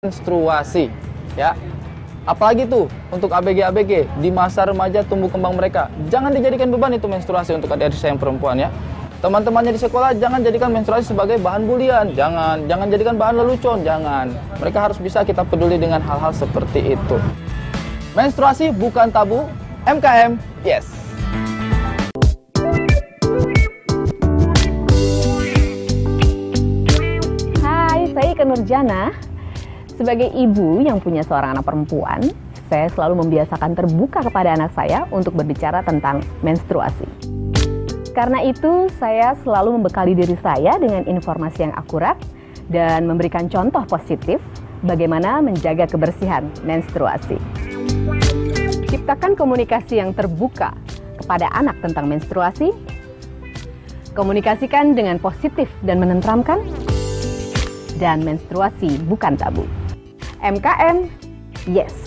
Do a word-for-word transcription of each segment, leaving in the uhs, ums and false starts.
menstruasi, ya. Apalagi tuh untuk A B G A B G di masa remaja tumbuh kembang mereka. Jangan dijadikan beban itu menstruasi untuk adik-adik saya yang perempuan, ya. Teman-temannya di sekolah jangan jadikan menstruasi sebagai bahan bulian, jangan. Jangan jadikan bahan lelucon, jangan. Mereka harus bisa kita peduli dengan hal-hal seperti itu. Menstruasi bukan tabu, M K M, yes. Hai, saya Ika Nurjana. Sebagai ibu yang punya seorang anak perempuan, saya selalu membiasakan terbuka kepada anak saya untuk berbicara tentang menstruasi. Karena itu, saya selalu membekali diri saya dengan informasi yang akurat dan memberikan contoh positif bagaimana menjaga kebersihan menstruasi. Ciptakan komunikasi yang terbuka kepada anak tentang menstruasi. Komunikasikan dengan positif dan menenteramkan. Dan menstruasi bukan tabu. M K M, yes.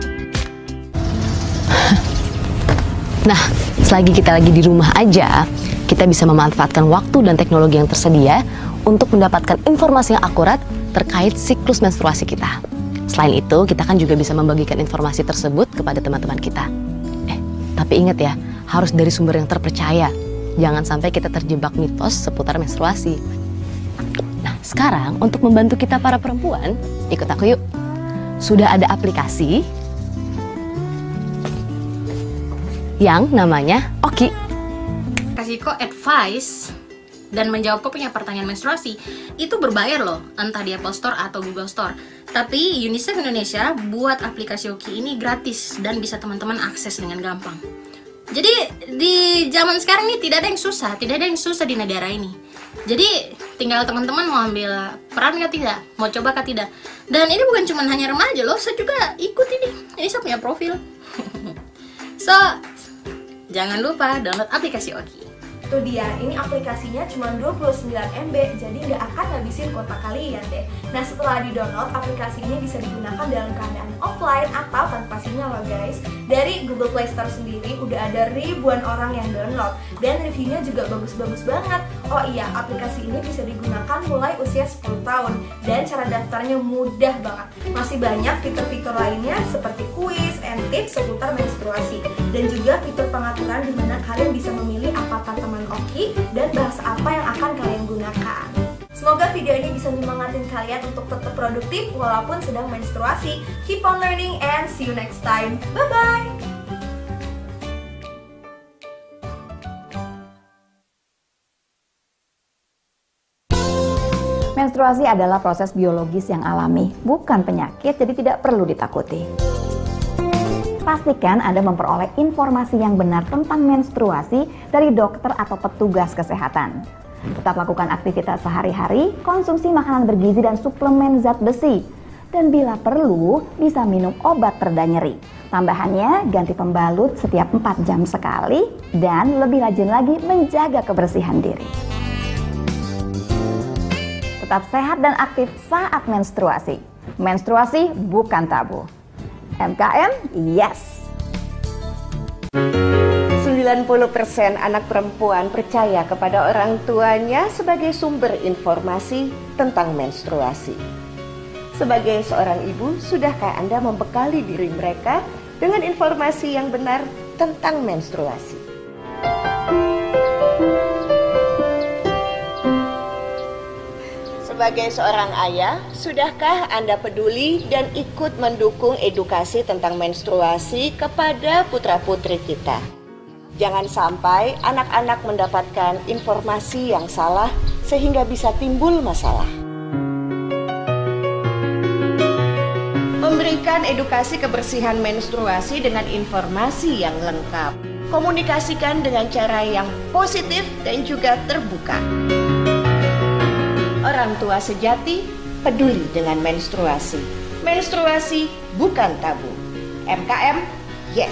Nah, selagi kita lagi di rumah aja, kita bisa memanfaatkan waktu dan teknologi yang tersedia untuk mendapatkan informasi yang akurat terkait siklus menstruasi kita. Selain itu, kita kan juga bisa membagikan informasi tersebut kepada teman-teman kita. Eh, tapi ingat ya, harus dari sumber yang terpercaya. Jangan sampai kita terjebak mitos seputar menstruasi. Nah, sekarang untuk membantu kita para perempuan, ikut aku yuk. Sudah ada aplikasi yang namanya Oki. Kasih kok advice dan menjawab kok punya pertanyaan menstruasi itu berbayar loh, entah di Apple Store atau Google Store. Tapi UNICEF Indonesia buat aplikasi Oki ini gratis dan bisa teman-teman akses dengan gampang. Jadi di zaman sekarang ini tidak ada yang susah, tidak ada yang susah di negara ini. Jadi tinggal teman-teman mau ambil peran nggak tidak, mau coba kah tidak. Dan ini bukan cuma hanya remaja loh, saya juga ikut ini. Ini saya punya profil. So, jangan lupa download aplikasi Oki. Itu dia, ini aplikasinya cuma dua puluh sembilan M B, jadi nggak akan ngabisin kuota kalian deh. Nah, setelah di-download, aplikasi ini bisa digunakan dalam keadaan offline atau tanpa sinyal loh guys. Dari Google Play Store sendiri udah ada ribuan orang yang download, dan reviewnya juga bagus-bagus banget. Oh iya, aplikasi ini bisa digunakan mulai usia sepuluh tahun, dan cara daftarnya mudah banget. Masih banyak fitur-fitur lainnya seperti kuis and tips seputar menstruasi, dan juga fitur pengaturan di mana kalian bisa memilih apa teman Oki dan bahasa apa yang akan kalian gunakan. Semoga video ini bisa menyemangatin kalian untuk tetap produktif walaupun sedang menstruasi. Keep on learning and see you next time. Bye-bye! Menstruasi adalah proses biologis yang alami, bukan penyakit, jadi tidak perlu ditakuti. Pastikan Anda memperoleh informasi yang benar tentang menstruasi dari dokter atau petugas kesehatan. Tetap lakukan aktivitas sehari-hari, konsumsi makanan bergizi dan suplemen zat besi. Dan bila perlu, bisa minum obat pereda nyeri. Tambahannya, ganti pembalut setiap empat jam sekali dan lebih rajin lagi menjaga kebersihan diri. Tetap sehat dan aktif saat menstruasi. Menstruasi bukan tabu. M K M, yes. sembilan puluh persen anak perempuan percaya kepada orang tuanya sebagai sumber informasi tentang menstruasi. Sebagai seorang ibu, sudahkah Anda membekali diri mereka dengan informasi yang benar tentang menstruasi? Sebagai seorang ayah, sudahkah Anda peduli dan ikut mendukung edukasi tentang menstruasi kepada putra-putri kita? Jangan sampai anak-anak mendapatkan informasi yang salah sehingga bisa timbul masalah. Memberikan edukasi kebersihan menstruasi dengan informasi yang lengkap. Komunikasikan dengan cara yang positif dan juga terbuka. Orang tua sejati peduli dengan menstruasi. Menstruasi bukan tabu. M K M, yes.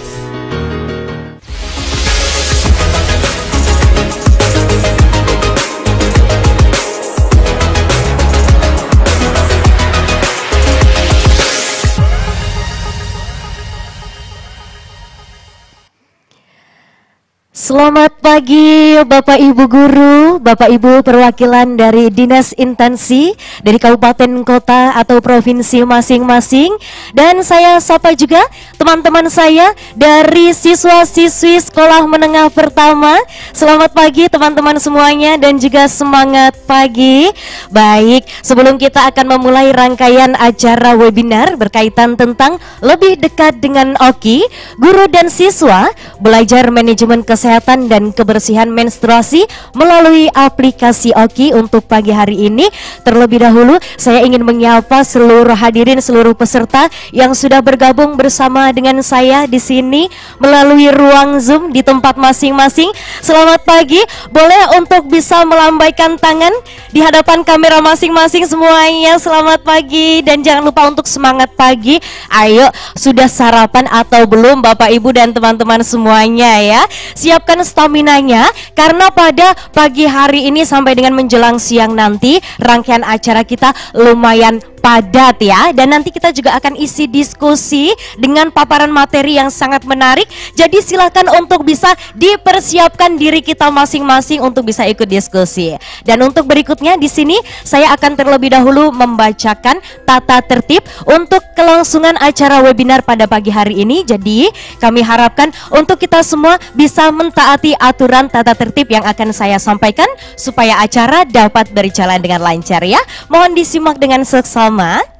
Selamat pagi Bapak Ibu Guru, Bapak Ibu perwakilan dari Dinas Intansi dari Kabupaten Kota atau Provinsi masing-masing. Dan saya sapa juga teman-teman saya dari siswa-siswi Sekolah Menengah Pertama. Selamat pagi teman-teman semuanya dan juga semangat pagi. Baik, sebelum kita akan memulai rangkaian acara webinar berkaitan tentang lebih dekat dengan O K I, guru dan siswa belajar manajemen kesehatan dan kebersihan menstruasi melalui aplikasi O K I untuk pagi hari ini. Terlebih dahulu saya ingin menyapa seluruh hadirin, seluruh peserta yang sudah bergabung bersama dengan saya di sini melalui ruang Zoom di tempat masing-masing. Selamat pagi, boleh untuk bisa melambaikan tangan di hadapan kamera masing-masing semuanya. Selamat pagi dan jangan lupa untuk semangat pagi. Ayo, sudah sarapan atau belum Bapak Ibu dan teman-teman semuanya ya? Siapkan staminanya karena pada pagi hari ini sampai dengan menjelang siang nanti rangkaian acara kita lumayan padat ya, dan nanti kita juga akan isi diskusi dengan paparan materi yang sangat menarik. Jadi silakan untuk bisa dipersiapkan diri kita masing-masing untuk bisa ikut diskusi. Dan untuk berikutnya di sini saya akan terlebih dahulu membacakan tata tertib untuk kelangsungan acara webinar pada pagi hari ini. Jadi kami harapkan untuk kita semua bisa mentaati aturan tata tertib yang akan saya sampaikan supaya acara dapat berjalan dengan lancar ya. Mohon disimak dengan seksama.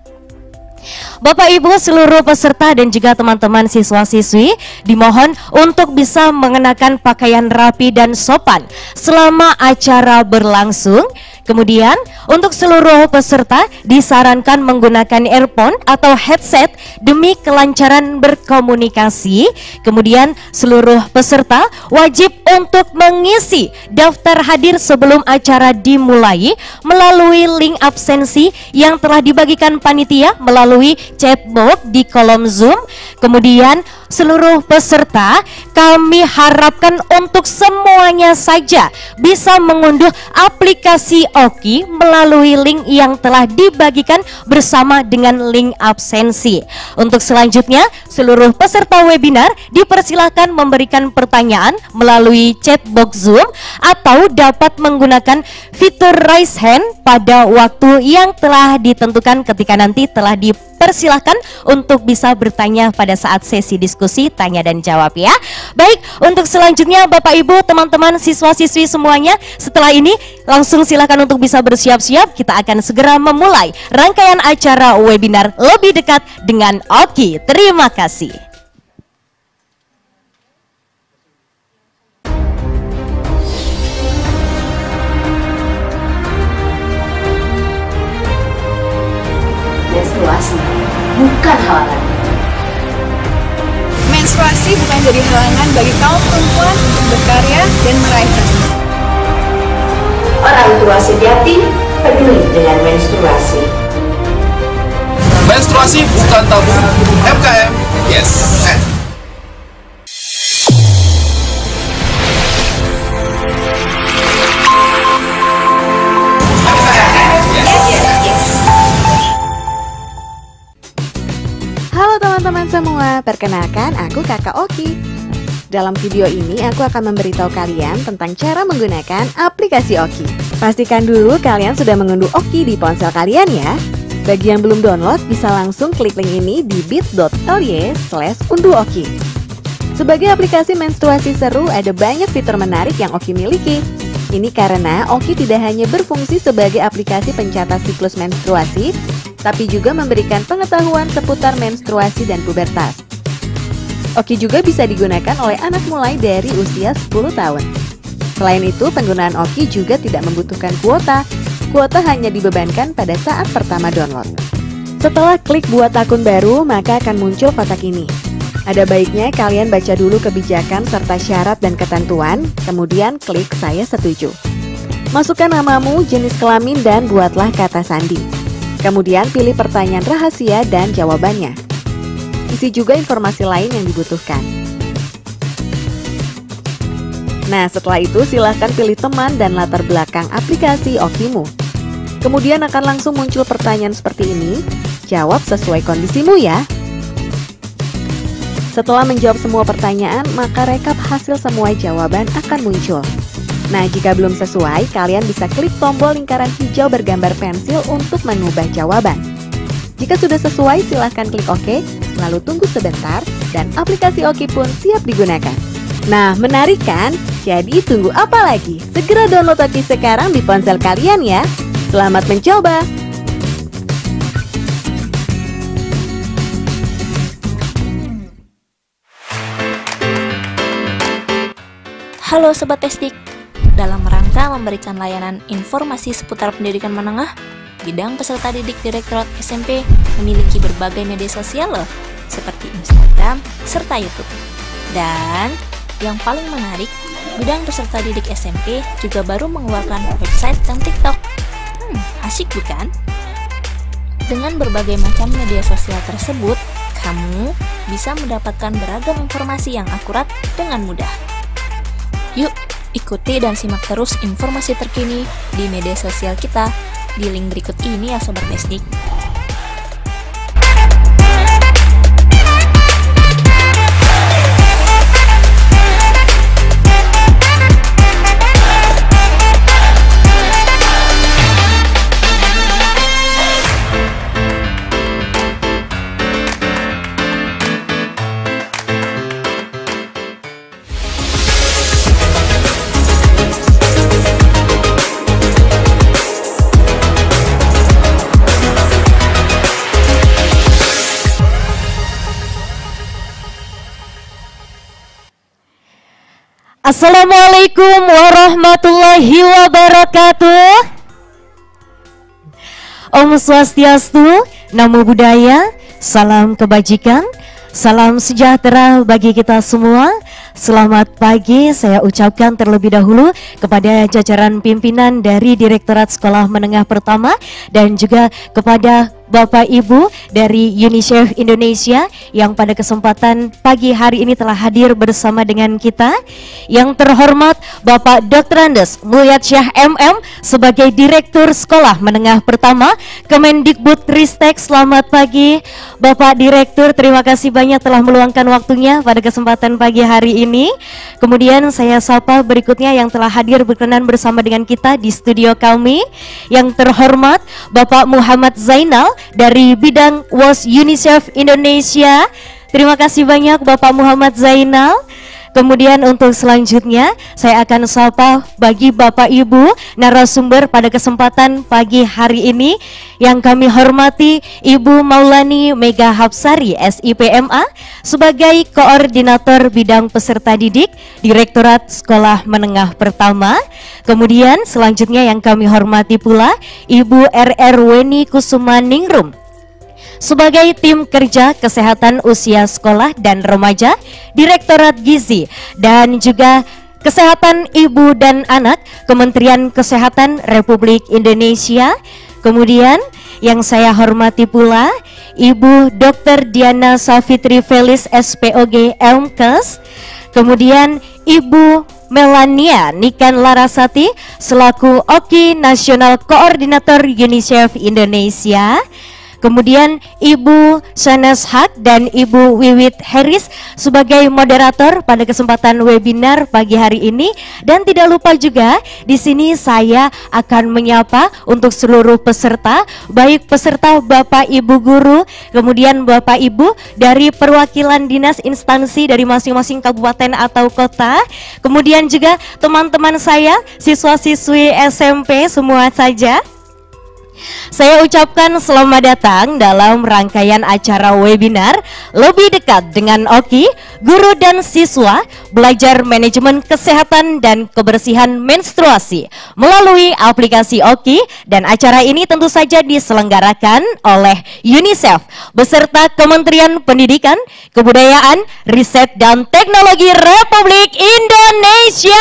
Bapak Ibu seluruh peserta dan juga teman-teman siswa-siswi dimohon untuk bisa mengenakan pakaian rapi dan sopan selama acara berlangsung. Kemudian untuk seluruh peserta disarankan menggunakan earphone atau headset demi kelancaran berkomunikasi. Kemudian seluruh peserta wajib untuk mengisi daftar hadir sebelum acara dimulai melalui link absensi yang telah dibagikan panitia melalui chatbox di kolom Zoom. Kemudian seluruh peserta kami harapkan untuk semuanya saja bisa mengunduh aplikasi O K I melalui link yang telah dibagikan bersama dengan link absensi. Untuk selanjutnya seluruh peserta webinar dipersilakan memberikan pertanyaan melalui chatbox Zoom atau dapat menggunakan fitur raise hand pada waktu yang telah ditentukan ketika nanti telah dipersilahkan untuk bisa bertanya pada saat sesi diskusi tanya dan jawab ya. Baik, untuk selanjutnya Bapak Ibu teman-teman siswa-siswi semuanya, setelah ini langsung silakan untuk bisa bersiap-siap. Kita akan segera memulai rangkaian acara webinar lebih dekat dengan O K I. Terima kasih. Menstruasi bukan halangan. Menstruasi bukan jadi halangan bagi kaum perempuan untuk berkarya dan meraih prestasi. Orang tua sejati peduli dengan menstruasi. Menstruasi bukan tabu. M K M, yes. Halo teman-teman semua, perkenalkan aku Kakak O K I. Dalam video ini aku akan memberitahu kalian tentang cara menggunakan aplikasi O K I. Pastikan dulu kalian sudah mengunduh O K I di ponsel kalian ya. Bagi yang belum download bisa langsung klik link ini di bit.ly slash unduh O K I. Sebagai aplikasi menstruasi seru ada banyak fitur menarik yang O K I miliki. Ini karena O K I tidak hanya berfungsi sebagai aplikasi pencatat siklus menstruasi, tapi juga memberikan pengetahuan seputar menstruasi dan pubertas. O K I juga bisa digunakan oleh anak mulai dari usia sepuluh tahun. Selain itu, penggunaan O K I juga tidak membutuhkan kuota. Kuota hanya dibebankan pada saat pertama download. Setelah klik buat akun baru, maka akan muncul kotak ini. Ada baiknya kalian baca dulu kebijakan serta syarat dan ketentuan, kemudian klik saya setuju. Masukkan namamu, jenis kelamin, dan buatlah kata sandi. Kemudian pilih pertanyaan rahasia dan jawabannya. Isi juga informasi lain yang dibutuhkan. Nah, setelah itu silahkan pilih teman dan latar belakang aplikasi O K I-mu. Kemudian akan langsung muncul pertanyaan seperti ini. Jawab sesuai kondisimu ya. Setelah menjawab semua pertanyaan, maka rekap hasil semua jawaban akan muncul. Nah, jika belum sesuai, kalian bisa klik tombol lingkaran hijau bergambar pensil untuk mengubah jawaban. Jika sudah sesuai, silahkan klik OK, lalu tunggu sebentar, dan aplikasi Oki pun siap digunakan. Nah, menarik kan? Jadi tunggu apa lagi? Segera download Oki sekarang di ponsel kalian ya. Selamat mencoba! Halo Sobat Tesdik, dalam rangka memberikan layanan informasi seputar pendidikan menengah, bidang peserta didik Direktorat S M P memiliki berbagai media sosial loh, seperti Instagram serta YouTube. Dan yang paling menarik, bidang peserta didik S M P juga baru mengeluarkan website dan TikTok. Hmm, asyik bukan? Dengan berbagai macam media sosial tersebut, kamu bisa mendapatkan beragam informasi yang akurat dengan mudah. Yuk, ikuti dan simak terus informasi terkini di media sosial kita di link berikut ini ya Sobat Tesdik. Assalamualaikum warahmatullahi wabarakatuh. Om Swastiastu, Namo Buddhaya, salam kebajikan, salam sejahtera bagi kita semua. Selamat pagi saya ucapkan terlebih dahulu kepada jajaran pimpinan dari Direktorat Sekolah Menengah Pertama dan juga kepada Bapak Ibu dari UNICEF Indonesia yang pada kesempatan pagi hari ini telah hadir bersama dengan kita. Yang terhormat Bapak Doktor Andes Mulyasyah M M sebagai Direktur Sekolah Menengah Pertama Kemendikbud Ristek. Selamat pagi Bapak Direktur, terima kasih banyak telah meluangkan waktunya pada kesempatan pagi hari ini. Kemudian saya sapa berikutnya yang telah hadir berkenan bersama dengan kita di studio kami. Yang terhormat Bapak Muhammad Zainal dari bidang W O S UNICEF Indonesia. Terima kasih banyak Bapak Muhammad Zainal. Kemudian untuk selanjutnya saya akan sapa bagi Bapak Ibu narasumber pada kesempatan pagi hari ini yang kami hormati Ibu Maulani Mega Hapsari S I P M A sebagai Koordinator Bidang Peserta Didik Direktorat Sekolah Menengah Pertama. Kemudian selanjutnya yang kami hormati pula Ibu R R Weni Kusuma Ningrum sebagai Tim Kerja Kesehatan Usia Sekolah dan Remaja Direktorat Gizi dan juga Kesehatan Ibu dan Anak Kementerian Kesehatan Republik Indonesia. Kemudian yang saya hormati pula Ibu Doktor Diana Safitri Felis S P O G M Kes. Kemudian Ibu Melania Nikan Larasati selaku Oki Nasional Koordinator UNICEF Indonesia. Kemudian Ibu Shanas Haq dan Ibu Wiwit Harris sebagai moderator pada kesempatan webinar pagi hari ini. Dan tidak lupa juga di sini saya akan menyapa untuk seluruh peserta, baik peserta Bapak Ibu guru, kemudian Bapak Ibu dari perwakilan dinas instansi dari masing-masing kabupaten atau kota, kemudian juga teman-teman saya siswa-siswi S M P semua saja. Saya ucapkan selamat datang dalam rangkaian acara webinar Lebih Dekat dengan Oki, Guru dan Siswa Belajar Manajemen Kesehatan dan Kebersihan Menstruasi melalui aplikasi Oki. Dan acara ini tentu saja diselenggarakan oleh UNICEF beserta Kementerian Pendidikan, Kebudayaan, Riset dan Teknologi Republik Indonesia.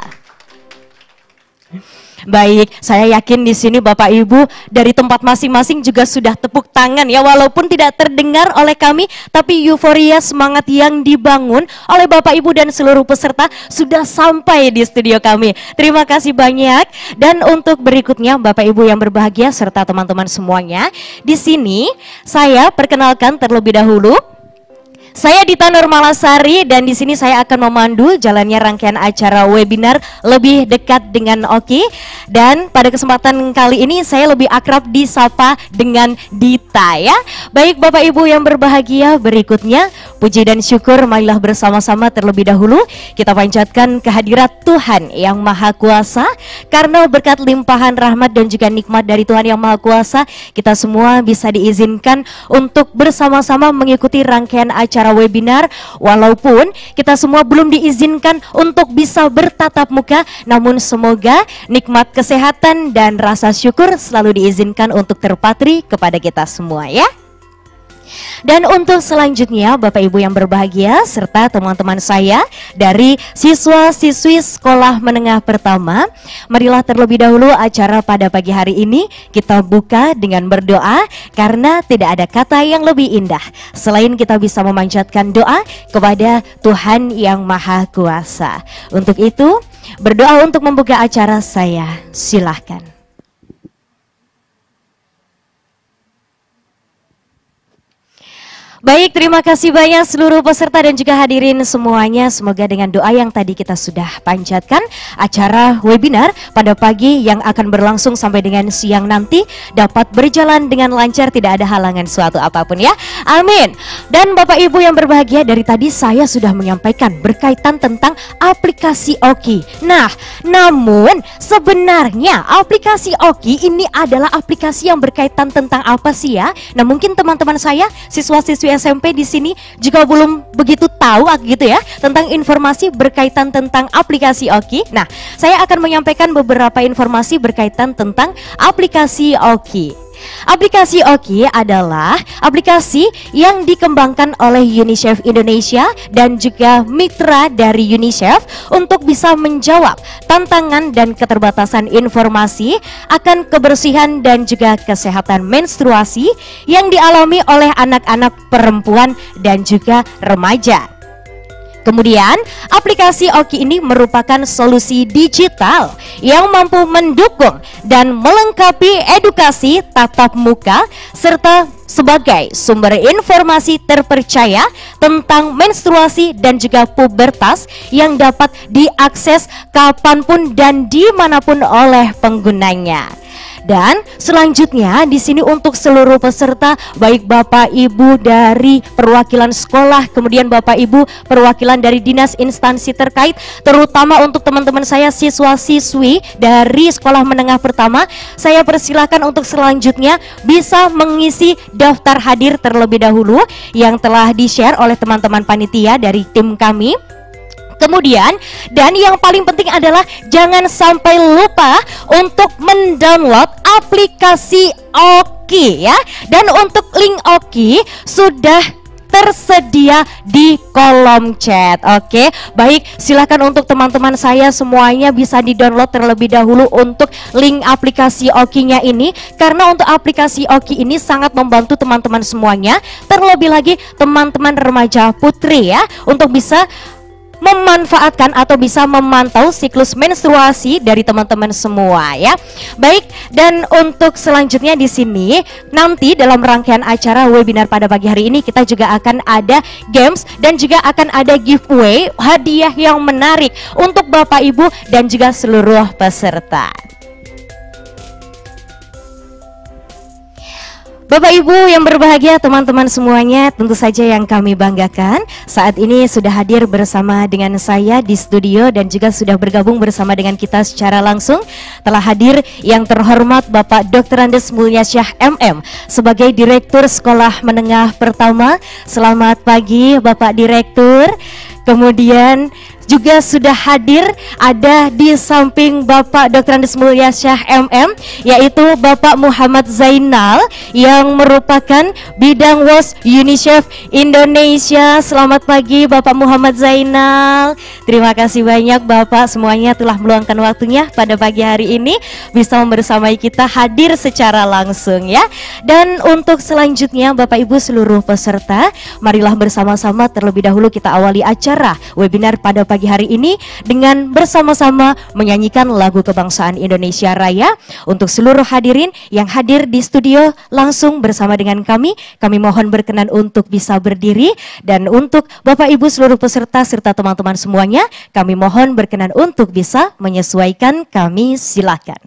Baik, saya yakin di sini Bapak Ibu dari tempat masing-masing juga sudah tepuk tangan ya, walaupun tidak terdengar oleh kami, tapi euforia semangat yang dibangun oleh Bapak Ibu dan seluruh peserta sudah sampai di studio kami. Terima kasih banyak. Dan untuk berikutnya Bapak Ibu yang berbahagia serta teman-teman semuanya, di sini saya perkenalkan terlebih dahulu. Saya Dita Nurmalasari dan di sini saya akan memandu jalannya rangkaian acara webinar lebih dekat dengan Oki. Dan pada kesempatan kali ini saya lebih akrab disapa dengan Dita ya. Baik Bapak Ibu yang berbahagia, berikutnya puji dan syukur marilah bersama-sama terlebih dahulu kita panjatkan kehadirat Tuhan yang Maha Kuasa. Karena berkat limpahan rahmat dan juga nikmat dari Tuhan yang Maha Kuasa, kita semua bisa diizinkan untuk bersama-sama mengikuti rangkaian acara webinar, walaupun kita semua belum diizinkan untuk bisa bertatap muka, namun semoga nikmat kesehatan dan rasa syukur selalu diizinkan untuk terpatri kepada kita semua ya. Dan untuk selanjutnya Bapak Ibu yang berbahagia serta teman-teman saya dari siswa-siswi sekolah menengah pertama, marilah terlebih dahulu acara pada pagi hari ini kita buka dengan berdoa, karena tidak ada kata yang lebih indah selain kita bisa memanjatkan doa kepada Tuhan yang Maha Kuasa. Untuk itu berdoa untuk membuka acara saya, silahkan. Baik, terima kasih banyak seluruh peserta dan juga hadirin semuanya. Semoga dengan doa yang tadi kita sudah panjatkan, acara webinar pada pagi yang akan berlangsung sampai dengan siang nanti dapat berjalan dengan lancar, tidak ada halangan suatu apapun ya. Amin. Dan Bapak Ibu yang berbahagia, dari tadi saya sudah menyampaikan berkaitan tentang aplikasi Oki. Nah, namun sebenarnya aplikasi Oki ini adalah aplikasi yang berkaitan tentang apa sih ya? Nah, mungkin teman-teman saya siswa-siswi S M P di sini juga belum begitu tahu gitu ya tentang informasi berkaitan tentang aplikasi Oki. Nah, saya akan menyampaikan beberapa informasi berkaitan tentang aplikasi Oki. Aplikasi Oki adalah aplikasi yang dikembangkan oleh UNICEF Indonesia dan juga mitra dari UNICEF untuk bisa menjawab tantangan dan keterbatasan informasi akan kebersihan dan juga kesehatan menstruasi yang dialami oleh anak-anak perempuan dan juga remaja. Kemudian, aplikasi Oki ini merupakan solusi digital yang mampu mendukung dan melengkapi edukasi tatap muka serta sebagai sumber informasi terpercaya tentang menstruasi dan juga pubertas yang dapat diakses kapanpun dan dimanapun oleh penggunanya. Dan selanjutnya di sini untuk seluruh peserta, baik Bapak Ibu dari perwakilan sekolah, kemudian Bapak Ibu perwakilan dari dinas instansi terkait, terutama untuk teman-teman saya siswa-siswi dari sekolah menengah pertama, saya persilakan untuk selanjutnya bisa mengisi daftar hadir terlebih dahulu yang telah di-share oleh teman-teman panitia dari tim kami. Kemudian, dan yang paling penting adalah jangan sampai lupa untuk mendownload aplikasi Oki ya. Dan untuk link Oki sudah tersedia di kolom chat. Oke, baik, silakan untuk teman-teman saya semuanya bisa di-download terlebih dahulu untuk link aplikasi Oki-nya ini, karena untuk aplikasi Oki ini sangat membantu teman-teman semuanya, terlebih lagi teman-teman remaja putri ya, untuk bisa memanfaatkan atau bisa memantau siklus menstruasi dari teman-teman semua ya. Baik, dan untuk selanjutnya di sini nanti dalam rangkaian acara webinar pada pagi hari ini kita juga akan ada games dan juga akan ada giveaway hadiah yang menarik untuk Bapak Ibu dan juga seluruh peserta. Bapak Ibu yang berbahagia, teman-teman semuanya, tentu saja yang kami banggakan saat ini sudah hadir bersama dengan saya di studio dan juga sudah bergabung bersama dengan kita secara langsung. Telah hadir yang terhormat Bapak Doktor Andes Mulyasyah M M sebagai Direktur Sekolah Menengah Pertama. Selamat pagi Bapak Direktur. Kemudian juga sudah hadir ada di samping Bapak Doktor Andes Mulyasyah M M, yaitu Bapak Muhammad Zainal yang merupakan bidang W O S UNICEF Indonesia. Selamat pagi Bapak Muhammad Zainal. Terima kasih banyak Bapak semuanya telah meluangkan waktunya pada pagi hari ini bisa membersamai kita hadir secara langsung ya. Dan untuk selanjutnya Bapak Ibu seluruh peserta, marilah bersama-sama terlebih dahulu kita awali acara webinar pada pagi pagi hari ini dengan bersama-sama menyanyikan lagu kebangsaan Indonesia Raya. Untuk seluruh hadirin yang hadir di studio langsung bersama dengan kami, kami mohon berkenan untuk bisa berdiri, dan untuk Bapak Ibu seluruh peserta serta teman-teman semuanya, kami mohon berkenan untuk bisa menyesuaikan, kami silakan.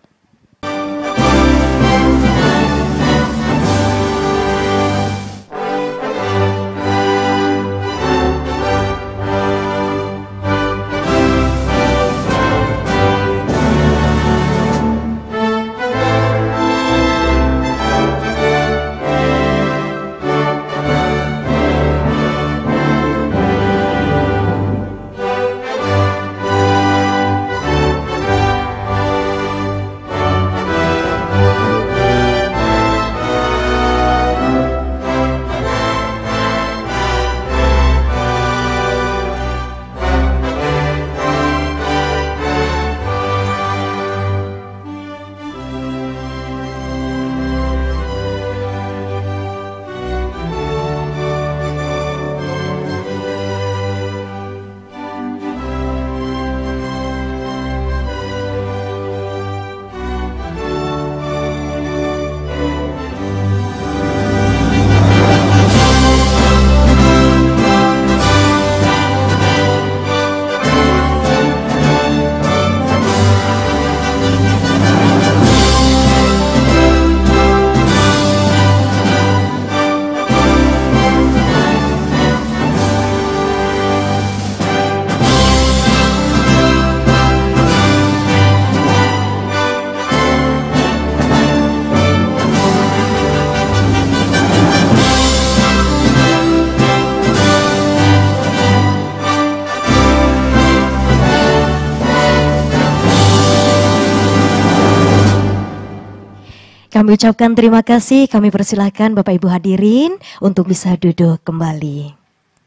Kami ucapkan terima kasih, kami persilahkan Bapak Ibu hadirin untuk bisa duduk kembali.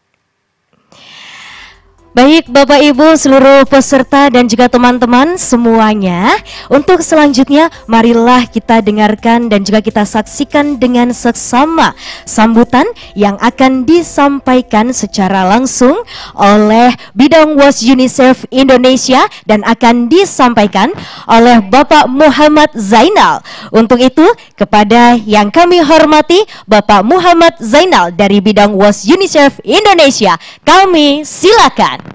Baik Bapak Ibu seluruh peserta dan juga teman-teman semuanya, untuk selanjutnya marilah kita dengarkan dan juga kita saksikan dengan seksama sambutan yang akan disampaikan secara langsung oleh Bidang W A S UNICEF Indonesia dan akan disampaikan oleh Bapak Muhammad Zainal. Untuk itu kepada yang kami hormati Bapak Muhammad Zainal dari Bidang W A S UNICEF Indonesia, kami silakan.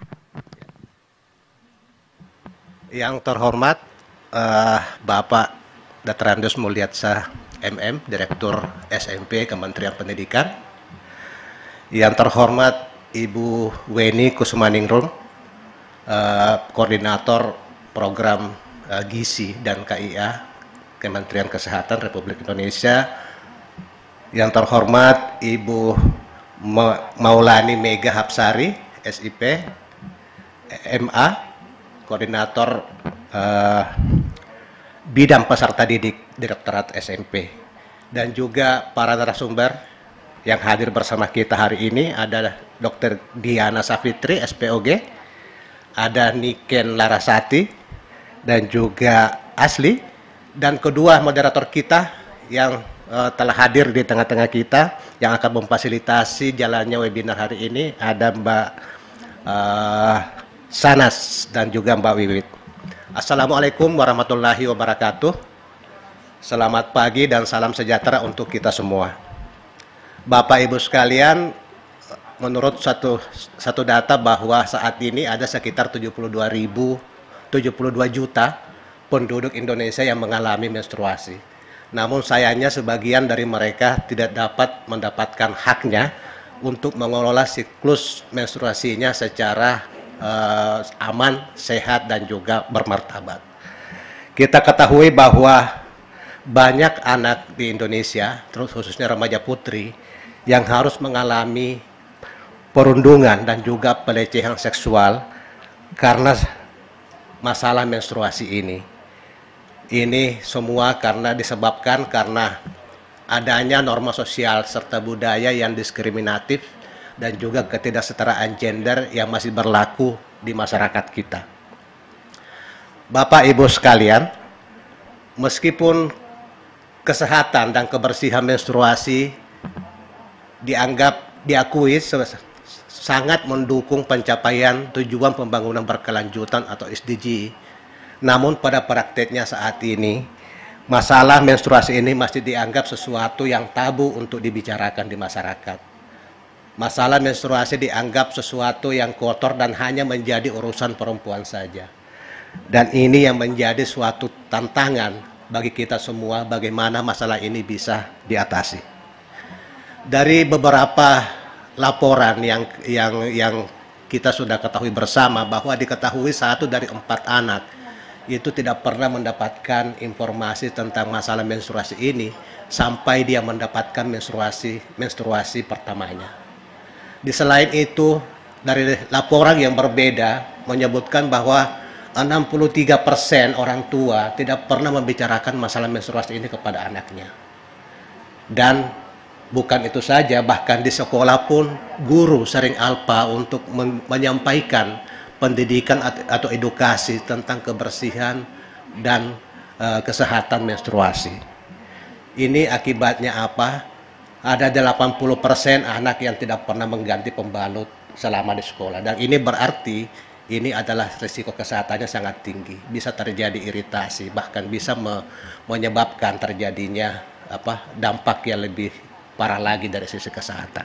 Yang terhormat uh, Bapak Doktor Andes Mulyatsah M M, Direktur S M P Kementerian Pendidikan. Yang terhormat Ibu Weni Kusumaningrum, uh, Koordinator Program uh, Gizi dan K I A Kementerian Kesehatan Republik Indonesia. Yang terhormat Ibu Maulani Mega Hapsari, S I P M A, Koordinator uh, Bidang Peserta Didik Direktorat S M P, dan juga para narasumber yang hadir bersama kita hari ini ada Dokter Diana Safitri, S P O G, ada Niken Larasati, dan juga Asli, dan kedua moderator kita yang uh, telah hadir di tengah-tengah kita yang akan memfasilitasi jalannya webinar hari ini, ada Mbak uh, Sanas dan juga Mbak Wiwit. Assalamualaikum warahmatullahi wabarakatuh. Selamat pagi dan salam sejahtera untuk kita semua. Bapak Ibu sekalian, menurut satu satu data bahwa saat ini ada sekitar tujuh puluh dua ribu, tujuh puluh dua juta penduduk Indonesia yang mengalami menstruasi. Namun sayangnya sebagian dari mereka tidak dapat mendapatkan haknya untuk mengelola siklus menstruasinya secara Uh, aman, sehat, dan juga bermartabat. Kita ketahui bahwa banyak anak di Indonesia, terus khususnya remaja putri, yang harus mengalami perundungan dan juga pelecehan seksual karena masalah menstruasi ini. Ini semua karena disebabkan karena adanya norma sosial serta budaya yang diskriminatif dan juga ketidaksetaraan gender yang masih berlaku di masyarakat kita. Bapak Ibu sekalian, meskipun kesehatan dan kebersihan menstruasi dianggap diakui sangat mendukung pencapaian tujuan pembangunan berkelanjutan atau S D G. Namun pada prakteknya saat ini, masalah menstruasi ini masih dianggap sesuatu yang tabu untuk dibicarakan di masyarakat. Masalah menstruasi dianggap sesuatu yang kotor dan hanya menjadi urusan perempuan saja. Dan ini yang menjadi suatu tantangan bagi kita semua, bagaimana masalah ini bisa diatasi. Dari beberapa laporan yang yang yang kita sudah ketahui bersama, bahwa diketahui satu dari empat anak itu tidak pernah mendapatkan informasi tentang masalah menstruasi ini sampai dia mendapatkan menstruasi menstruasi pertamanya. Di selain itu, dari laporan yang berbeda menyebutkan bahwa enam puluh tiga persen orang tua tidak pernah membicarakan masalah menstruasi ini kepada anaknya. Dan bukan itu saja, bahkan di sekolah pun guru sering alpa untuk menyampaikan pendidikan atau edukasi tentang kebersihan dan uh, kesehatan menstruasi. Ini akibatnya apa? Ada delapan puluh persen anak yang tidak pernah mengganti pembalut selama di sekolah. Dan ini berarti ini adalah risiko kesehatannya sangat tinggi. Bisa terjadi iritasi, bahkan bisa me menyebabkan terjadinya apa dampak yang lebih parah lagi dari sisi kesehatan.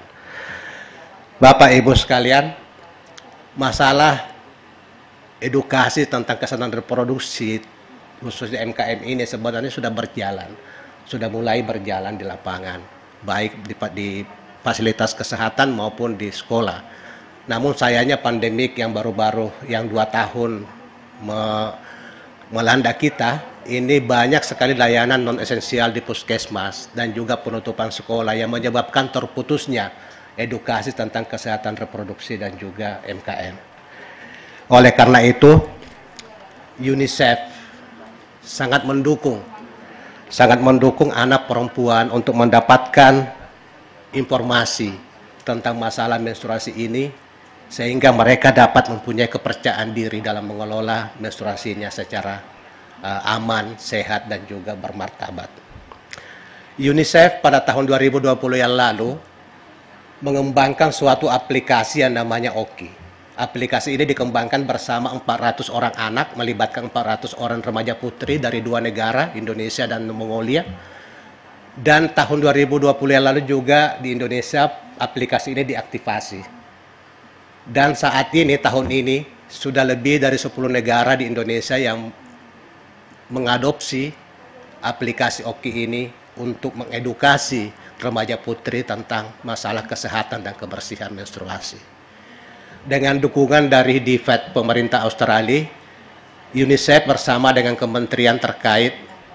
Bapak Ibu sekalian, masalah edukasi tentang kesehatan reproduksi khususnya M K M ini sebenarnya sudah berjalan, sudah mulai berjalan di lapangan, baik di, di fasilitas kesehatan maupun di sekolah. Namun sayangnya pandemik yang baru-baru yang dua tahun me, melanda kita, ini banyak sekali layanan non esensial di puskesmas dan juga penutupan sekolah yang menyebabkan terputusnya edukasi tentang kesehatan reproduksi dan juga M K M. Oleh karena itu, UNICEF sangat mendukung, sangat mendukung anak perempuan untuk mendapatkan informasi tentang masalah menstruasi ini, sehingga mereka dapat mempunyai kepercayaan diri dalam mengelola menstruasinya secara uh, aman, sehat, dan juga bermartabat. UNICEF pada tahun dua ribu dua puluh yang lalu mengembangkan suatu aplikasi yang namanya Oki. Aplikasi ini dikembangkan bersama empat ratus orang anak, melibatkan empat ratus orang remaja putri dari dua negara, Indonesia dan Mongolia. Dan tahun dua ribu dua puluh yang lalu juga di Indonesia aplikasi ini diaktifasi. Dan saat ini, tahun ini, sudah lebih dari sepuluh negara di Indonesia yang mengadopsi aplikasi Oki ini untuk mengedukasi remaja putri tentang masalah kesehatan dan kebersihan menstruasi. Dengan dukungan dari D F E D pemerintah Australia, UNICEF bersama dengan kementerian terkait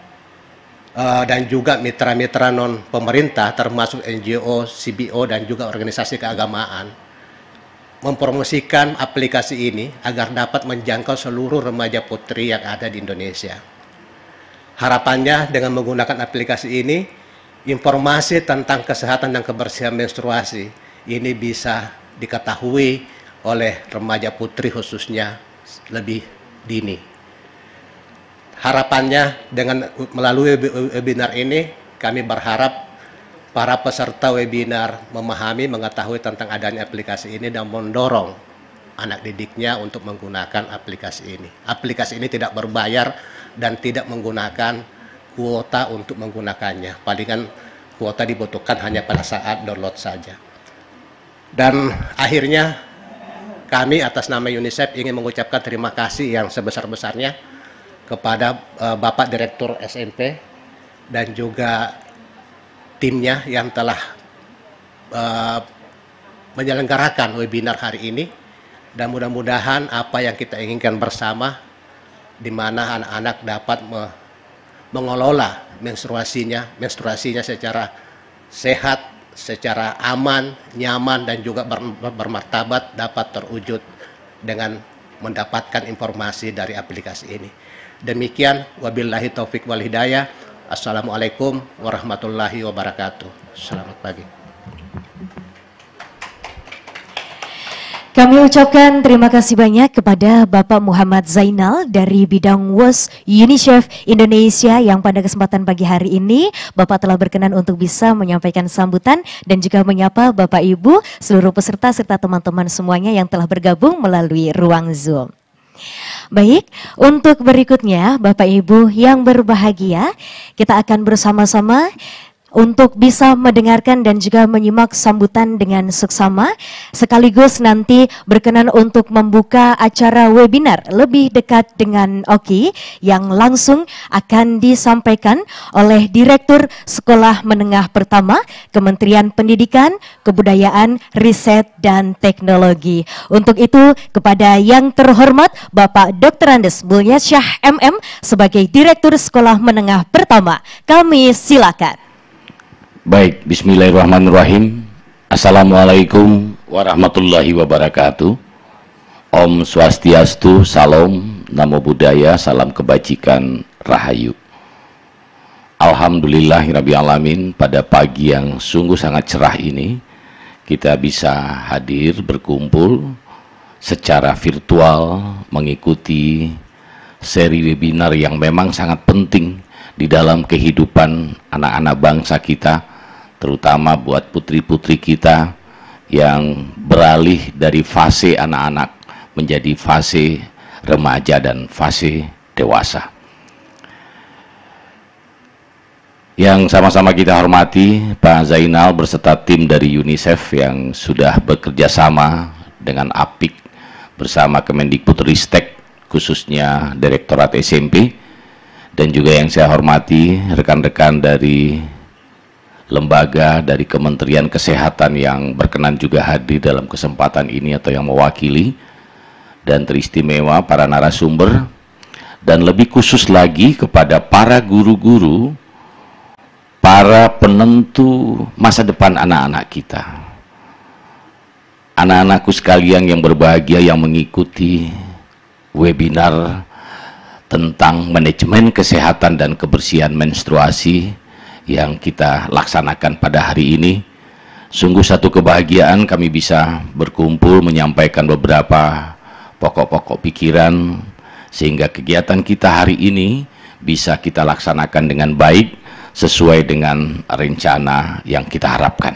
uh, dan juga mitra-mitra non pemerintah termasuk N G O, C B O dan juga organisasi keagamaan mempromosikan aplikasi ini agar dapat menjangkau seluruh remaja putri yang ada di Indonesia. Harapannya dengan menggunakan aplikasi ini, informasi tentang kesehatan dan kebersihan menstruasi ini bisa diketahui oleh remaja putri khususnya lebih dini. Harapannya dengan melalui webinar ini, kami berharap para peserta webinar memahami, mengetahui tentang adanya aplikasi ini dan mendorong anak didiknya untuk menggunakan aplikasi ini. Aplikasi ini tidak berbayar dan tidak menggunakan kuota untuk menggunakannya. Palingan kuota dibutuhkan hanya pada saat download saja. Dan akhirnya kami atas nama UNICEF ingin mengucapkan terima kasih yang sebesar-besarnya kepada uh, Bapak Direktur S M P dan juga timnya yang telah uh, menyelenggarakan webinar hari ini, dan mudah-mudahan apa yang kita inginkan bersama, di mana anak-anak dapat me mengelola menstruasinya, menstruasinya secara sehat, secara aman, nyaman, dan juga ber bermartabat dapat terwujud dengan mendapatkan informasi dari aplikasi ini. Demikian, wabillahi taufik wal hidayah. Assalamualaikum warahmatullahi wabarakatuh. Selamat pagi. Kami ucapkan terima kasih banyak kepada Bapak Muhammad Zainal dari bidang W O S UNICEF Indonesia yang pada kesempatan pagi hari ini Bapak telah berkenan untuk bisa menyampaikan sambutan dan juga menyapa Bapak Ibu, seluruh peserta serta teman-teman semuanya yang telah bergabung melalui ruang Zoom. Baik, untuk berikutnya Bapak Ibu yang berbahagia, kita akan bersama-sama untuk bisa mendengarkan dan juga menyimak sambutan dengan seksama, sekaligus nanti berkenan untuk membuka acara webinar lebih dekat dengan Oki yang langsung akan disampaikan oleh Direktur Sekolah Menengah Pertama Kementerian Pendidikan, Kebudayaan, Riset, dan Teknologi. Untuk itu, kepada yang terhormat Bapak Doktor Andes Mulyasyah M M sebagai Direktur Sekolah Menengah Pertama, kami silakan. Baik, bismillahirrahmanirrahim. Assalamualaikum warahmatullahi wabarakatuh. Om Swastiastu, Salam, Namo Buddhaya, Salam Kebajikan, Rahayu. Alhamdulillahirabbil alamin, pada pagi yang sungguh sangat cerah ini kita bisa hadir berkumpul secara virtual mengikuti seri webinar yang memang sangat penting di dalam kehidupan anak-anak bangsa kita, terutama buat putri-putri kita yang beralih dari fase anak-anak menjadi fase remaja dan fase dewasa. Yang sama-sama kita hormati Pak Zainal berserta tim dari UNICEF yang sudah bekerja sama dengan APIK bersama Kemendikbudristek, khususnya Direktorat S M P, dan juga yang saya hormati rekan-rekan dari lembaga dari Kementerian Kesehatan yang berkenan juga hadir dalam kesempatan ini atau yang mewakili, dan teristimewa para narasumber, dan lebih khusus lagi kepada para guru-guru, para penentu masa depan anak-anak kita. Anak-anakku sekalian yang berbahagia yang mengikuti webinar tentang manajemen kesehatan dan kebersihan menstruasi yang kita laksanakan pada hari ini. Sungguh satu kebahagiaan kami bisa berkumpul menyampaikan beberapa pokok-pokok pikiran sehingga kegiatan kita hari ini bisa kita laksanakan dengan baik sesuai dengan rencana yang kita harapkan.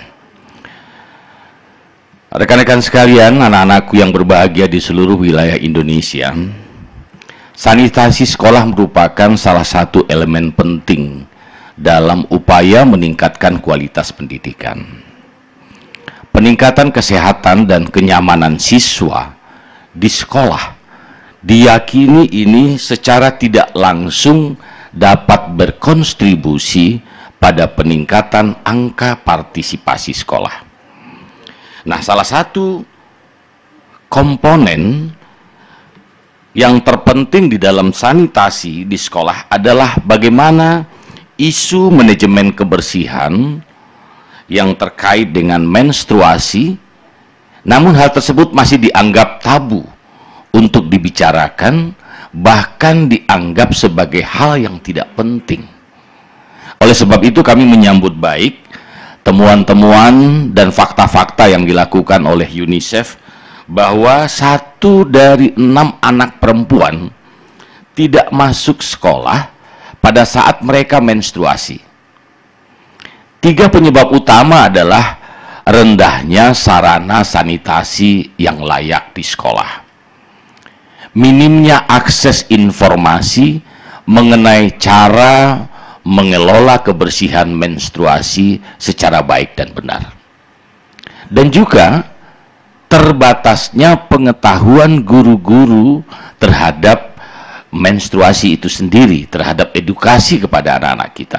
Rekan-rekan sekalian, anak-anakku yang berbahagia di seluruh wilayah Indonesia, sanitasi sekolah merupakan salah satu elemen penting dalam upaya meningkatkan kualitas pendidikan. Peningkatan kesehatan dan kenyamanan siswa di sekolah diyakini ini secara tidak langsung dapat berkontribusi pada peningkatan angka partisipasi sekolah. Nah, salah satu komponen yang terpenting di dalam sanitasi di sekolah adalah bagaimana isu manajemen kebersihan yang terkait dengan menstruasi, namun hal tersebut masih dianggap tabu untuk dibicarakan, bahkan dianggap sebagai hal yang tidak penting. Oleh sebab itu kami menyambut baik temuan-temuan dan fakta-fakta yang dilakukan oleh UNICEF bahwa satu dari enam anak perempuan tidak masuk sekolah pada saat mereka menstruasi. Tiga penyebab utama adalah rendahnya sarana sanitasi yang layak di sekolah, minimnya akses informasi mengenai cara mengelola kebersihan menstruasi secara baik dan benar, dan juga terbatasnya pengetahuan guru-guru terhadap menstruasi itu sendiri, terhadap edukasi kepada anak-anak kita.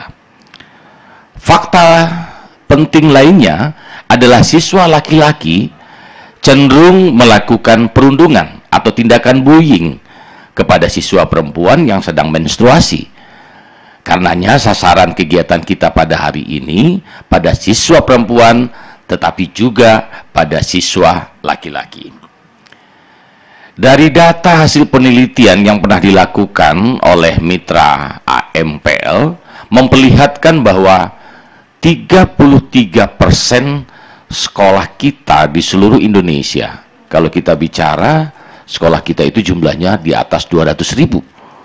Fakta penting lainnya adalah siswa laki-laki cenderung melakukan perundungan atau tindakan bullying kepada siswa perempuan yang sedang menstruasi. Karenanya sasaran kegiatan kita pada hari ini pada siswa perempuan tetapi juga pada siswa laki-laki. Dari data hasil penelitian yang pernah dilakukan oleh mitra A M P L memperlihatkan bahwa tiga puluh tiga persen sekolah kita di seluruh Indonesia, Kalau kita bicara, sekolah kita itu jumlahnya di atas dua ratus ribu.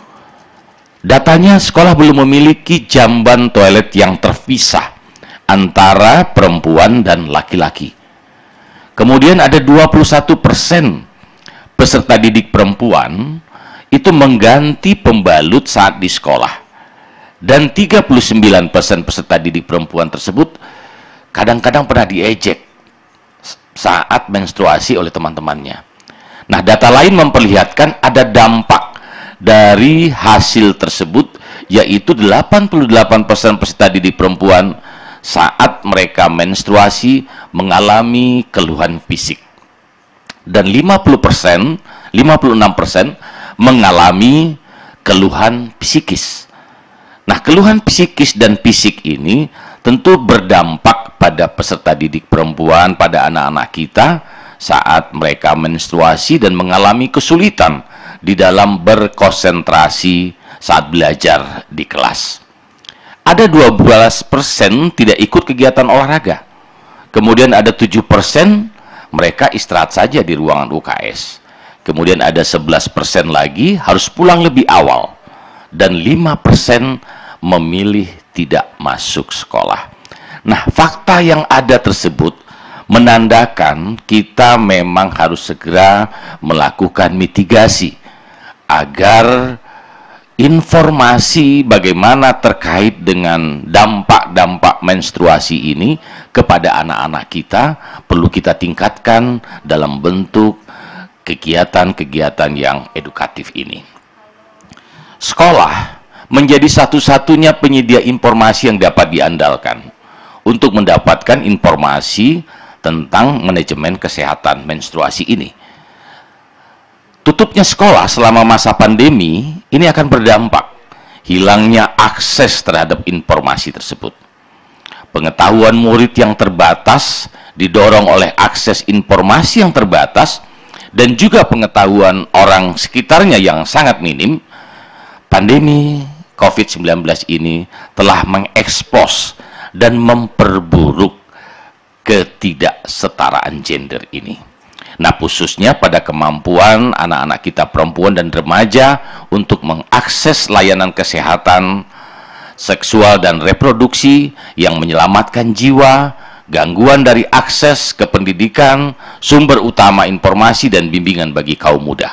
Datanya, sekolah belum memiliki jamban toilet yang terpisah antara perempuan dan laki-laki. Kemudian ada dua puluh satu persen peserta didik perempuan itu mengganti pembalut saat di sekolah. Dan tiga puluh sembilan persen peserta didik perempuan tersebut kadang-kadang pernah diejek saat menstruasi oleh teman-temannya. Nah, data lain memperlihatkan ada dampak dari hasil tersebut, yaitu delapan puluh delapan persen peserta didik perempuan saat mereka menstruasi mengalami keluhan fisik. Dan lima puluh persen, lima puluh enam persen mengalami keluhan psikis. Nah, keluhan psikis dan fisik ini tentu berdampak pada peserta didik perempuan, pada anak-anak kita saat mereka menstruasi dan mengalami kesulitan di dalam berkonsentrasi saat belajar di kelas. Ada dua belas persen tidak ikut kegiatan olahraga. Kemudian ada tujuh persen mereka istirahat saja di ruangan U K S. Kemudian ada sebelas persen lagi harus pulang lebih awal. Dan lima persen memilih tidak masuk sekolah. Nah, fakta yang ada tersebut menandakan kita memang harus segera melakukan mitigasi agar informasi bagaimana terkait dengan dampak-dampak menstruasi ini kepada anak-anak kita perlu kita tingkatkan dalam bentuk kegiatan-kegiatan yang edukatif ini. Sekolah menjadi satu-satunya penyedia informasi yang dapat diandalkan untuk mendapatkan informasi tentang manajemen kesehatan menstruasi ini. Tutupnya sekolah selama masa pandemi ini akan berdampak hilangnya akses terhadap informasi tersebut. Pengetahuan murid yang terbatas didorong oleh akses informasi yang terbatas dan juga pengetahuan orang sekitarnya yang sangat minim. Pandemi COVID sembilan belas ini telah mengekspos dan memperburuk ketidaksetaraan gender ini. Nah, khususnya pada kemampuan anak-anak kita perempuan dan remaja untuk mengakses layanan kesehatan seksual dan reproduksi yang menyelamatkan jiwa, gangguan dari akses ke pendidikan, sumber utama informasi dan bimbingan bagi kaum muda.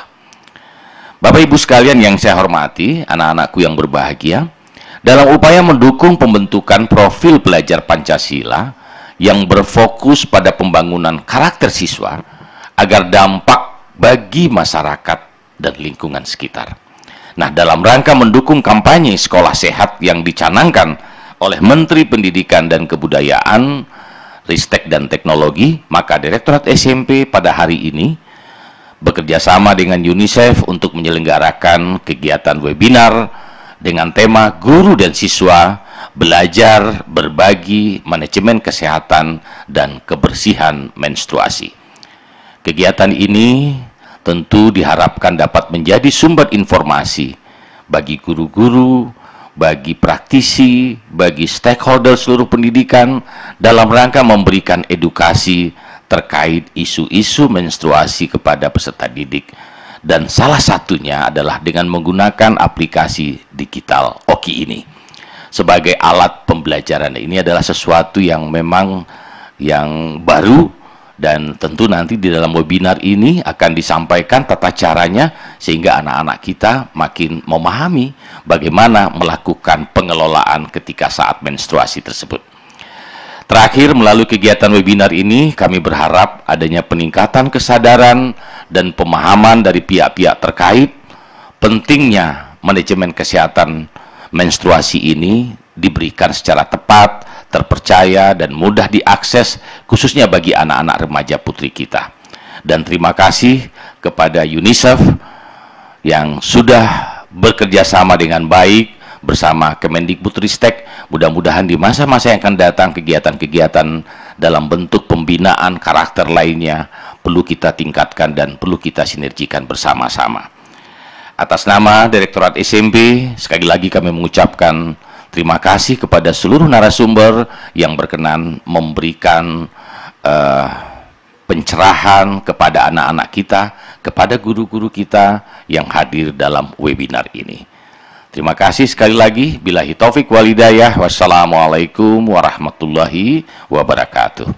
Bapak Ibu sekalian yang saya hormati, anak-anakku yang berbahagia, dalam upaya mendukung pembentukan profil pelajar Pancasila yang berfokus pada pembangunan karakter siswa agar dampak bagi masyarakat dan lingkungan sekitar. Nah, dalam rangka mendukung kampanye sekolah sehat yang dicanangkan oleh Menteri Pendidikan dan Kebudayaan, Ristek dan Teknologi, maka Direktorat S M P pada hari ini bekerja sama dengan UNICEF untuk menyelenggarakan kegiatan webinar dengan tema Guru dan Siswa Belajar Berbagi Manajemen Kesehatan dan Kebersihan Menstruasi. Kegiatan ini tentu diharapkan dapat menjadi sumber informasi bagi guru-guru, bagi praktisi, bagi stakeholder seluruh pendidikan dalam rangka memberikan edukasi terkait isu-isu menstruasi kepada peserta didik, dan salah satunya adalah dengan menggunakan aplikasi digital O K I ini sebagai alat pembelajaran. Ini adalah sesuatu yang memang yang baru, dan tentu nanti di dalam webinar ini akan disampaikan tata caranya sehingga anak-anak kita makin memahami bagaimana melakukan pengelolaan ketika saat menstruasi tersebut. Terakhir, melalui kegiatan webinar ini, kami berharap adanya peningkatan kesadaran dan pemahaman dari pihak-pihak terkait pentingnya manajemen kesehatan menstruasi ini diberikan secara tepat, terpercaya, dan mudah diakses, khususnya bagi anak-anak remaja putri kita. Dan terima kasih kepada UNICEF yang sudah bekerja sama dengan baik bersama Kemendikbudristek. Mudah-mudahan di masa-masa yang akan datang kegiatan-kegiatan dalam bentuk pembinaan karakter lainnya perlu kita tingkatkan dan perlu kita sinergikan bersama-sama. Atas nama Direktorat S M P, sekali lagi kami mengucapkan terima kasih kepada seluruh narasumber yang berkenan memberikan uh, penjelasan pencerahan kepada anak-anak kita, kepada guru-guru kita yang hadir dalam webinar ini. Terima kasih sekali lagi. Billahi taufik wal hidayah. Wassalamualaikum warahmatullahi wabarakatuh.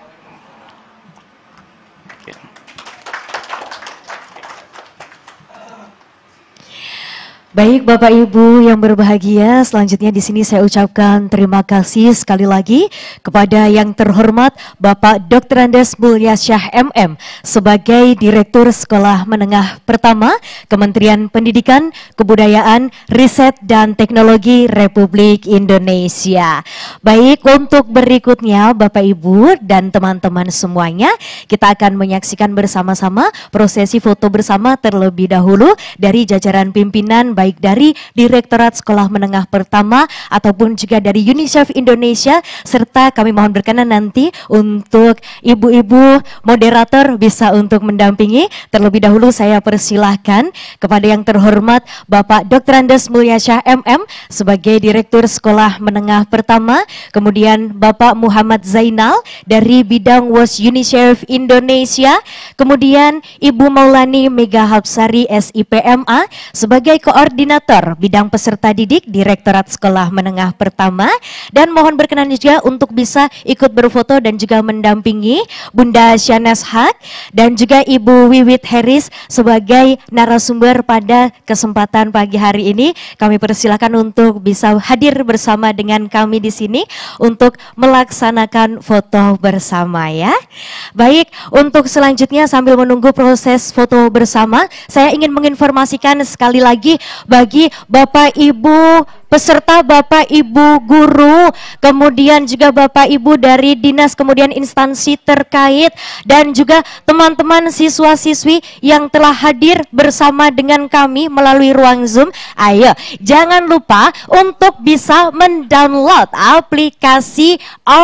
Baik Bapak Ibu yang berbahagia, selanjutnya di sini saya ucapkan terima kasih sekali lagi kepada yang terhormat Bapak Doktor Andes Mulyasyah M M sebagai Direktur Sekolah Menengah Pertama Kementerian Pendidikan, Kebudayaan, Riset dan Teknologi Republik Indonesia. Baik, untuk berikutnya Bapak Ibu dan teman-teman semuanya, kita akan menyaksikan bersama-sama prosesi foto bersama terlebih dahulu dari jajaran pimpinan baik dari Direktorat Sekolah Menengah Pertama ataupun juga dari UNICEF Indonesia, serta kami mohon berkenan nanti untuk ibu-ibu moderator bisa untuk mendampingi. Terlebih dahulu saya persilahkan kepada yang terhormat Bapak Doktor Andes Mulyasyah M M sebagai Direktur Sekolah Menengah Pertama, kemudian Bapak Muhammad Zainal dari bidang W O S UNICEF Indonesia, kemudian Ibu Maulani Mega Hapsari S I P M A sebagai Koordinator Bidang Peserta Didik Direktorat Sekolah Menengah Pertama, dan mohon berkenan juga untuk bisa ikut berfoto dan juga mendampingi Bunda Shanas Haq dan juga Ibu Wiwit Harris sebagai narasumber pada kesempatan pagi hari ini. Kami persilakan untuk bisa hadir bersama dengan kami di sini untuk melaksanakan foto bersama ya. Baik, untuk selanjutnya sambil menunggu proses foto bersama, saya ingin menginformasikan sekali lagi bagi Bapak Ibu peserta, Bapak Ibu guru, kemudian juga Bapak Ibu dari dinas, kemudian instansi terkait, dan juga teman-teman siswa-siswi yang telah hadir bersama dengan kami melalui ruang Zoom. Ayo, jangan lupa untuk bisa mendownload aplikasi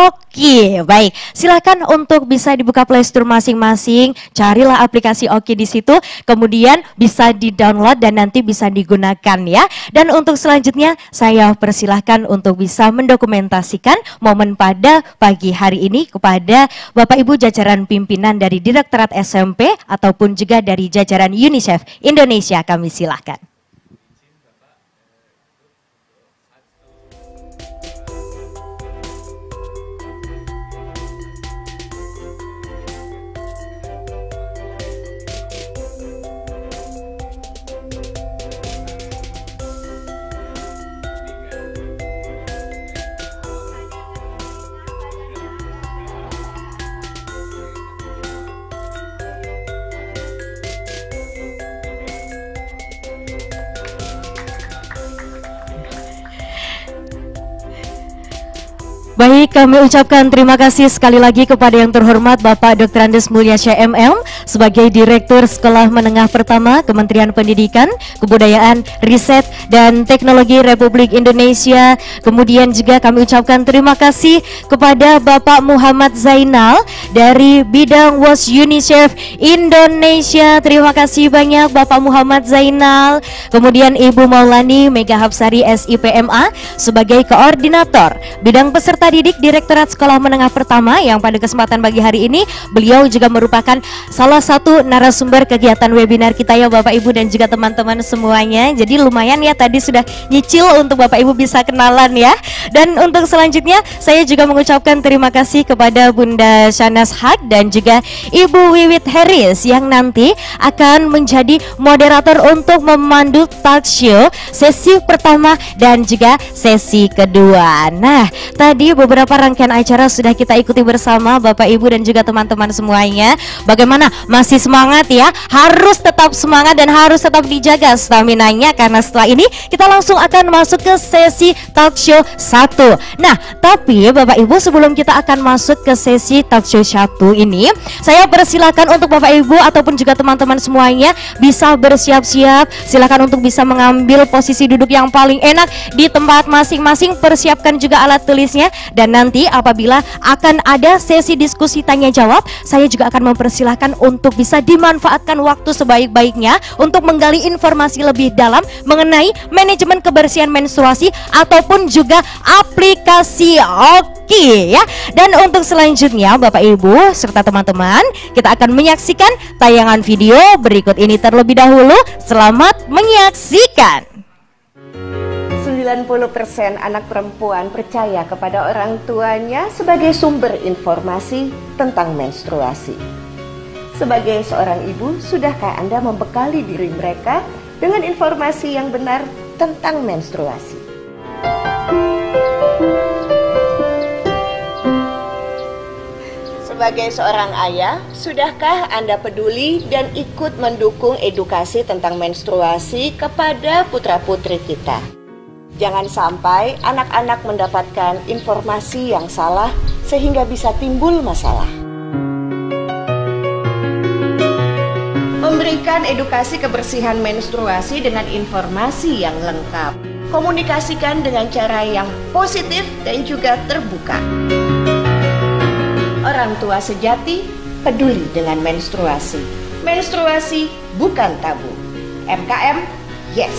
Oki. Baik, silakan untuk bisa dibuka Play Store masing-masing, carilah aplikasi Oki di situ, kemudian bisa di-download dan nanti bisa digunakan ya. Dan untuk selanjutnya saya persilahkan untuk bisa mendokumentasikan momen pada pagi hari ini kepada Bapak Ibu jajaran pimpinan dari Direktorat S M P ataupun juga dari jajaran UNICEF Indonesia. Kami silahkan. Baik, kami ucapkan terima kasih sekali lagi kepada yang terhormat Bapak Doktor Andes Mulyasyah M M sebagai Direktur Sekolah Menengah Pertama Kementerian Pendidikan, Kebudayaan, Riset dan Teknologi Republik Indonesia. Kemudian juga kami ucapkan terima kasih kepada Bapak Muhammad Zainal dari bidang W O S UNICEF Indonesia. Terima kasih banyak Bapak Muhammad Zainal. Kemudian Ibu Maulani Mega Hapsari S I P M A sebagai Koordinator Bidang Peserta Didik Direktorat Sekolah Menengah Pertama, yang pada kesempatan pagi hari ini beliau juga merupakan salah satu narasumber kegiatan webinar kita ya Bapak Ibu dan juga teman-teman semuanya. Jadi lumayan ya tadi sudah nyicil untuk Bapak Ibu bisa kenalan ya. Dan untuk selanjutnya saya juga mengucapkan terima kasih kepada Bunda Shanas Haq dan juga Ibu Wiwit Harris yang nanti akan menjadi moderator untuk memandu talk show sesi pertama dan juga sesi kedua. Nah, tadi beberapa rangkaian acara sudah kita ikuti bersama Bapak Ibu dan juga teman-teman semuanya. Bagaimana? Masih semangat ya? Harus tetap semangat dan harus tetap dijaga staminanya, karena setelah ini kita langsung akan masuk ke sesi talk show satu. Nah, tapi Bapak Ibu sebelum kita akan masuk ke sesi talk show satu ini, saya persilakan untuk Bapak Ibu ataupun juga teman-teman semuanya bisa bersiap-siap. Silakan untuk bisa mengambil posisi duduk yang paling enak di tempat masing-masing. Persiapkan juga alat tulisnya Dan nanti apabila akan ada sesi diskusi tanya jawab, saya juga akan mempersilahkan untuk bisa dimanfaatkan waktu sebaik-baiknya untuk menggali informasi lebih dalam mengenai manajemen kebersihan menstruasi ataupun juga aplikasi Oki ya. Dan untuk selanjutnya Bapak Ibu serta teman-teman, kita akan menyaksikan tayangan video berikut ini terlebih dahulu. Selamat menyaksikan. sembilan puluh persen anak perempuan percaya kepada orang tuanya sebagai sumber informasi tentang menstruasi. Sebagai seorang ibu, sudahkah Anda membekali diri mereka dengan informasi yang benar tentang menstruasi? Sebagai seorang ayah, sudahkah Anda peduli dan ikut mendukung edukasi tentang menstruasi kepada putra-putri kita? Jangan sampai anak-anak mendapatkan informasi yang salah sehingga bisa timbul masalah. Memberikan edukasi kebersihan menstruasi dengan informasi yang lengkap. Komunikasikan dengan cara yang positif dan juga terbuka. Orang tua sejati peduli dengan menstruasi. Menstruasi bukan tabu. M K M, yes.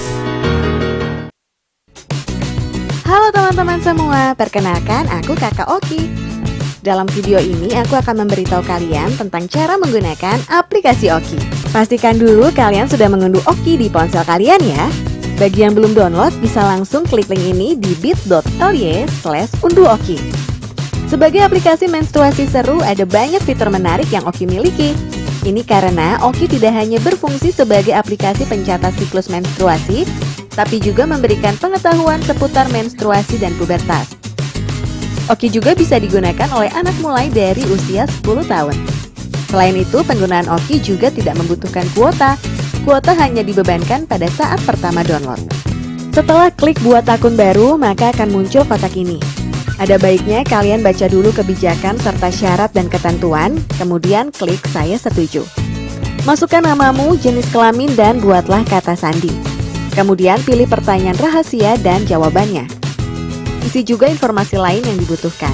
Halo teman-teman semua, perkenalkan aku Kakak Oki. Dalam video ini aku akan memberitahu kalian tentang cara menggunakan aplikasi Oki. Pastikan dulu kalian sudah mengunduh Oki di ponsel kalian ya. Bagi yang belum download bisa langsung klik link ini di bit.ly slash unduh Oki. Sebagai aplikasi menstruasi seru, ada banyak fitur menarik yang Oki miliki. Ini karena Oki tidak hanya berfungsi sebagai aplikasi pencatat siklus menstruasi, tapi juga memberikan pengetahuan seputar menstruasi dan pubertas. Oki juga bisa digunakan oleh anak mulai dari usia sepuluh tahun. Selain itu, penggunaan Oki juga tidak membutuhkan kuota. Kuota hanya dibebankan pada saat pertama download. Setelah klik buat akun baru, maka akan muncul kotak ini. Ada baiknya kalian baca dulu kebijakan serta syarat dan ketentuan, kemudian klik saya setuju. Masukkan namamu, jenis kelamin, dan buatlah kata sandi. Kemudian pilih pertanyaan rahasia dan jawabannya. Isi juga informasi lain yang dibutuhkan.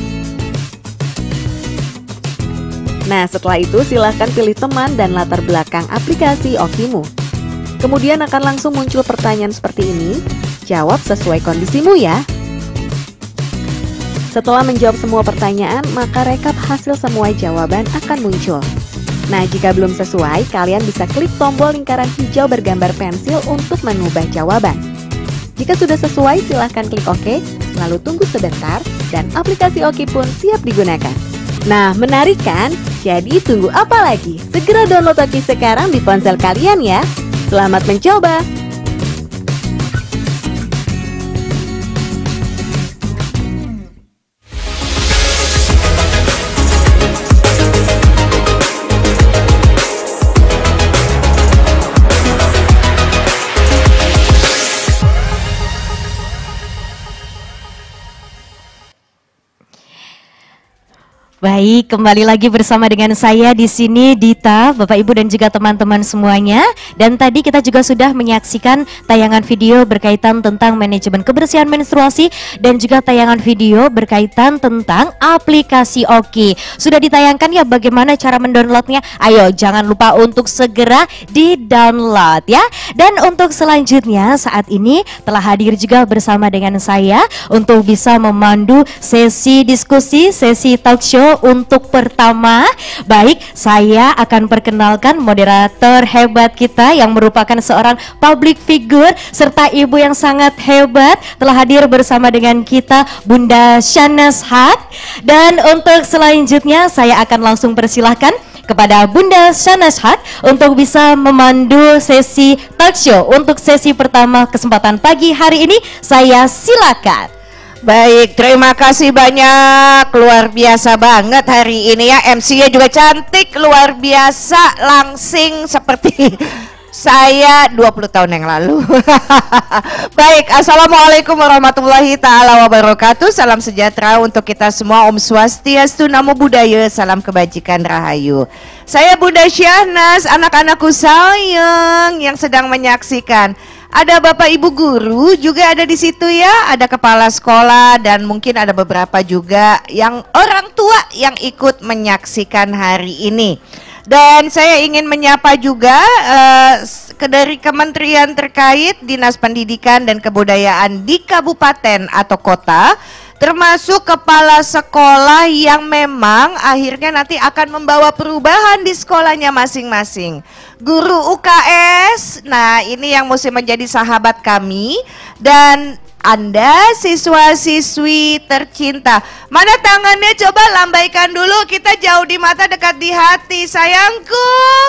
Nah, setelah itu silahkan pilih teman dan latar belakang aplikasi Okimu. Kemudian akan langsung muncul pertanyaan seperti ini. Jawab sesuai kondisimu ya. Setelah menjawab semua pertanyaan, maka rekap hasil semua jawaban akan muncul. Nah, jika belum sesuai, kalian bisa klik tombol lingkaran hijau bergambar pensil untuk mengubah jawaban. Jika sudah sesuai, silahkan klik OK, lalu tunggu sebentar, dan aplikasi Oki pun siap digunakan. Nah, menarik kan? Jadi tunggu apa lagi? Segera download Oki sekarang di ponsel kalian ya. Selamat mencoba! Baik, kembali lagi bersama dengan saya di sini Dita, Bapak Ibu dan juga teman-teman semuanya. Dan tadi kita juga sudah menyaksikan tayangan video berkaitan tentang manajemen kebersihan menstruasi dan juga tayangan video berkaitan tentang aplikasi Oki. Sudah ditayangkan ya bagaimana cara mendownloadnya? Ayo jangan lupa untuk segera di-download ya. Dan untuk selanjutnya saat ini telah hadir juga bersama dengan saya untuk bisa memandu sesi diskusi, sesi talk show untuk pertama. Baik, saya akan perkenalkan moderator hebat kita yang merupakan seorang public figure serta ibu yang sangat hebat. Telah hadir bersama dengan kita Bunda Shanashat. Dan untuk selanjutnya saya akan langsung persilahkan kepada Bunda Shanashat untuk bisa memandu sesi talk show untuk sesi pertama kesempatan pagi hari ini. Saya silakan. Baik, terima kasih banyak. Luar biasa banget hari ini ya. M C-nya juga cantik, luar biasa, langsing seperti saya dua puluh tahun yang lalu. Baik, assalamualaikum warahmatullahi ta'ala wabarakatuh. Salam sejahtera untuk kita semua. Om Swastiastu, Namo Buddhaya, salam kebajikan rahayu. Saya Bunda Syahnas, anak-anakku sayang yang sedang menyaksikan ada Bapak Ibu guru juga ada di situ ya, ada kepala sekolah dan mungkin ada beberapa juga yang orang tua yang ikut menyaksikan hari ini. Dan saya ingin menyapa juga uh, dari kementerian terkait, Dinas Pendidikan dan Kebudayaan di kabupaten atau kota, termasuk kepala sekolah yang memang akhirnya nanti akan membawa perubahan di sekolahnya masing-masing. Guru U K S, nah ini yang mesti menjadi sahabat kami. Dan Anda siswa-siswi tercinta, mana tangannya coba lambaikan dulu, kita jauh di mata dekat di hati sayangku.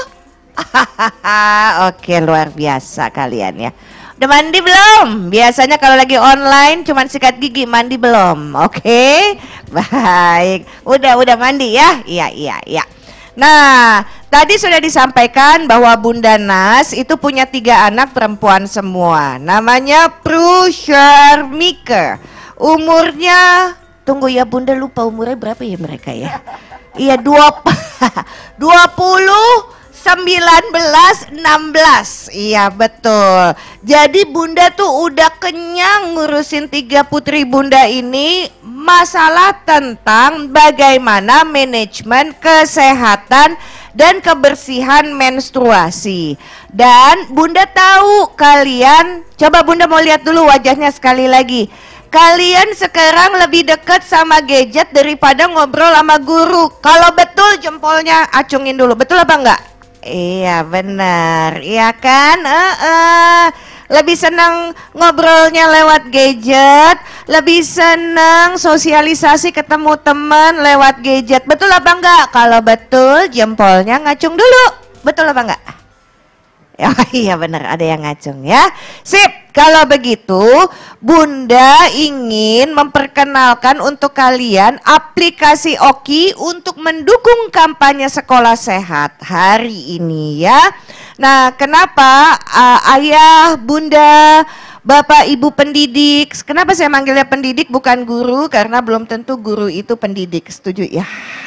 Oke, luar biasa kalian ya. Udah mandi belum? Biasanya kalau lagi online cuman sikat gigi, mandi belum? Oke, baik. Udah, udah mandi ya? Iya, iya, iya. Nah, tadi sudah disampaikan bahwa Bunda Nas itu punya tiga anak perempuan semua. Namanya Pru Sharmika. Umurnya, tunggu ya Bunda lupa umurnya berapa ya mereka ya? Iya, dua puluh sembilan belas, enam belas, iya betul. Jadi Bunda tuh udah kenyang ngurusin tiga putri Bunda ini masalah tentang bagaimana manajemen kesehatan dan kebersihan menstruasi. Dan Bunda tahu kalian, coba Bunda mau lihat dulu wajahnya sekali lagi. Kalian sekarang lebih dekat sama gadget daripada ngobrol sama guru. Kalau betul jempolnya acungin dulu, betul apa enggak? Iya benar, iya kan? Uh, uh. Lebih senang ngobrolnya lewat gadget, lebih senang sosialisasi ketemu teman lewat gadget. Betul apa enggak? Kalau betul jempolnya ngacung dulu. Betul apa enggak? Oh iya benar, ada yang ngacung ya. Sip, kalau begitu Bunda ingin memperkenalkan untuk kalian aplikasi Oki untuk mendukung kampanye sekolah sehat hari ini ya. Nah, kenapa uh, ayah, bunda, bapak, ibu pendidik, kenapa saya manggilnya pendidik bukan guru? Karena belum tentu guru itu pendidik, setuju ya?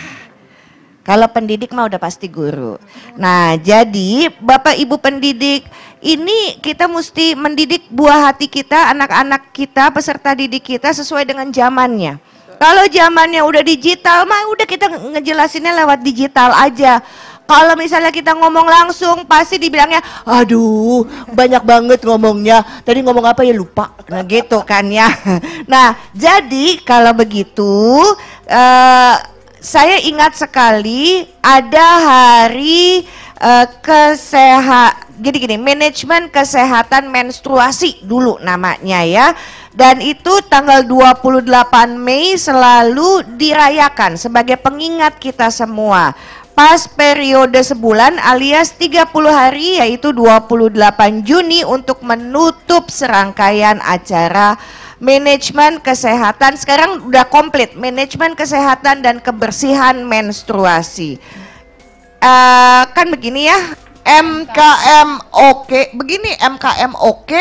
Kalau pendidik mah udah pasti guru. Nah, jadi Bapak Ibu pendidik, ini kita mesti mendidik buah hati kita, anak-anak kita, peserta didik kita sesuai dengan zamannya. Kalau zamannya udah digital mah udah kita ngejelasinnya lewat digital aja. Kalau misalnya kita ngomong langsung pasti dibilangnya, aduh banyak banget ngomongnya, tadi ngomong apa ya lupa, nah gitu kan ya. Nah jadi kalau begitu uh, saya ingat sekali ada hari uh, kesehat, gini-gini, manajemen kesehatan menstruasi dulu namanya ya. Dan itu tanggal dua puluh delapan Mei selalu dirayakan sebagai pengingat kita semua. Pas periode sebulan alias tiga puluh hari yaitu dua puluh delapan Juni untuk menutup serangkaian acara manajemen kesehatan. Sekarang udah komplit manajemen kesehatan dan kebersihan menstruasi. Uh, kan begini ya, M K M oke, begini M K M oke,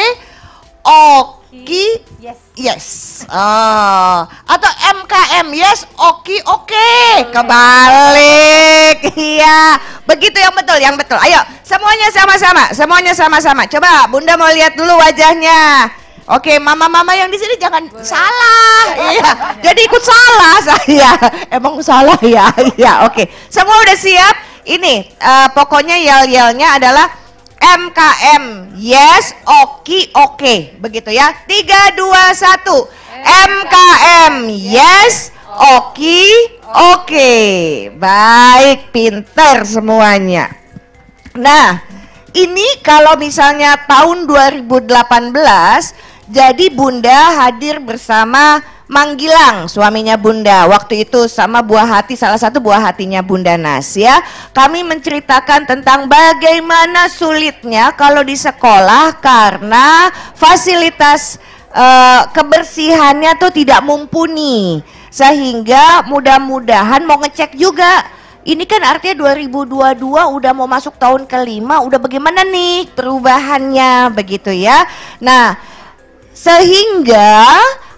Oki yes, yes. Oh. Atau M K M yes, Oki oke, kebalik, iya, begitu yang betul, yang betul. Ayo, semuanya sama-sama, semuanya sama-sama. Coba Bunda mau lihat dulu wajahnya. Oke, mama-mama yang di sini jangan boleh salah, iya. Jadi ikut salah saya, emang salah ya, iya. Oke, semua udah siap. Ini uh, pokoknya yel-yelnya adalah M K M yes, Oki oke, begitu ya. Tiga, dua, satu. M K M yes, Oki oke. Baik, pinter semuanya. Nah, ini kalau misalnya tahun dua ribu delapan belas, jadi Bunda hadir bersama Manggilang, suaminya Bunda. Waktu itu sama buah hati, salah satu buah hatinya Bunda Nas ya. Kami menceritakan tentang bagaimana sulitnya kalau di sekolah karena fasilitas uh, kebersihannya tuh tidak mumpuni. Sehingga mudah-mudahan mau ngecek juga. Ini kan artinya dua ribu dua puluh dua udah mau masuk tahun kelima, udah bagaimana nih perubahannya begitu ya. Nah, sehingga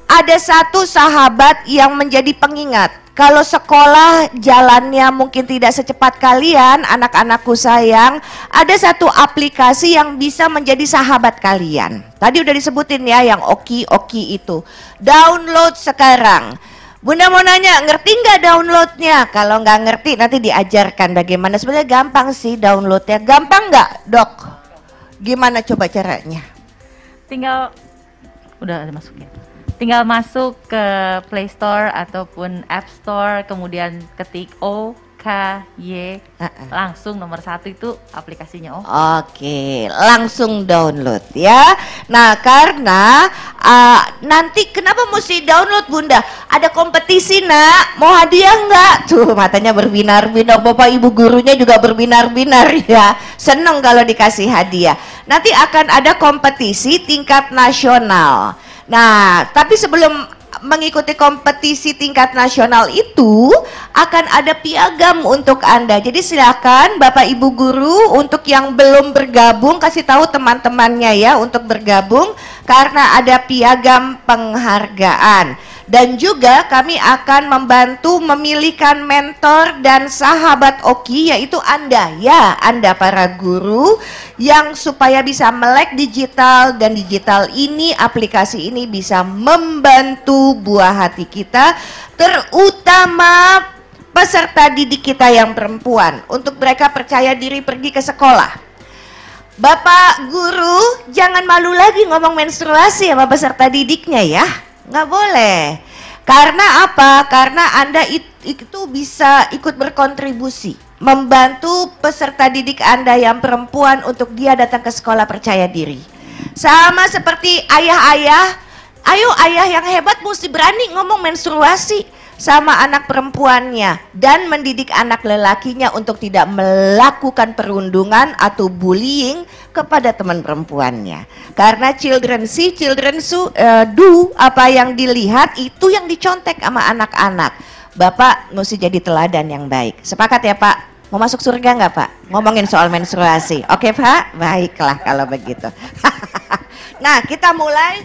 ada satu sahabat yang menjadi pengingat. Kalau sekolah jalannya mungkin tidak secepat kalian, anak-anakku sayang, ada satu aplikasi yang bisa menjadi sahabat kalian. Tadi udah disebutin ya yang Oki-Oki itu. Download sekarang. Bunda mau nanya, ngerti nggak downloadnya? Kalau nggak ngerti nanti diajarkan bagaimana. Sebenarnya gampang sih downloadnya. Gampang nggak, Dok? Gimana coba caranya? Tinggal, udah ada masuknya. Tinggal masuk ke Play Store ataupun App Store, kemudian ketik O K Y, uh-uh. langsung nomor satu itu aplikasinya. Oh. Oke, langsung download ya. Nah, karena uh, nanti kenapa mesti download, Bunda? Ada kompetisi, Nak. Mau hadiah nggak? Tuh matanya berbinar-binar. Bapak Ibu gurunya juga berbinar-binar ya. Seneng kalau dikasih hadiah. Nanti akan ada kompetisi tingkat nasional. Nah, tapi sebelum mengikuti kompetisi tingkat nasional itu akan ada piagam untuk Anda. Jadi silakan Bapak Ibu guru untuk yang belum bergabung kasih tahu teman-temannya ya untuk bergabung karena ada piagam penghargaan. Dan juga kami akan membantu memilihkan mentor dan sahabat Oki yaitu Anda ya, Anda para guru yang supaya bisa melek digital dan digital ini, aplikasi ini bisa membantu buah hati kita terutama peserta didik kita yang perempuan untuk mereka percaya diri pergi ke sekolah. Bapak guru jangan malu lagi ngomong menstruasi sama peserta didiknya ya. Nggak boleh. Karena apa? Karena Anda it, itu bisa ikut berkontribusi membantu peserta didik Anda yang perempuan untuk dia datang ke sekolah percaya diri. Sama seperti ayah-ayah, ayo ayah yang hebat mesti berani ngomong menstruasi sama anak perempuannya dan mendidik anak lelakinya untuk tidak melakukan perundungan atau bullying kepada teman perempuannya. Karena children see, children su, uh, do, apa yang dilihat itu yang dicontek sama anak-anak. Bapak mesti jadi teladan yang baik. Sepakat ya Pak? Mau masuk surga nggak Pak? Ngomongin soal menstruasi. Oke Pak? Baiklah kalau begitu. Nah kita mulai,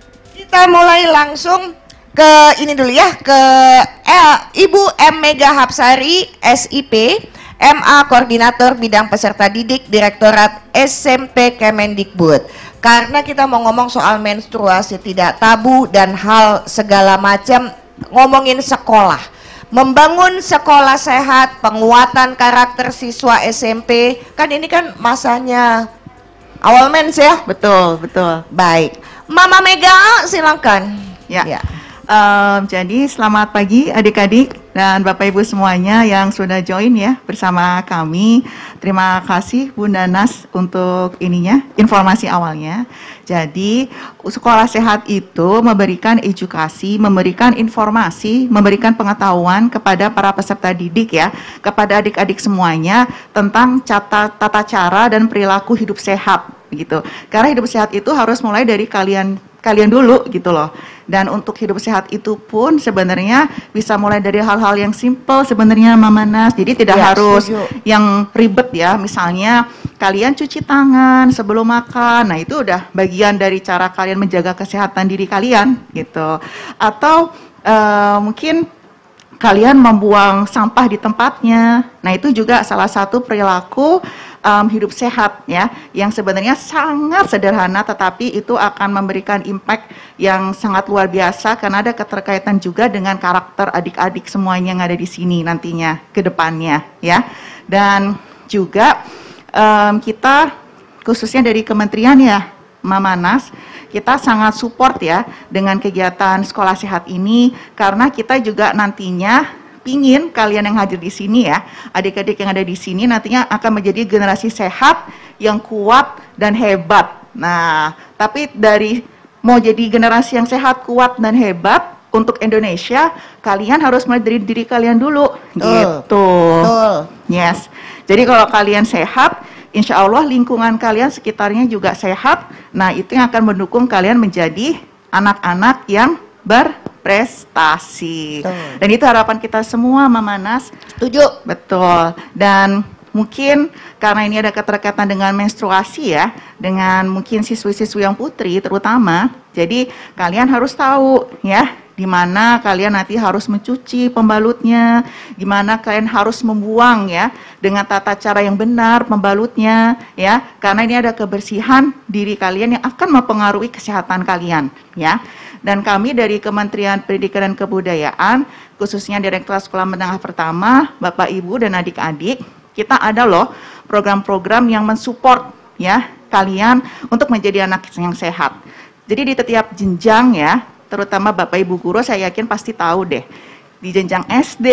kita mulai langsung ke ini dulu ya, ke eh, Ibu M. Mega Hapsari, S I P, M A Koordinator Bidang Peserta Didik, Direktorat S M P Kemendikbud. Karena kita mau ngomong soal menstruasi tidak tabu dan hal segala macam, ngomongin sekolah. Membangun sekolah sehat, penguatan karakter siswa S M P, kan ini kan masanya awal mens ya? Betul, betul. Baik, Mama Mega silakan. Ya. ya. Um, jadi selamat pagi adik-adik dan Bapak Ibu semuanya yang sudah join ya bersama kami. Terima kasih Bunda Nas untuk ininya, informasi awalnya. Jadi sekolah sehat itu memberikan edukasi, memberikan informasi, memberikan pengetahuan kepada para peserta didik ya, kepada adik-adik semuanya tentang cata, tata cara dan perilaku hidup sehat gitu. Karena hidup sehat itu harus mulai dari kalian kalian dulu gitu loh. Dan untuk hidup sehat itu pun sebenarnya bisa mulai dari hal-hal yang simple sebenarnya Mama Nas. Jadi tidak ya, harus setuju. Yang ribet ya. Misalnya kalian cuci tangan sebelum makan. Nah, itu udah bagian dari cara kalian menjaga kesehatan diri kalian gitu. Atau uh, mungkin kalian membuang sampah di tempatnya. Nah, itu juga salah satu perilaku um, hidup sehat ya, yang sebenarnya sangat sederhana tetapi itu akan memberikan impact yang sangat luar biasa karena ada keterkaitan juga dengan karakter adik-adik semuanya yang ada di sini nantinya ke depannya ya. Dan juga um, kita khususnya dari kementerian ya Mama Nas, kita sangat support ya dengan kegiatan sekolah sehat ini karena kita juga nantinya pingin kalian yang hadir di sini ya, adik-adik yang ada di sini nantinya akan menjadi generasi sehat yang kuat dan hebat. Nah, tapi dari mau jadi generasi yang sehat, kuat dan hebat untuk Indonesia, kalian harus mulai dari diri kalian dulu, Betul. gitu. Betul. Yes. Jadi kalau kalian sehat, insya Allah lingkungan kalian sekitarnya juga sehat. Nah, itu yang akan mendukung kalian menjadi anak-anak yang berprestasi. Betul. Dan itu harapan kita semua, Mama Nas. Setuju. Betul. Dan mungkin karena ini ada keterkaitan dengan menstruasi ya, dengan mungkin siswi-siswi yang putri terutama, Jadi kalian harus tahu ya, di mana kalian nanti harus mencuci pembalutnya, di mana kalian harus membuang ya dengan tata cara yang benar pembalutnya ya, karena ini ada kebersihan diri kalian yang akan mempengaruhi kesehatan kalian ya. Dan kami dari Kementerian Pendidikan dan Kebudayaan, khususnya Direktorat Sekolah Menengah Pertama, Bapak Ibu dan adik-adik, kita ada loh program-program yang mensupport ya kalian untuk menjadi anak yang sehat. Jadi di setiap jenjang ya, terutama Bapak Ibu guru saya yakin pasti tahu deh, di jenjang S D,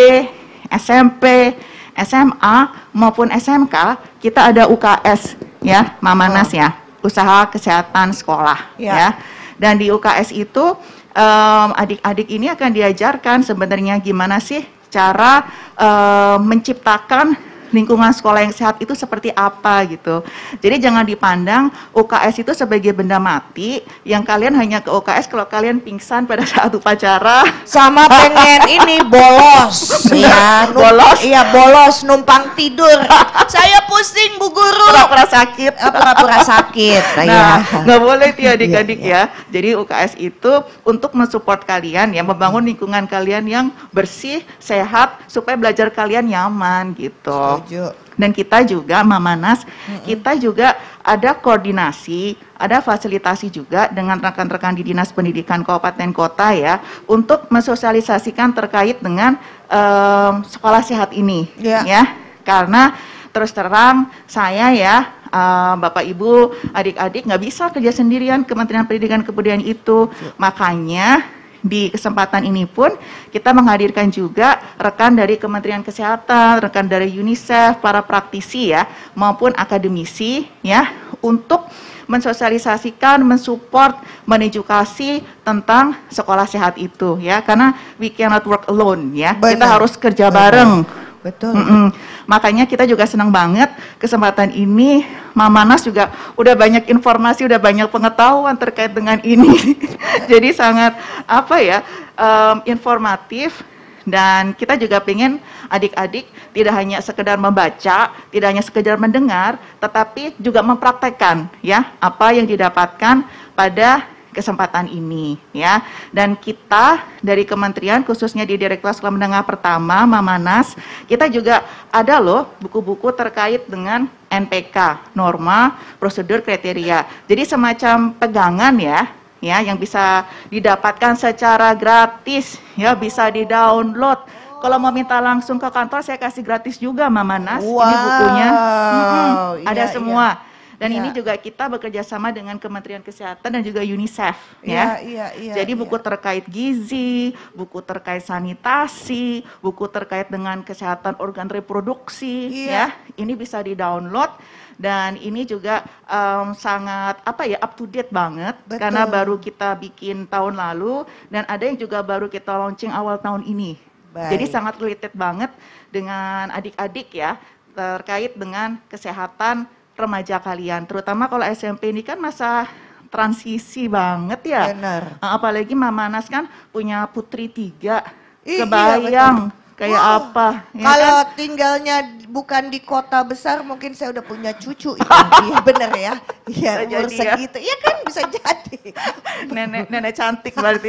S M P, S M A maupun S M K kita ada U K S ya, Mamanas ya, usaha kesehatan sekolah ya. ya. Dan di U K S itu um, adik-adik ini akan diajarkan sebenarnya gimana sih cara um, menciptakan lingkungan sekolah yang sehat itu seperti apa gitu. Jadi jangan dipandang U K S itu sebagai benda mati yang kalian hanya ke U K S kalau kalian pingsan pada saat upacara. Sama pengen ini bolos ya, bolos. Iya bolos numpang tidur. Saya pusing Bu Guru. Pura-pura sakit. Pura-pura sakit. Nah, nggak boleh tuh adik-adik ya. Jadi U K S itu untuk mensupport kalian ya, membangun lingkungan kalian yang bersih, sehat supaya belajar kalian nyaman gitu. Dan kita juga Mamanas, mm-hmm. kita juga ada koordinasi, ada fasilitasi juga dengan rekan-rekan di Dinas Pendidikan Kabupaten Kota ya, untuk mensosialisasikan terkait dengan um, sekolah sehat ini yeah. ya. Karena terus terang saya ya, uh, Bapak Ibu, adik-adik nggak bisa kerja sendirian Kementerian Pendidikan dan Kebudayaan itu, yeah. makanya di kesempatan ini pun kita menghadirkan juga rekan dari Kementerian Kesehatan, rekan dari UNICEF, para praktisi ya, maupun akademisi ya, untuk mensosialisasikan, mensupport, menedukasi tentang sekolah sehat itu ya, karena we cannot work alone ya, Benar. kita harus kerja Benar. bareng. Betul. Mm-mm. Makanya kita juga senang banget kesempatan ini, Mamanas juga udah banyak informasi, udah banyak pengetahuan terkait dengan ini. Jadi sangat apa ya, um, informatif, dan kita juga pengen adik-adik tidak hanya sekedar membaca, tidak hanya sekedar mendengar, tetapi juga mempraktekkan ya apa yang didapatkan pada kesempatan ini ya. Dan kita dari kementerian, khususnya di Direktorat Sekolah Menengah Pertama Mamanas, kita juga ada loh buku-buku terkait dengan N P K, norma, prosedur, kriteria. Jadi semacam pegangan ya, ya yang bisa didapatkan secara gratis ya, bisa di-download. Kalau mau minta langsung ke kantor saya kasih gratis juga Mamanas. Wow. Ini bukunya. Hmm, iya, ada semua. Iya. Dan ya. ini juga kita bekerja sama dengan Kementerian Kesehatan dan juga UNICEF ya. ya. Iya, iya, Jadi iya. buku terkait gizi, buku terkait sanitasi, buku terkait dengan kesehatan organ reproduksi iya. ya. Ini bisa di-download dan ini juga um, sangat apa ya, up to date banget. Betul. Karena baru kita bikin tahun lalu dan ada yang juga baru kita launching awal tahun ini. Baik. Jadi sangat related banget dengan adik-adik ya, terkait dengan kesehatan remaja kalian, terutama kalau S M P ini kan masa transisi banget ya. Benar. Apalagi Mamanas kan punya putri tiga, Ih, kebayang iya, kayak wow. apa. Ya kalau kan? tinggalnya bukan di kota besar, mungkin saya udah punya cucu. Iya bener ya. Iya umur segitu. Iya kan bisa jadi. Nenek nenek cantik berarti.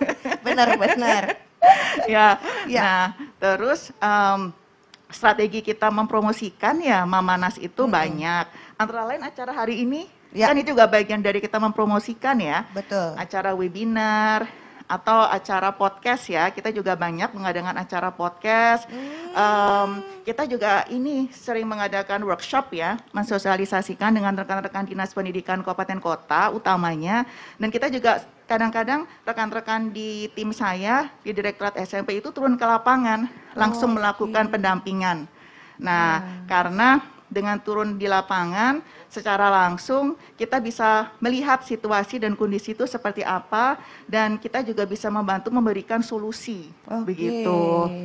Benar-benar. ya. ya. Nah terus. Um, Strategi kita mempromosikan ya Mamanas itu hmm. banyak. Antara lain acara hari ini ya. Kan itu juga bagian dari kita mempromosikan ya. Betul. Acara webinar atau acara podcast ya. Kita juga banyak mengadakan acara podcast. Hmm. Um, kita juga ini sering mengadakan workshop ya, mensosialisasikan dengan rekan-rekan Dinas Pendidikan Kabupaten Kota utamanya. Dan kita juga kadang-kadang rekan-rekan di tim saya di Direktorat S M P itu turun ke lapangan, langsung oh, melakukan okay. pendampingan. Nah, hmm. karena dengan turun di lapangan secara langsung kita bisa melihat situasi dan kondisi itu seperti apa, dan kita juga bisa membantu memberikan solusi okay. begitu.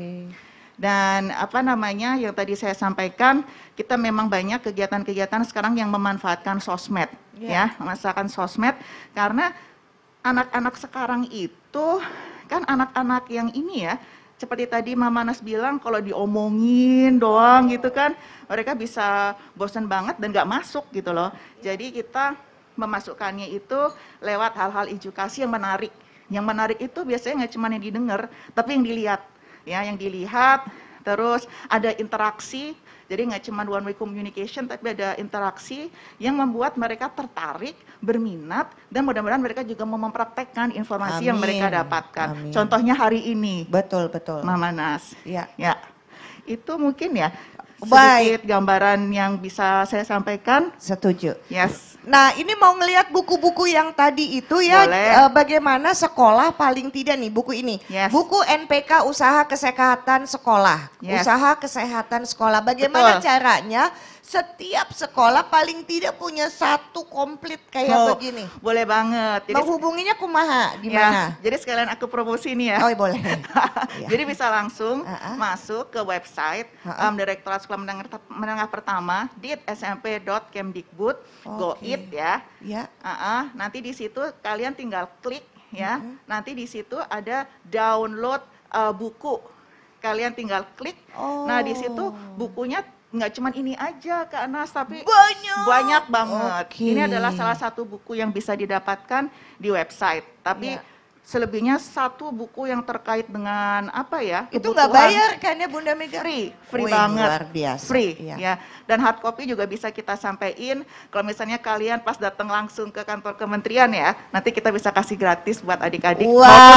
Dan apa namanya yang tadi saya sampaikan, kita memang banyak kegiatan-kegiatan sekarang yang memanfaatkan sosmed yeah. ya, memanfaatkan sosmed karena anak-anak sekarang itu kan anak-anak yang ini ya, seperti tadi Mamanas bilang kalau diomongin doang gitu kan, mereka bisa bosan banget dan nggak masuk gitu loh. Jadi kita memasukkannya itu lewat hal-hal edukasi yang menarik. Yang menarik itu biasanya nggak cuma yang didengar, tapi yang dilihat. Ya, yang dilihat, terus ada interaksi. Jadi nggak cuma one way communication, tapi ada interaksi yang membuat mereka tertarik, berminat, dan mudah-mudahan mereka juga mau mempraktekkan informasi Amin. yang mereka dapatkan. Amin. Contohnya hari ini. Betul, betul. Mama Nas. Ya. Ya. Itu mungkin ya Baik. sedikit gambaran yang bisa saya sampaikan. Setuju. Yes. Nah, ini mau ngelihat buku-buku yang tadi itu ya, uh, bagaimana sekolah paling tidak nih buku ini. Yes. Buku N P K Usaha Kesehatan Sekolah. Yes. Usaha Kesehatan Sekolah. Bagaimana Betul. caranya setiap sekolah paling tidak punya satu komplit kayak Oh, begini. Boleh banget. Jadi, menghubunginya kumaha? Gimana? Ya, jadi sekalian aku promosi nih ya. Oh, boleh. Jadi bisa langsung masuk ke website um, Direktorat Sekolah Menengah, Menengah Pertama dit s m p dot kemdikbud go it ya. Ya. Uh-uh, nanti di situ kalian tinggal klik ya. Nanti di situ ada download uh, buku. Kalian tinggal klik. Oh. Nah, di situ bukunya nggak cuma ini aja Kak Nas, tapi banyak banyak banget. Okay. Ini adalah salah satu buku yang bisa didapatkan di website. Tapi ya. selebihnya satu buku yang terkait dengan apa ya? Itu nggak bayar kan ya Bunda Mega? Free, free Wih, banget. luar biasa. Free ya. ya. Dan hard copy juga bisa kita sampaikan. Kalau misalnya kalian pas datang langsung ke kantor kementerian ya, nanti kita bisa kasih gratis buat adik-adik.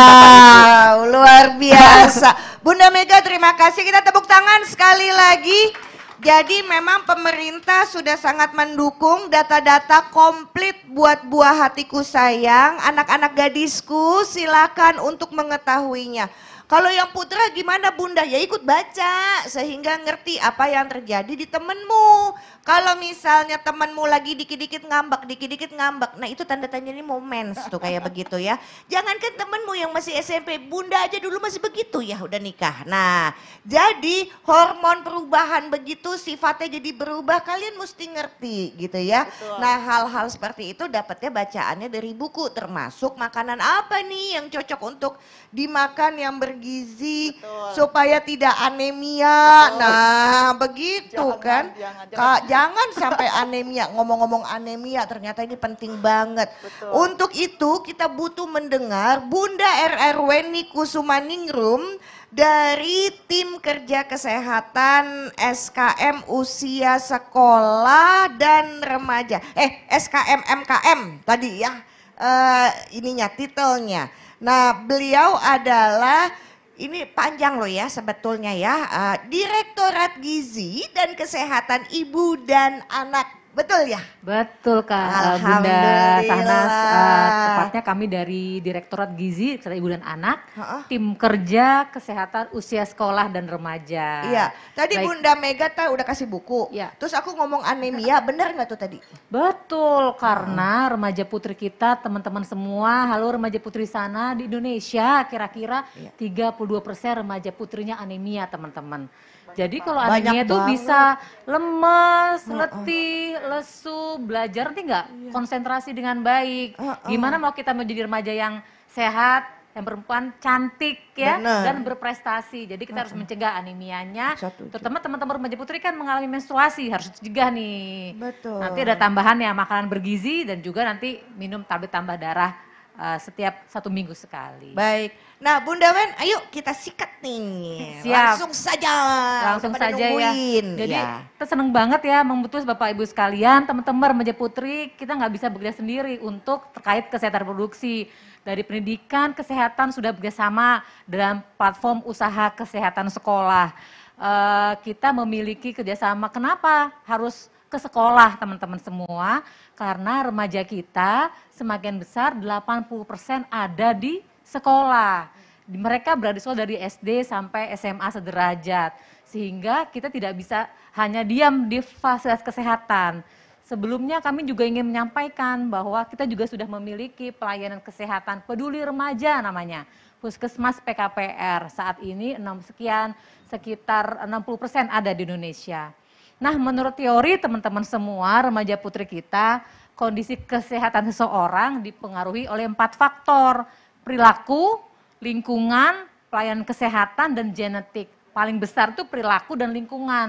Wow, luar biasa. Bunda Mega terima kasih. Kita tepuk tangan sekali lagi. Jadi memang pemerintah sudah sangat mendukung data-data komplit buat buah hatiku sayang. Anak-anak gadisku silakan untuk mengetahuinya. Kalau yang putra gimana Bunda? Ya ikut baca sehingga ngerti apa yang terjadi di temenmu. Kalau misalnya temenmu lagi dikit-dikit ngambek, dikit-dikit ngambek. Nah itu tanda tanya ini mau mens tuh kayak begitu ya. Jangankan temenmu yang masih S M P, Bunda aja dulu masih begitu ya udah nikah. Nah jadi hormon perubahan begitu sifatnya jadi berubah, kalian mesti ngerti gitu ya. Betul. Nah hal-hal seperti itu dapatnya bacaannya dari buku, termasuk makanan apa nih yang cocok untuk dimakan yang bergizi. Betul. Supaya tidak anemia. Betul. Nah begitu jangan, kan. Jangan, jangan. Jangan sampai anemia. Ngomong-ngomong anemia ternyata ini penting banget. Betul. Untuk itu kita butuh mendengar Bunda R R Weni Kusumaningrum dari tim kerja kesehatan S K M usia sekolah dan remaja. Eh S K M M K M tadi ya uh, ininya titelnya. Nah beliau adalah, ini panjang loh ya sebetulnya ya, uh, Direktorat Gizi dan Kesehatan Ibu dan Anak. Betul ya? Betul Kak Bunda Sahnas, uh, tepatnya kami dari Direktorat Gizi Kesehatan Ibu dan Anak, uh-uh. tim kerja kesehatan usia sekolah dan remaja. Iya, tadi Baik. Bunda Mega tahu udah kasih buku, ya. Terus aku ngomong anemia, benar nggak tuh tadi? Betul, karena uh. remaja putri kita, teman-teman semua, halo remaja putri sana di Indonesia, kira-kira ya. tiga puluh dua persen remaja putrinya anemia teman-teman. Jadi kalau anemia itu bisa lemes, letih, lesu, belajar nanti nggak iya. konsentrasi dengan baik. Uh, uh. Gimana mau kita menjadi remaja yang sehat, yang perempuan cantik ya, Bener. dan berprestasi. Jadi kita uh, harus mencegah anemianya. Terutama teman-teman remaja putri kan mengalami menstruasi, harus dicegah nih. Betul. Nanti ada tambahan ya makanan bergizi dan juga nanti minum tablet tambah darah uh, setiap satu minggu sekali. Baik. Nah Bunda Wen, ayo kita sikat nih. Siap. Langsung saja. Langsung saja nungguin. ya. Jadi ya. kita seneng banget ya memutus Bapak Ibu sekalian, teman-teman remaja putri, kita nggak bisa bekerja sendiri untuk terkait kesehatan reproduksi. Dari pendidikan, kesehatan sudah bekerjasama dalam platform usaha kesehatan sekolah. Uh, kita memiliki kerjasama, kenapa harus ke sekolah teman-teman semua? Karena remaja kita semakin besar, delapan puluh persen ada di sekolah. Mereka berada di sekolah dari S D sampai S M A sederajat. Sehingga kita tidak bisa hanya diam di fasilitas kesehatan. Sebelumnya kami juga ingin menyampaikan bahwa kita juga sudah memiliki pelayanan kesehatan peduli remaja namanya. Puskesmas P K P R saat ini enam sekian, sekitar enam puluh persen ada di Indonesia. Nah menurut teori teman-teman semua remaja putri kita, kondisi kesehatan seseorang dipengaruhi oleh empat faktor. Perilaku, lingkungan, pelayanan kesehatan, dan genetik. Paling besar itu perilaku dan lingkungan.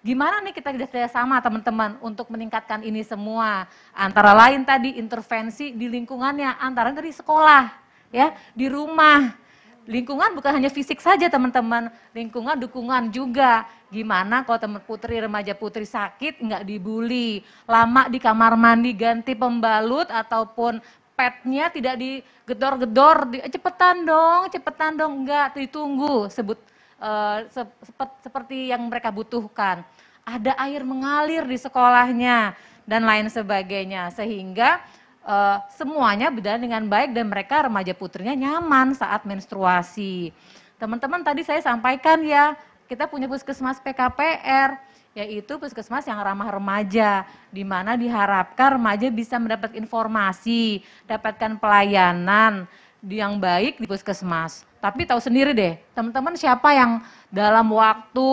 Gimana nih kita kerja sama teman-teman untuk meningkatkan ini semua? Antara lain tadi intervensi di lingkungannya, antara dari sekolah, ya, di rumah. Lingkungan bukan hanya fisik saja teman-teman, lingkungan dukungan juga. Gimana kalau teman putri, remaja putri sakit nggak dibully, lama di kamar mandi ganti pembalut ataupun petnya tidak digedor-gedor, di, cepetan dong, cepetan dong, enggak ditunggu, sebut Uh, sep seperti yang mereka butuhkan. Ada air mengalir di sekolahnya dan lain sebagainya, sehingga uh, semuanya berjalan dengan baik dan mereka remaja putrinya nyaman saat menstruasi. Teman-teman tadi saya sampaikan ya, kita punya puskesmas P K P R, yaitu puskesmas yang ramah remaja, di mana diharapkan remaja bisa mendapat informasi, dapatkan pelayanan yang baik di puskesmas. Tapi tahu sendiri deh, teman-teman siapa yang dalam waktu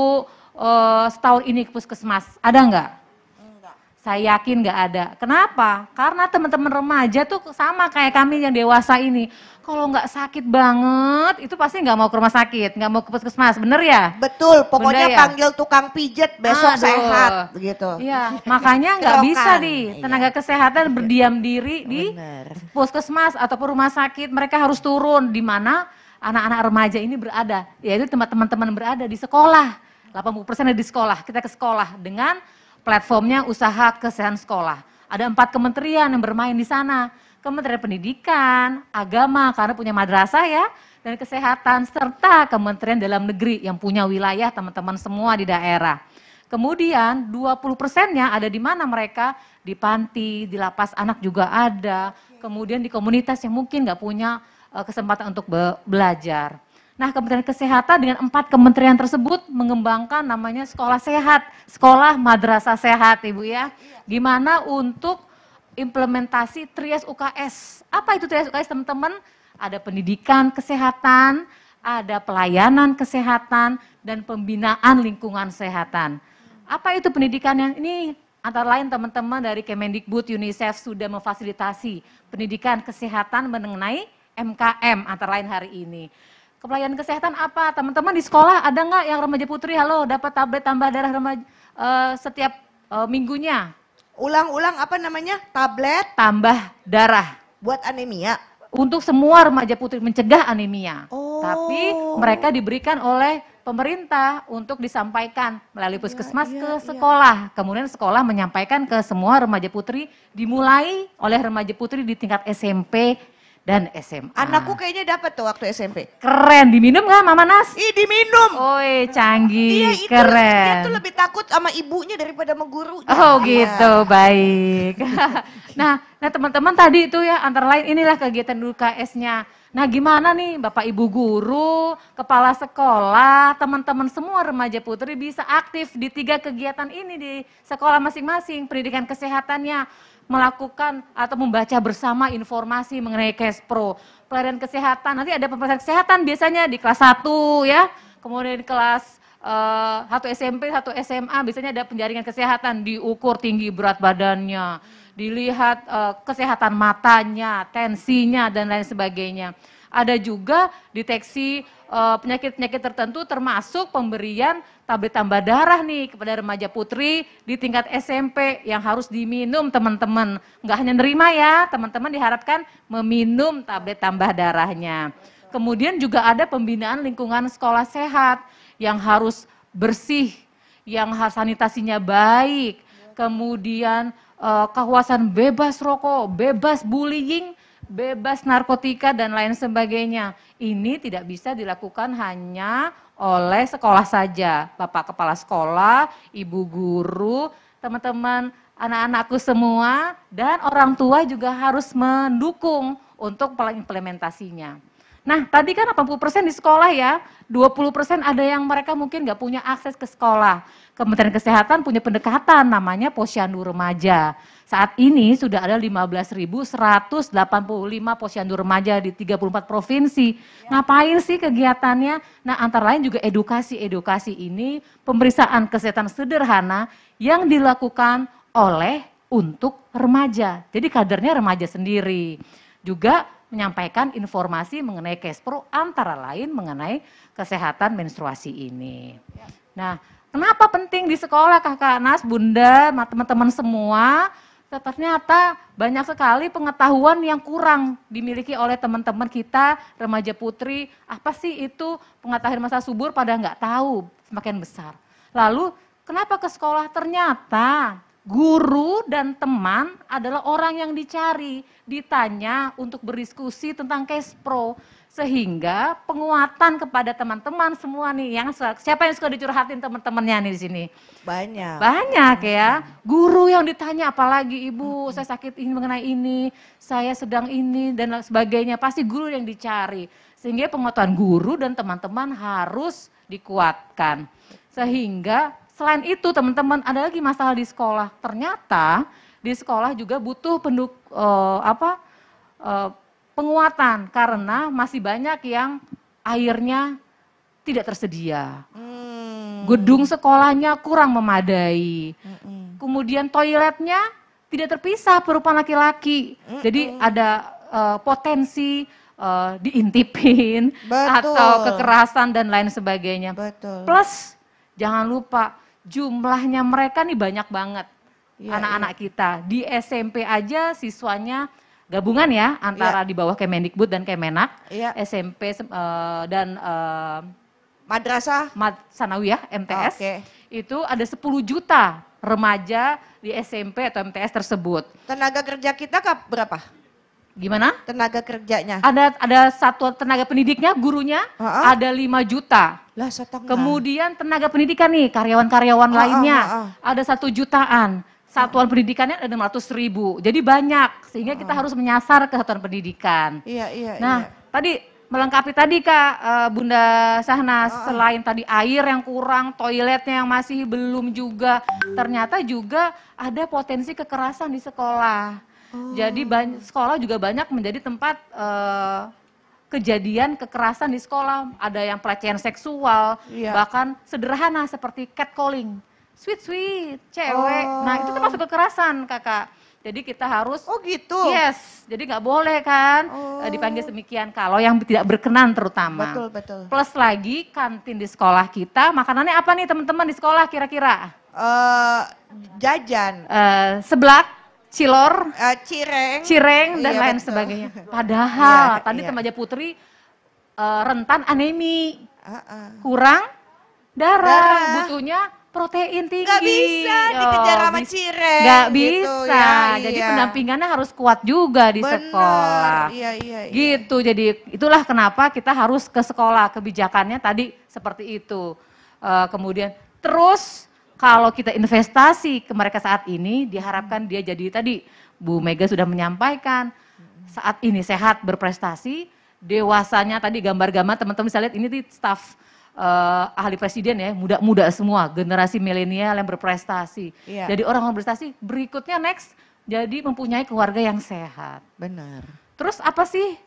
uh, setahun ini ke puskesmas? Ada nggak? Enggak. Saya yakin nggak ada. Kenapa? Karena teman-teman remaja tuh sama kayak kami yang dewasa ini. Kalau nggak sakit banget, itu pasti nggak mau ke rumah sakit, nggak mau ke puskesmas, bener ya? Betul, pokoknya ya? panggil tukang pijet besok Aduh. sehat, begitu. Iya, makanya nggak bisa di Iya. tenaga kesehatan berdiam diri di puskesmas ataupun rumah sakit, mereka harus turun di mana anak-anak remaja ini berada, yaitu tempat teman-teman berada di sekolah. delapan puluh persen ada di sekolah, kita ke sekolah dengan platformnya usaha kesehatan sekolah. Ada empat kementerian yang bermain di sana. Kementerian Pendidikan, Agama karena punya madrasah ya, dan Kesehatan, serta Kementerian Dalam Negeri yang punya wilayah teman-teman semua di daerah. Kemudian dua puluh persennya ada di mana mereka? Di panti, di lapas anak juga ada, kemudian di komunitas yang mungkin nggak punya uh, kesempatan untuk be belajar. Nah, Kementerian Kesehatan dengan empat kementerian tersebut mengembangkan namanya sekolah sehat, sekolah madrasah sehat Ibu ya. Gimana untuk implementasi Trias U K S. Apa itu Trias U K S teman-teman? Ada pendidikan kesehatan, ada pelayanan kesehatan, dan pembinaan lingkungan kesehatan. Apa itu pendidikan yang ini? Antara lain teman-teman dari Kemendikbud, UNICEF sudah memfasilitasi pendidikan kesehatan mengenai M K M antara lain hari ini. Pelayanan kesehatan apa? Teman-teman di sekolah ada nggak yang remaja putri, halo dapat tablet tambah darah remaja uh, setiap uh, minggunya? Ulang-ulang apa namanya? Tablet tambah darah. Buat anemia? Untuk semua remaja putri mencegah anemia. Oh. Tapi mereka diberikan oleh pemerintah untuk disampaikan melalui puskesmas ya, ya, ke sekolah. Ya. Kemudian sekolah menyampaikan ke semua remaja putri, dimulai oleh remaja putri di tingkat S M P dan S M A. Anakku kayaknya dapat tuh waktu S M P. Keren, diminum nggak Mama Nas? Ih diminum. Oi canggih, dia itu, keren. Dia tuh lebih takut sama ibunya daripada sama gurunya. Oh gitu, ya. Baik. nah, nah teman-teman tadi itu ya antara lain inilah kegiatan U K S-nya. Nah gimana nih Bapak Ibu guru, kepala sekolah, teman-teman semua remaja putri bisa aktif di tiga kegiatan ini di sekolah masing-masing, pendidikan kesehatannya, melakukan atau membaca bersama informasi mengenai Kespro, pelayanan kesehatan. Nanti ada pemeriksaan kesehatan biasanya di kelas satu ya, kemudian di kelas uh, satu S M P, satu S M A biasanya ada penjaringan kesehatan, diukur tinggi berat badannya, dilihat uh, kesehatan matanya, tensinya dan lain sebagainya. Ada juga deteksi penyakit-penyakit uh, tertentu termasuk pemberian tablet tambah darah nih kepada remaja putri di tingkat S M P yang harus diminum teman-teman. Nggak hanya nerima ya, teman-teman diharapkan meminum tablet tambah darahnya. Kemudian juga ada pembinaan lingkungan sekolah sehat yang harus bersih, yang harus sanitasinya baik, kemudian uh, kawasan bebas rokok, bebas bullying, bebas narkotika dan lain sebagainya. Ini tidak bisa dilakukan hanya oleh sekolah saja. Bapak kepala sekolah, ibu guru, teman-teman, anak-anakku semua, dan orang tua juga harus mendukung untuk implementasinya. Nah tadi kan delapan puluh persen di sekolah ya, dua puluh persen ada yang mereka mungkin nggak punya akses ke sekolah. Kementerian Kesehatan punya pendekatan namanya Posyandu Remaja. Saat ini sudah ada lima belas ribu seratus delapan puluh lima posyandu remaja di tiga puluh empat provinsi. Ngapain sih kegiatannya? Nah antara lain juga edukasi-edukasi ini, pemeriksaan kesehatan sederhana yang dilakukan oleh untuk remaja. Jadi kadernya remaja sendiri. Juga menyampaikan informasi mengenai Kespro antara lain mengenai kesehatan menstruasi ini. Nah, Kenapa penting di sekolah Kakak Nas, Bunda, teman-teman semua? Ternyata banyak sekali pengetahuan yang kurang dimiliki oleh teman-teman kita, remaja putri. Apa sih itu pengetahuan masa subur pada nggak tahu, semakin besar. Lalu kenapa ke sekolah? Ternyata guru dan teman adalah orang yang dicari, ditanya untuk berdiskusi tentang Kespro. Sehingga penguatan kepada teman-teman semua nih, yang siapa yang suka dicurhatin teman-temannya nih di sini? Banyak. Banyak ya. Guru yang ditanya, apalagi ibu, saya sakit ini mengenai ini, saya sedang ini dan sebagainya. Pasti guru yang dicari. Sehingga pengetahuan guru dan teman-teman harus dikuatkan. Sehingga selain itu teman-teman ada lagi masalah di sekolah. Ternyata di sekolah juga butuh penduk uh, apa? Uh, penguatan karena masih banyak yang airnya tidak tersedia. Hmm. Gedung sekolahnya kurang memadai. Hmm. Kemudian toiletnya tidak terpisah perempuan laki-laki. Hmm. Jadi ada uh, potensi uh, diintipin. Betul. Atau kekerasan dan lain sebagainya. Betul. Plus jangan lupa jumlahnya mereka nih banyak banget. Anak-anak ya, ya. Kita di S M P aja siswanya gabungan ya antara ya. Di bawah Kemendikbud dan Kemenak, ya. S M P uh, dan uh, madrasah, Mad Sanawiyah, M T S, oh, okay. Itu ada sepuluh juta remaja di S M P atau M T S tersebut. Tenaga kerja kita berapa? Gimana? Tenaga kerjanya? Ada ada satu tenaga pendidiknya, gurunya uh -uh. ada lima juta. Lah, setengah. Kemudian tenaga pendidikan nih, karyawan-karyawan uh -uh, lainnya uh -uh. ada satu jutaan. Satuan pendidikannya ada enam ratus ribu, jadi banyak sehingga kita harus menyasar ke satuan pendidikan. Iya, iya, nah, iya. tadi melengkapi tadi Kak uh, Bunda Sahnas, oh, selain tadi air yang kurang, toiletnya yang masih belum juga, ternyata juga ada potensi kekerasan di sekolah. Oh. Jadi sekolah juga banyak menjadi tempat uh, kejadian kekerasan di sekolah, ada yang pelecehan seksual, iya. Bahkan sederhana seperti catcalling. Sweet-sweet, cewek. Oh. Nah itu termasuk kekerasan Kakak. Jadi kita harus. Oh gitu? Yes, jadi nggak boleh kan oh. dipanggil demikian kalau yang tidak berkenan terutama. Betul, betul. Plus lagi kantin di sekolah kita, makanannya apa nih teman-teman di sekolah kira-kira? Uh, jajan. Uh, seblak, cilor, uh, cireng. Cireng dan iya, lain betul. sebagainya. Padahal iya, tadi iya. Remaja Putri uh, rentan anemi. Uh -uh. Kurang darah, darah. Butuhnya protein tinggi. Gak bisa dikejar sama cireng. Gak gitu, bisa. Ya, jadi iya. pendampingannya harus kuat juga di Bener, sekolah. Iya, iya, iya. Gitu. Jadi itulah kenapa kita harus ke sekolah. Kebijakannya tadi seperti itu. Uh, kemudian terus kalau kita investasi ke mereka saat ini, diharapkan dia jadi tadi Bu Mega sudah menyampaikan saat ini sehat berprestasi, dewasanya tadi gambar-gambar teman-teman bisa lihat ini di staf Uh, ahli presiden ya, muda-muda semua, generasi milenial yang berprestasi. Iya. Jadi orang yang berprestasi, berikutnya next, jadi mempunyai keluarga yang sehat. Benar. Terus apa sih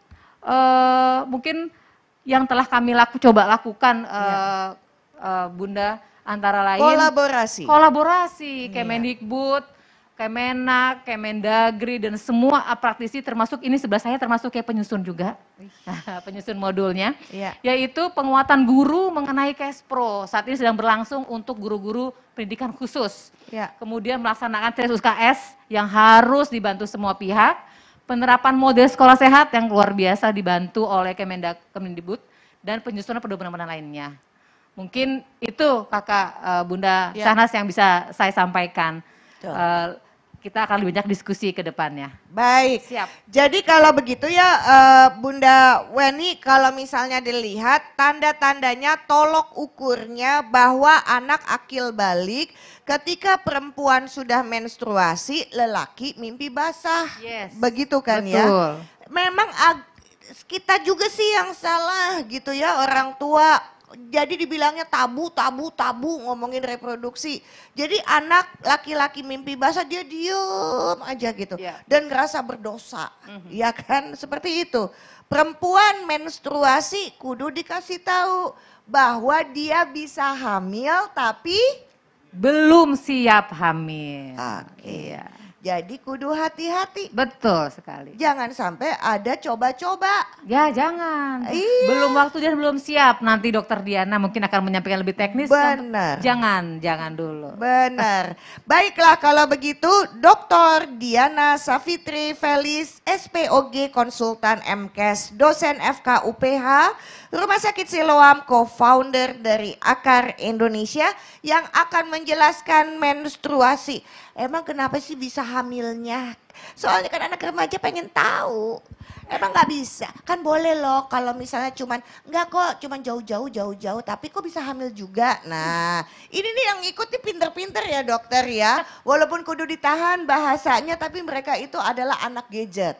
uh, mungkin yang telah kami laku, coba lakukan uh, iya. uh, Bunda, antara lain kolaborasi, kolaborasi, iya. Kemendikbud, Kemenak, Kemendagri dan semua praktisi termasuk ini sebelah saya termasuk kayak penyusun juga, penyusun modulnya, iya. Yaitu penguatan guru mengenai Kespro. Saat ini sedang berlangsung untuk guru-guru pendidikan khusus. Iya. Kemudian melaksanakan tes U K S yang harus dibantu semua pihak, penerapan model sekolah sehat yang luar biasa dibantu oleh Kemendak, Kemendikbud dan penyusunan pedoman-pedoman lainnya. Mungkin itu Kakak uh, Bunda iya. Sahnas yang bisa saya sampaikan. Uh, kita akan lebih banyak diskusi ke depannya. Baik. Siap. Jadi kalau begitu ya uh, Bunda Weni, kalau misalnya dilihat tanda-tandanya tolok ukurnya bahwa anak akil balik ketika perempuan sudah menstruasi, lelaki mimpi basah. Yes. Begitu kan Betul. ya? Memang kita juga sih yang salah gitu ya, orang tua. Jadi dibilangnya tabu, tabu, tabu ngomongin reproduksi. Jadi anak laki-laki mimpi basah dia diem aja gitu. Yeah. Dan ngerasa berdosa, mm-hmm. ya kan? Seperti itu. Perempuan menstruasi kudu dikasih tahu bahwa dia bisa hamil tapi belum siap hamil. Oke. Iya. Jadi kudu hati-hati. Betul sekali. Jangan sampai ada coba-coba. Ya jangan. Iya. Belum waktu dan belum siap. Nanti dokter Diana mungkin akan menyampaikan lebih teknis. Benar. Jangan, jangan dulu. Benar. Baiklah kalau begitu dokter Diana Savitri Felis, S P O G Konsultan M Kes, dosen F K U P H, Rumah Sakit Siloam, co-founder dari Akar Indonesia yang akan menjelaskan menstruasi. Emang kenapa sih bisa hamilnya? Soalnya kan anak remaja pengen tahu. Emang nggak bisa? Kan boleh loh kalau misalnya cuman, nggak kok cuman jauh-jauh, jauh-jauh, tapi kok bisa hamil juga. Nah ini nih yang ikut nih pinter-pinter ya dokter ya. Walaupun kudu ditahan bahasanya, tapi mereka itu adalah anak gadget.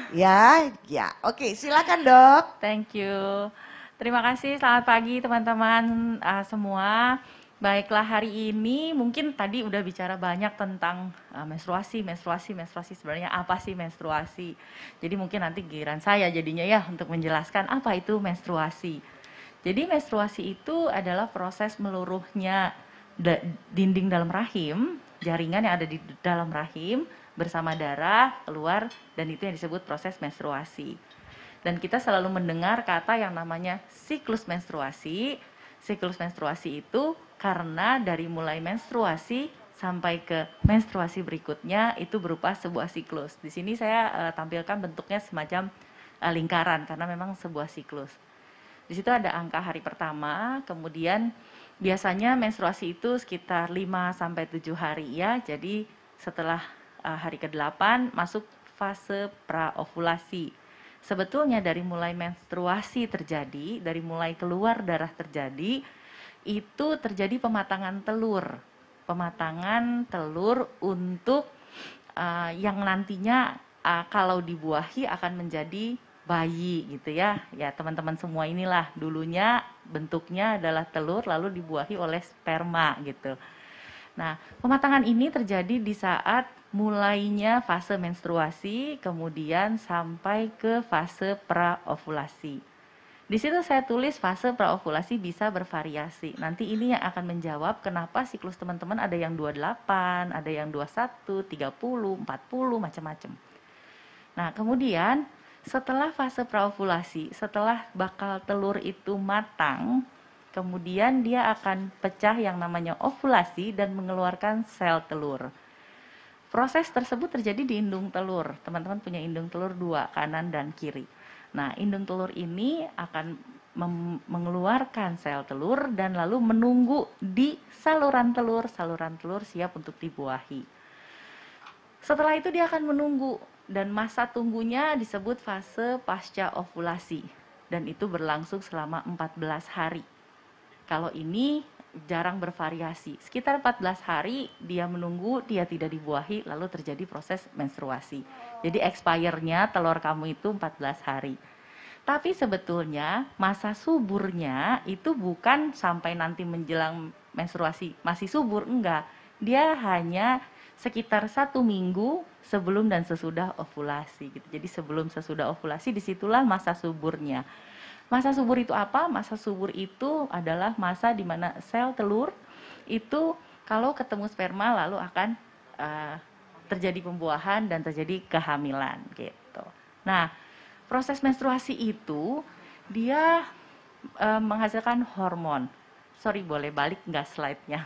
Ya, ya. Oke silakan dok. Thank you. Terima kasih, selamat pagi teman-teman uh, semua. Baiklah, hari ini mungkin tadi udah bicara banyak tentang uh, menstruasi, menstruasi, menstruasi. Sebenarnya apa sih menstruasi? Jadi mungkin nanti giliran saya jadinya ya untuk menjelaskan apa itu menstruasi. Jadi menstruasi itu adalah proses meluruhnya dinding dalam rahim, jaringan yang ada di dalam rahim bersama darah keluar, dan itu yang disebut proses menstruasi. Dan kita selalu mendengar kata yang namanya siklus menstruasi. Siklus menstruasi itu karena dari mulai menstruasi sampai ke menstruasi berikutnya itu berupa sebuah siklus. Di sini saya uh, tampilkan bentuknya semacam uh, lingkaran karena memang sebuah siklus. Di situ ada angka hari pertama, kemudian biasanya menstruasi itu sekitar lima sampai tujuh hari ya. Jadi setelah uh, hari kedelapan masuk fase praovulasi. Sebetulnya dari mulai menstruasi terjadi, dari mulai keluar darah terjadi, itu terjadi pematangan telur. Pematangan telur untuk uh, yang nantinya uh, kalau dibuahi akan menjadi bayi gitu ya. Ya teman-teman semua inilah dulunya bentuknya adalah telur lalu dibuahi oleh sperma gitu. Nah pematangan ini terjadi di saat mulainya fase menstruasi, kemudian sampai ke fase praovulasi. Di situ saya tulis fase praovulasi bisa bervariasi. Nanti ini yang akan menjawab kenapa siklus teman-teman ada yang dua puluh delapan, ada yang dua puluh satu, tiga puluh, empat puluh, macam-macam. Nah, kemudian setelah fase praovulasi, setelah bakal telur itu matang, kemudian dia akan pecah yang namanya ovulasi dan mengeluarkan sel telur. Proses tersebut terjadi di indung telur. Teman-teman punya indung telur dua, kanan dan kiri. Nah, indung telur ini akan mengeluarkan sel telur dan lalu menunggu di saluran telur. Saluran telur siap untuk dibuahi. Setelah itu dia akan menunggu dan masa tunggunya disebut fase pasca ovulasi. Dan itu berlangsung selama empat belas hari. Kalau ini jarang bervariasi, sekitar empat belas hari dia menunggu, dia tidak dibuahi, lalu terjadi proses menstruasi. Jadi expire-nya telur kamu itu empat belas hari. Tapi sebetulnya masa suburnya itu bukan sampai nanti menjelang menstruasi masih subur, enggak. Dia hanya sekitar satu minggu sebelum dan sesudah ovulasi gitu. Jadi sebelum sesudah ovulasi disitulah masa suburnya. Masa subur itu apa? Masa subur itu adalah masa di mana sel telur itu kalau ketemu sperma lalu akan uh, terjadi pembuahan dan terjadi kehamilan gitu. Nah, proses menstruasi itu dia uh, menghasilkan hormon. Sorry, boleh balik nggak slide-nya?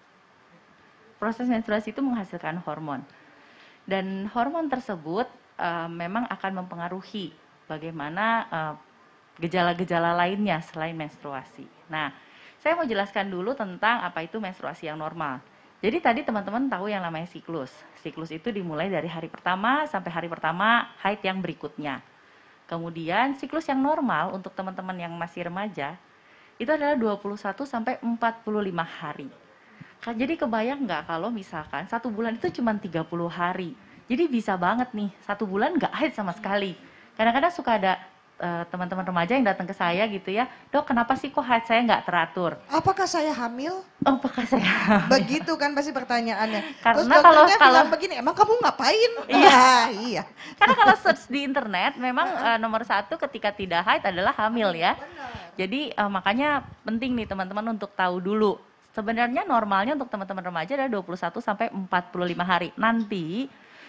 Proses menstruasi itu menghasilkan hormon. Dan hormon tersebut uh, memang akan mempengaruhi bagaimana uh, gejala-gejala lainnya selain menstruasi. Nah, saya mau jelaskan dulu tentang apa itu menstruasi yang normal. Jadi tadi teman-teman tahu yang namanya siklus. Siklus itu dimulai dari hari pertama sampai hari pertama haid yang berikutnya. Kemudian siklus yang normal untuk teman-teman yang masih remaja itu adalah dua puluh satu sampai empat puluh lima hari. Jadi kebayang nggak kalau misalkan satu bulan itu cuma tiga puluh hari. Jadi bisa banget nih, satu bulan nggak haid sama sekali. Kadang-kadang suka ada teman-teman uh, remaja yang datang ke saya gitu ya, dok kenapa sih kok haid saya nggak teratur? Apakah saya hamil? Oh, apakah saya hamil? Begitu kan pasti pertanyaannya. Karena terus kalau kalau begini, emang kamu ngapain? Iya, iya. Karena kalau search di internet memang uh, nomor satu ketika tidak haid adalah hamil ya. Benar. Jadi uh, makanya penting nih teman-teman untuk tahu dulu. Sebenarnya normalnya untuk teman-teman remaja adalah dua puluh satu sampai empat puluh lima hari. Nanti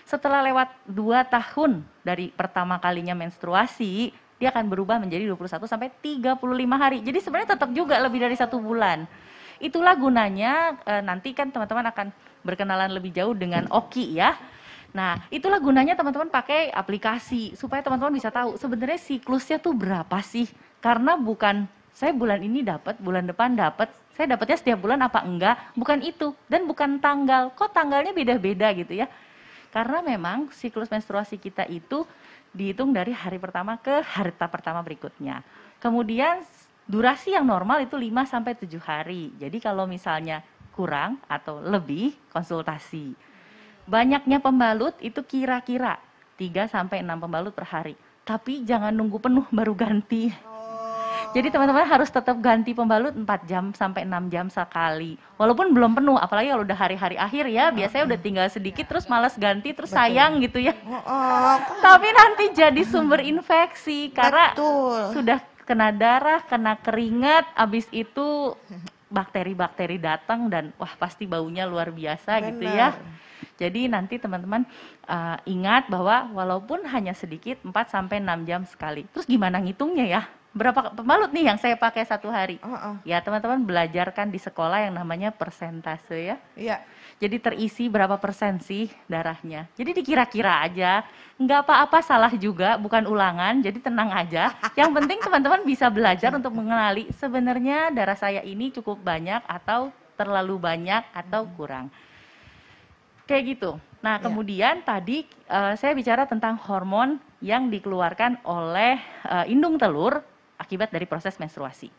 Setelah lewat dua tahun dari pertama kalinya menstruasi, dia akan berubah menjadi dua puluh satu sampai tiga puluh lima hari. Jadi sebenarnya tetap juga lebih dari satu bulan. Itulah gunanya, e, nanti kan teman-teman akan berkenalan lebih jauh dengan Oki ya. Nah, itulah gunanya teman-teman pakai aplikasi supaya teman-teman bisa tahu sebenarnya siklusnya tuh berapa sih. Karena bukan saya bulan ini dapat, bulan depan dapat, saya dapatnya setiap bulan apa enggak, bukan itu. Dan bukan tanggal, kok tanggalnya beda-beda gitu ya. Karena memang siklus menstruasi kita itu dihitung dari hari pertama ke hari pertama berikutnya. Kemudian durasi yang normal itu lima sampai tujuh hari. Jadi kalau misalnya kurang atau lebih, konsultasi. Banyaknya pembalut itu kira-kira tiga sampai enam pembalut per hari. Tapi jangan nunggu penuh baru ganti. Jadi teman-teman harus tetap ganti pembalut empat jam sampai enam jam sekali. Walaupun belum penuh, apalagi kalau udah hari-hari akhir ya, biasanya udah tinggal sedikit terus malas ganti, terus Betul. sayang gitu ya. Oh, tapi nanti jadi sumber infeksi karena Betul. sudah kena darah, kena keringat, habis itu bakteri-bakteri datang dan wah pasti baunya luar biasa Benar. gitu ya. Jadi nanti teman-teman uh, ingat bahwa walaupun hanya sedikit empat sampai enam jam sekali. Terus gimana ngitungnya ya? Berapa pembalut nih yang saya pakai satu hari? Uh-uh. Ya teman-teman belajarkan di sekolah yang namanya persentase ya. Iya. Jadi terisi berapa persen sih darahnya. Jadi dikira-kira aja. Nggak apa-apa salah juga, bukan ulangan. Jadi tenang aja. Yang penting teman-teman bisa belajar untuk mengenali sebenarnya darah saya ini cukup banyak atau terlalu banyak atau kurang. Kayak gitu. Nah, kemudian ya. tadi uh, saya bicara tentang hormon yang dikeluarkan oleh uh, indung telur akibat dari proses menstruasi.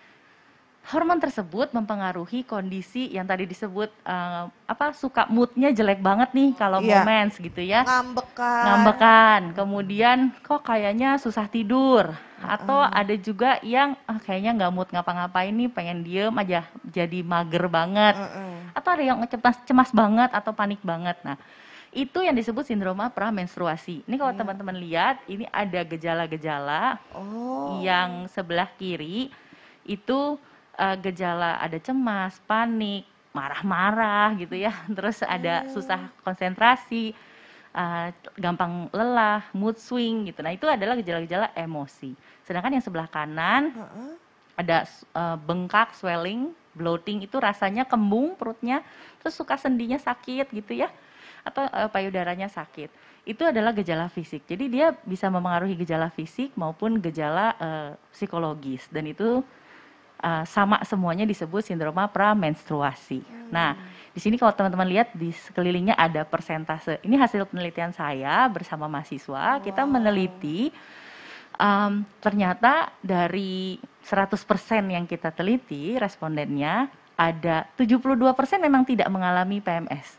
Hormon tersebut mempengaruhi kondisi yang tadi disebut uh, apa suka moodnya jelek banget nih kalau ya. mau mens gitu ya. Ngambekan. Ngambekan. Kemudian kok kayaknya susah tidur. Atau uh-uh. ada juga yang ah, kayaknya nggak mood ngapa-ngapain nih, pengen diem aja, jadi mager banget. Uh-uh. Atau ada yang cemas, cemas banget atau panik banget. Nah, itu yang disebut sindroma pramenstruasi. Ini kalau uh. teman-teman lihat, ini ada gejala-gejala oh. yang sebelah kiri itu uh, gejala ada cemas, panik, marah-marah gitu ya. Terus ada uh. susah konsentrasi, uh, gampang lelah, mood swing gitu. Nah, itu adalah gejala-gejala emosi. Sedangkan yang sebelah kanan uh-uh. ada uh, bengkak, swelling, bloating, itu rasanya kembung perutnya, terus suka sendinya sakit gitu ya, atau uh, payudaranya sakit. Itu adalah gejala fisik. Jadi dia bisa mempengaruhi gejala fisik maupun gejala uh, psikologis, dan itu uh, sama semuanya disebut sindroma pramenstruasi. Hmm. Nah, di sini kalau teman-teman lihat di sekelilingnya ada persentase. Ini hasil penelitian saya bersama mahasiswa. Wow. Kita meneliti Um, ternyata dari seratus persen yang kita teliti respondennya ada tujuh puluh dua persen memang tidak mengalami P M S.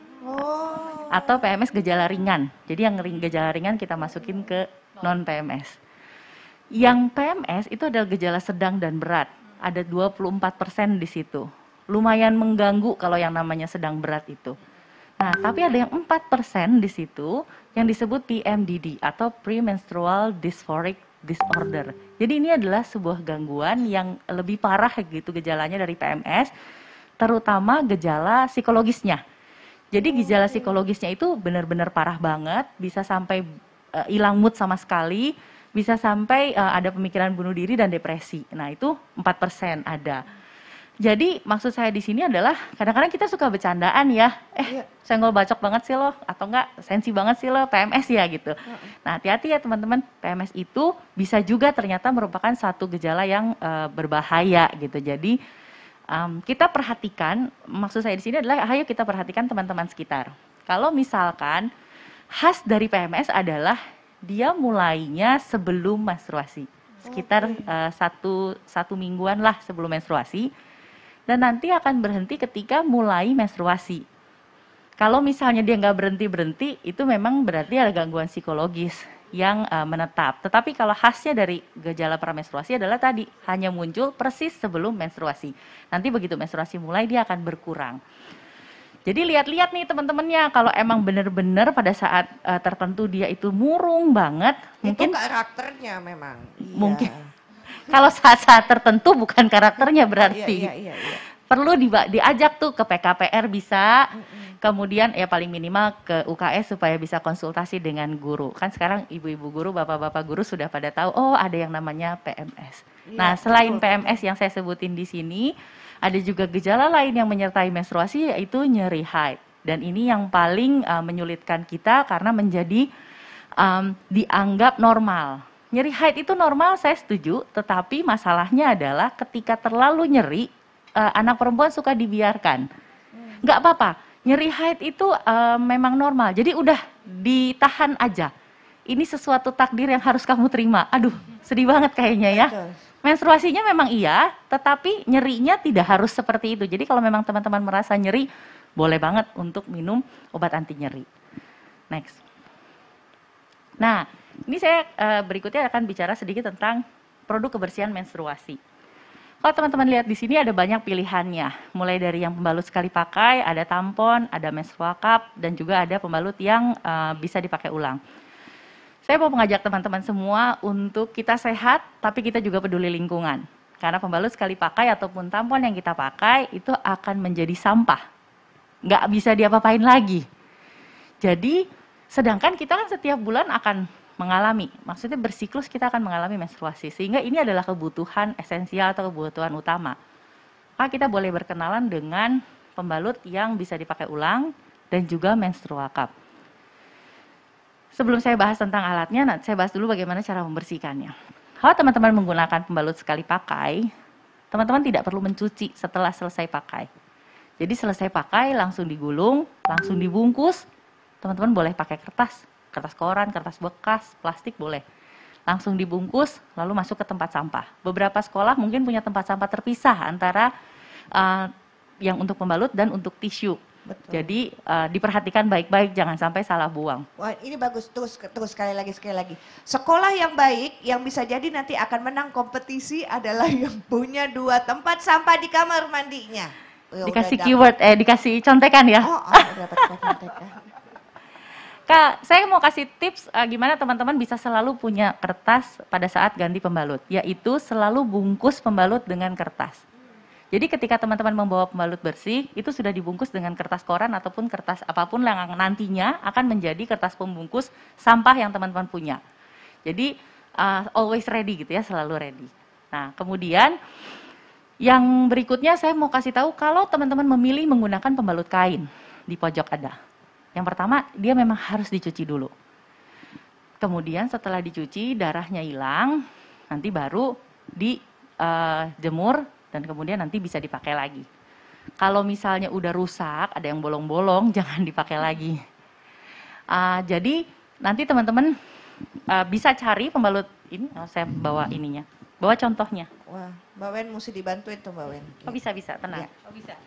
Oh. Atau P M S gejala ringan. Jadi yang gejala ringan kita masukin ke non P M S. Yang P M S itu adalah gejala sedang dan berat. Ada dua puluh empat persen di situ. Lumayan mengganggu kalau yang namanya sedang berat itu. Nah, tapi ada yang empat persen di situ yang disebut P M D D atau Premenstrual Dysphoric Disorder. Jadi ini adalah sebuah gangguan yang lebih parah gitu gejalanya dari P M S, terutama gejala psikologisnya. Jadi gejala psikologisnya itu benar-benar parah banget, bisa sampai hilang uh, mood sama sekali, bisa sampai uh, ada pemikiran bunuh diri dan depresi. Nah, itu empat persen ada. Jadi maksud saya di sini adalah kadang-kadang kita suka bercandaan ya, eh iya. senggol bacok banget sih lo, atau enggak sensi banget sih lo, P M S ya gitu. Uh-uh. Nah, hati-hati ya teman-teman, P M S itu bisa juga ternyata merupakan satu gejala yang uh, berbahaya gitu. Jadi um, kita perhatikan, maksud saya di sini adalah ayo kita perhatikan teman-teman sekitar. Kalau misalkan khas dari P M S adalah dia mulainya sebelum menstruasi, sekitar uh, satu satu mingguan lah sebelum menstruasi. Dan nanti akan berhenti ketika mulai menstruasi. Kalau misalnya dia nggak berhenti-berhenti, itu memang berarti ada gangguan psikologis yang uh, menetap. Tetapi kalau khasnya dari gejala pramenstruasi adalah tadi, hanya muncul persis sebelum menstruasi. Nanti begitu menstruasi mulai, dia akan berkurang. Jadi lihat-lihat nih teman-temannya, kalau emang benar-benar pada saat uh, tertentu dia itu murung banget. Itu mungkin karakternya memang. Mungkin. Iya. Kalau saat-saat tertentu bukan karakternya berarti. Iya, iya, iya, iya. perlu di, diajak tuh ke P K P R bisa, mm-hmm. kemudian ya paling minimal ke U K S supaya bisa konsultasi dengan guru. Kan sekarang ibu-ibu guru, bapak-bapak guru sudah pada tahu, oh ada yang namanya P M S. Ya, nah selain betul. P M S yang saya sebutin di sini, ada juga gejala lain yang menyertai menstruasi yaitu nyeri haid. Dan ini yang paling uh, menyulitkan kita karena menjadi um, dianggap normal. Nyeri haid itu normal, saya setuju, tetapi masalahnya adalah ketika terlalu nyeri, uh, anak perempuan suka dibiarkan. Nggak apa-apa, nyeri haid itu uh, memang normal, jadi udah ditahan aja. Ini sesuatu takdir yang harus kamu terima. Aduh, sedih banget kayaknya ya. Betul. Menstruasinya memang iya, tetapi nyerinya tidak harus seperti itu. Jadi kalau memang teman-teman merasa nyeri, boleh banget untuk minum obat anti nyeri. Next. Nah, ini saya uh, berikutnya akan bicara sedikit tentang produk kebersihan menstruasi. Kalau teman-teman lihat di sini ada banyak pilihannya, mulai dari yang pembalut sekali pakai, ada tampon, ada menstrual cup, dan juga ada pembalut yang uh, bisa dipakai ulang. Saya mau mengajak teman-teman semua untuk kita sehat, tapi kita juga peduli lingkungan. Karena pembalut sekali pakai ataupun tampon yang kita pakai itu akan menjadi sampah, nggak bisa diapa-apain lagi. Jadi, sedangkan kita kan setiap bulan akan mengalami, maksudnya bersiklus kita akan mengalami menstruasi, sehingga ini adalah kebutuhan esensial atau kebutuhan utama. Maka kita boleh berkenalan dengan pembalut yang bisa dipakai ulang dan juga menstrual cup. Sebelum saya bahas tentang alatnya, nah, saya bahas dulu bagaimana cara membersihkannya. Kalau teman-teman menggunakan pembalut sekali pakai, teman-teman tidak perlu mencuci setelah selesai pakai. Jadi selesai pakai langsung digulung, langsung dibungkus, teman-teman boleh pakai kertas. Kertas koran, kertas bekas, plastik boleh. Langsung dibungkus, lalu masuk ke tempat sampah. Beberapa sekolah mungkin punya tempat sampah terpisah antara uh, yang untuk pembalut dan untuk tisu. Betul. Jadi uh, diperhatikan baik-baik, jangan sampai salah buang. Wah, ini bagus, terus terus sekali lagi sekali lagi. Sekolah yang baik yang bisa jadi nanti akan menang kompetisi adalah yang punya dua tempat sampah di kamar mandinya. Oh, dikasih keyword, eh dikasih contekan ya. Oh, oh dapat contekan. Kak, saya mau kasih tips uh, gimana teman-teman bisa selalu punya kertas pada saat ganti pembalut, yaitu selalu bungkus pembalut dengan kertas. Jadi ketika teman-teman membawa pembalut bersih, itu sudah dibungkus dengan kertas koran ataupun kertas apapun yang nantinya akan menjadi kertas pembungkus sampah yang teman-teman punya. Jadi uh, always ready gitu ya, selalu ready. Nah, kemudian yang berikutnya saya mau kasih tahu kalau teman-teman memilih menggunakan pembalut kain, di pojok ada. Yang pertama, dia memang harus dicuci dulu. Kemudian setelah dicuci, darahnya hilang, nanti baru dijemur, uh, dan kemudian nanti bisa dipakai lagi. Kalau misalnya udah rusak, ada yang bolong-bolong, jangan dipakai lagi. Uh, jadi nanti teman-teman uh, bisa cari pembalut ini, oh, saya bawa ininya, bawa contohnya. Wah, Mbak Wen mesti dibantuin tuh Mbak Wen. Oh bisa-bisa, tenang. Ya. Oh bisa.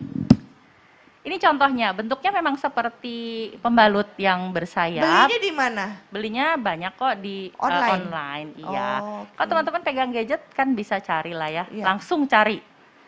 Ini contohnya, bentuknya memang seperti pembalut yang bersayap. Belinya di mana? Belinya banyak kok di online. Uh, online iya. Oh, okay. Kalau teman-teman pegang gadget kan bisa cari lah ya, yeah. Langsung cari.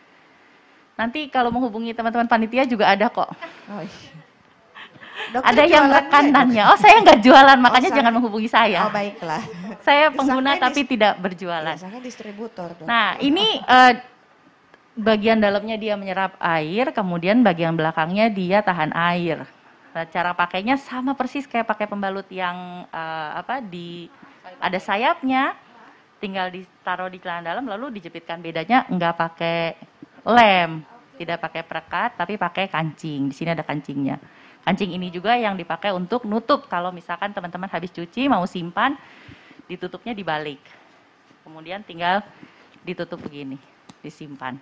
Nanti kalau menghubungi teman-teman panitia juga ada kok. Oh, iya. Ada yang rekanannya. Oh saya nggak jualan, makanya oh, jangan menghubungi saya. Oh baiklah. Saya pengguna tapi tidak berjualan. Biasanya distributor. Dong. Nah ini... Uh, bagian dalamnya dia menyerap air, kemudian bagian belakangnya dia tahan air. Nah, cara pakainya sama persis kayak pakai pembalut yang uh, apa di ada sayapnya, tinggal ditaruh di celana dalam lalu dijepitkan. Bedanya nggak pakai lem, tidak pakai perekat, tapi pakai kancing. Di sini ada kancingnya. Kancing ini juga yang dipakai untuk nutup. Kalau misalkan teman-teman habis cuci mau simpan, ditutupnya dibalik. Kemudian tinggal ditutup begini, disimpan.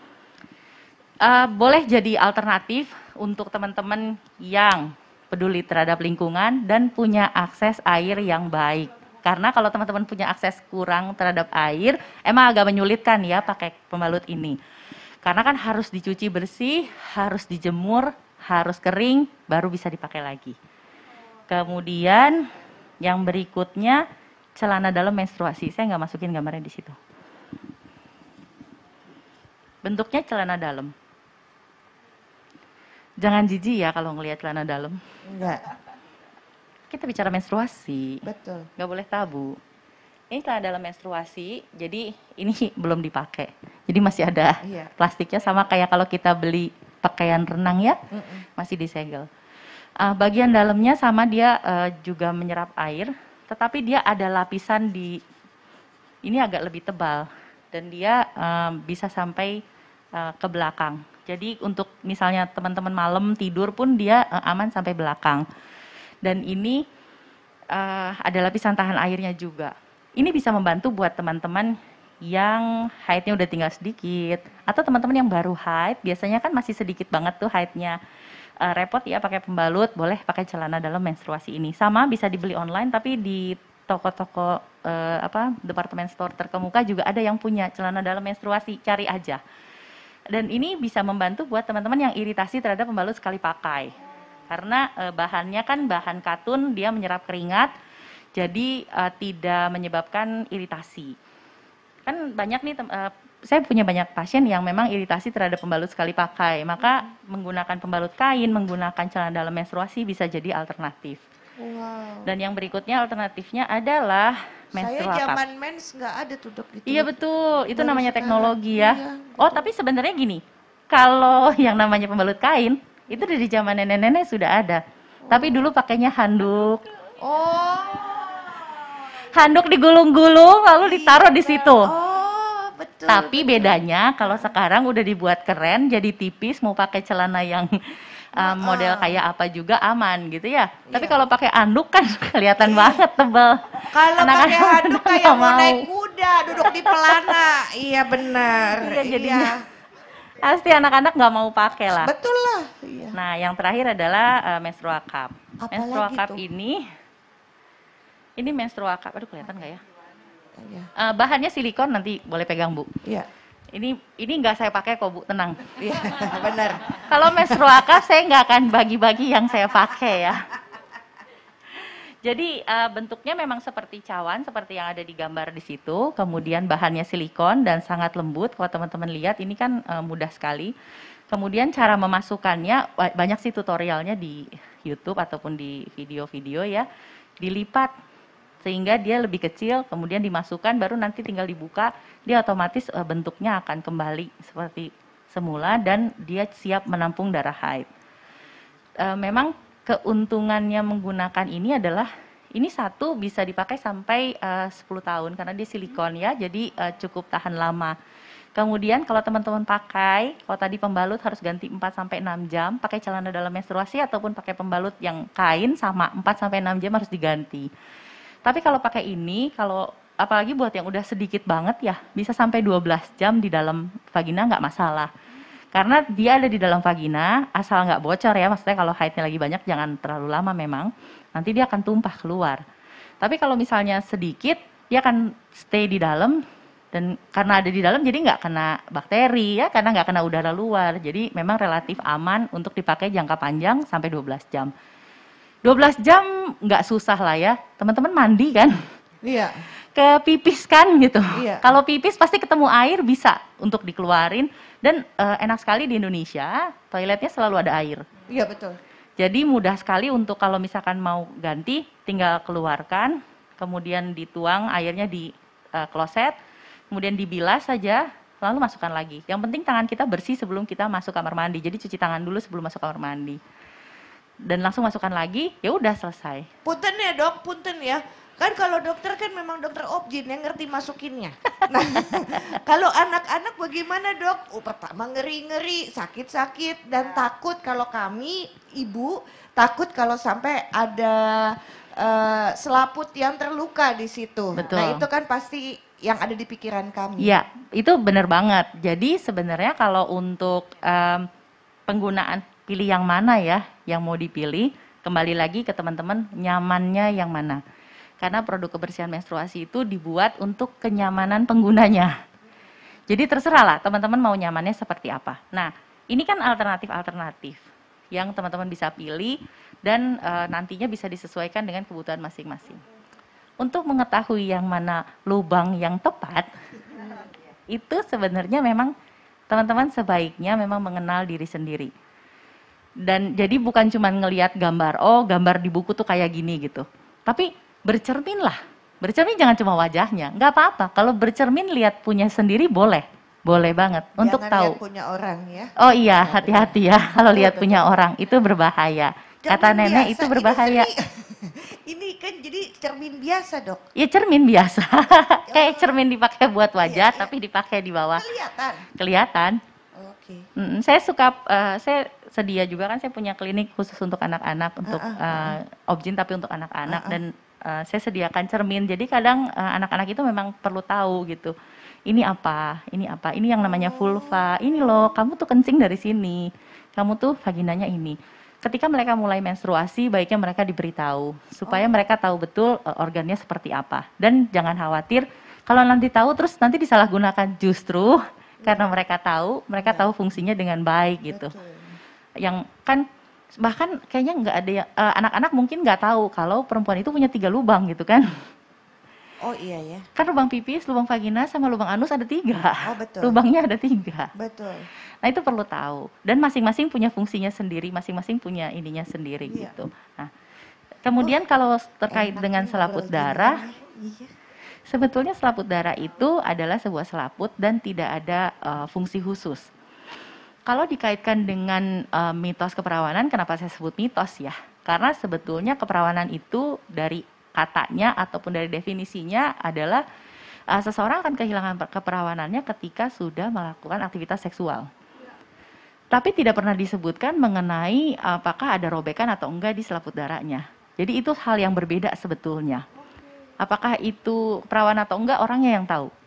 Uh, boleh jadi alternatif untuk teman-teman yang peduli terhadap lingkungan dan punya akses air yang baik. Karena kalau teman-teman punya akses kurang terhadap air, emang agak menyulitkan ya pakai pembalut ini. Karena kan harus dicuci bersih, harus dijemur, harus kering, baru bisa dipakai lagi. Kemudian yang berikutnya celana dalam menstruasi. Saya nggak masukin gambarnya di situ. Bentuknya celana dalam. Jangan jijik ya kalau ngelihat celana dalam. Enggak. Kita bicara menstruasi. Betul. Nggak boleh tabu. Ini celana dalam menstruasi, jadi ini belum dipakai. Jadi masih ada Iya. plastiknya, sama kayak kalau kita beli pakaian renang ya, Mm-mm. masih disegel. Uh, bagian dalamnya sama dia uh, juga menyerap air, tetapi dia ada lapisan di ini agak lebih tebal dan dia uh, bisa sampai uh, ke belakang. Jadi untuk misalnya teman-teman malam tidur pun dia uh, aman sampai belakang. Dan ini uh, ada lapisan tahan airnya juga. Ini bisa membantu buat teman-teman yang haidnya udah tinggal sedikit, atau teman-teman yang baru haid, biasanya kan masih sedikit banget tuh haidnya. Uh, repot ya pakai pembalut, boleh pakai celana dalam menstruasi ini. Sama bisa dibeli online, tapi di toko-toko uh, apa departemen store terkemuka juga ada yang punya celana dalam menstruasi, cari aja. Dan ini bisa membantu buat teman-teman yang iritasi terhadap pembalut sekali pakai. Karena e, bahannya kan bahan katun, dia menyerap keringat, jadi e, tidak menyebabkan iritasi. Kan banyak nih, e, saya punya banyak pasien yang memang iritasi terhadap pembalut sekali pakai. Maka menggunakan pembalut kain, menggunakan celana dalam menstruasi bisa jadi alternatif. Wow. Dan yang berikutnya alternatifnya adalah Saya menstrual cup. zaman mens nggak ada tuh dok gitu. Iya betul, itu Baru namanya sekarang. teknologi ya. Iya, Oh tapi sebenarnya gini, kalau yang namanya pembalut kain itu dari zaman nenek-nenek sudah ada. Tapi dulu pakainya handuk. Oh. Handuk digulung-gulung lalu ditaruh di situ. Oh betul. Tapi bedanya kalau sekarang udah dibuat keren, jadi tipis, mau pakai celana yang uh, model kayak apa juga aman gitu ya. Tapi kalau pakai anduk kan kelihatan banget tebel. Kalau Anak-anak pakai handuk udah kayak nggak mau mau. naik kuda, duduk di pelana. Iya benar. Iya jadinya. Pasti anak-anak nggak mau pakai lah. Betul lah. Iya. Nah, yang terakhir adalah uh, menstrual cup. Apa menstrual lagi cup tuh? ini, ini menstrual cup. Aduh kelihatan nggak ya? Iya. Uh, bahannya silikon, nanti boleh pegang Bu. Iya. Ini ini nggak saya pakai kok Bu, tenang. Iya, benar. Kalau menstrual cup saya nggak akan bagi-bagi yang saya pakai ya. Jadi uh, bentuknya memang seperti cawan, seperti yang ada di gambar di situ. Kemudian bahannya silikon dan sangat lembut. Kalau teman-teman lihat ini kan uh, mudah sekali. Kemudian cara memasukkannya banyak sih tutorialnya di YouTube ataupun di video-video ya. Dilipat sehingga dia lebih kecil, kemudian dimasukkan, baru nanti tinggal dibuka, dia otomatis uh, bentuknya akan kembali seperti semula dan dia siap menampung darah haid. Uh, memang keuntungannya menggunakan ini adalah ini satu bisa dipakai sampai uh, sepuluh tahun karena dia silikon ya, jadi uh, cukup tahan lama. Kemudian kalau teman-teman pakai, kalau tadi pembalut harus ganti empat sampai enam jam, pakai celana dalam menstruasi ataupun pakai pembalut yang kain sama empat sampai enam jam harus diganti. Tapi kalau pakai ini, kalau apalagi buat yang udah sedikit banget ya, bisa sampai dua belas jam di dalam vagina nggak masalah. Karena dia ada di dalam vagina, asal nggak bocor ya, maksudnya kalau haidnya lagi banyak jangan terlalu lama memang, nanti dia akan tumpah keluar. Tapi kalau misalnya sedikit, dia akan stay di dalam, dan karena ada di dalam jadi nggak kena bakteri ya, karena nggak kena udara luar, jadi memang relatif aman untuk dipakai jangka panjang sampai dua belas jam. dua belas jam nggak susah lah ya, teman-teman mandi kan? Iya. Ke pipis kan gitu. Iya. Kalau pipis pasti ketemu air bisa untuk dikeluarin dan uh, enak sekali di Indonesia toiletnya selalu ada air. Iya betul. Jadi mudah sekali untuk kalau misalkan mau ganti tinggal keluarkan, kemudian dituang airnya di uh, kloset, kemudian dibilas saja, lalu masukkan lagi. Yang penting tangan kita bersih sebelum kita masuk kamar mandi. Jadi cuci tangan dulu sebelum masuk kamar mandi. Dan langsung masukkan lagi, ya udah selesai. Punten ya dok, punten ya. Kan kalau dokter kan memang dokter objin yang ngerti masukinnya. Nah, kalau anak-anak bagaimana dok? Oh, pertama ngeri-ngeri, sakit-sakit dan takut kalau kami ibu takut kalau sampai ada uh, selaput yang terluka di situ. Betul. Nah itu kan pasti yang ada di pikiran kami. Iya, itu benar banget. Jadi sebenarnya kalau untuk um, penggunaan pilih yang mana ya, yang mau dipilih, kembali lagi ke teman-teman nyamannya yang mana. Karena produk kebersihan menstruasi itu dibuat untuk kenyamanan penggunanya. Jadi terserah lah teman-teman mau nyamannya seperti apa. Nah, ini kan alternatif-alternatif yang teman-teman bisa pilih dan e, nantinya bisa disesuaikan dengan kebutuhan masing-masing. Untuk mengetahui yang mana lubang yang tepat, itu sebenarnya memang teman-teman sebaiknya memang mengenal diri sendiri. Dan jadi bukan cuma ngelihat gambar, oh gambar di buku tuh kayak gini gitu. Tapi bercermin lah, bercermin jangan cuma wajahnya, nggak apa-apa. Kalau bercermin lihat punya sendiri boleh, Boleh banget untuk Jangan tahu. lihat punya orang ya. Oh iya, hati-hati ya kalau lihat punya orang itu berbahaya. Kata Cermin nenek biasa, itu ini berbahaya. Ini kan jadi cermin biasa, Dok. Ya cermin biasa. Kayak cermin dipakai buat wajah tapi dipakai di bawah. Kelihatan. Kelihatan. Oke. Mm, saya suka, uh, saya sedia juga kan saya punya klinik khusus untuk anak-anak, untuk Uh, uh, uh, objin tapi untuk anak-anak Uh, uh. dan uh, saya sediakan cermin. Jadi kadang uh, anak-anak itu memang perlu tahu gitu. Ini apa? Ini apa? Ini yang namanya vulva. Ini loh, kamu tuh kencing dari sini. Kamu tuh vaginanya ini. Ketika mereka mulai menstruasi, baiknya mereka diberitahu supaya mereka tahu betul uh, organnya seperti apa. Dan jangan khawatir kalau nanti tahu terus nanti disalahgunakan, justru karena mereka tahu, mereka tahu fungsinya dengan baik gitu. Yang kan bahkan kayaknya nggak ada yang, uh, anak-anak mungkin nggak tahu kalau perempuan itu punya tiga lubang gitu kan. Oh iya ya. Kan lubang pipis, lubang vagina, sama lubang anus ada tiga. Oh betul. Lubangnya ada tiga. Betul. Nah itu perlu tahu. Dan masing-masing punya fungsinya sendiri, masing-masing punya ininya sendiri Iya. gitu. Nah, kemudian kalau terkait dengan selaput darah, Iya. sebetulnya selaput darah itu adalah sebuah selaput dan tidak ada uh, fungsi khusus. Kalau dikaitkan dengan uh, mitos keperawanan, kenapa saya sebut mitos ya? Karena sebetulnya keperawanan itu dari katanya ataupun dari definisinya adalah uh, seseorang akan kehilangan keperawanannya ketika sudah melakukan aktivitas seksual. Tapi tidak pernah disebutkan mengenai apakah ada robekan atau enggak di selaput darahnya. Jadi itu hal yang berbeda sebetulnya. Apakah itu perawan atau enggak, orangnya yang tahu.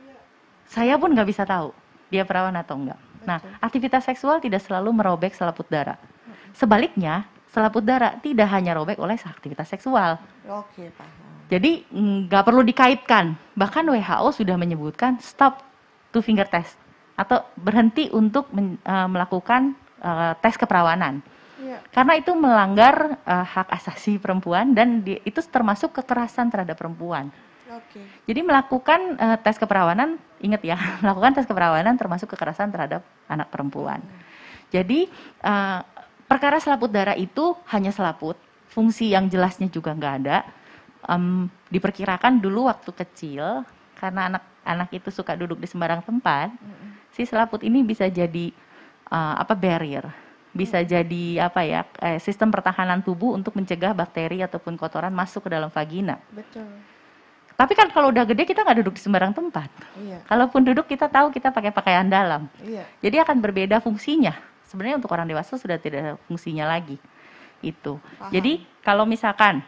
Saya pun nggak bisa tahu dia perawan atau enggak. Nah, aktivitas seksual tidak selalu merobek selaput darah. Sebaliknya, selaput darah tidak hanya robek oleh aktivitas seksual. Oke, paham. Jadi nggak perlu dikaitkan. Bahkan W H O sudah menyebutkan stop two finger test atau berhenti untuk men, uh, melakukan uh, tes keperawanan. Iya. Karena itu melanggar uh, hak asasi perempuan dan di, itu termasuk kekerasan terhadap perempuan. Oke. Jadi melakukan uh, tes keperawanan, ingat ya, melakukan tes keperawanan termasuk kekerasan terhadap anak perempuan. Jadi uh, perkara selaput darah itu hanya selaput, fungsi yang jelasnya juga nggak ada. Um, diperkirakan dulu waktu kecil, karena anak-anak itu suka duduk di sembarang tempat, mm-hmm. si selaput ini bisa jadi uh, apa barrier, bisa mm-hmm. jadi apa ya eh, sistem pertahanan tubuh untuk mencegah bakteri ataupun kotoran masuk ke dalam vagina. Betul. Tapi kan kalau udah gede kita nggak duduk di sembarang tempat. Iya. Kalaupun duduk kita tahu kita pakai pakaian dalam. Iya. Jadi akan berbeda fungsinya. Sebenarnya untuk orang dewasa sudah tidak ada fungsinya lagi. Itu. Paham. Jadi kalau misalkan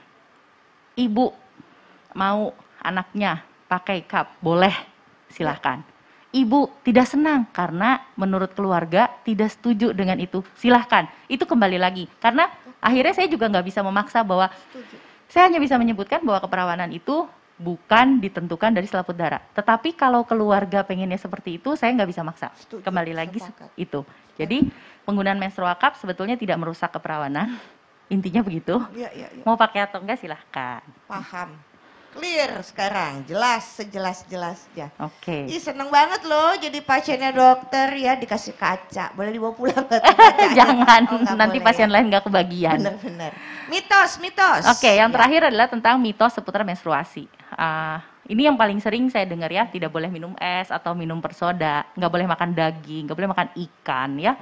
ibu mau anaknya pakai cup, boleh, silahkan. Ibu tidak senang karena menurut keluarga tidak setuju dengan itu, silahkan. Itu kembali lagi. Karena akhirnya saya juga nggak bisa memaksa bahwa, Setuju. saya hanya bisa menyebutkan bahwa keperawanan itu bukan ditentukan dari selaput darah. Tetapi kalau keluarga pengennya seperti itu, saya nggak bisa maksa. Setuju, Kembali lagi sepakat. itu. Jadi penggunaan menstrual cup sebetulnya tidak merusak keperawanan. Intinya begitu. Iya, iya, iya. Mau pakai atau enggak silahkan. Paham. Clear sekarang, jelas sejelas-jelasnya. Oke. Ih seneng banget loh jadi pasiennya dokter ya, dikasih kaca. Boleh dibawa pulang nggak? Jangan, Oh, nggak nanti boleh pasien ya? lain nggak kebagian. Bener-bener. Mitos, mitos. Oke, yang Ya. terakhir adalah tentang mitos seputar menstruasi. Ah, ini yang paling sering saya dengar ya, tidak boleh minum es atau minum persoda, nggak boleh makan daging, nggak boleh makan ikan ya.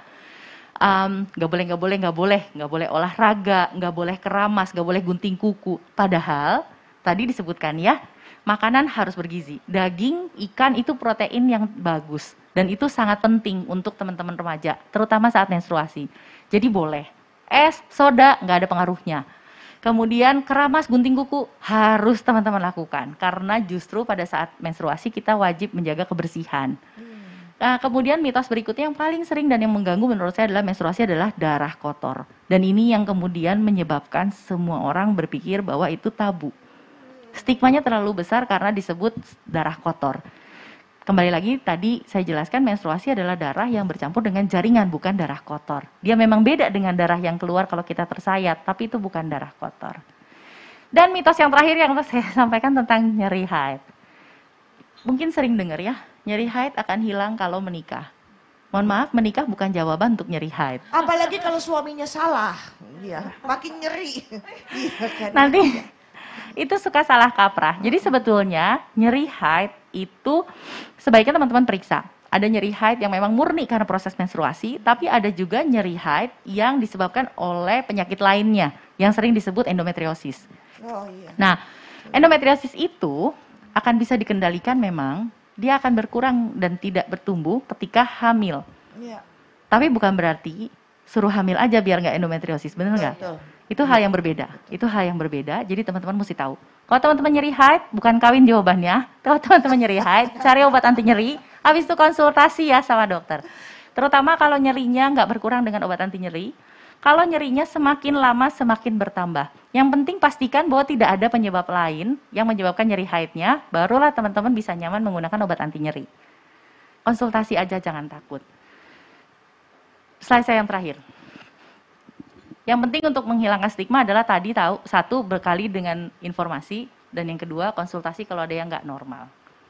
Um, nggak boleh, nggak boleh, nggak boleh, nggak boleh olahraga, nggak boleh keramas, nggak boleh gunting kuku. Padahal tadi disebutkan ya, makanan harus bergizi. Daging, ikan itu protein yang bagus dan itu sangat penting untuk teman-teman remaja, terutama saat menstruasi. Jadi boleh. Es, soda nggak ada pengaruhnya. Kemudian keramas, gunting kuku harus teman-teman lakukan karena justru pada saat menstruasi kita wajib menjaga kebersihan. Nah, kemudian mitos berikutnya yang paling sering dan yang mengganggu menurut saya adalah menstruasi adalah darah kotor. Dan ini yang kemudian menyebabkan semua orang berpikir bahwa itu tabu. Stigmanya terlalu besar karena disebut darah kotor. Kembali lagi tadi saya jelaskan menstruasi adalah darah yang bercampur dengan jaringan, bukan darah kotor. Dia memang beda dengan darah yang keluar kalau kita tersayat, tapi itu bukan darah kotor. Dan mitos yang terakhir yang saya sampaikan tentang nyeri haid. Mungkin sering dengar ya, nyeri haid akan hilang kalau menikah. Mohon maaf, menikah bukan jawaban untuk nyeri haid. Apalagi kalau suaminya salah, iya, makin nyeri. Iya kan? Nanti itu suka salah kaprah. Jadi sebetulnya nyeri haid itu sebaiknya teman-teman periksa. Ada nyeri haid yang memang murni karena proses menstruasi, tapi ada juga nyeri haid yang disebabkan oleh penyakit lainnya yang sering disebut endometriosis. Oh iya. Nah, endometriosis itu akan bisa dikendalikan memang, dia akan berkurang dan tidak bertumbuh ketika hamil. Iya. Tapi bukan berarti suruh hamil aja biar nggak endometriosis, bener nggak? Itu hal yang berbeda, itu hal yang berbeda, jadi teman-teman mesti tahu. Kalau teman-teman nyeri haid, bukan kawin jawabannya. Kalau teman-teman nyeri haid, cari obat anti nyeri, habis itu konsultasi ya sama dokter. Terutama kalau nyerinya nggak berkurang dengan obat anti nyeri, kalau nyerinya semakin lama semakin bertambah. Yang penting pastikan bahwa tidak ada penyebab lain yang menyebabkan nyeri haidnya, barulah teman-teman bisa nyaman menggunakan obat anti nyeri. Konsultasi aja, jangan takut. Slide saya yang terakhir. Yang penting untuk menghilangkan stigma adalah tadi tahu, satu berkali dengan informasi, dan yang kedua konsultasi kalau ada yang nggak normal.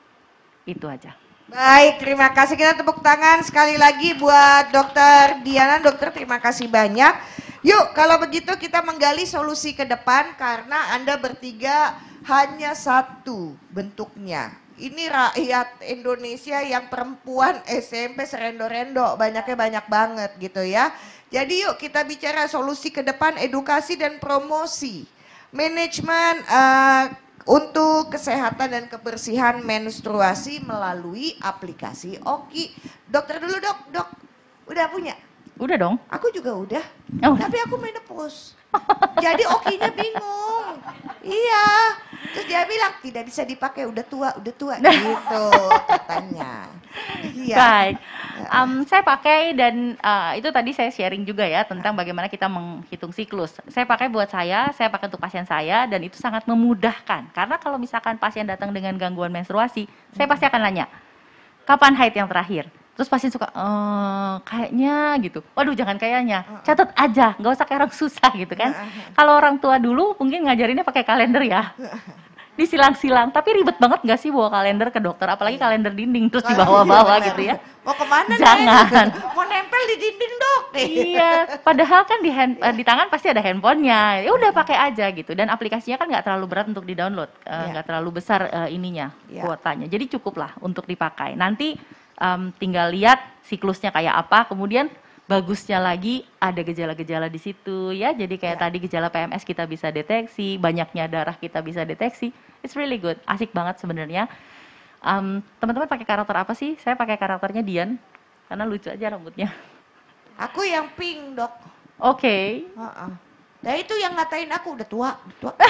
Itu aja. Baik, terima kasih. Kita tepuk tangan sekali lagi buat Dokter Diana. Dokter, terima kasih banyak. Yuk, kalau begitu kita menggali solusi ke depan karena Anda bertiga hanya satu bentuknya. Ini rakyat Indonesia yang perempuan S M P serendo-rendo, banyaknya banyak banget gitu ya. Jadi yuk kita bicara solusi ke depan, edukasi dan promosi. Manajemen uh, untuk kesehatan dan kebersihan menstruasi melalui aplikasi Oki. Dokter dulu dok, dok. Udah punya? Udah dong. Aku juga udah, oh. Tapi aku menopause. Jadi Okinya bingung. Iya. Terus dia bilang tidak bisa dipakai, udah tua, udah tua gitu katanya. Iya. Baik. Um, saya pakai dan uh, itu tadi saya sharing juga ya tentang bagaimana kita menghitung siklus. Saya pakai buat saya, saya pakai untuk pasien saya dan itu sangat memudahkan. Karena kalau misalkan pasien datang dengan gangguan menstruasi, saya pasti akan nanya, kapan haid yang terakhir? Terus pasien suka, eee, kayaknya gitu. Waduh jangan kayaknya, catat aja, nggak usah kayak orang susah gitu kan. Kalau orang tua dulu mungkin ngajarinnya pakai kalender ya. Disilang-silang, tapi ribet banget nggak sih bawa kalender ke dokter, apalagi kalender dinding terus dibawa-bawa gitu ya. Mau kemana? Jangan. Mau nempel di dinding dok. Iya, padahal kan di hand, di tangan pasti ada handphonenya. Ya udah pakai aja gitu. Dan aplikasinya kan nggak terlalu berat untuk di-download, nggak Yeah. terlalu besar uh, ininya, Yeah. kuotanya. Jadi cukup lah untuk dipakai. Nanti um, tinggal lihat siklusnya kayak apa, kemudian bagusnya lagi ada gejala-gejala di situ ya. Jadi kayak Ya. tadi gejala P M S kita bisa deteksi, banyaknya darah kita bisa deteksi. It's really good, asik banget sebenarnya. Um, teman-teman pakai karakter apa sih? Saya pakai karakternya Dian karena lucu aja rambutnya. Aku yang pink dok. Oke. Okay. Uh-uh. Nah itu yang ngatain aku udah tua, udah tua.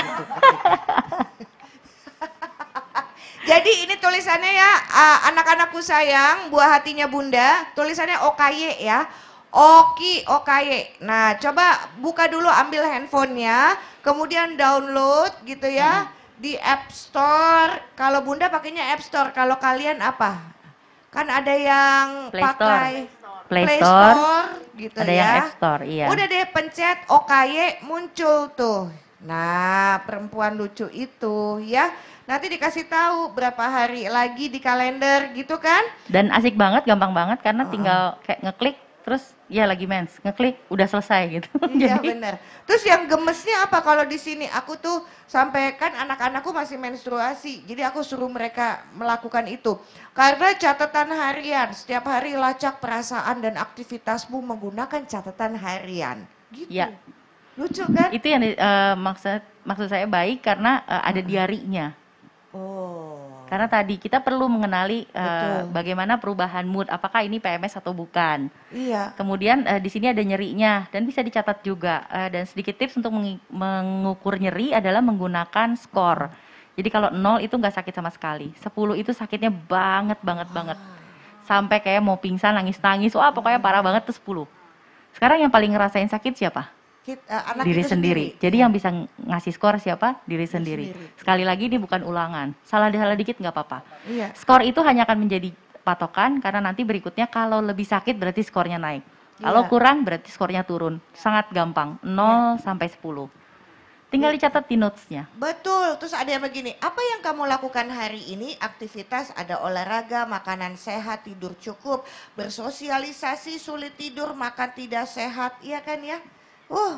Jadi ini tulisannya ya, uh, anak-anakku sayang, buah hatinya bunda, tulisannya O K Y ya. Oki O K Y. Nah, coba buka dulu, ambil handphonenya, kemudian download gitu ya hmm. di App Store. Kalau bunda pakainya App Store, kalau kalian apa? Kan ada yang Play pakai Store. Play, Play Store, Store gitu ada ya. yang App Store, iya. Udah deh pencet O K Y muncul tuh. Nah, perempuan lucu itu ya. Nanti dikasih tahu berapa hari lagi di kalender gitu kan? Dan asik banget, gampang banget karena Oh. tinggal kayak ngeklik terus ya lagi mens, ngeklik udah selesai gitu. Iya Jadi benar. Terus yang gemesnya apa kalau di sini? Aku tuh sampaikan anak-anakku masih menstruasi, jadi aku suruh mereka melakukan itu. Karena catatan harian, setiap hari lacak perasaan dan aktivitasmu menggunakan catatan harian. Gitu. ya, Lucu kan? itu yang eh, maksud maksud saya baik karena eh, ada diarinya. Oh. Karena tadi kita perlu mengenali eh, Betul. bagaimana perubahan mood, apakah ini P M S atau bukan. Iya. Kemudian eh, di sini ada nyerinya dan bisa dicatat juga. Eh, dan sedikit tips untuk mengi- mengukur nyeri adalah menggunakan skor. Jadi kalau nol itu nggak sakit sama sekali, sepuluh itu sakitnya banget banget banget. Sampai kayak mau pingsan, nangis-nangis, wah pokoknya parah banget tuh sepuluh. Sekarang yang paling ngerasain sakit siapa? Kit- eh, anak Diri itu sendiri. Jadi yang bisa ng- ngasih skor siapa? Diri sendiri. sendiri. Sekali lagi ini bukan ulangan. Salah-salah dikit nggak apa-apa. Iya. Skor itu hanya akan menjadi patokan karena nanti berikutnya kalau lebih sakit berarti skornya naik. Kalau Iya. kurang berarti skornya turun. Sangat gampang, nol sampai sepuluh. Tinggal dicatat di notes-nya. Betul, terus ada yang begini, apa yang kamu lakukan hari ini? Aktivitas, ada olahraga, makanan sehat, tidur cukup, bersosialisasi, sulit tidur, makan tidak sehat, iya kan ya? Uh,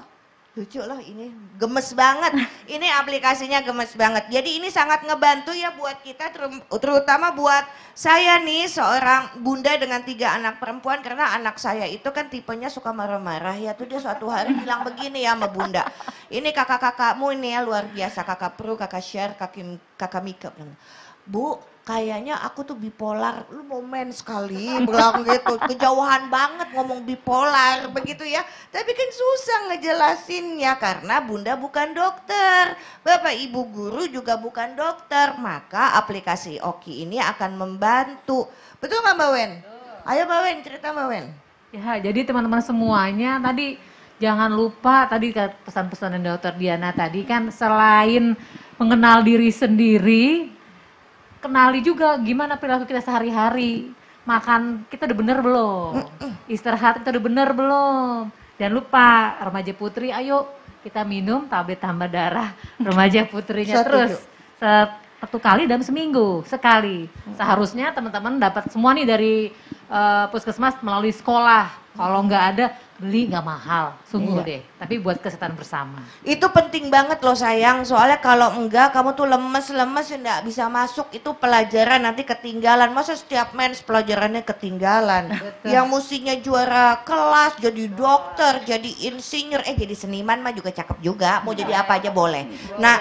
Lucu loh ini, gemes banget. Ini aplikasinya gemes banget. Jadi ini sangat ngebantu ya buat kita, terutama buat saya nih seorang bunda dengan tiga anak perempuan. Karena anak saya itu kan tipenya suka marah-marah ya. Tuh dia suatu hari bilang begini ya sama bunda. Ini kakak-kakakmu ini ya luar biasa. Kakak Pru, kakak Sher, kakak, kakak Mika. Bu, kayaknya aku tuh bipolar, lu momen sekali bilang gitu, kejauhan banget ngomong bipolar begitu ya. Tapi kan susah ngejelasinnya karena bunda bukan dokter, bapak ibu guru juga bukan dokter, maka aplikasi Oki ini akan membantu. Betul nggak Mbak Wen? Ayo Mbak Wen, cerita Mbak Wen. Ya, jadi teman-teman semuanya tadi jangan lupa tadi pesan-pesan dari Dokter Diana tadi kan selain mengenal diri sendiri, kenali juga gimana perilaku kita sehari-hari. Makan kita udah bener belum? Istirahat kita udah bener belum? Jangan lupa remaja putri, ayo kita minum tablet tambah darah remaja putrinya terus. Satu kali dalam seminggu, sekali. Seharusnya teman-teman dapat semua nih dari uh, puskesmas melalui sekolah. Kalau nggak ada, beli nggak mahal, sungguh iya. deh. Tapi buat kesehatan bersama. Itu penting banget loh sayang, soalnya kalau enggak kamu tuh lemes-lemes nggak bisa masuk, itu pelajaran nanti ketinggalan. Masa setiap mens pelajarannya ketinggalan? Betul. Yang mestinya juara kelas, jadi dokter, jadi insinyur, eh jadi seniman mah juga cakep juga, mau jadi apa aja boleh. Nah,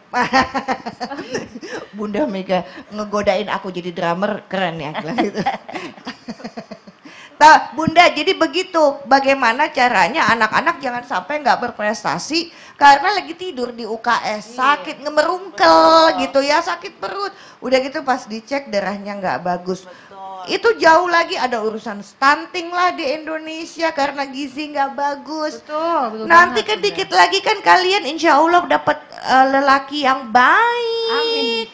Bunda Mega ngegodain aku jadi drummer, keren ya. Nah, Bunda, jadi begitu. Bagaimana caranya anak-anak jangan sampai nggak berprestasi karena lagi tidur di U K S, sakit ngemerungkel gitu ya, sakit perut. Udah gitu pas dicek darahnya nggak bagus. Itu jauh lagi ada urusan stunting lah di Indonesia karena gizi nggak bagus. Betul, betul Nanti banget, kan dikit lagi kan kalian insya Allah dapat uh, lelaki yang baik. Amin.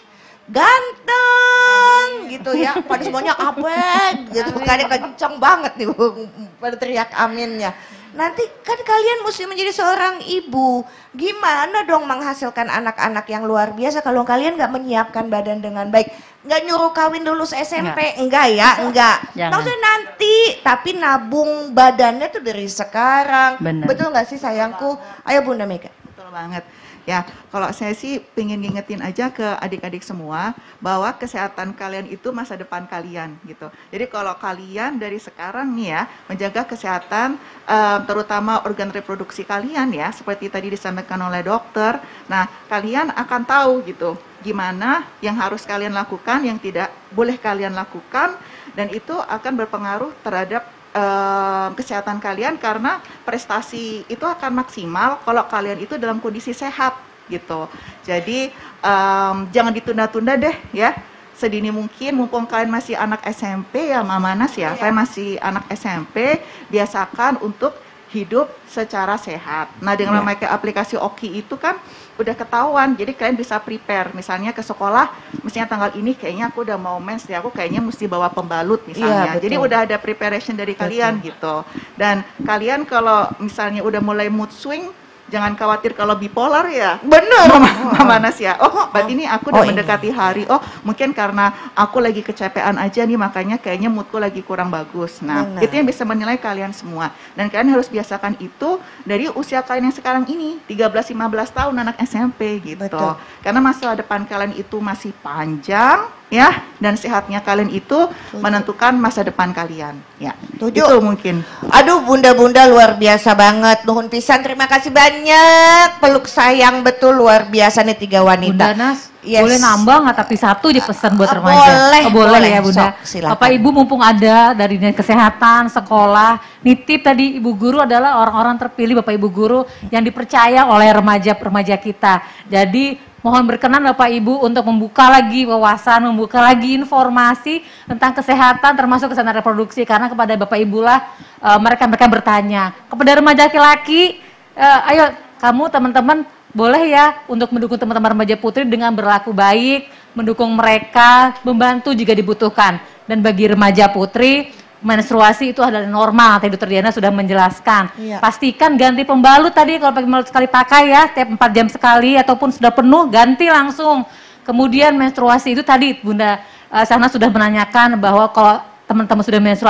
Ganteng gitu ya, pada semuanya abeg gitu, makanya kenceng banget nih pada teriak aminnya. Nanti kan kalian mesti menjadi seorang ibu, gimana dong menghasilkan anak-anak yang luar biasa kalau kalian nggak menyiapkan badan dengan baik. Nggak nyuruh kawin lulus S M P, enggak, enggak ya, enggak. Maksudnya nanti, tapi nabung badannya tuh dari sekarang. Bener. Betul nggak sih sayangku? Ayo Bunda Mega. Betul banget. Ya, kalau saya sih pengen ngingetin aja ke adik-adik semua bahwa kesehatan kalian itu masa depan kalian gitu. Jadi kalau kalian dari sekarang nih ya menjaga kesehatan um, terutama organ reproduksi kalian ya, seperti tadi disampaikan oleh dokter. Nah, kalian akan tahu gitu gimana yang harus kalian lakukan, yang tidak boleh kalian lakukan, dan itu akan berpengaruh terhadap Um, kesehatan kalian karena prestasi itu akan maksimal kalau kalian itu dalam kondisi sehat gitu. Jadi um, jangan ditunda-tunda deh ya, sedini mungkin mumpung kalian masih anak S M P ya Mama Nas ya, kalian masih anak S M P, biasakan untuk hidup secara sehat. Nah dengan ya. memakai aplikasi Oki itu kan udah ketahuan, jadi kalian bisa prepare, misalnya ke sekolah, misalnya tanggal ini kayaknya aku udah mau mens, ya aku kayaknya mesti bawa pembalut misalnya, ya, jadi udah ada preparation dari kalian betul. Gitu. Dan kalian kalau misalnya udah mulai mood swing, jangan khawatir kalau bipolar ya. Bener. Mama, Mama Nas ya. Oh, berarti ini aku udah oh, mendekati hari. Oh, mungkin karena aku lagi kecapean aja nih, makanya kayaknya moodku lagi kurang bagus. Nah, bener. Itu yang bisa menilai kalian semua. Dan kalian harus biasakan itu dari usia kalian yang sekarang ini, tiga belas lima belas tahun anak S M P gitu. Betul. Karena masa depan kalian itu masih panjang ya, dan sehatnya kalian itu Tujuh. menentukan masa depan kalian. Ya, Tujuh. Itu mungkin. Aduh, bunda-bunda luar biasa banget. Nuhun pisan, terima kasih banyak. Peluk sayang betul luar biasa nih tiga wanita. Bunda Nas, yes. boleh nambah nggak tapi satu dipesan buat Uh, remaja? boleh, oh, boleh, boleh ya Bunda. Sok, Bapak Ibu mumpung ada dari dinas kesehatan, sekolah, nitip tadi Ibu Guru adalah orang-orang terpilih Bapak Ibu Guru yang dipercaya oleh remaja-remaja kita. Jadi mohon berkenan Bapak Ibu untuk membuka lagi wawasan, membuka lagi informasi tentang kesehatan termasuk kesehatan reproduksi, karena kepada Bapak Ibu lah uh, mereka-mereka bertanya. Kepada remaja laki-laki, uh, ayo kamu teman-teman boleh ya untuk mendukung teman-teman remaja putri dengan berlaku baik, mendukung mereka, membantu jika dibutuhkan. Dan bagi remaja putri, menstruasi itu adalah normal, tadi Dokter Diana sudah menjelaskan. Iya. Pastikan ganti pembalut tadi, kalau pakai pembalut sekali pakai ya, tiap empat jam sekali, ataupun sudah penuh, ganti langsung. Kemudian menstruasi itu tadi Bunda uh, Sana sudah menanyakan bahwa kalau teman-teman sudah menstruasi,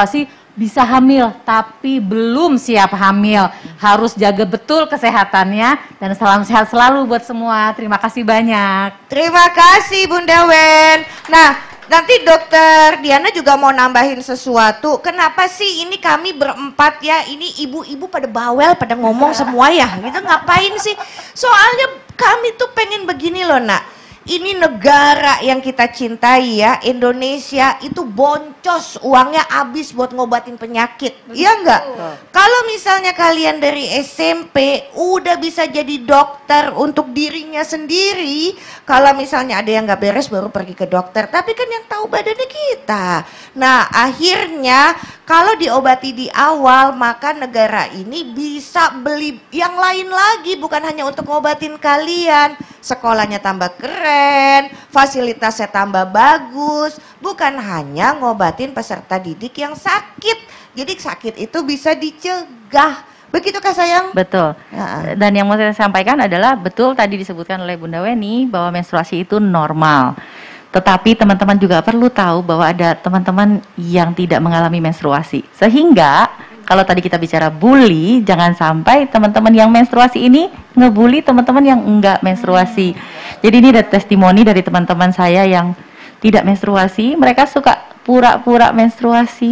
bisa hamil tapi belum siap hamil. Harus jaga betul kesehatannya dan salam sehat selalu buat semua. Terima kasih banyak. Terima kasih Bunda Wen. Nah, nanti Dokter Diana juga mau nambahin sesuatu. Kenapa sih ini kami berempat ya, ini ibu-ibu pada bawel, pada ngomong semua ya, gitu ngapain sih? Soalnya kami tuh pengen begini loh nak. Ini negara yang kita cintai ya, Indonesia itu boncos, uangnya habis buat ngobatin penyakit. Iya enggak? Kalau misalnya kalian dari S M P udah bisa jadi dokter untuk dirinya sendiri, kalau misalnya ada yang nggak beres baru pergi ke dokter, tapi kan yang tahu badannya kita. Nah akhirnya kalau diobati di awal, maka negara ini bisa beli yang lain lagi, bukan hanya untuk ngobatin kalian. Sekolahnya tambah keren, fasilitasnya tambah bagus, bukan hanya ngobatin peserta didik yang sakit. Jadi sakit itu bisa dicegah. Begitukah sayang? Betul. Ya. Dan yang mau saya sampaikan adalah betul tadi disebutkan oleh Bunda Weni bahwa menstruasi itu normal. Tetapi teman-teman juga perlu tahu bahwa ada teman-teman yang tidak mengalami menstruasi. Sehingga kalau tadi kita bicara bully, jangan sampai teman-teman yang menstruasi ini ngebully teman-teman yang enggak menstruasi. Jadi ini ada testimoni dari teman-teman saya yang tidak menstruasi, mereka suka pura-pura menstruasi.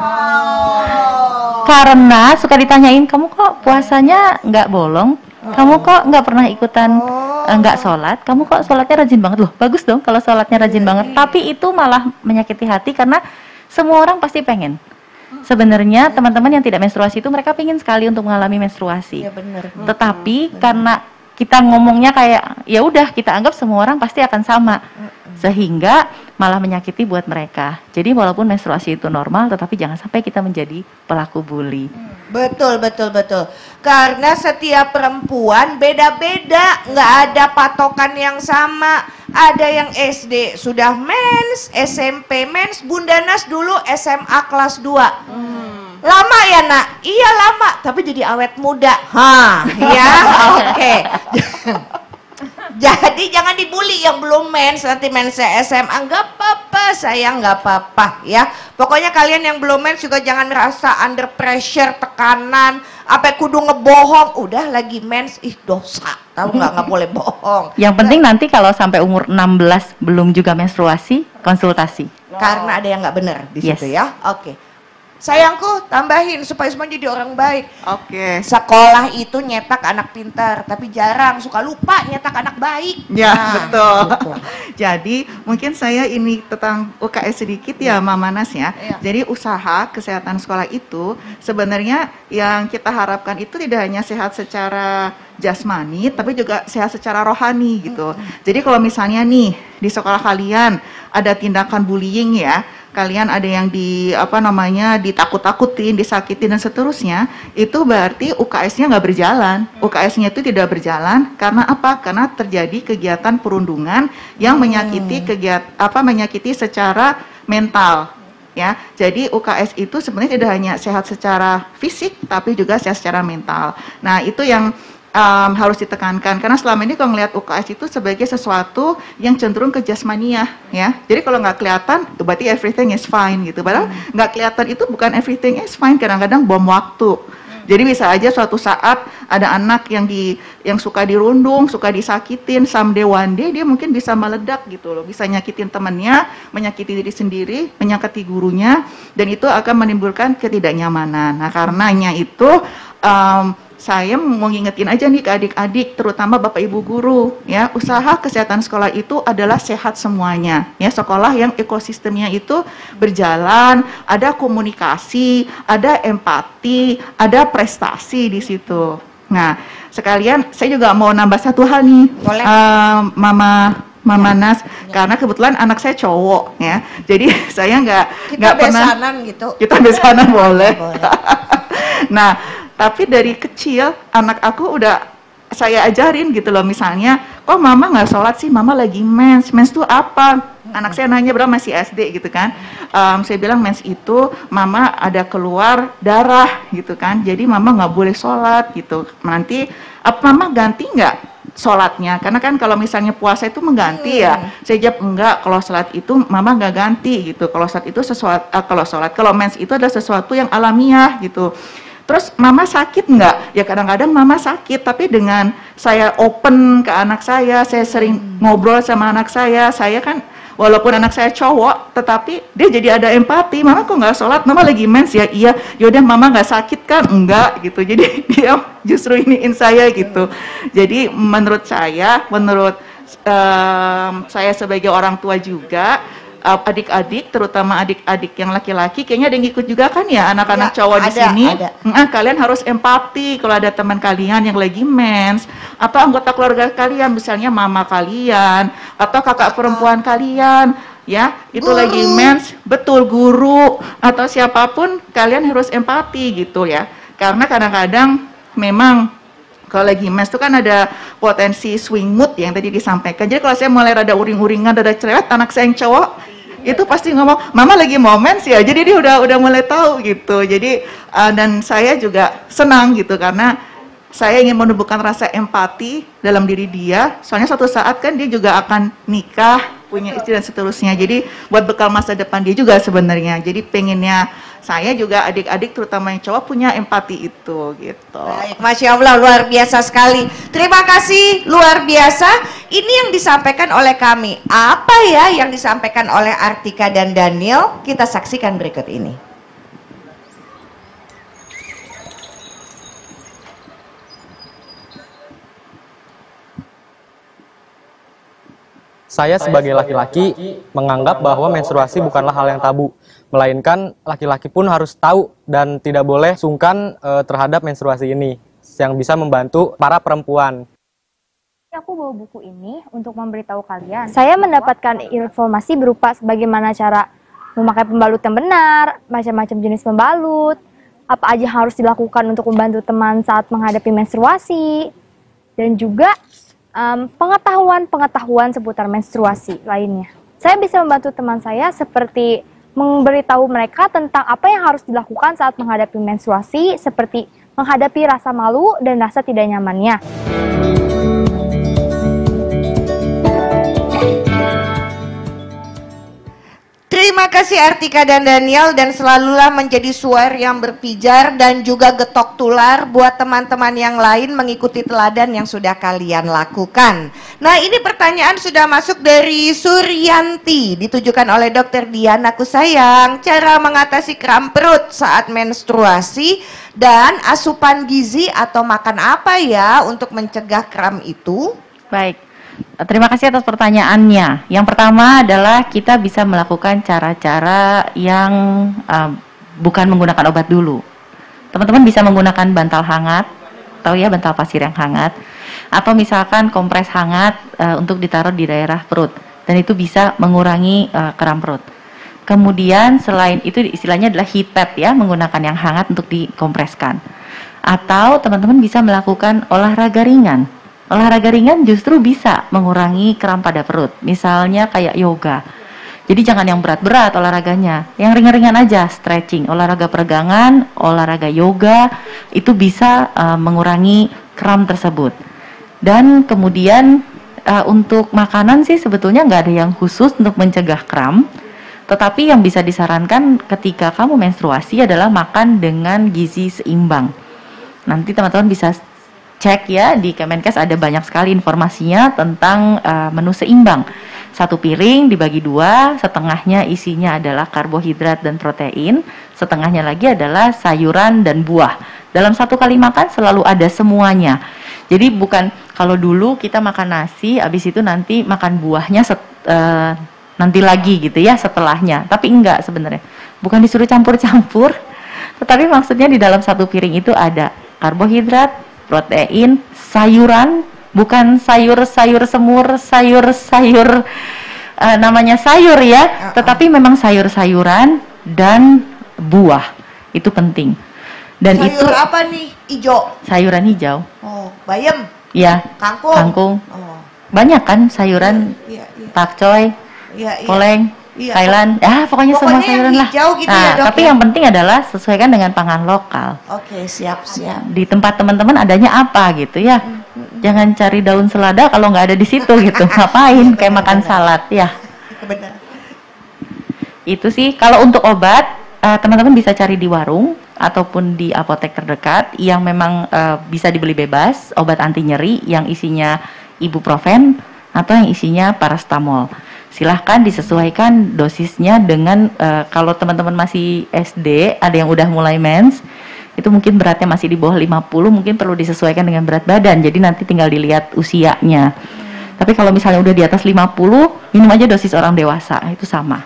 Oh. Karena suka ditanyain, kamu kok puasanya nggak bolong? Kamu kok nggak pernah ikutan oh. nggak sholat? Kamu kok sholatnya rajin banget? Loh, bagus dong kalau sholatnya rajin banget. Tapi itu malah menyakiti hati karena semua orang pasti pengen. Sebenarnya teman-teman yang tidak menstruasi itu mereka pengen sekali untuk mengalami menstruasi. Ya, bener. Tetapi bener. Karena kita ngomongnya kayak ya udah kita anggap semua orang pasti akan sama, sehingga malah menyakiti buat mereka. Jadi walaupun menstruasi itu normal, tetapi jangan sampai kita menjadi pelaku bully. Betul, betul, betul. Karena setiap perempuan beda-beda, nggak ada patokan yang sama. Ada yang S D sudah mens, S M P mens, Bunda Nas dulu S M A kelas dua. Hmm. Lama ya nak? Iya lama, tapi jadi awet muda. Hah, ya, oke. Okay. Jadi jangan dibully yang belum mens, nanti mensnya S M A, nggak apa-apa sayang, nggak apa-apa ya. Pokoknya kalian yang belum mens juga jangan merasa under pressure, tekanan, apa kudu ngebohong, udah lagi mens, ih dosa, tahu nggak, nggak boleh bohong. Yang penting nanti kalau sampai umur enam belas belum juga menstruasi, konsultasi. Karena ada yang nggak benar di Yes. situ ya, oke. Okay. Sayangku tambahin supaya semua jadi orang baik. Oke. Sekolah itu nyetak anak pintar, tapi jarang suka lupa nyetak anak baik. Ya, nah, betul. Gitu. Jadi mungkin saya ini tentang U K S sedikit ya, Mama Nas ya. Ya. Jadi usaha kesehatan sekolah itu sebenarnya yang kita harapkan itu tidak hanya sehat secara jasmani, tapi juga sehat secara rohani gitu. Jadi kalau misalnya nih di sekolah kalian ada tindakan bullying ya, kalian ada yang di apa namanya ditakut-takutin, disakitin dan seterusnya, itu berarti U K S-nya nggak berjalan. U K S-nya itu tidak berjalan karena apa? Karena terjadi kegiatan perundungan yang menyakiti kegiatan apa menyakiti secara mental. Ya, jadi U K S itu sebenarnya tidak hanya sehat secara fisik, tapi juga sehat secara mental. Nah, itu yang um, harus ditekankan karena selama ini kalau ngelihat U K S itu sebagai sesuatu yang cenderung ke jasmania, ya. Jadi kalau nggak kelihatan, berarti everything is fine gitu. Padahal nggak hmm. kelihatan itu bukan everything is fine. Kadang-kadang bom waktu. Jadi bisa aja suatu saat ada anak yang di yang suka dirundung, suka disakitin, someday one day dia mungkin bisa meledak gitu loh, bisa nyakitin temannya, menyakiti diri sendiri, menyakiti gurunya, dan itu akan menimbulkan ketidaknyamanan. Nah karenanya itu um, saya mau ngingetin aja nih ke adik-adik, terutama Bapak Ibu guru, ya, usaha kesehatan sekolah itu adalah sehat semuanya, ya, sekolah yang ekosistemnya itu berjalan, ada komunikasi, ada empati, ada prestasi di situ. Nah, sekalian saya juga mau nambah satu hal nih, boleh. Uh, Mama Mama Nas, ya. Karena kebetulan anak saya cowok, ya, jadi saya nggak nggak pernah besanan gitu. Kita besanan boleh. boleh. Nah. Tapi dari kecil anak aku udah saya ajarin gitu loh, misalnya, kok mama nggak sholat sih, mama lagi mens, mens itu apa? Anak saya nanya, berapa masih S D gitu kan, um, saya bilang mens itu mama ada keluar darah gitu kan, jadi mama nggak boleh sholat gitu, nanti apa mama ganti nggak sholatnya, karena kan kalau misalnya puasa itu mengganti hmm. ya, saya jawab enggak, kalau sholat itu mama nggak ganti gitu, kalau sholat itu sesuatu, uh, kalau sholat, kalau mens itu adalah sesuatu yang alamiah gitu. Terus mama sakit nggak? Ya kadang-kadang mama sakit, tapi dengan saya open ke anak saya, saya sering hmm. ngobrol sama anak saya, saya kan walaupun anak saya cowok, tetapi dia jadi ada empati. Mama kok nggak sholat? Mama lagi mens ya? Iya. Yaudah mama nggak sakit kan? Enggak gitu. Jadi dia justru iniin saya gitu. Jadi menurut saya, menurut um, saya sebagai orang tua juga, uh, adik-adik, terutama adik-adik yang laki-laki, kayaknya ada yang ikut juga kan ya, anak-anak ya, cowok ada, di sini. Ada. Nah, kalian harus empati kalau ada teman kalian yang lagi mens, atau anggota keluarga kalian, misalnya mama kalian, atau kakak perempuan kalian, ya, itu guru. Lagi mens, betul, guru, atau siapapun, kalian harus empati gitu ya. Karena kadang-kadang memang kalau lagi mens itu kan ada potensi swing mood yang tadi disampaikan. Jadi kalau saya mulai rada uring-uringan, rada cerewet, anak saya yang cowok itu pasti ngomong, mama lagi mau mens ya. Jadi dia udah udah mulai tahu gitu. Jadi uh, dan saya juga senang gitu karena saya ingin menumbuhkan rasa empati dalam diri dia. Soalnya suatu saat kan dia juga akan nikah, punya istri dan seterusnya. Jadi buat bekal masa depan dia juga sebenarnya. Jadi pengennya saya juga adik-adik terutama yang cowok punya empati itu gitu. Baik, Masya Allah, luar biasa sekali. Terima kasih, luar biasa. Ini yang disampaikan oleh kami. Apa ya yang disampaikan oleh Artika dan Daniel? Kita saksikan berikut ini. Saya sebagai laki-laki menganggap bahwa menstruasi bukanlah hal yang tabu, melainkan laki-laki pun harus tahu dan tidak boleh sungkan e, terhadap menstruasi ini, yang bisa membantu para perempuan. Aku bawa buku ini untuk memberitahu kalian. Saya mendapatkan informasi berupa bagaimana cara memakai pembalut yang benar, macam-macam jenis pembalut, apa aja harus dilakukan untuk membantu teman saat menghadapi menstruasi, dan juga pengetahuan-pengetahuan um, seputar menstruasi lainnya. Saya bisa membantu teman saya seperti memberitahu mereka tentang apa yang harus dilakukan saat menghadapi menstruasi, seperti menghadapi rasa malu dan rasa tidak nyamannya. Terima kasih Artika dan Daniel, dan selalulah menjadi suara yang berpijar dan juga getok tular buat teman-teman yang lain mengikuti teladan yang sudah kalian lakukan. Nah, ini pertanyaan sudah masuk dari Suryanti, ditujukan oleh dokter Dian. Aku sayang, cara mengatasi kram perut saat menstruasi dan asupan gizi atau makan apa ya untuk mencegah kram itu? Baik. Terima kasih atas pertanyaannya. Yang pertama adalah kita bisa melakukan cara-cara yang uh, bukan menggunakan obat dulu. Teman-teman bisa menggunakan bantal hangat, tahu ya bantal pasir yang hangat, atau misalkan kompres hangat uh, untuk ditaruh di daerah perut, dan itu bisa mengurangi uh, kram perut. Kemudian selain itu istilahnya adalah heat pad ya, menggunakan yang hangat untuk dikompreskan. Atau teman-teman bisa melakukan olahraga ringan. Olahraga ringan justru bisa mengurangi kram pada perut, misalnya kayak yoga. Jadi jangan yang berat-berat olahraganya, yang ringan-ringan aja, stretching, olahraga peregangan, olahraga yoga, itu bisa uh, mengurangi kram tersebut. Dan kemudian uh, untuk makanan sih sebetulnya nggak ada yang khusus untuk mencegah kram, tetapi yang bisa disarankan ketika kamu menstruasi adalah makan dengan gizi seimbang. Nanti teman-teman bisa cek ya, di Kemenkes ada banyak sekali informasinya tentang uh, menu seimbang. Satu piring dibagi dua, setengahnya isinya adalah karbohidrat dan protein, setengahnya lagi adalah sayuran dan buah. Dalam satu kali makan selalu ada semuanya. Jadi bukan kalau dulu kita makan nasi, habis itu nanti makan buahnya set, uh, nanti lagi gitu ya setelahnya. Tapi enggak sebenarnya, bukan disuruh campur-campur, tetapi maksudnya di dalam satu piring itu ada karbohidrat, protein, sayuran, bukan sayur-sayur semur, sayur-sayur uh, namanya sayur ya, uh-uh. tetapi memang sayur-sayuran dan buah, itu penting. Dan sayur itu apa nih? Hijau. Sayuran hijau. Oh, bayam. Ya. Kangkung. Kangkung. Oh. Banyak kan sayuran, iya, iya. pakcoy, iya, iya. koleng. Iya, Thailand, ya pokoknya, pokoknya semua sayuran lah. Gitu nah, ya, dok, tapi ya? yang penting adalah sesuaikan dengan pangan lokal. Oke, siap siap. Di tempat teman-teman adanya apa gitu ya. Mm-hmm. jangan cari daun selada kalau nggak ada di situ gitu. Ngapain kayak makan salad ya. Benar. Itu sih kalau untuk obat uh, teman-teman bisa cari di warung ataupun di apotek terdekat yang memang uh, bisa dibeli bebas, obat anti nyeri yang isinya ibuprofen atau yang isinya paracetamol. Silahkan disesuaikan dosisnya dengan uh, kalau teman-teman masih S D, ada yang udah mulai mens, itu mungkin beratnya masih di bawah lima puluh, mungkin perlu disesuaikan dengan berat badan. Jadi nanti tinggal dilihat usianya. Hmm. Tapi kalau misalnya udah di atas lima puluh, minum aja dosis orang dewasa, itu sama.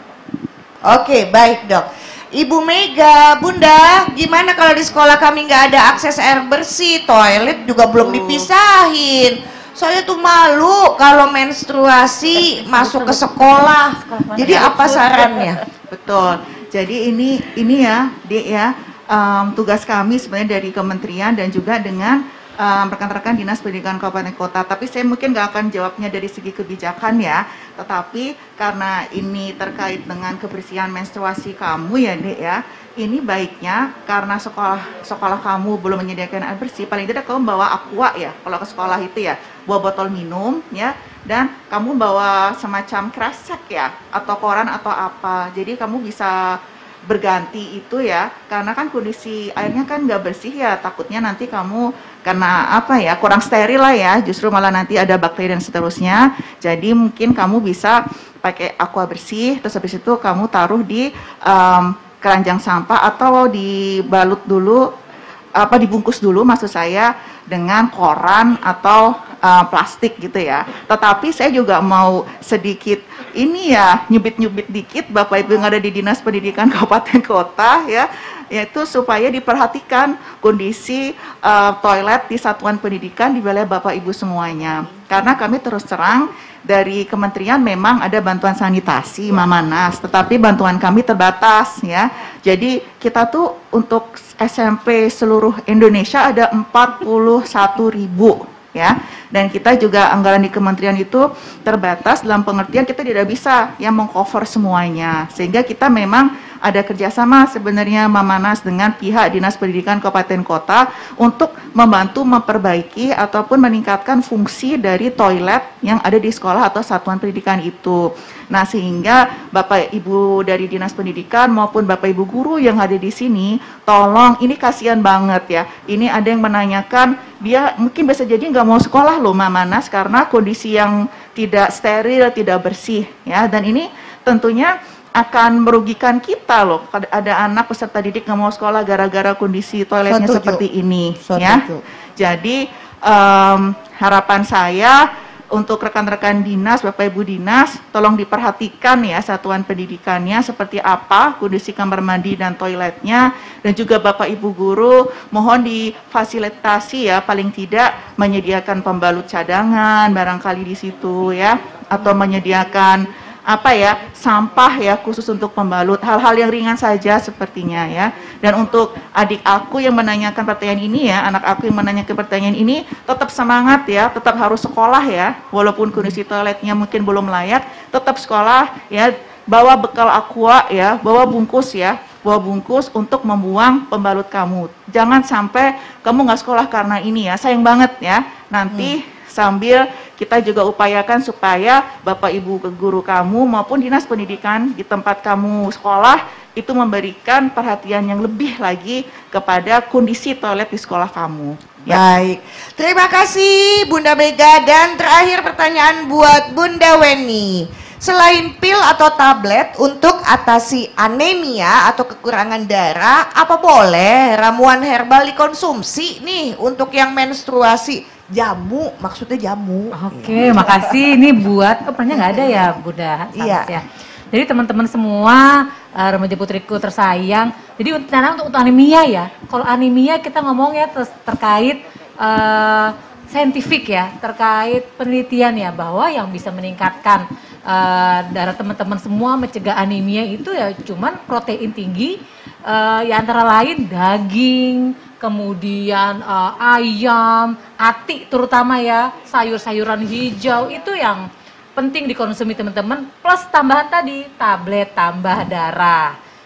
Oke, baik dok. Ibu Mega, Bunda, gimana kalau di sekolah kami nggak ada akses air bersih, toilet juga belum dipisahin. Saya tuh malu kalau menstruasi masuk ke sekolah. Jadi apa sarannya? Betul. Jadi ini ini ya, Dek ya. Um, tugas kami sebenarnya dari kementerian dan juga dengan um, rekan-rekan dinas pendidikan kabupaten kota. Tapi saya mungkin nggak akan jawabnya dari segi kebijakan ya. Tetapi karena ini terkait dengan kebersihan menstruasi kamu ya Dek ya. Ini baiknya karena sekolah sekolah kamu belum menyediakan air bersih, paling tidak kamu bawa aqua ya kalau ke sekolah itu ya, bawa botol minum ya, dan kamu bawa semacam kresek ya atau koran atau apa. Jadi kamu bisa berganti itu ya, karena kan kondisi airnya kan nggak bersih ya, takutnya nanti kamu karena apa ya kurang steril lah ya, justru malah nanti ada bakteri dan seterusnya. Jadi mungkin kamu bisa pakai aqua bersih, terus habis itu kamu taruh di um, keranjang sampah atau dibalut dulu, apa dibungkus dulu maksud saya dengan koran atau uh, plastik gitu ya. Tetapi saya juga mau sedikit ini ya nyubit-nyubit dikit Bapak Ibu yang ada di Dinas Pendidikan Kabupaten Kota ya, yaitu supaya diperhatikan kondisi uh, toilet di satuan pendidikan di wilayah Bapak Ibu semuanya. Karena kami terus terang dari kementerian memang ada bantuan sanitasi Mamanas, tetapi bantuan kami terbatas ya. Jadi kita tuh untuk S M P seluruh Indonesia ada empat puluh satu ribu ya. Dan kita juga anggaran di kementerian itu terbatas dalam pengertian kita tidak bisa yang mengcover semuanya. Sehingga kita memang ada kerjasama sebenarnya Mamanas dengan pihak Dinas Pendidikan Kabupaten Kota untuk membantu memperbaiki ataupun meningkatkan fungsi dari toilet yang ada di sekolah atau satuan pendidikan itu. Nah, sehingga Bapak Ibu dari Dinas Pendidikan maupun Bapak Ibu guru yang ada di sini, tolong, ini kasihan banget ya. Ini ada yang menanyakan, dia mungkin bisa jadi nggak mau sekolah loh Mamanas karena kondisi yang tidak steril, tidak bersih ya. Dan ini tentunya akan merugikan kita loh. Ada anak peserta didik nggak mau sekolah gara-gara kondisi toiletnya Setuju. seperti ini Setuju. ya. Jadi um, harapan saya untuk rekan-rekan dinas, Bapak Ibu dinas, tolong diperhatikan ya satuan pendidikannya seperti apa kondisi kamar mandi dan toiletnya, dan juga Bapak Ibu guru mohon difasilitasi ya paling tidak menyediakan pembalut cadangan barangkali di situ ya, atau menyediakan apa ya sampah ya khusus untuk pembalut, hal-hal yang ringan saja sepertinya ya. Dan untuk adik aku yang menanyakan pertanyaan ini ya, anak aku yang menanyakan pertanyaan ini, tetap semangat ya, tetap harus sekolah ya, walaupun kondisi toiletnya mungkin belum layak, tetap sekolah ya, bawa bekal aqua ya, bawa bungkus ya, bawa bungkus untuk membuang pembalut kamu. Jangan sampai kamu nggak sekolah karena ini ya, sayang banget ya. Nanti hmm. sambil kita juga upayakan supaya Bapak Ibu guru kamu maupun Dinas Pendidikan di tempat kamu sekolah itu memberikan perhatian yang lebih lagi kepada kondisi toilet di sekolah kamu. Ya. Baik, terima kasih Bunda Mega. Dan terakhir pertanyaan buat Bunda Weni. Selain pil atau tablet untuk atasi anemia atau kekurangan darah, apa boleh ramuan herbal dikonsumsi nih untuk yang menstruasi? Jamu, maksudnya jamu. Oke, makasih. Ini buat, oh pernahnya nggak ada ya Bunda? Iya. Ya. Jadi teman-teman semua, uh, remaja putriku tersayang, jadi untuk, untuk, untuk anemia ya, kalau anemia kita ngomong ya ter terkait uh, saintifik ya, terkait penelitian ya, bahwa yang bisa meningkatkan uh, darah teman-teman semua mencegah anemia itu ya cuman protein tinggi, uh, ya antara lain daging, kemudian uh, ayam, ati terutama ya, sayur-sayuran hijau itu yang penting dikonsumsi teman-teman, plus tambahan tadi tablet tambah darah.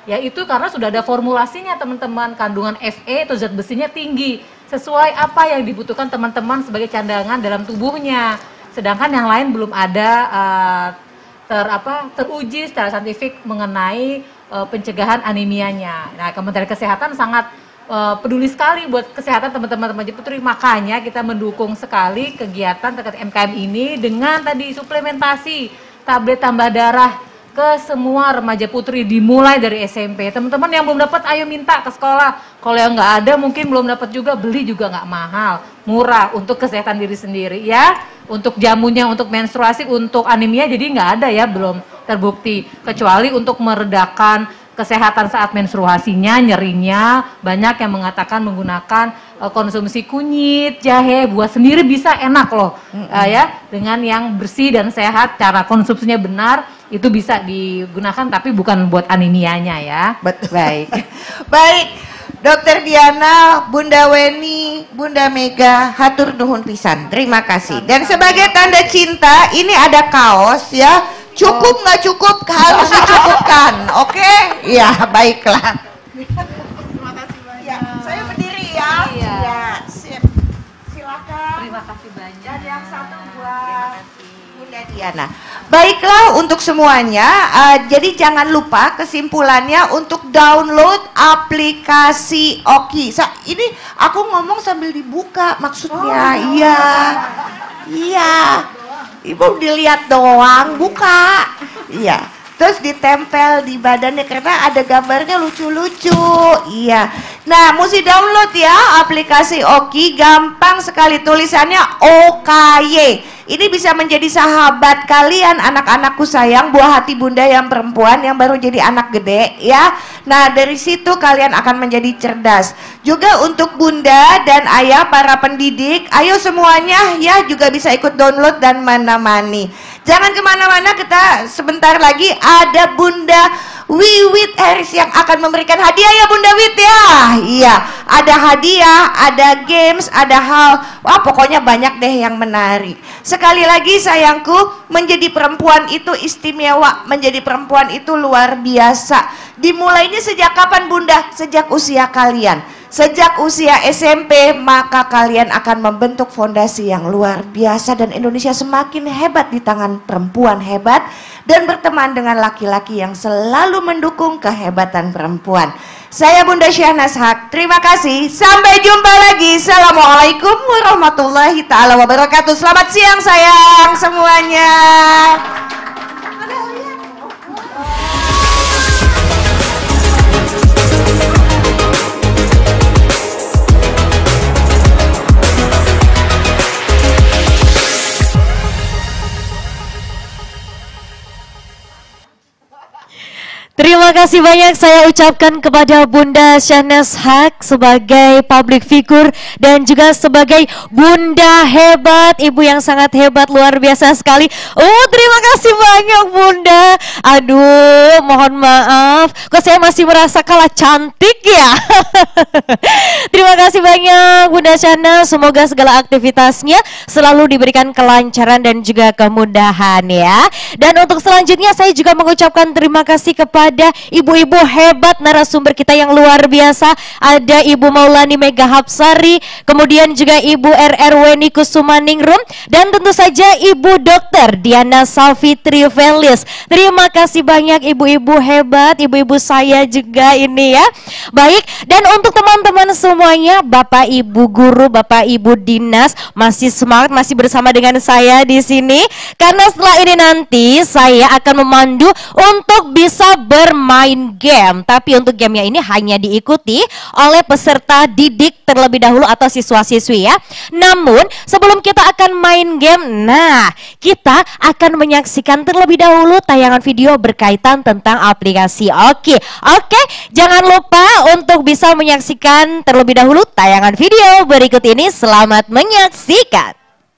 Ya itu karena sudah ada formulasinya teman-teman, kandungan Fe atau zat besinya tinggi, sesuai apa yang dibutuhkan teman-teman sebagai cadangan dalam tubuhnya. Sedangkan yang lain belum ada uh, ter apa teruji secara saintifik mengenai uh, pencegahan anemianya. Nah, Kementerian Kesehatan sangat uh, peduli sekali buat kesehatan teman-teman remaja putri, makanya kita mendukung sekali kegiatan terkait M K M ini dengan tadi suplementasi tablet tambah darah ke semua remaja putri dimulai dari S M P. Teman-teman yang belum dapat ayo minta ke sekolah. Kalau yang nggak ada mungkin belum dapat juga, beli juga nggak mahal, murah untuk kesehatan diri sendiri ya. Untuk jamunya untuk menstruasi, untuk anemia jadi nggak ada ya, belum terbukti. Kecuali untuk meredakan kesehatan saat menstruasinya, nyerinya, banyak yang mengatakan menggunakan uh, konsumsi kunyit, jahe, buat sendiri bisa enak loh, mm-hmm. uh, ya, dengan yang bersih dan sehat, cara konsumsinya benar, itu bisa digunakan, tapi bukan buat anemianya ya. Betul. Baik, baik, Dokter Diana, Bunda Weni, Bunda Mega, hatur nuhun pisan, terima kasih. Dan sebagai tanda cinta, ini ada kaos ya. Cukup nggak cukup, harus dicukupkan, oke? Okay? Ya, baiklah. Terima kasih banyak. Ya, saya berdiri ya. Iya. Ya, sip. Silakan. Terima kasih banyak. Dan yang satu buat Bunda Diana. Baiklah untuk semuanya. Uh, jadi jangan lupa kesimpulannya untuk download aplikasi Oki. Sa ini aku ngomong sambil dibuka, maksudnya. Iya. Oh. Iya. Ibu dilihat doang, buka. Iya. Terus ditempel di badannya karena ada gambarnya lucu-lucu. Iya. Nah, mesti download ya aplikasi Oki, gampang sekali tulisannya O K Y. Ini bisa menjadi sahabat kalian, anak-anakku sayang, buah hati bunda yang perempuan yang baru jadi anak gede ya. Nah, dari situ kalian akan menjadi cerdas. Juga untuk bunda dan ayah para pendidik, ayo semuanya ya juga bisa ikut download dan menemani. Jangan kemana-mana, kita sebentar lagi ada Bunda Wiwit Harris yang akan memberikan hadiah ya Bunda Wit ya. Iya, ada hadiah, ada games, ada hal, wah pokoknya banyak deh yang menarik. Sekali lagi sayangku, menjadi perempuan itu istimewa, menjadi perempuan itu luar biasa. Dimulainya sejak kapan Bunda? Sejak usia kalian. Sejak usia S M P, maka kalian akan membentuk fondasi yang luar biasa dan Indonesia semakin hebat di tangan perempuan hebat dan berteman dengan laki-laki yang selalu mendukung kehebatan perempuan. Saya Bunda Syahnas Haq, terima kasih. Sampai jumpa lagi. Assalamualaikum warahmatullahi taala wabarakatuh. Selamat siang sayang semuanya. Terima kasih banyak saya ucapkan kepada Bunda Syahnas Haq sebagai public figure dan juga sebagai Bunda hebat, ibu yang sangat hebat, luar biasa sekali. Oh, terima kasih banyak Bunda. Aduh, mohon maaf, kok saya masih merasa kalah cantik ya. Terima kasih banyak Bunda Syahnas, semoga segala aktivitasnya selalu diberikan kelancaran dan juga kemudahan ya. Dan untuk selanjutnya saya juga mengucapkan terima kasih kepada ada ibu-ibu hebat narasumber kita yang luar biasa. Ada Ibu Maulani Mega Hapsari, kemudian juga Ibu R R Weni Kusumaningrum, dan tentu saja Ibu Dokter Diana Savitri Velis. Terima kasih banyak ibu-ibu hebat, ibu-ibu saya juga ini ya. Baik, dan untuk teman-teman semuanya, Bapak Ibu guru, Bapak Ibu dinas masih semangat, masih bersama dengan saya di sini karena setelah ini nanti saya akan memandu untuk bisa bermain game, tapi untuk gamenya ini hanya diikuti oleh peserta didik terlebih dahulu atau siswa-siswi ya. Namun sebelum kita akan main game, nah kita akan menyaksikan terlebih dahulu tayangan video berkaitan tentang aplikasi Oki. Oke, jangan lupa untuk bisa menyaksikan terlebih dahulu tayangan video berikut ini. Selamat menyaksikan.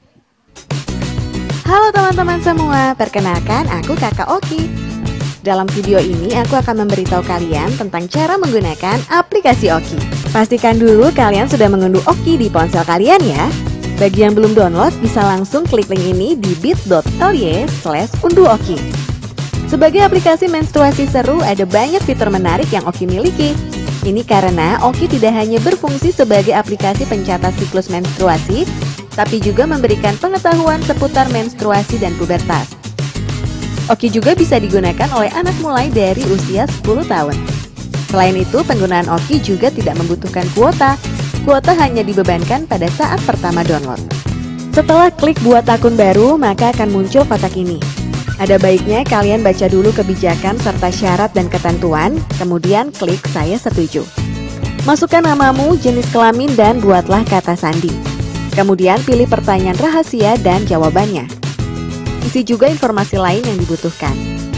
Halo teman-teman semua, perkenalkan aku Kakak Oki. Dalam video ini aku akan memberitahu kalian tentang cara menggunakan aplikasi Oki. Pastikan dulu kalian sudah mengunduh Oki di ponsel kalian ya. Bagi yang belum download bisa langsung klik link ini di bit dot l y slash unduh oki. Sebagai aplikasi menstruasi seru, ada banyak fitur menarik yang Oki miliki. Ini karena Oki tidak hanya berfungsi sebagai aplikasi pencatat siklus menstruasi, tapi juga memberikan pengetahuan seputar menstruasi dan pubertas. Oki juga bisa digunakan oleh anak mulai dari usia sepuluh tahun. Selain itu, penggunaan Oki juga tidak membutuhkan kuota. Kuota hanya dibebankan pada saat pertama download. Setelah klik buat akun baru, maka akan muncul kotak ini. Ada baiknya kalian baca dulu kebijakan serta syarat dan ketentuan, kemudian klik saya setuju. Masukkan namamu, jenis kelamin, dan buatlah kata sandi. Kemudian pilih pertanyaan rahasia dan jawabannya. Isi juga informasi lain yang dibutuhkan.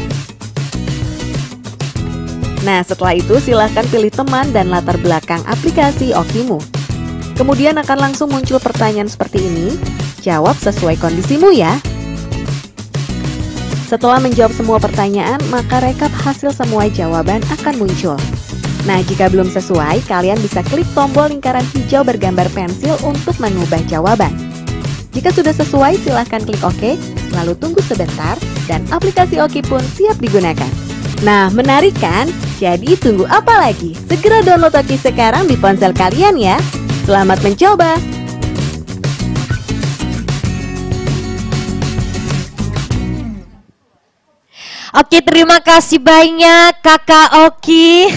Nah, setelah itu silahkan pilih teman dan latar belakang aplikasi Okimu. Kemudian akan langsung muncul pertanyaan seperti ini. Jawab sesuai kondisimu ya. Setelah menjawab semua pertanyaan, maka rekap hasil semua jawaban akan muncul. Nah, jika belum sesuai, kalian bisa klik tombol lingkaran hijau bergambar pensil untuk mengubah jawaban. Jika sudah sesuai, silahkan klik OK, lalu tunggu sebentar, dan aplikasi Oki pun siap digunakan. Nah, menarik kan? Jadi tunggu apa lagi? Segera download Oki sekarang di ponsel kalian ya. Selamat mencoba! Oke, terima kasih banyak Kakak Oki.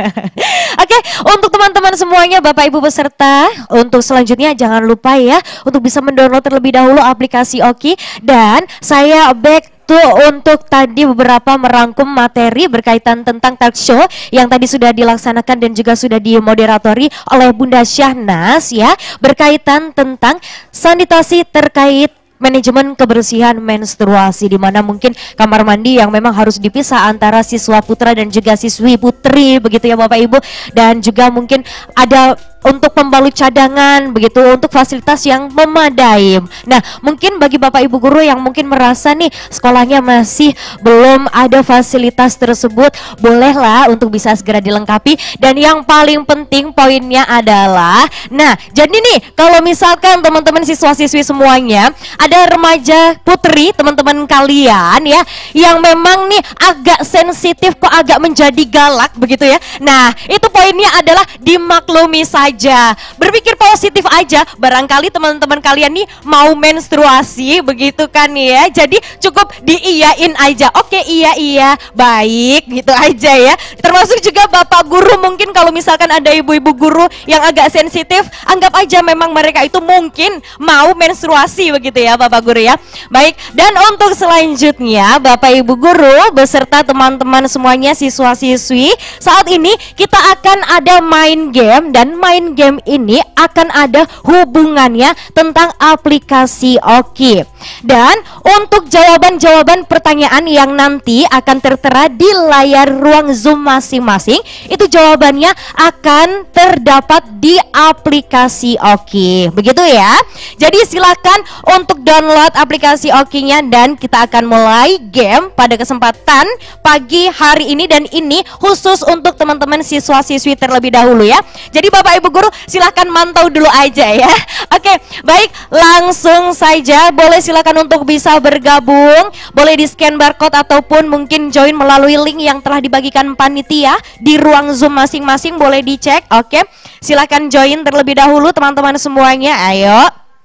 Oke, untuk teman-teman semuanya, Bapak Ibu peserta, untuk selanjutnya jangan lupa ya untuk bisa mendownload terlebih dahulu aplikasi Oki. Dan saya back to untuk tadi beberapa merangkum materi berkaitan tentang talk show yang tadi sudah dilaksanakan dan juga sudah dimoderatori oleh Bunda Syahnas ya, berkaitan tentang sanitasi terkait manajemen kebersihan menstruasi, di mana mungkin kamar mandi yang memang harus dipisah antara siswa putra dan juga siswi putri begitu ya Bapak Ibu, dan juga mungkin ada untuk pembalut cadangan begitu untuk fasilitas yang memadai. Nah, mungkin bagi Bapak Ibu guru yang mungkin merasa nih sekolahnya masih belum ada fasilitas tersebut, bolehlah untuk bisa segera dilengkapi. Dan yang paling penting poinnya adalah, nah jadi nih kalau misalkan teman-teman siswa-siswi semuanya ada remaja putri teman-teman kalian ya yang memang nih agak sensitif kok agak menjadi galak begitu ya. Nah, itu poinnya adalah dimaklumi saja. Aja. Berpikir positif aja, barangkali teman-teman kalian nih mau menstruasi begitu kan ya. Jadi cukup diiyain aja. Oke, iya iya, baik gitu aja ya. Termasuk juga Bapak guru, mungkin kalau misalkan ada ibu-ibu guru yang agak sensitif, anggap aja memang mereka itu mungkin mau menstruasi begitu ya Bapak guru ya. Baik, dan untuk selanjutnya Bapak Ibu guru beserta teman-teman semuanya siswa-siswi, saat ini kita akan ada main game, dan main game ini akan ada hubungannya tentang aplikasi Oki. Dan untuk jawaban-jawaban pertanyaan yang nanti akan tertera di layar ruang Zoom masing-masing, itu jawabannya akan terdapat di aplikasi Oki. Begitu ya. Jadi silakan untuk download aplikasi Okinya, dan kita akan mulai game pada kesempatan pagi hari ini, dan ini khusus untuk teman-teman siswa-siswi terlebih dahulu ya. Jadi Bapak Ibu guru silahkan mantau dulu aja ya. Oke, baik, langsung saja boleh silakan untuk bisa bergabung, boleh di scan barcode ataupun mungkin join melalui link yang telah dibagikan panitia di ruang Zoom masing-masing, boleh dicek. Oke, silakan join terlebih dahulu teman-teman semuanya. Ayo.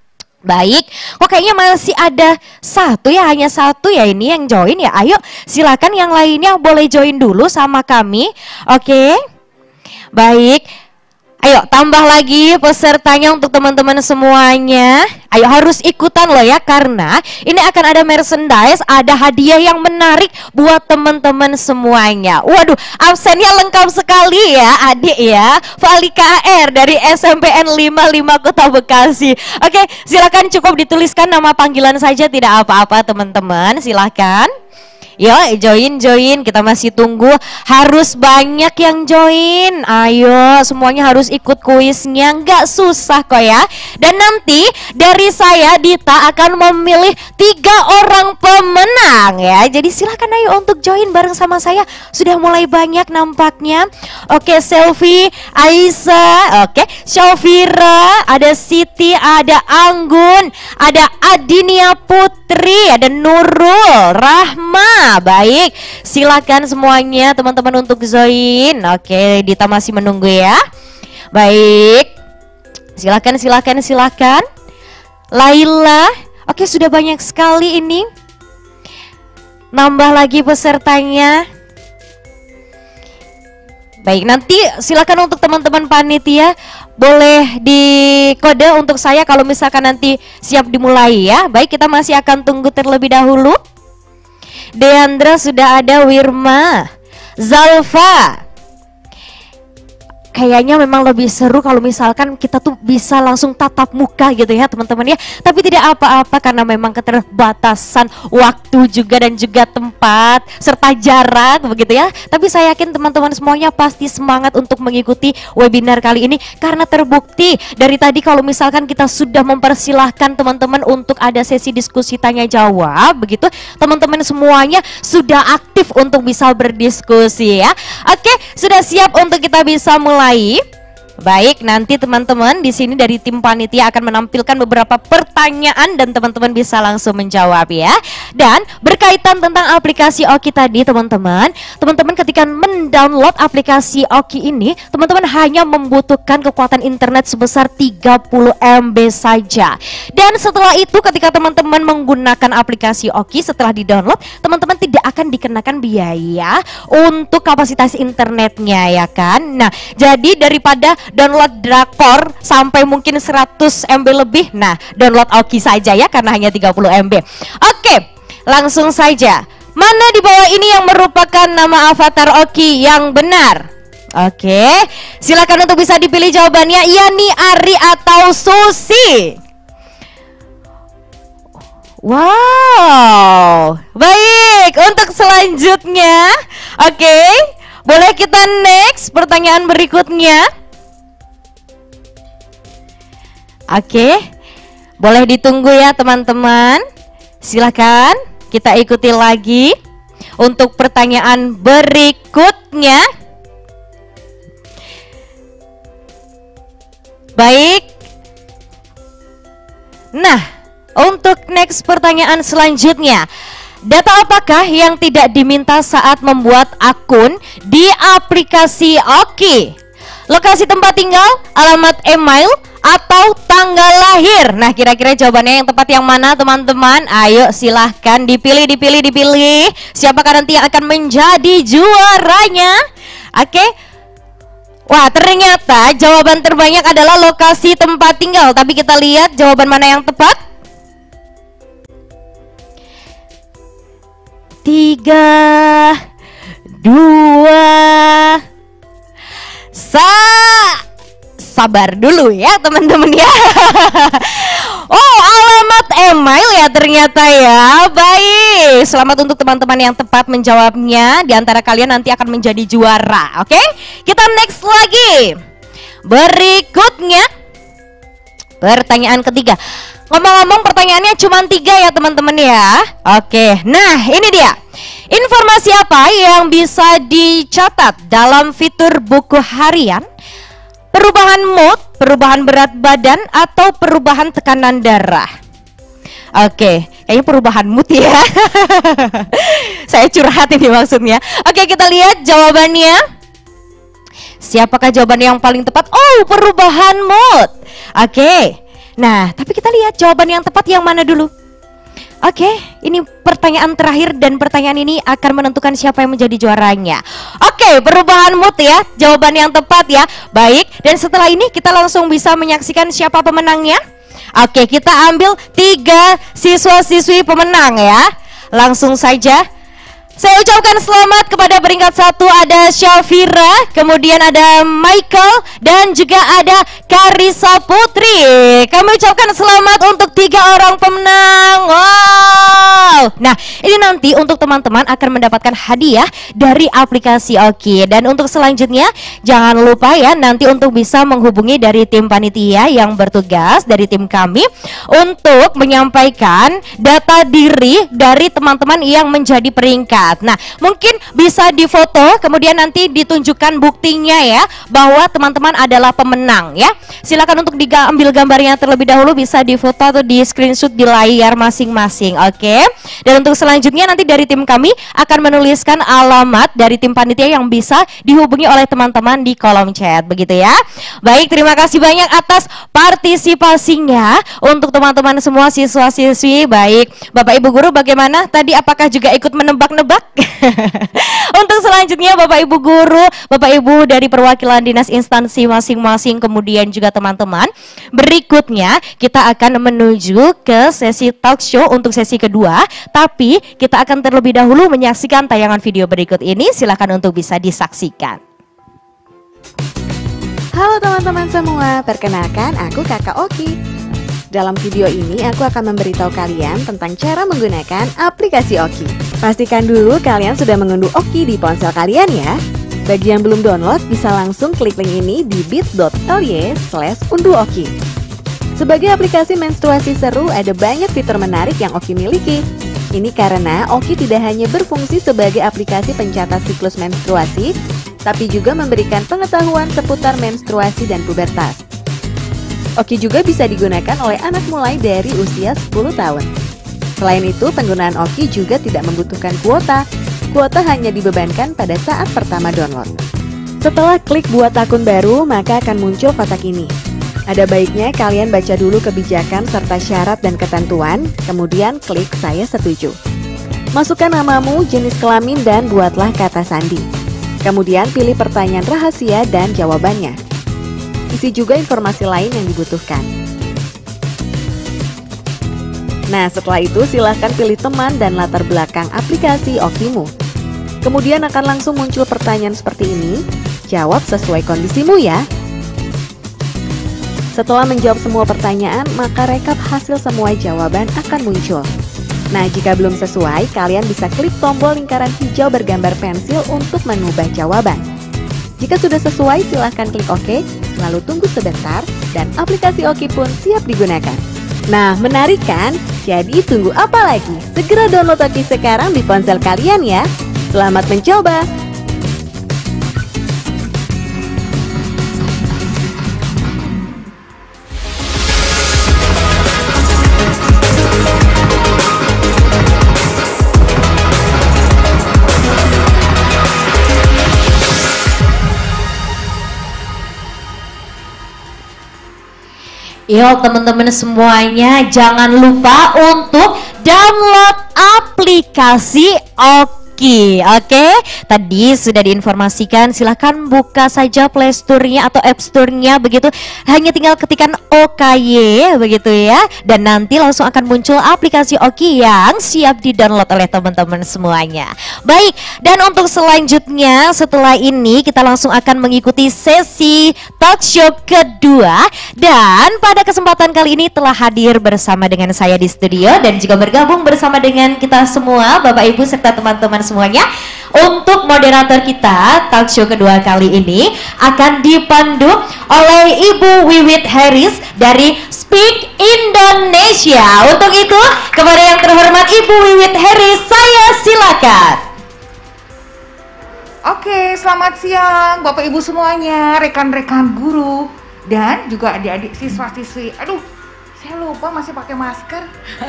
Baik, kok kayaknya masih ada satu ya, hanya satu ya ini yang join ya. Ayo silakan yang lainnya boleh join dulu sama kami. Oke, baik. Ayo tambah lagi pesertanya untuk teman-teman semuanya. Ayo harus ikutan loh ya, karena ini akan ada merchandise, ada hadiah yang menarik buat teman-teman semuanya. Waduh, absennya lengkap sekali ya adik ya, Fali K R dari S M P N lima puluh lima Kota Bekasi. Oke, silakan cukup dituliskan nama panggilan saja, tidak apa-apa teman-teman, silakan. Yuk join-join, kita masih tunggu, harus banyak yang join. Ayo semuanya harus ikut kuisnya, nggak susah kok ya. Dan nanti dari saya Dita akan memilih tiga orang pemenang ya. Jadi silahkan ayo untuk join bareng sama saya, sudah mulai banyak nampaknya. Oke, Selfie, Aisyah, oke, Syafira, ada Siti, ada Anggun, ada Adinia Putri, ada Nurul, Rahma, Nah, baik. Silakan semuanya teman-teman untuk join. Oke, Dita masih menunggu ya. Baik. Silakan, silakan, silakan. Laila. Oke, sudah banyak sekali ini. Nambah lagi pesertanya. Baik, nanti silakan untuk teman-teman panitia boleh di kode untuk saya kalau misalkan nanti siap dimulai ya. Baik, kita masih akan tunggu terlebih dahulu. Deandra sudah ada, Wirma, Zalfa. Kayaknya memang lebih seru kalau misalkan kita tuh bisa langsung tatap muka gitu ya teman-teman ya. Tapi tidak apa-apa karena memang keterbatasan waktu juga dan juga tempat serta jarak begitu ya. Tapi saya yakin teman-teman semuanya pasti semangat untuk mengikuti webinar kali ini karena terbukti dari tadi kalau misalkan kita sudah mempersilahkan teman-teman untuk ada sesi diskusi tanya jawab begitu, teman-teman semuanya sudah aktif untuk bisa berdiskusi ya. Oke, sudah siap untuk kita bisa mulai. Baik, nanti teman-teman di sini dari tim panitia akan menampilkan beberapa pertanyaan dan teman-teman bisa langsung menjawab ya. Dan berkaitan tentang aplikasi Oki tadi teman-teman, teman-teman ketika mendownload aplikasi Oki ini, teman-teman hanya membutuhkan kekuatan internet sebesar tiga puluh megabyte saja. Dan setelah itu ketika teman-teman menggunakan aplikasi Oki setelah di-download, teman-teman tidak akan dikenakan biaya untuk kapasitas internetnya ya kan. Nah, jadi daripada download drakor sampai mungkin seratus megabyte lebih, nah download Oki saja ya karena hanya tiga puluh megabyte. Oke, langsung saja. Mana di bawah ini yang merupakan nama avatar Oki yang benar? Oke, silakan untuk bisa dipilih jawabannya. Yani, Ari, atau Susi? Wow, baik. Untuk selanjutnya, oke, boleh kita next pertanyaan berikutnya. Oke, boleh ditunggu ya teman-teman. Silakan kita ikuti lagi untuk pertanyaan berikutnya. Baik. Nah, untuk next pertanyaan selanjutnya, data apakah yang tidak diminta saat membuat akun di aplikasi Oki? Lokasi tempat tinggal, alamat email, atau tanggal lahir? Nah, kira-kira jawabannya yang tepat yang mana teman-teman? Ayo silahkan dipilih, dipilih, dipilih. Siapakah nanti yang akan menjadi juaranya? Oke. Wah, ternyata jawaban terbanyak adalah lokasi tempat tinggal. Tapi kita lihat jawaban mana yang tepat. Tiga, dua, sa. Sabar dulu ya teman-teman ya. Oh, alamat email ya ternyata ya. Baik, selamat untuk teman-teman yang tepat menjawabnya. Di antara kalian nanti akan menjadi juara. Oke, kita next lagi. Berikutnya, pertanyaan ketiga. Ngomong-ngomong pertanyaannya cuma tiga ya teman-teman ya. Oke, nah ini dia. Informasi apa yang bisa dicatat dalam fitur buku harian? Perubahan mood, perubahan berat badan, atau perubahan tekanan darah? Oke, kayaknya perubahan mood ya. Saya curhat ini maksudnya. Oke, kita lihat jawabannya. Siapakah jawaban yang paling tepat? Oh, perubahan mood. Oke, nah tapi kita lihat jawaban yang tepat yang mana dulu. Oke, ini pertanyaan terakhir dan pertanyaan ini akan menentukan siapa yang menjadi juaranya. Oke, perubahan mood ya, jawaban yang tepat ya. Baik, dan setelah ini kita langsung bisa menyaksikan siapa pemenangnya. Oke, kita ambil tiga siswa-siswi pemenang ya. Langsung saja. Saya ucapkan selamat kepada peringkat satu ada Syafira, kemudian ada Michael, dan juga ada Karisa Putri. Kami ucapkan selamat untuk tiga orang pemenang. Wow. Nah, ini nanti untuk teman-teman akan mendapatkan hadiah dari aplikasi Oki. Dan untuk selanjutnya, jangan lupa ya nanti untuk bisa menghubungi dari tim panitia yang bertugas dari tim kami untuk menyampaikan data diri dari teman-teman yang menjadi peringkat. Nah, mungkin bisa difoto kemudian nanti ditunjukkan buktinya ya bahwa teman-teman adalah pemenang ya. Silakan untuk diambil gambarnya terlebih dahulu, bisa difoto atau di screenshot di layar masing-masing. Oke. Dan untuk selanjutnya nanti dari tim kami akan menuliskan alamat dari tim panitia yang bisa dihubungi oleh teman-teman di kolom chat, begitu ya. Baik, terima kasih banyak atas partisipasinya untuk teman-teman semua siswa-siswi. Baik, Bapak Ibu guru bagaimana? Tadi apakah juga ikut menebak-nebak? Untuk selanjutnya Bapak Ibu guru, Bapak Ibu dari perwakilan dinas instansi masing-masing, kemudian juga teman-teman, berikutnya kita akan menuju ke sesi talk show untuk sesi kedua. Tapi kita akan terlebih dahulu menyaksikan tayangan video berikut ini. Silakan untuk bisa disaksikan. Halo teman-teman semua, perkenalkan aku Kakak Oki. Dalam video ini aku akan memberitahu kalian tentang cara menggunakan aplikasi Oki. Pastikan dulu kalian sudah mengunduh Oki di ponsel kalian ya. Bagi yang belum download bisa langsung klik link ini di bit.ly slash unduh Oki. Sebagai aplikasi menstruasi seru, ada banyak fitur menarik yang Oki miliki. Ini karena Oki tidak hanya berfungsi sebagai aplikasi pencatat siklus menstruasi, tapi juga memberikan pengetahuan seputar menstruasi dan pubertas. Oki juga bisa digunakan oleh anak mulai dari usia sepuluh tahun. Selain itu, penggunaan Oki juga tidak membutuhkan kuota. Kuota hanya dibebankan pada saat pertama download. Setelah klik buat akun baru, maka akan muncul kotak ini. Ada baiknya kalian baca dulu kebijakan serta syarat dan ketentuan, kemudian klik saya setuju. Masukkan namamu, jenis kelamin, dan buatlah kata sandi. Kemudian pilih pertanyaan rahasia dan jawabannya. Isi juga informasi lain yang dibutuhkan. Nah, setelah itu silahkan pilih teman dan latar belakang aplikasi Okimu. Kemudian akan langsung muncul pertanyaan seperti ini. Jawab sesuai kondisimu ya. Setelah menjawab semua pertanyaan, maka rekap hasil semua jawaban akan muncul. Nah, jika belum sesuai, kalian bisa klik tombol lingkaran hijau bergambar pensil untuk mengubah jawaban. Jika sudah sesuai, silahkan klik OK, lalu tunggu sebentar, dan aplikasi Oki pun siap digunakan. Nah, menarik kan? Jadi tunggu apa lagi? Segera download Oki sekarang di ponsel kalian ya. Selamat mencoba! Yo teman-teman semuanya, jangan lupa untuk download aplikasi Oki. Oke, oke. Tadi sudah diinformasikan, silahkan buka saja Play Store-nya atau App Store-nya begitu. Hanya tinggal ketikkan O K Y begitu ya. Dan nanti langsung akan muncul aplikasi Oki yang siap di-download oleh teman-teman semuanya. Baik, dan untuk selanjutnya setelah ini kita langsung akan mengikuti sesi talk show kedua. Dan pada kesempatan kali ini telah hadir bersama dengan saya di studio dan juga bergabung bersama dengan kita semua, Bapak Ibu serta teman-teman semuanya. Untuk moderator kita talk show kedua kali ini akan dipandu oleh Ibu Wiwit Harris dari Speak Indonesia. Untuk itu kepada yang terhormat Ibu Wiwit Harris, saya silakan. Oke, selamat siang Bapak Ibu semuanya, rekan-rekan guru dan juga adik-adik siswa-siswi. Aduh, saya lupa masih pakai masker.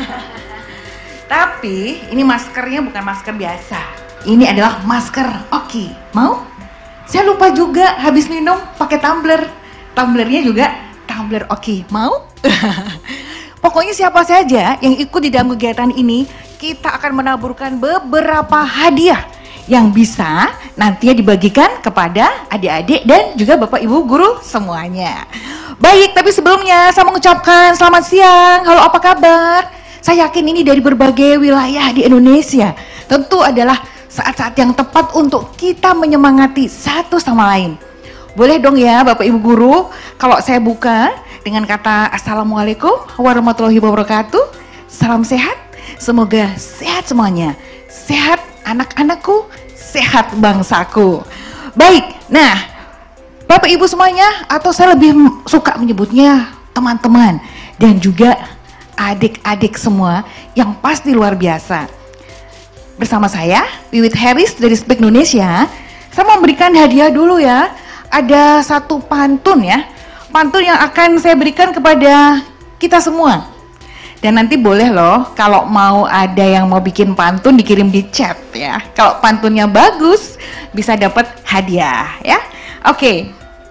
Tapi ini maskernya bukan masker biasa. Ini adalah masker Oki. Mau? Saya lupa juga habis minum pakai tumbler. Tumblernya juga tumbler Oki. Mau? Pokoknya siapa saja yang ikut di dalam kegiatan ini, kita akan menaburkan beberapa hadiah yang bisa nantinya dibagikan kepada adik-adik dan juga Bapak Ibu guru semuanya. Baik, tapi sebelumnya saya mengucapkan selamat siang. Halo, apa kabar? Saya yakin ini dari berbagai wilayah di Indonesia. Tentu adalah saat-saat yang tepat untuk kita menyemangati satu sama lain. Boleh dong ya Bapak Ibu guru, kalau saya buka dengan kata Assalamualaikum warahmatullahi wabarakatuh. Salam sehat, semoga sehat semuanya. Sehat anak-anakku, sehat bangsaku. Baik, nah Bapak Ibu semuanya, atau saya lebih suka menyebutnya teman-teman dan juga adik-adik semua yang pasti luar biasa. Bersama saya, Wiwit Harris dari Speak Indonesia, saya memberikan hadiah dulu ya. Ada satu pantun ya. pantun yang akan saya berikan kepada kita semua. Dan nanti boleh loh kalau mau ada yang mau bikin pantun dikirim di chat ya. Kalau pantunnya bagus bisa dapat hadiah ya. Oke.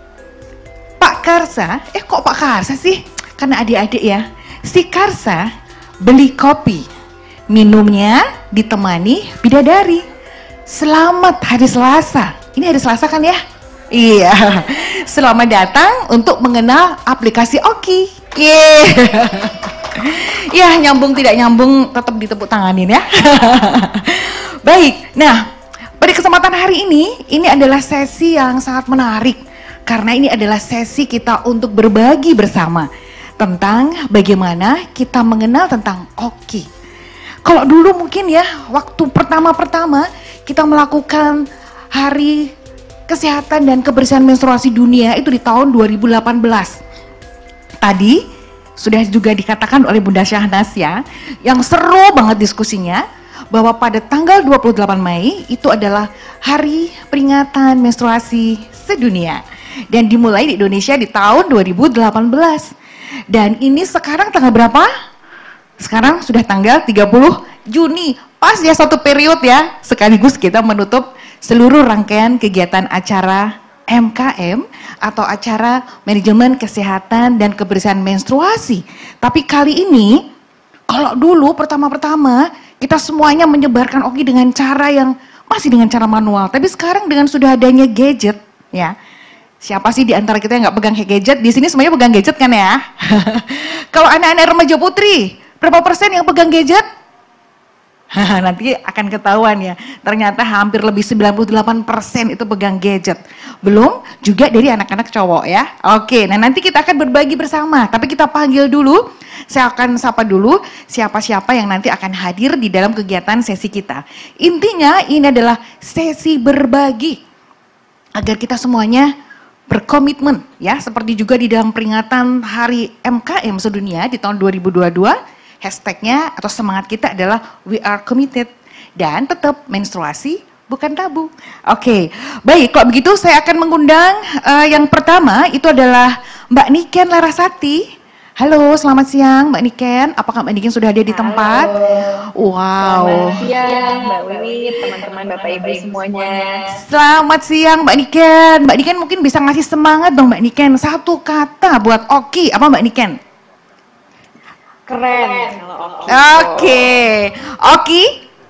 Pak Karsa, eh kok Pak Karsa sih? Karena adik-adik ya. Si Karsa beli kopi. Minumnya ditemani bidadari. Selamat hari Selasa. Ini hari Selasa kan ya? Iya. Selamat datang untuk mengenal aplikasi Oki. Yeah. Ya, nyambung tidak nyambung tetap ditepuk tanganin ya. Baik, nah pada kesempatan hari ini, ini adalah sesi yang sangat menarik. Karena ini adalah sesi kita untuk berbagi bersama tentang bagaimana kita mengenal tentang Oki. Kalau dulu mungkin ya, waktu pertama-pertama kita melakukan hari kesehatan dan kebersihan menstruasi dunia itu di tahun dua ribu delapan belas. Tadi sudah juga dikatakan oleh Bunda Syahnas ya, yang seru banget diskusinya, bahwa pada tanggal dua puluh delapan Mei itu adalah hari peringatan menstruasi sedunia. Dan dimulai di Indonesia di tahun dua ribu delapan belas. Dan ini sekarang tanggal berapa? Sekarang sudah tanggal tiga puluh Juni. Pas ya satu periode ya, sekaligus kita menutup seluruh rangkaian kegiatan acara M K M atau acara manajemen kesehatan dan kebersihan menstruasi. Tapi kali ini, kalau dulu pertama-pertama kita semuanya menyebarkan Oki dengan cara yang masih dengan cara manual. Tapi sekarang dengan sudah adanya gadget, ya. Siapa sih di antara kita yang nggak pegang gadget? Di sini semuanya pegang gadget kan ya? Kalau anak-anak remaja putri, berapa persen yang pegang gadget? Nanti akan ketahuan ya, ternyata hampir lebih sembilan puluh delapan persen itu pegang gadget. Belum juga dari anak-anak cowok ya. Oke, nah nanti kita akan berbagi bersama, tapi kita panggil dulu, saya akan sapa dulu siapa-siapa yang nanti akan hadir di dalam kegiatan sesi kita. Intinya ini adalah sesi berbagi, agar kita semuanya berkomitmen ya, seperti juga di dalam peringatan Hari M K M sedunia di tahun dua ribu dua puluh dua. Hashtagnya atau semangat kita adalah we are committed, dan tetap menstruasi bukan tabu. Oke, baik, kalau begitu saya akan mengundang uh, yang pertama itu adalah Mbak Niken Larasati. Halo, selamat siang Mbak Niken. Apakah Mbak Niken sudah ada di tempat? Halo. Wow. Selamat siang Mbak Wiwi, teman-teman Bapak Ibu semuanya. Selamat siang Mbak Niken. Mbak Niken mungkin bisa ngasih semangat dong Mbak Niken. Satu kata buat Oki, apa Mbak Niken? Keren. Oke, okay. Oki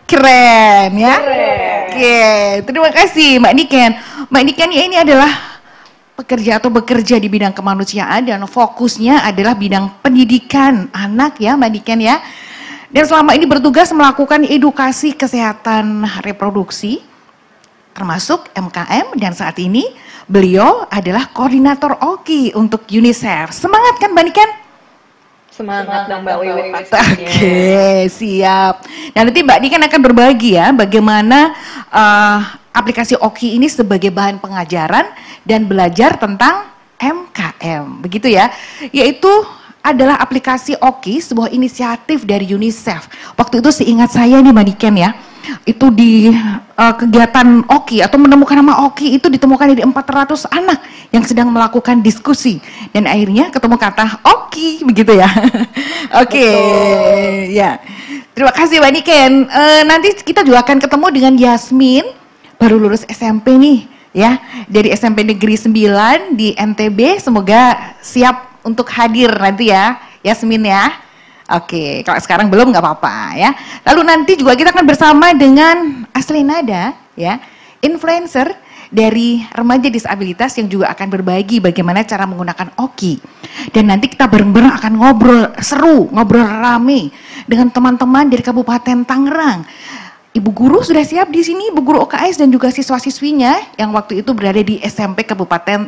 keren ya. Oke, okay. Terima kasih Mbak Niken. Mbak Niken ya, ini adalah pekerja atau bekerja di bidang kemanusiaan dan fokusnya adalah bidang pendidikan anak ya Mbak Niken ya. Dan selama ini bertugas melakukan edukasi kesehatan reproduksi termasuk M K M, dan saat ini beliau adalah koordinator Oki untuk UNICEF. Semangat kan Mbak Niken? Semangat dong Mbak Wiwi pastinya. Oke, okay, siap. Nah nanti Mbak Niken akan berbagi ya bagaimana uh, aplikasi Oki ini sebagai bahan pengajaran dan belajar tentang M K M, begitu ya. Yaitu adalah aplikasi Oki, sebuah inisiatif dari UNICEF. Waktu itu seingat saya nih Mbak Niken ya, itu di uh, kegiatan Oki atau menemukan nama Oki itu ditemukan dari empat ratus anak yang sedang melakukan diskusi, dan akhirnya ketemu kata Oki, begitu ya. Oke, okay. Ya. Terima kasih Mbak Niken. Uh, nanti kita juga akan ketemu dengan Yasmin, baru lulus S M P nih ya, dari S M P Negeri sembilan di N T B. Semoga siap untuk hadir nanti ya Yasmin ya. Oke, kalau sekarang belum nggak apa-apa ya. Lalu nanti juga kita akan bersama dengan Aslinada ya, influencer dari remaja disabilitas yang juga akan berbagi bagaimana cara menggunakan Oki. Dan nanti kita bareng-bareng akan ngobrol seru, ngobrol rame dengan teman-teman dari Kabupaten Tangerang. Ibu guru sudah siap di sini, Ibu guru O K S dan juga siswa-siswinya yang waktu itu berada di S M P Kabupaten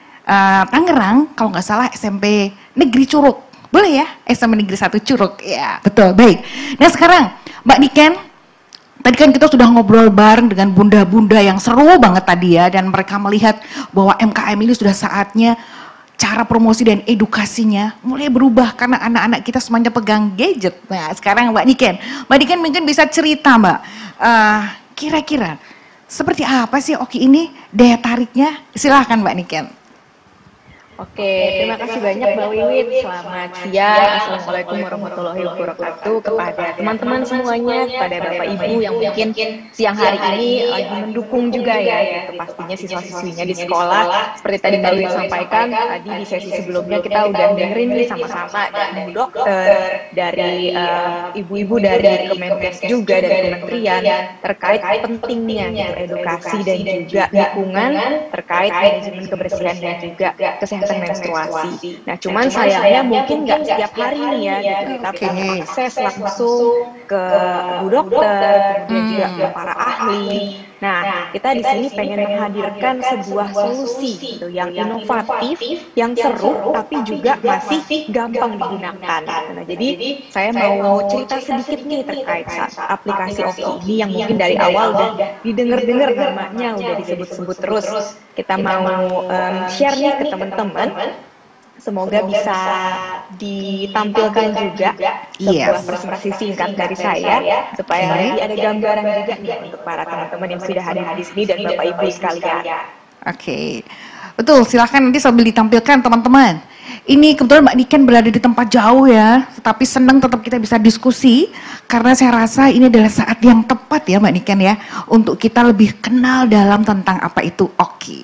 uh, Tangerang, kalau nggak salah S M P Negeri Curug. Boleh ya, S M P Negeri satu Curug. Ya, betul, baik. Nah sekarang Mbak Niken, tadi kan kita sudah ngobrol bareng dengan bunda-bunda yang seru banget tadi ya, dan mereka melihat bahwa M K M ini sudah saatnya cara promosi dan edukasinya mulai berubah karena anak-anak kita semuanya pegang gadget. Nah sekarang Mbak Niken, Mbak Niken mungkin bisa cerita Mbak, uh, kira-kira seperti apa sih Oki ini, daya tariknya? Silahkan Mbak Niken. Oke, terima kasih banyak Mbak Wiwit. Selamat siang. Assalamualaikum warahmatullahi wabarakatuh kepada teman-teman semuanya, kepada Bapak Ibu yang mungkin siang hari ini lagi mendukung juga ya, gitu pastinya siswa-siswinya di sekolah. Seperti tadi Mbak Wiwit sampaikan, tadi di sesi sebelumnya kita udah dengerin nih sama-sama dari Bu Dokter, dari uh, ibu-ibu dari Kemenkes juga, dari kementerian terkait pentingnya gitu, edukasi dan juga dukungan terkait manajemen kebersihan dan juga kesehatan menstruasi. Nah, cuman sayangnya mungkin nggak setiap hari nih ya, gitu. Kita punya akses langsung ke Bu Dokter, kemudian juga ke para ahli. Nah, kita di sini pengen menghadirkan sebuah solusi gitu, yang inovatif, yang seru, tapi juga masih gampang digunakan. Nah, jadi saya mau cerita sedikit nih terkait aplikasi Oki ini yang mungkin dari awal udah didengar-dengar namanya, udah disebut-sebut terus. Kita mau um, share nih ke teman-teman. Semoga bisa ditampilkan juga sebuah presentasi singkat dari saya supaya nanti ada gambaran juga nih untuk para teman-teman yang sudah hadir di sini dan Bapak Ibu sekalian. Oke, betul. Silahkan nanti sambil ditampilkan teman-teman. Ini kebetulan Mbak Niken berada di tempat jauh ya, tetapi senang tetap kita bisa diskusi karena saya rasa ini adalah saat yang tepat ya Mbak Niken ya untuk kita lebih kenal dalam tentang apa itu Oki.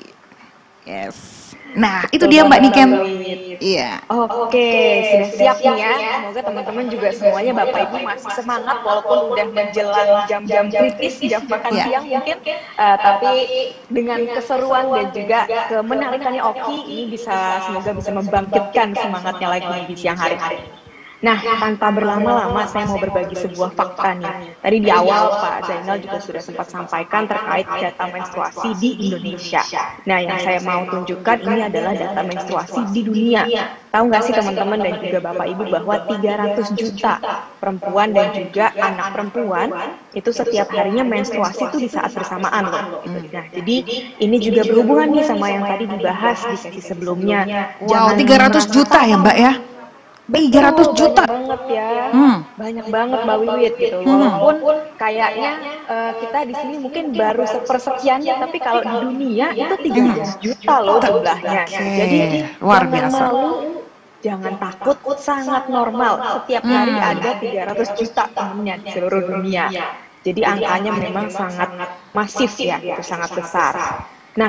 Yes. Nah, itu dia Mbak Niken. Iya. Oke, sudah siap nih ya. Semoga teman-teman juga semuanya Bapak Ibu masih semangat walaupun udah menjelang jam-jam kritis, jam makan Ya. siang mungkin. Uh, tapi dengan keseruan dan juga kemenarikannya Oki ini bisa semoga bisa membangkitkan semangatnya lagi di siang hari hari. Nah, tanpa berlama-lama saya mau berbagi sebuah fakta nih. Tadi di awal Pak Zainal juga sudah sempat sampaikan terkait data menstruasi di Indonesia. Nah, yang saya mau tunjukkan ini adalah data menstruasi di dunia. Tahu nggak sih teman-teman dan juga Bapak Ibu bahwa tiga ratus juta perempuan dan juga anak perempuan itu setiap harinya menstruasi itu di saat bersamaan loh. Nah, jadi ini juga berhubungan nih sama yang tadi dibahas di sesi sebelumnya. Wow, tiga ratus juta ya Mbak ya? tiga ratus juta. Banyak banget ya. Hmm. Banyak banget Mbak Wiwit gitu. Walaupun kayaknya uh, kita di sini mungkin baru sepersekiannya, tapi kalau di dunia itu tiga ratus juta loh jumlahnya. Jadi luar jangan biasa. malu, jangan takut, sangat normal. Setiap hari ada tiga ratus juta temennya di seluruh dunia. Jadi angkanya memang sangat masif ya, itu sangat besar. Nah,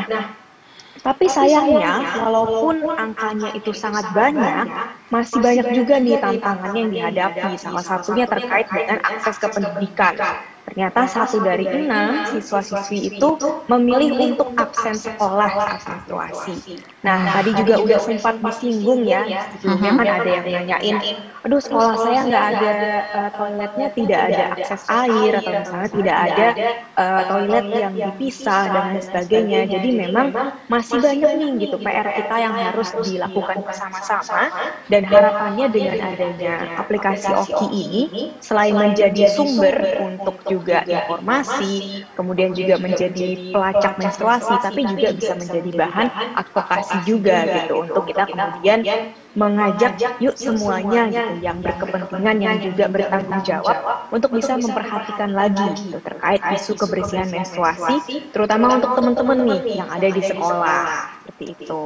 tapi sayangnya, walaupun angkanya itu sangat banyak, masih banyak juga nih tantangannya yang dihadapi. Salah satunya terkait dengan akses ke pendidikan. Ternyata satu dari enam siswa-siswi itu memilih untuk absen sekolah saat menstruasi. Nah, tadi juga udah sempat disinggung ya, sebelumnya kan ada yang nanyain, aduh sekolah saya nggak ada uh, toiletnya, tidak ada akses air, atau misalnya tidak ada uh, toilet yang dipisah dan lain sebagainya. Jadi memang masih banyak nih gitu P R kita yang harus dilakukan bersama-sama, dan harapannya dengan adanya aplikasi Oki ini, selain menjadi sumber untuk juga informasi, kemudian juga menjadi pelacak menstruasi, tapi juga bisa menjadi bahan advokasi juga gitu untuk kita kemudian mengajak yuk semuanya gitu yang berkepentingan, yang juga bertanggung jawab untuk bisa memperhatikan lagi gitu terkait isu kebersihan menstruasi, terutama untuk teman-teman nih yang ada di sekolah seperti itu.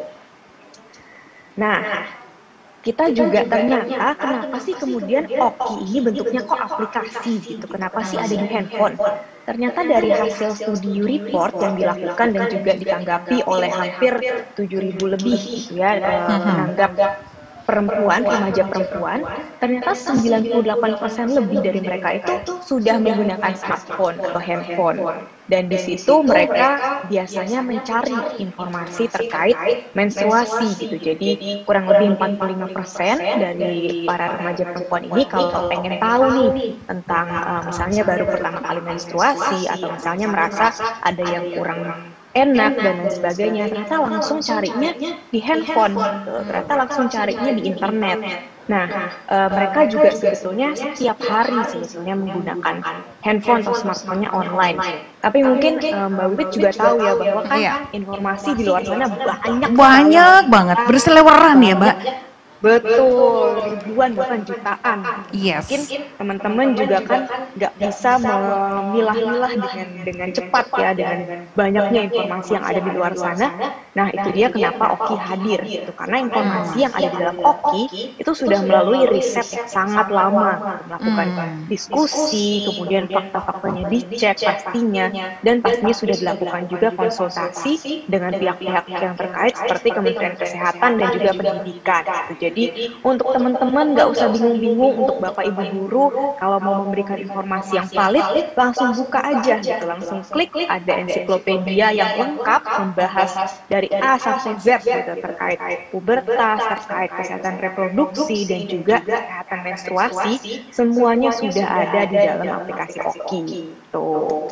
Nah, kita juga ternyata kenapa sih kemudian Oki ini bentuknya kok aplikasi gitu, kenapa sih ada di handphone? Ternyata dari hasil studi report yang dilakukan dan juga ditanggapi oleh hampir tujuh ribu lebih gitu ya, uh, menanggap perempuan, remaja perempuan, ternyata sembilan puluh delapan persen lebih dari mereka itu sudah menggunakan smartphone atau handphone. Dan di situ mereka biasanya mencari informasi terkait menstruasi gitu. Jadi kurang lebih empat puluh lima persen dari para remaja perempuan ini kalau pengen tahu nih tentang uh, misalnya baru pertama kali menstruasi, atau misalnya merasa ada yang kurang enak dan lain sebagainya, ternyata langsung carinya di handphone gitu. Ternyata langsung carinya di internet. Nah, uh, mereka juga sebetulnya setiap hari sebetulnya menggunakan handphone atau smartphone-nya online. Tapi mungkin uh, Mbak Wiwit juga tahu ya bahwa kan iya. informasi di luar sana banyak Banyak banget, berseliweran ya Mbak. Betul, ribuan bahkan jutaan. Yes. Mungkin teman-teman juga kan nggak bisa memilah-milah dengan dengan cepat ya, dengan banyaknya informasi yang ada di luar sana. Nah itu dia kenapa Oki hadir, gitu. Karena informasi yang ada di dalam Oki itu sudah melalui riset yang sangat lama, melakukan diskusi, kemudian fakta-faktanya dicek pastinya, dan pastinya sudah dilakukan juga konsultasi dengan pihak-pihak yang terkait seperti Kementerian Kesehatan dan juga Pendidikan. Jadi untuk teman-teman nggak usah bingung-bingung, untuk Bapak Ibu guru kalau mau memberikan informasi yang valid langsung buka aja gitu, langsung klik, ada ensiklopedia yang lengkap membahas dari A sampai Z gitu, terkait pubertas, terkait kesehatan reproduksi dan juga kesehatan menstruasi, semuanya sudah ada di dalam aplikasi Oki. Tuh.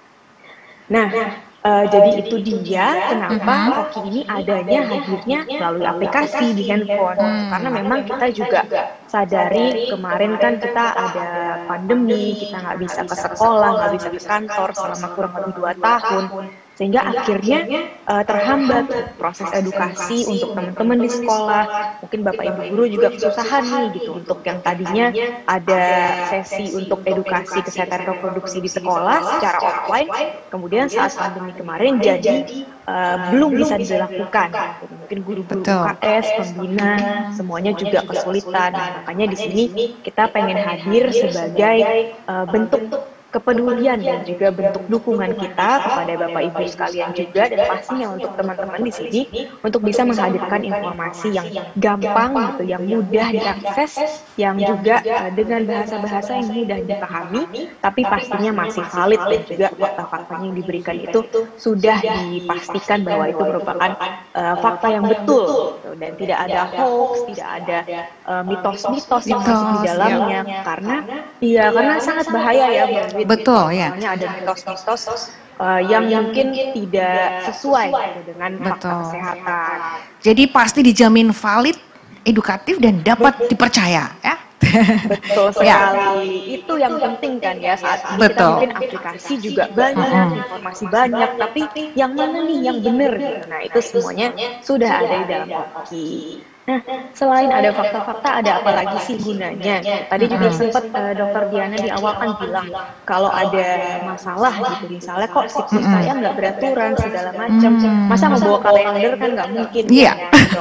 Nah, Uh, jadi itu dia kenapa Oki ini adanya hadirnya melalui aplikasi di handphone. Karena memang kita juga sadari kemarin kan kita ada pandemi, kita nggak bisa ke sekolah, nggak bisa ke kantor selama kurang lebih dua tahun. Sehingga akhirnya uh, terhambat proses edukasi untuk teman-teman di sekolah. Mungkin Bapak Ibu guru juga kesusahan nih gitu, untuk yang tadinya ada sesi untuk edukasi kesehatan reproduksi di sekolah secara offline, kemudian saat pandemi kemarin jadi uh, belum bisa dilakukan. Jadi mungkin guru-guru U K S, pembina, semuanya juga kesulitan. Makanya di sini kita pengen hadir sebagai uh, bentuk kepedulian dan juga bentuk dukungan kita kepada Bapak Ibu sekalian juga, dan pastinya untuk teman-teman di sini untuk bisa menghadirkan informasi yang gampang gitu, yang mudah diakses, yang juga uh, dengan bahasa-bahasa yang mudah dipahami, tapi pastinya masih valid dan juga fakta-faktanya yang diberikan itu sudah dipastikan bahwa itu merupakan uh, fakta yang betul gitu, dan tidak ada hoax, tidak ada uh, mitos-mitos yang masuk di dalamnya, ya. karena iya karena sangat bahaya ya. Betul ya. Misalnya ada mitos-mitos uh, yang mungkin tidak sesuai gitu, dengan fakta kesehatan. Jadi pasti dijamin valid, edukatif dan dapat Betul. dipercaya ya. Betul sekali. Ya. Itu yang penting kan ya, saat ini kita mungkin aplikasi juga banyak, uh-huh. informasi banyak, tapi yang mana nih yang benar gitu. Nah, itu semuanya sudah ada di dalam Oki. Nah, selain ada fakta-fakta, ada apa lagi sih gunanya? Tadi juga sempat uh, Dokter Diana di awal kan bilang kalau ada masalah gitu, misalnya kok siklus saya nggak beraturan segala macam, masa mau bawa kalender kan nggak mungkin. Iya,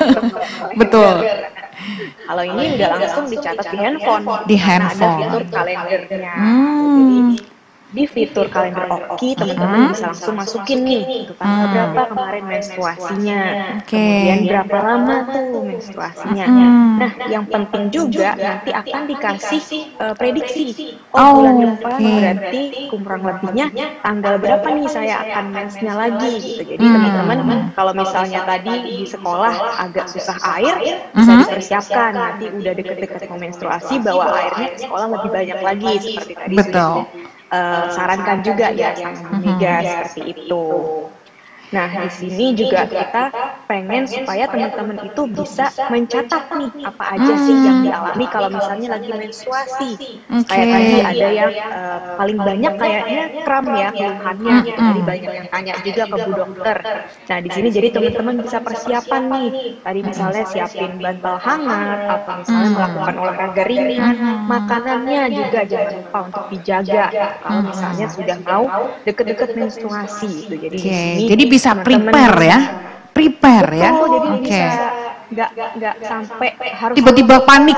betul. Kalau ini udah langsung dicatat di handphone, di handphone. Ada fitur kalendernya. Hmm. Di fitur kalender Oki, teman-teman uh-huh. bisa langsung masukin nih untuk tanggal uh-huh. berapa kemarin menstruasinya, okay. kemudian berapa lama tuh menstruasinya. Uh-huh. Nah, yang penting juga nanti akan dikasih uh, prediksi. Oh, oh bulan depan okay. berarti kurang lebihnya tanggal berapa nih saya akan mensnya lagi gitu. Jadi uh-huh. teman-teman kalau misalnya tadi di sekolah agak susah air, uh-huh. bisa dipersiapkan nanti udah deket-deket mau menstruasi, bawa airnya ke sekolah lebih banyak lagi seperti tadi. Betul. Uh, sarankan juga ya sama Bu Mega seperti itu. Nah, di sini juga kita pengen supaya teman-teman itu bisa mencatat nih apa aja sih yang dialami kalau misalnya lagi menstruasi. Okay. Kayak tadi ada yang uh, paling banyak kayaknya kram ya keluhannya. Gitu. Tadi banyak yang tanya juga ke Bu Dokter. Nah, di sini jadi teman-teman bisa persiapan nih. Tadi misalnya siapin bantal hangat atau misalnya melakukan olahraga ringan, makanannya juga jangan lupa untuk dijaga. Kalau misalnya sudah mau deket-deket menstruasi. Gitu. Jadi okay. di sini jadi bisa prepare ya, prepare Betul, ya. Jadi Oke. Okay. Nggak nggak sampai harus tiba-tiba panik.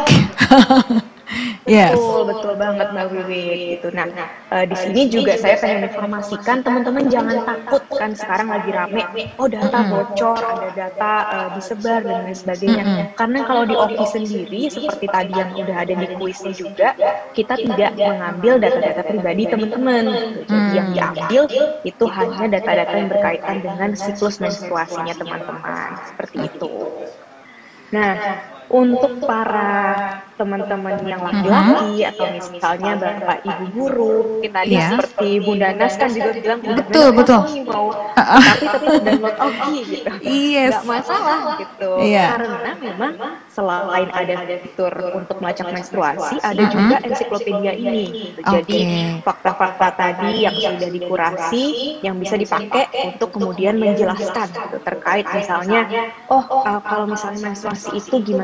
Yes. Betul, betul banget Mbak Wiwit gitu. Nah, uh, di sini juga saya pengen informasikan teman-teman jangan takut kan sekarang lagi rame. Oh data bocor, ada data uh, disebar dan lain sebagainya. Mm-hmm. Karena kalau di Oki sendiri seperti tadi yang udah ada di kuisnya juga, kita tidak mengambil data-data pribadi teman-teman. Jadi mm. yang diambil itu hanya data-data yang berkaitan dengan siklus menstruasinya teman-teman. Seperti itu. Nah, untuk para teman-teman yang laki-laki uh-huh. atau misalnya bapak ibu guru, kita tadi yeah. seperti Bunda Nas kan juga bilang betul betul mau uh-uh. tapi tetap download Oki gitu, yes. nggak masalah gitu, yeah. karena memang selain ada fitur untuk melacak menstruasi, ada uh-huh. juga ensiklopedia ini. Gitu. Okay. Jadi fakta-fakta tadi yang sudah dikurasi yang bisa dipakai untuk kemudian menjelaskan gitu, terkait misalnya, oh uh, kalau misalnya menstruasi itu gimana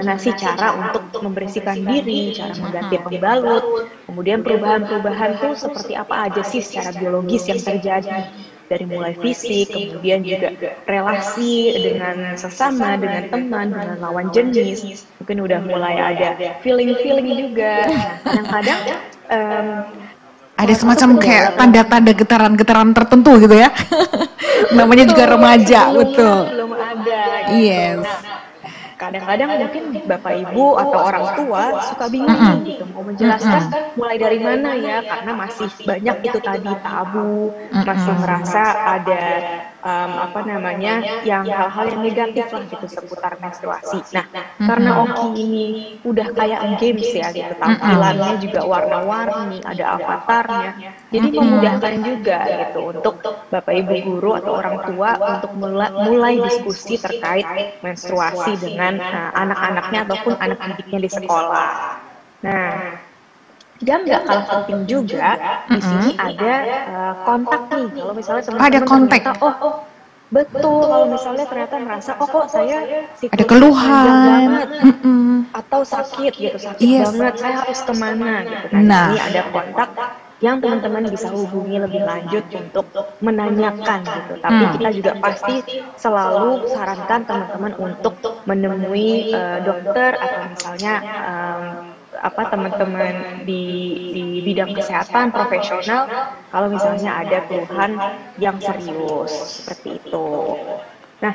gimana sih cara untuk membersihkan diri, cara mengganti pembalut, kemudian perubahan-perubahan tuh seperti apa aja sih secara biologis yang terjadi, dari mulai fisik, kemudian juga relasi dengan sesama, dengan teman, dengan lawan jenis, mungkin udah mulai ada feeling-feeling juga. Nah, kadang-kadang um, ada semacam kayak tanda-tanda getaran-getaran tertentu gitu ya. Namanya juga remaja, betul. Belum ada. Gitu. Yes. Kadang-kadang mungkin bapak ibu atau orang tua suka bingung mm -mm. gitu mau menjelaskan mm -mm. mulai dari mana ya, karena masih banyak itu tadi tabu, mm -mm. masih merasa ada um, apa namanya yang hal-hal yang negatif lah gitu seputar menstruasi. Nah, mm -hmm. karena Oki ini udah kayak games ya gitu, tampilannya juga warna-warni, ada avatarnya, jadi mm -hmm. memudahkan juga gitu untuk bapak ibu guru atau orang tua untuk mulai, mulai diskusi terkait menstruasi dengan Nah, anak-anaknya ataupun anak didiknya di sekolah. Nah, dan nggak kalah penting juga di sini ada uh, kontak nih. Kalau misalnya teman-teman ada kontak, ternyata, oh, oh betul. Kalau misalnya ternyata merasa, oh kok saya ada keluhan banget, mm -mm. atau sakit gitu, sakit yes. banget, saya harus kemana gitu. Nah, nah. ini ada kontak yang teman-teman bisa hubungi lebih lanjut untuk menanyakan gitu. Tapi hmm. kita juga pasti selalu sarankan teman-teman untuk menemui uh, dokter atau misalnya um, apa teman-teman di di bidang kesehatan profesional kalau misalnya ada keluhan yang serius seperti itu. Nah,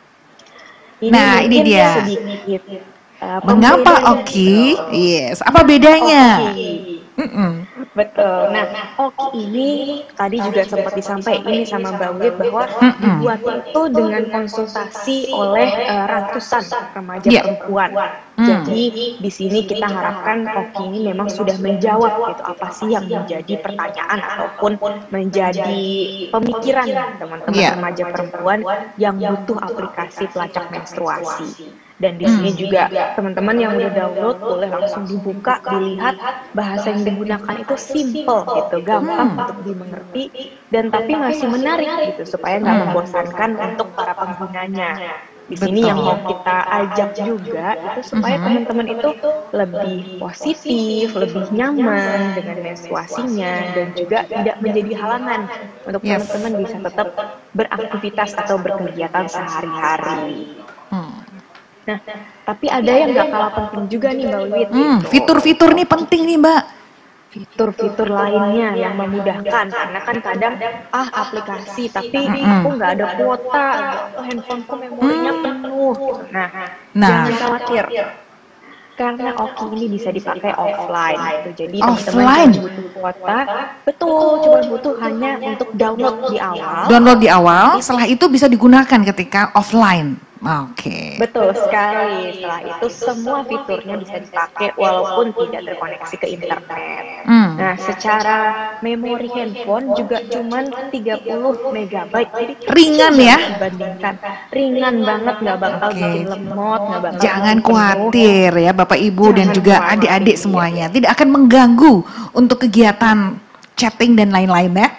ini nah ini dia. Sedikit, uh, mengapa Oki? Gitu. Yes. Apa bedanya? Okay. Mm -mm. Betul. Nah, Oki ini tadi juga sempat disampaikan ini sama Mbak Wit bahwa mm -mm. dibuat itu dengan konsultasi oleh uh, ratusan remaja yeah. perempuan. Mm. Jadi di sini kita harapkan Oki ini memang sudah menjawab gitu apa sih yang menjadi pertanyaan ataupun menjadi pemikiran teman-teman yeah. remaja perempuan yang butuh aplikasi pelacak menstruasi. Dan di sini hmm. juga teman-teman yang udah download boleh langsung dibuka, dilihat bahasa yang digunakan itu simple gitu, gampang hmm. untuk dimengerti dan tapi masih menarik gitu supaya nggak hmm. membosankan untuk para penggunanya. Di sini yang mau kita ajak juga itu supaya uh-huh. teman-teman itu lebih positif, lebih nyaman dengan menstruasinya dan juga tidak menjadi halangan untuk yes. teman-teman bisa tetap beraktivitas atau berkegiatan sehari-hari. Hmm. Nah, tapi ada yang gak kalah penting juga nih Mbak Wit. Hmm, fitur-fitur nih penting nih Mbak. Fitur-fitur lainnya yang memudahkan, karena kan kadang ah aplikasi tapi mm -hmm. aku nggak ada kuota, oh, handphoneku memorinya mm. penuh. Nah, nah, jangan khawatir. Karena Oki ini bisa dipakai offline gitu. Jadi teman-teman butuh kuota, betul, cuma butuh hanya untuk download di awal. Download di awal, setelah itu bisa digunakan ketika offline. Oke. Okay. Betul sekali. Setelah itu semua fiturnya bisa dipakai walaupun tidak terkoneksi ke internet. Hmm. Nah, secara memori handphone juga cuma tiga puluh megabyte. Jadi ringan ya? Dibandingkan ringan banget, nggak bakal okay. bikin lemot, nggak bakal. Jangan khawatir ya Bapak Ibu Jangan dan juga adik-adik semuanya. Tidak akan mengganggu untuk kegiatan chatting dan lain-lain ya.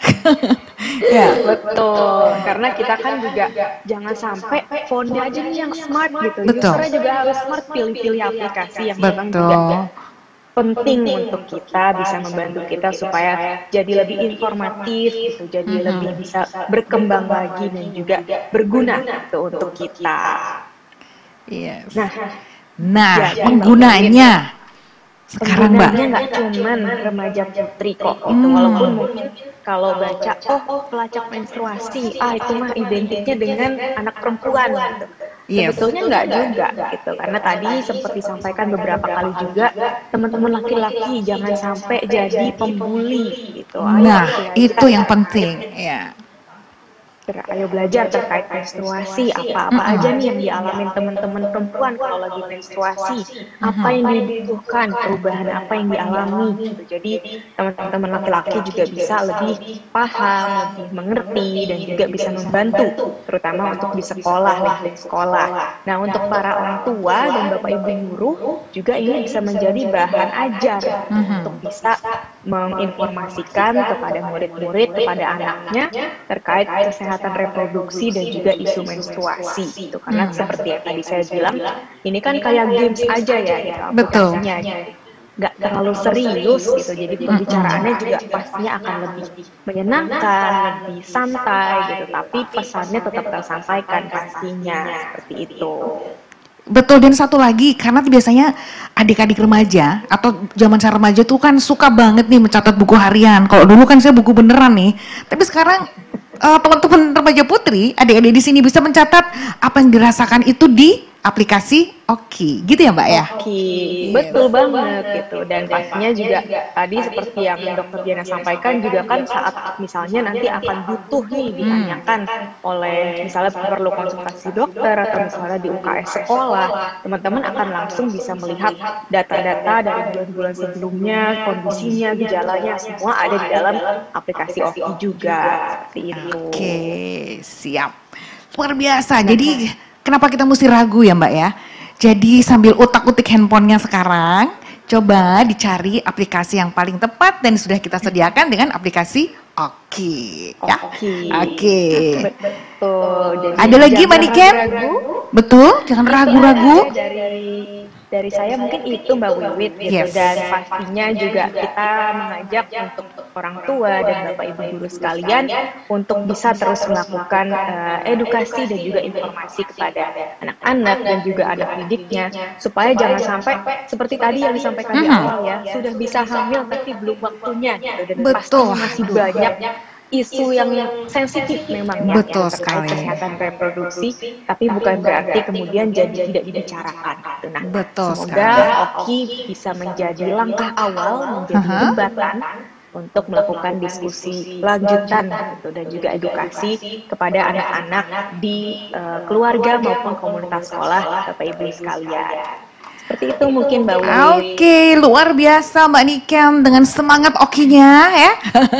Ya, betul. Karena kita kan juga jangan sampai phone-nya aja nih yang smart gitu. Betul. Usernya juga harus smart, pilih-pilih aplikasi yang memang juga penting untuk kita, bisa membantu kita supaya jadi lebih informatif gitu, jadi mm-hmm. lebih bisa berkembang lagi dan juga berguna gitu untuk kita. Yes. Nah, nah ya, penggunanya sekarang Mbak. Penggunanya nggak cuman remaja putri kok gitu, hmm. walaupun mungkin kalau baca oh pelacak menstruasi, ah itu mah identiknya dengan anak perempuan gitu. Yes. Sebetulnya nggak juga gitu, karena tadi sempat disampaikan beberapa kali juga teman-teman laki-laki jangan sampai jadi pembuli gitu. Ayo, nah ya, itu yang penting ya. Ayo belajar terkait menstruasi, apa-apa mm-hmm. aja nih yang dialamin teman-teman perempuan kalau lagi menstruasi, mm-hmm. apa yang dibutuhkan, perubahan apa yang dialami gitu. Jadi teman-teman laki-laki juga bisa lebih paham, lebih mengerti dan juga bisa membantu, terutama untuk di sekolah, di sekolah. Nah, untuk para orang tua dan bapak ibu guru juga ini bisa menjadi bahan ajar mm-hmm. untuk bisa menginformasikan kepada murid-murid, kepada anaknya terkait kesehatan reproduksi dan juga isu menstruasi gitu. Karena Hmm. seperti yang tadi saya bilang, ini kan kayak games aja ya gitu Betul. aplikasinya, nggak terlalu serius gitu. Jadi pembicaraannya juga pastinya akan lebih menyenangkan, lebih santai gitu. Tapi pesannya tetap tersampaikan pastinya seperti itu. Betul, dan satu lagi, karena biasanya adik-adik remaja atau zaman saya remaja tuh kan suka banget nih mencatat buku harian. Kalau dulu kan saya buku beneran nih, tapi sekarang eh, teman-teman remaja putri, adik-adik di sini bisa mencatat apa yang dirasakan itu di aplikasi Oki, gitu ya Mbak ya? Oke, betul banget gitu. Dan pastinya juga tadi seperti yang Dokter Diana sampaikan juga kan saat misalnya nanti akan butuh nih ditanyakan oleh misalnya perlu konsultasi dokter atau misalnya di U K S sekolah, teman-teman akan langsung bisa melihat data-data dari bulan-bulan sebelumnya, kondisinya, gejalanya semua ada di dalam aplikasi Oki juga seperti itu. Oke, siap. Luar biasa. Jadi kenapa kita mesti ragu ya Mbak ya? Jadi sambil utak-utik handphonenya sekarang, coba dicari aplikasi yang paling tepat dan sudah kita sediakan dengan aplikasi Oki. Ya? Oke. Oke. Betul. Jadi Ada lagi jangan Mbak Niken? ragu-ragu. Betul, jangan ragu-ragu. Ada dari dari saya mungkin itu Mbak Wiwit gitu. Yes. Dan pastinya juga kita mengajak untuk orang tua dan Bapak Ibu guru sekalian untuk bisa terus melakukan uh, edukasi dan juga informasi kepada anak-anak dan juga anak didiknya supaya jangan sampai seperti tadi yang disampaikan di Mhm. awal ya, sudah bisa hamil tapi belum waktunya gitu. Dan Betul. pasti masih banyak isu yang sensitif memang ya, Betul yang terkait sekali. kesehatan reproduksi, tapi bukan berarti kemudian jadi tidak dibicarakan. Gitu. Nah, Betul semoga sekali. Oki bisa menjadi langkah awal, menjadi Aha. jembatan untuk melakukan diskusi lanjutan gitu, dan juga edukasi kepada anak-anak di uh, keluarga maupun komunitas sekolah Bapak Ibu sekalian. Seperti itu mungkin Mbak Wiwi. Oke, luar biasa Mbak Niken dengan semangat Okinya ya.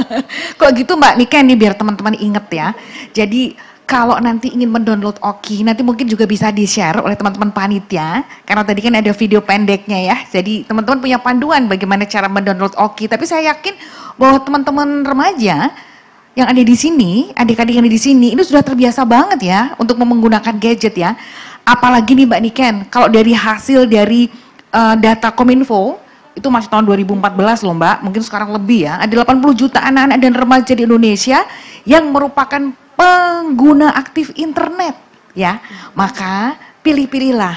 Kok gitu Mbak Niken nih biar teman-teman inget ya. Jadi kalau nanti ingin mendownload Oki, nanti mungkin juga bisa di-share oleh teman-teman panitia. Karena tadi kan ada video pendeknya ya. Jadi teman-teman punya panduan bagaimana cara mendownload Oki. Tapi saya yakin bahwa teman-teman remaja yang ada di sini, adik-adik yang ada di sini, ini sudah terbiasa banget ya untuk menggunakan gadget ya. Apalagi nih Mbak Niken, kalau dari hasil dari uh, data Kominfo, itu masih tahun dua ribu empat belas loh Mbak, mungkin sekarang lebih ya, ada delapan puluh juta anak-anak dan remaja di Indonesia yang merupakan pengguna aktif internet ya. Maka pilih-pilihlah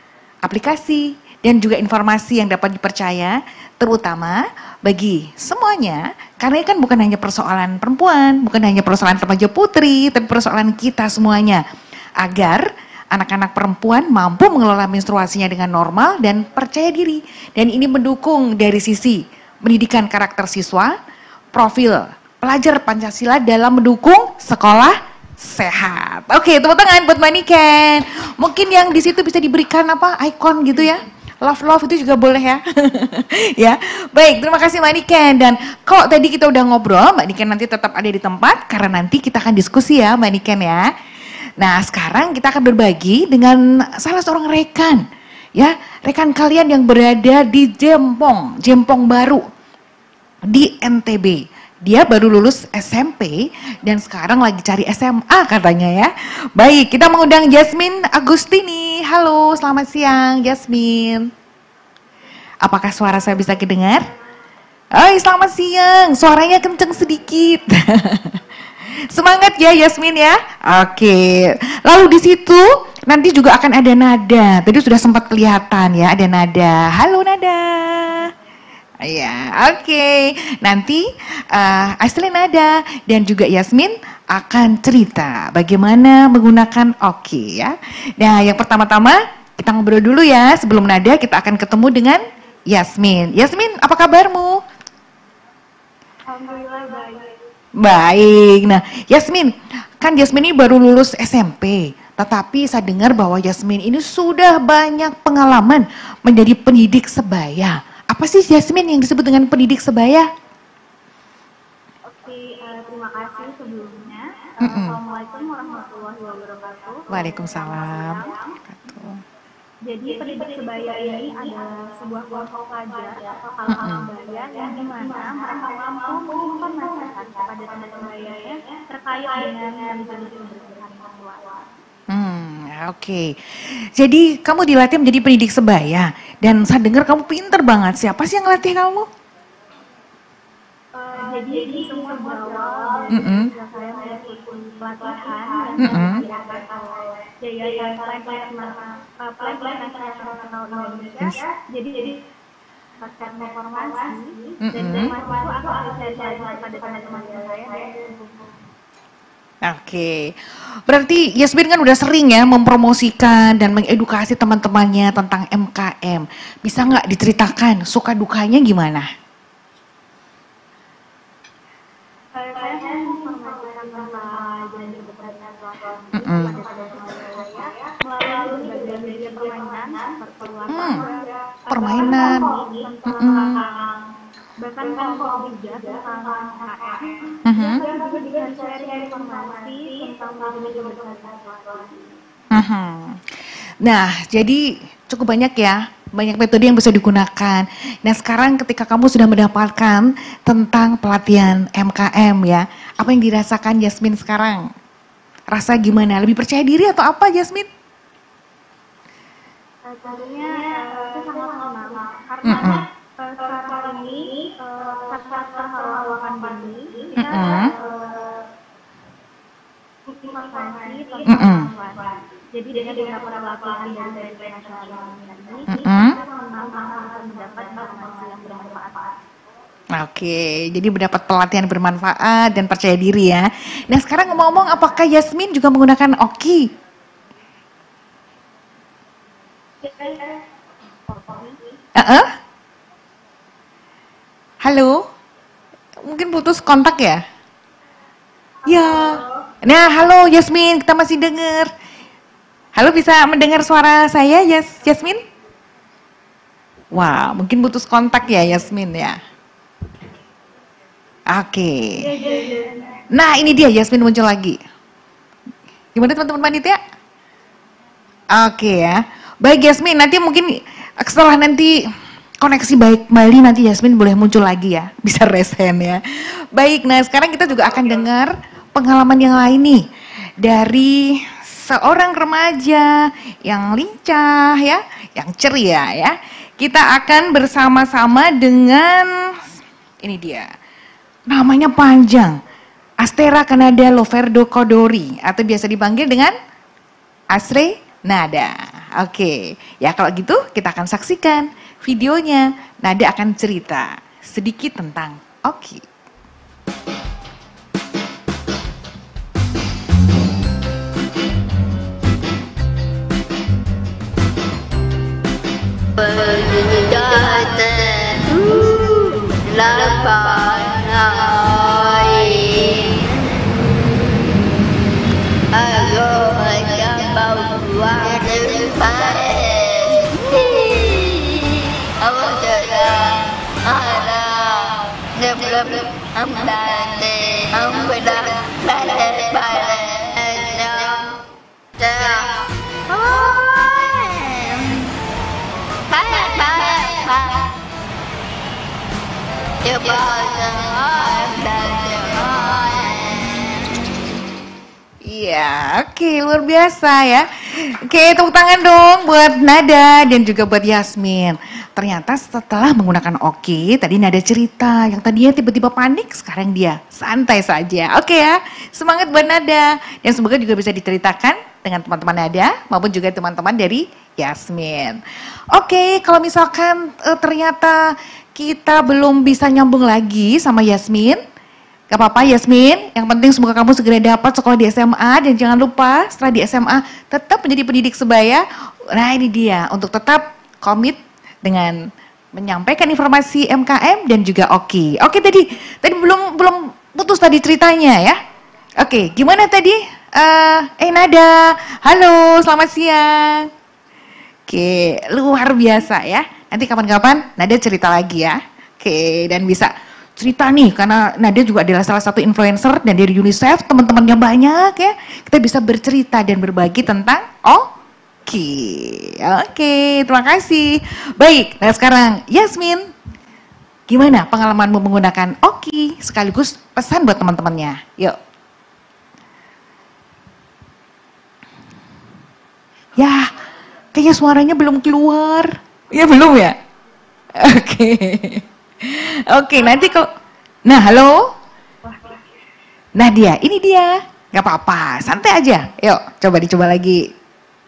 aplikasi dan juga informasi yang dapat dipercaya, terutama bagi semuanya, karena ini kan bukan hanya persoalan perempuan, bukan hanya persoalan remaja putri, tapi persoalan kita semuanya, agar anak-anak perempuan mampu mengelola menstruasinya dengan normal dan percaya diri. Dan ini mendukung dari sisi pendidikan karakter siswa, profil pelajar Pancasila dalam mendukung sekolah sehat. Oke, tepuk tangan buat Mbak Niken. Mungkin yang di situ bisa diberikan apa ikon gitu ya. Love love itu juga boleh ya. Ya. Baik, terima kasih Mbak Niken. Dan kalau tadi kita udah ngobrol, Mbak Niken nanti tetap ada di tempat karena nanti kita akan diskusi ya Mbak Niken ya. Nah, sekarang kita akan berbagi dengan salah seorang rekan. Ya, rekan kalian yang berada di Jempong, Jempong Baru di N T B. Dia baru lulus S M P dan sekarang lagi cari S M A katanya ya. Baik, kita mengundang Jasmine Agustini. Halo, selamat siang Jasmine. Apakah suara saya bisa kedengar? Hai, selamat siang. Suaranya kenceng sedikit. Semangat ya Yasmin ya. Oke. Lalu di situ nanti juga akan ada Nada. Tadi sudah sempat kelihatan ya, ada Nada. Halo Nada. Ya, oke. Nanti uh, Aislinn Nada dan juga Yasmin akan cerita bagaimana menggunakan Oki ya. Nah, yang pertama-tama kita ngobrol dulu ya. Sebelum Nada kita akan ketemu dengan Yasmin. Yasmin, apa kabarmu? Alhamdulillah baik. Baik. Nah, Yasmin, kan Yasmin ini baru lulus S M P. Tetapi saya dengar bahwa Yasmin ini sudah banyak pengalaman menjadi pendidik sebaya. Apa sih Yasmin yang disebut dengan pendidik sebaya? Oke, uh, terima kasih sebelumnya. Uh, Mm-mm. Assalamualaikum warahmatullahi wabarakatuh. Waalaikumsalam. Jadi pendidik sebaya ini adalah sebuah kelompok pelajar atau kalangan sebaya yang dimana mereka mampu menginformasikan kepada teman sebayanya terkait dengan manajemen kebersihan siswa. Hmm, oke. Okay. Jadi kamu dilatih menjadi pendidik sebaya dan saya dengar kamu pinter banget. Siapa sih yang ngelatih kamu? Uh, jadi ini semua berawal Mm -mm. dari saya mengikuti pelatihan Mm -mm. yang diadakan oleh Yayasan Plan-Plan Nasional Indonesia. Jadi jadi pasca informasi Mm dan -mm. informasi itu aku aplikasi pada teman-teman saya dan Oke, berarti Yasmin kan udah sering ya mempromosikan dan mengedukasi teman-temannya tentang M K M. Bisa nggak diceritakan suka dukanya gimana? saya saya menginformasikan tentang janji besarnya Mm -mm. melalui berbagai media permainan seperti olahraga, Permainan. tentang bahkan kelompok juga tentang K M. Mhm. Dan juga bisa share informasi tentang media besar. Mhm. Nah, jadi cukup banyak ya, banyak metode yang bisa digunakan. Nah, sekarang ketika kamu sudah mendapatkan tentang pelatihan M K M ya, apa yang dirasakan Yasmin sekarang? Rasa gimana? Lebih percaya diri atau apa Yasmin? Rasanya saya sangat senang karena Mm-mm. eh, sekarang ini pasca perlawanan Bali kita Mm-mm. eh, informasi Mm-mm. tentang manfaat. Jadi dengan beberapa pelatihan dari Plan Nasional ini Mm-mm. kita senang bisa mendapat informasi yang bermanfaat. Oke, jadi mendapat pelatihan bermanfaat dan percaya diri ya. Nah, sekarang ngomong-ngomong, apakah Yasmin juga menggunakan Oki? Uh-uh. Halo? Mungkin putus kontak ya? Ya. Nah, halo Yasmin, kita masih dengar. Halo, bisa mendengar suara saya, Yas Yasmin? Wah, mungkin putus kontak ya Yasmin ya. Oke. Nah, ini dia Yasmin muncul lagi. Gimana teman-teman panitia? Oke ya. Baik Yasmin, nanti mungkin setelah nanti koneksi baik kembali nanti Yasmin boleh muncul lagi ya. Bisa resen ya. Baik, nah sekarang kita juga akan dengar pengalaman yang lain nih. Dari seorang remaja yang lincah ya, yang ceria ya. Kita akan bersama-sama dengan, ini dia. Namanya panjang, Astera Kanada Loverdo Kodori atau biasa dipanggil dengan Asre Nada. Oke, ya kalau gitu kita akan saksikan videonya. Nada akan cerita sedikit tentang Oki. Iya, oke, luar biasa ya. Oke, tepuk tangan dong buat Nada dan juga buat Yasmin. Ternyata setelah menggunakan Oki, tadi Nada cerita yang tadinya tiba-tiba panik, sekarang dia santai saja. Oke ya, semangat buat Nada. Dan semoga juga bisa diceritakan dengan teman-teman Nada maupun juga teman-teman dari Yasmin. Oke, kalau misalkan uh, ternyata kita belum bisa nyambung lagi sama Yasmin, gak apa-apa Yasmin, yang penting semoga kamu segera dapat sekolah di S M A dan jangan lupa setelah di S M A tetap menjadi pendidik sebaya. Nah ini dia, untuk tetap komit dengan menyampaikan informasi M K M dan juga Oki. Oke tadi, tadi belum belum putus tadi ceritanya ya. Oke, gimana tadi? Uh, eh Nada, halo selamat siang. Oke, luar biasa ya. Nanti kapan-kapan Nada cerita lagi ya. Oke, dan bisa cerita nih karena Nada juga adalah salah satu influencer dan dari UNICEF teman-temannya banyak ya. Kita bisa bercerita dan berbagi tentang oh Oki. Oke, terima kasih. Baik, nah sekarang Yasmin, gimana pengalamanmu menggunakan Oki sekaligus pesan buat teman-temannya? Yuk. Ya, kayaknya suaranya belum keluar. Ya belum ya? Oke. Oke, nanti kok. Nah, halo. Nah dia, ini dia. Gak apa-apa, santai aja. Yuk, coba dicoba lagi.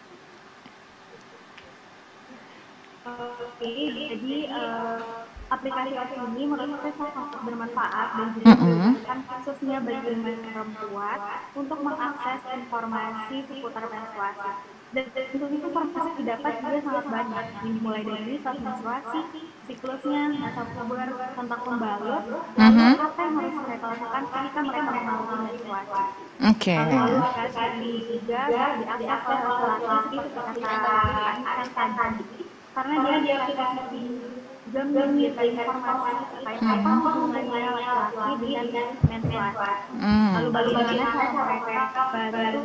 Oke, jadi uh, aplikasi ini menurut saya sangat bermanfaat dan juga digunakan khususnya bagi perempuan untuk mengakses informasi seputar menstruasi. Dan tentu itu informasi didapat juga sangat banyak, dimulai dari start menstruasi, siklusnya, masa puber, tentang pembalut, lalu apa yang harus mereka lakukan ketika mereka mengalami menstruasi. Oke. Lalu aplikasi ini juga diakses oleh laki-laki seperti kata kan tadi, karena dia di aplikasi juga memberikan informasi terkait apa hubungannya laki-laki dengan menstruasi. Lalu bagaimana cara mereka baru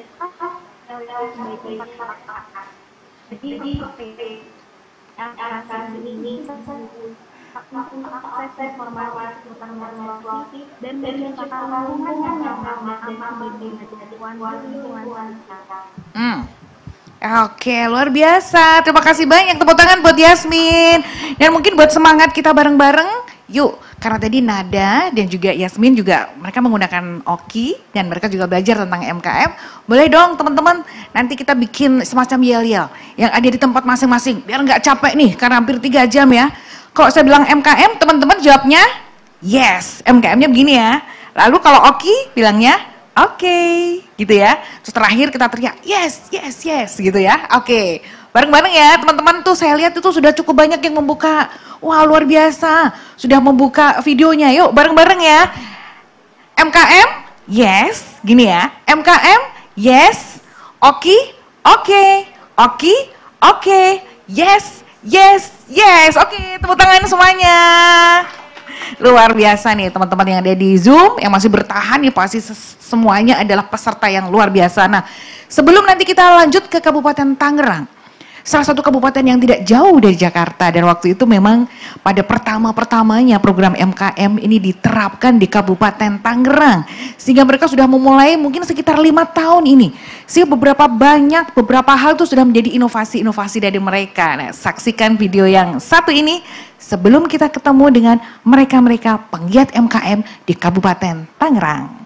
jadi aplikasi ini untuk akses informasi seputar menstruasi dan menciptakan hubungan yang aman dan berbeda dengan lingkungan sekitar. Hmm. Oke, luar biasa. Terima kasih banyak, tepuk tangan buat Yasmin. Dan mungkin buat semangat kita bareng-bareng, yuk. Karena tadi Nada dan juga Yasmin juga mereka menggunakan Oki dan mereka juga belajar tentang M K M. Boleh dong teman-teman, nanti kita bikin semacam yel-yel yang ada di tempat masing-masing biar nggak capek nih karena hampir tiga jam ya. Kalau saya bilang M K M, teman-teman jawabnya yes. M K M-nya begini ya. Lalu kalau Oki bilangnya oke, okay, gitu ya. Terus terakhir kita teriak yes, yes, yes gitu ya. Oke, okay. Bareng-bareng ya teman-teman tuh saya lihat itu sudah cukup banyak yang membuka. Wah luar biasa, sudah membuka videonya. Yuk bareng-bareng ya. M K M, yes, gini ya. M K M, yes. Oki, oke. Oki, oke. Yes, yes, yes. Oke, tepuk tangan semuanya. Luar biasa nih teman-teman yang ada di Zoom, yang masih bertahan nih pasti semuanya adalah peserta yang luar biasa. Nah, sebelum nanti kita lanjut ke Kabupaten Tangerang, salah satu kabupaten yang tidak jauh dari Jakarta, dan waktu itu memang pada pertama-pertamanya program M K M ini diterapkan di Kabupaten Tangerang, sehingga mereka sudah memulai mungkin sekitar lima tahun ini, sehingga beberapa banyak beberapa hal itu sudah menjadi inovasi-inovasi dari mereka. Nah, saksikan video yang satu ini sebelum kita ketemu dengan mereka-mereka penggiat M K M di Kabupaten Tangerang.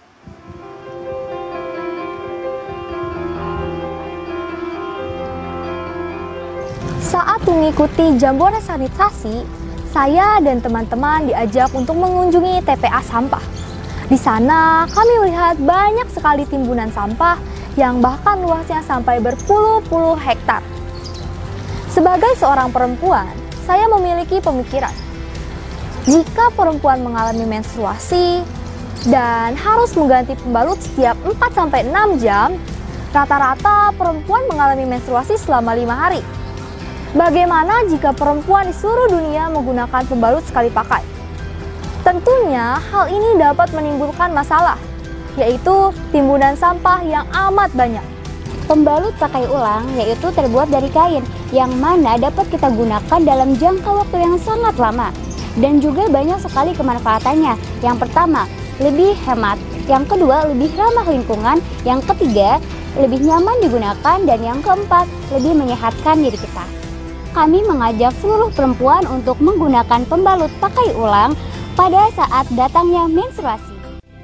Saat mengikuti Jambore sanitasi, saya dan teman-teman diajak untuk mengunjungi T P A sampah. Di sana kami melihat banyak sekali timbunan sampah yang bahkan luasnya sampai berpuluh-puluh hektar. Sebagai seorang perempuan, saya memiliki pemikiran. Jika perempuan mengalami menstruasi dan harus mengganti pembalut setiap empat sampai enam jam, rata-rata perempuan mengalami menstruasi selama lima hari. Bagaimana jika perempuan di seluruh dunia menggunakan pembalut sekali pakai? Tentunya hal ini dapat menimbulkan masalah, yaitu timbunan sampah yang amat banyak. Pembalut pakai ulang yaitu terbuat dari kain yang mana dapat kita gunakan dalam jangka waktu yang sangat lama. Dan juga banyak sekali kemanfaatannya. Yang pertama, lebih hemat. Yang kedua, lebih ramah lingkungan. Yang ketiga, lebih nyaman digunakan. Dan yang keempat, lebih menyehatkan diri kita. Kami mengajak seluruh perempuan untuk menggunakan pembalut pakai ulang pada saat datangnya menstruasi.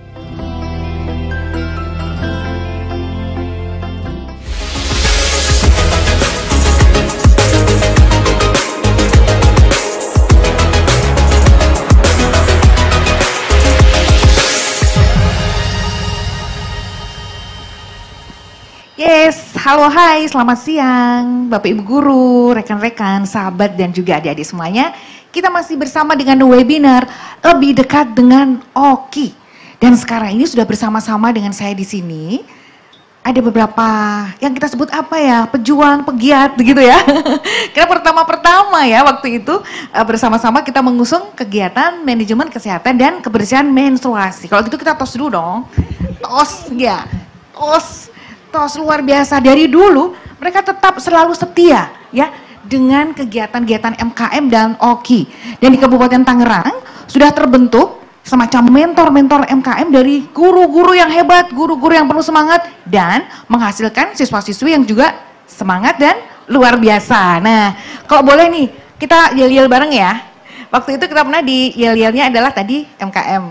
Yes, halo hai, selamat siang Bapak Ibu Guru, rekan-rekan, sahabat dan juga adik-adik semuanya. Kita masih bersama dengan webinar Lebih Dekat dengan Oki. Dan sekarang ini sudah bersama-sama dengan saya di sini. Ada beberapa yang kita sebut apa ya, pejuang, pegiat begitu ya. Karena pertama-pertama ya waktu itu bersama-sama kita mengusung kegiatan manajemen kesehatan dan kebersihan menstruasi. Kalau gitu kita tos dulu dong. Tos ya, tos. Tos luar biasa, dari dulu mereka tetap selalu setia ya dengan kegiatan-kegiatan M K M dan O K I. Dan di Kabupaten Tangerang sudah terbentuk semacam mentor-mentor M K M dari guru-guru yang hebat, guru-guru yang penuh semangat dan menghasilkan siswa-siswi yang juga semangat dan luar biasa. Nah, kalau boleh nih kita yel-yel bareng ya. Waktu itu kita pernah di yel-yelnya adalah tadi M K M.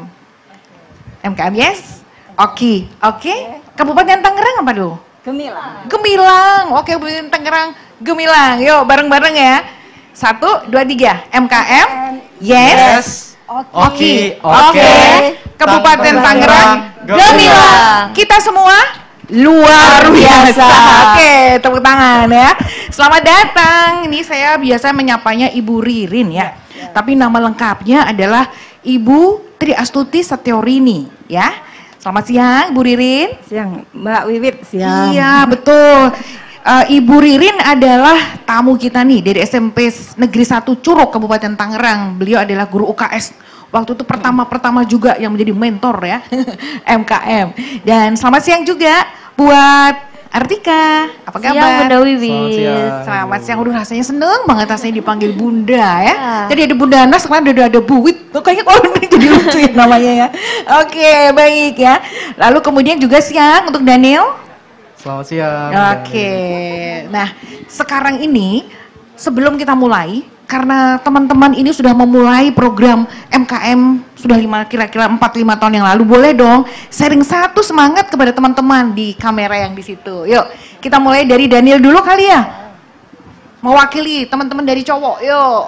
M K M yes? O K I. Oke. Kabupaten Tangerang apa dulu? Gemilang. Gemilang. Oke, Kabupaten Tangerang Gemilang. Yuk bareng-bareng ya. Satu, dua, tiga. M K M yes. yes. Oke, oke. Kabupaten Tangerang, Gemilang. Kita semua luar biasa. Oke, tepuk tangan ya. Selamat datang. Ini saya biasa menyapanya Ibu Ririn ya. Tapi nama lengkapnya adalah Ibu Tri Astuti Setiorini ya. Selamat siang, Bu Ririn. Siang, Mbak Wiwit. Siang. Iya, betul. Uh, Ibu Ririn adalah tamu kita nih dari S M P Negeri satu Curug Kabupaten Tangerang. Beliau adalah guru U K S. Waktu itu pertama-pertama juga yang menjadi mentor ya M K M. Dan selamat siang juga buat Artika. Apa kabar? Siang, Bunda Wiwit. Selamat siang. Selamat siang. Udah rasanya seneng banget rasanya dipanggil Bunda ya. Tadi ada Bunda Nas, sekarang udah ada Bu Wit. Tuh kayaknya kalau ini jadi lucu ya namanya ya. Oke, baik ya. Lalu kemudian juga siang untuk Daniel. Selamat siang. Oke, nah sekarang ini sebelum kita mulai, karena teman-teman ini sudah memulai program M K M sudah lima kira-kira empat lima tahun yang lalu, boleh dong sharing satu semangat kepada teman-teman di kamera yang di situ. Yuk, kita mulai dari Daniel dulu kali ya, mewakili teman-teman dari cowok. Yuk,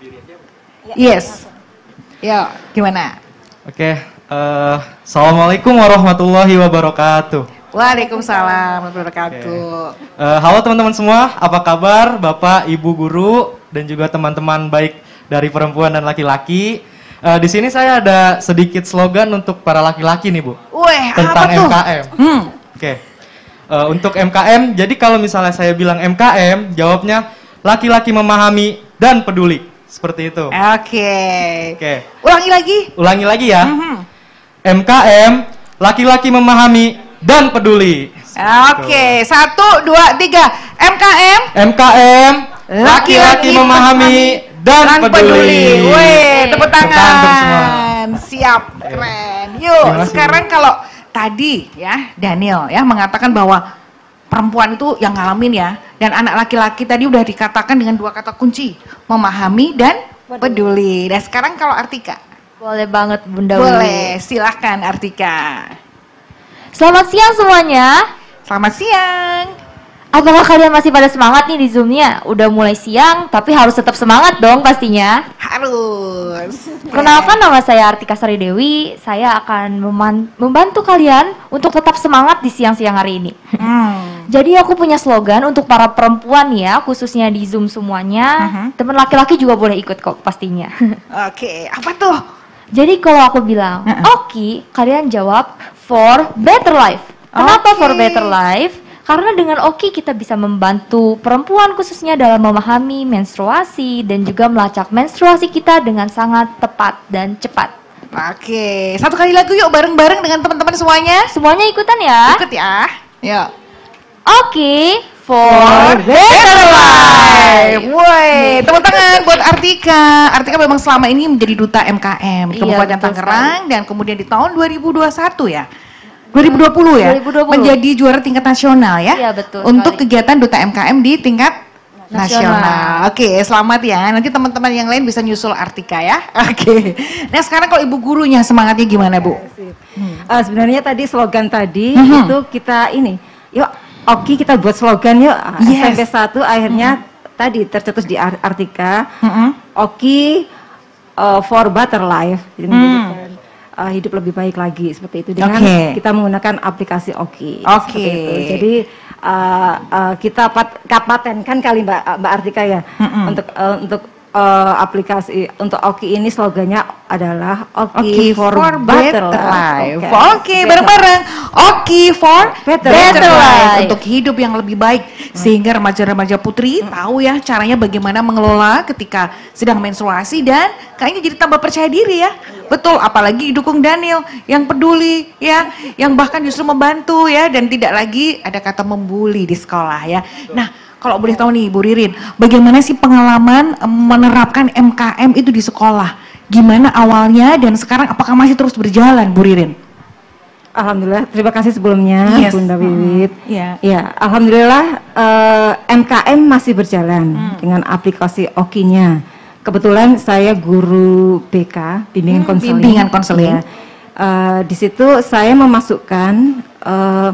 yes, yuk, gimana? Oke, uh, assalamualaikum warahmatullahi wabarakatuh. Waalaikumsalam warahmatullahi wabarakatuh. Uh, halo teman-teman semua, apa kabar Bapak, Ibu guru, dan juga teman-teman baik dari perempuan dan laki-laki. Uh, di sini saya ada sedikit slogan untuk para laki-laki nih Bu, Weh, tentang apa tuh? M K M. Hmm. Oke, okay. uh, untuk M K M, jadi kalau misalnya saya bilang M K M, jawabnya laki-laki memahami dan peduli, seperti itu. Oke. Okay. Oke. Okay. Ulangi lagi. Ulangi lagi ya. Mm-hmm. M K M, laki-laki memahami dan peduli. Oke, okay. Satu, dua, tiga. M K M. M K M, laki-laki memahami dan, dan peduli. Weh, tepuk tangan. Siap, keren. Yuk, sekarang kalau tadi ya Daniel ya mengatakan bahwa perempuan itu yang ngalamin ya, dan anak laki-laki tadi udah dikatakan dengan dua kata kunci, memahami dan peduli. Dan sekarang kalau Artika. Boleh banget Bunda Boleh, silahkan Artika. Selamat siang semuanya. Selamat siang. Apakah kalian masih pada semangat nih di Zoom-nya? Udah mulai siang, tapi harus tetap semangat dong pastinya. Harus. Kenalkan, nama saya Artika Sari Dewi. Saya akan membantu kalian untuk tetap semangat di siang-siang hari ini. Hmm. Jadi aku punya slogan untuk para perempuan ya, khususnya di Zoom semuanya. Uh-huh. Teman laki-laki juga boleh ikut kok pastinya. Oke, apa tuh? Jadi kalau aku bilang, uh-uh. Oki, kalian jawab for better life. Kenapa okay. for better life? Karena dengan Oki kita bisa membantu perempuan khususnya dalam memahami menstruasi dan juga melacak menstruasi kita dengan sangat tepat dan cepat. Oke, satu kali lagu yuk bareng-bareng dengan teman-teman semuanya. Semuanya ikutan ya. Ikut ya. Yuk. Oki for better life. Woi, tepuk tangan buat Artika. Artika memang selama ini menjadi duta M K M di Kabupaten iya, Tangerang dan kemudian di tahun dua ribu dua puluh satu ya. dua ribu dua puluh ya, dua ribu dua puluh. Menjadi juara tingkat nasional ya. Iya, betul untuk sekali. Kegiatan duta M K M di tingkat nasional. nasional. Oke, selamat ya. Nanti teman-teman yang lain bisa nyusul Artika ya. Oke. Nah sekarang kalau ibu gurunya semangatnya gimana Bu? Hmm. Uh, sebenarnya tadi slogan tadi hmm. itu kita ini, yuk Oki kita buat slogan yuk. Yes. S M P satu akhirnya hmm. tadi tercetus di Artika. Hmm. Oki uh, for better life. Jadi hmm. Uh, hidup lebih baik lagi seperti itu dengan okay. kita menggunakan aplikasi Oki. Oke. Okay. Jadi uh, uh, kita pat, patenkan kali Mbak Mbak Artika ya mm-hmm. untuk uh, untuk uh, aplikasi untuk Oki ini slogannya adalah Oki Oki for, for Better Better Life. Life. Oke, okay, bareng-bareng. Oki for Better, Better, Better Life. Life. Untuk hidup yang lebih baik. Sehingga remaja-remaja putri tahu ya caranya bagaimana mengelola ketika sedang menstruasi dan kayaknya jadi tambah percaya diri ya. Betul, apalagi didukung Daniel yang peduli ya, yang bahkan justru membantu ya dan tidak lagi ada kata membuli di sekolah ya. Nah, kalau boleh tahu nih Bu Ririn, bagaimana sih pengalaman menerapkan M K M itu di sekolah? Gimana awalnya dan sekarang apakah masih terus berjalan Bu Ririn? Alhamdulillah, terima kasih sebelumnya Yes. Bunda Wiwit. Iya. Ya, alhamdulillah eh, M K M masih berjalan Hmm. dengan aplikasi Oki-nya. Kebetulan saya guru B K, bimbingan Hmm, konseling. bimbingan konseling. Ya. Eh, di situ saya memasukkan eh,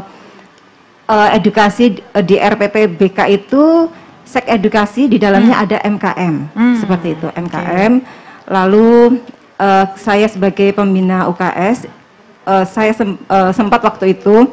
eh, edukasi di R P P B K itu sek edukasi di dalamnya ada M K M. Hmm. Seperti itu, M K M. Lalu eh, saya sebagai pembina U K S Uh, saya sem uh, sempat waktu itu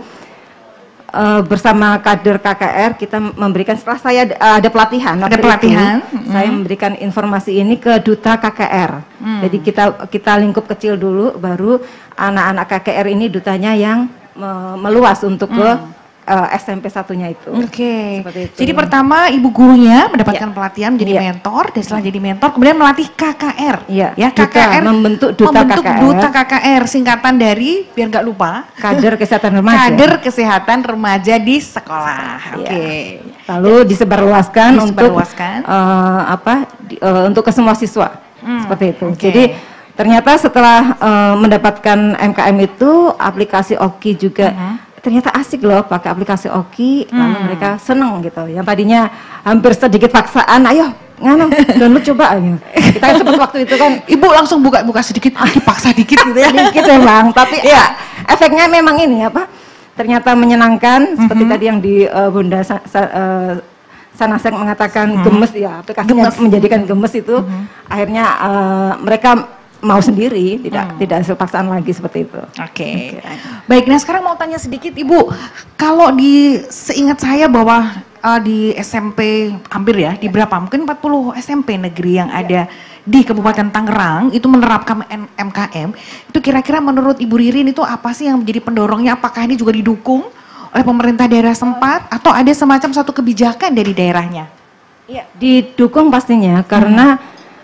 uh, bersama kader K K R kita memberikan, setelah saya uh, ada pelatihan, Ada waktu pelatihan, itu, mm. saya memberikan informasi ini ke duta K K R. Mm. Jadi kita kita lingkup kecil dulu, baru anak-anak K K R ini dutanya yang me meluas untuk ke Mm. uh, S M P satunya itu. Oke. Seperti itu. Jadi pertama ibu gurunya mendapatkan Ya. pelatihan menjadi Ya. mentor dan setelah jadi mentor kemudian melatih K K R. Iya. Ya, K K R Duta, membentuk duta membentuk K K R. duta K K R singkatan dari biar nggak lupa Kader kesehatan remaja. kader kesehatan remaja di sekolah. Oke. Ya. Lalu disebarluaskan, Disebarluaskan. untuk uh, apa? Di, uh, untuk ke semua siswa. Hmm, Seperti itu. oke. Jadi ternyata setelah uh, mendapatkan M K M itu, aplikasi Oki juga ternyata asik loh pakai aplikasi Oki, lalu Hmm. mereka seneng gitu. Yang tadinya hampir sedikit paksaan, ayo nganu download coba gitu. Kita kan sempat waktu itu kan ibu langsung buka-buka sedikit, dipaksa dikit gitu ya. Sedikit memang, tapi ya efeknya memang ini apa? Ternyata menyenangkan seperti tadi yang di uh, Bunda Sa Sa uh, Sanasek mengatakan gemes ya, aplikasinya Gemes. menjadikan gemes itu. Akhirnya uh, mereka mau sendiri, tidak tidak hasil paksaan lagi seperti itu. Oke. Baik, nah sekarang mau tanya sedikit Ibu, kalau di seingat saya bahwa uh, di S M P hampir ya, di berapa? Mungkin empat puluh S M P negeri yang ada di Kabupaten Tangerang itu menerapkan M K M. Itu kira-kira menurut Ibu Ririn itu apa sih yang menjadi pendorongnya? Apakah ini juga didukung oleh pemerintah daerah setempat atau ada semacam satu kebijakan dari daerahnya? Iya, didukung pastinya karena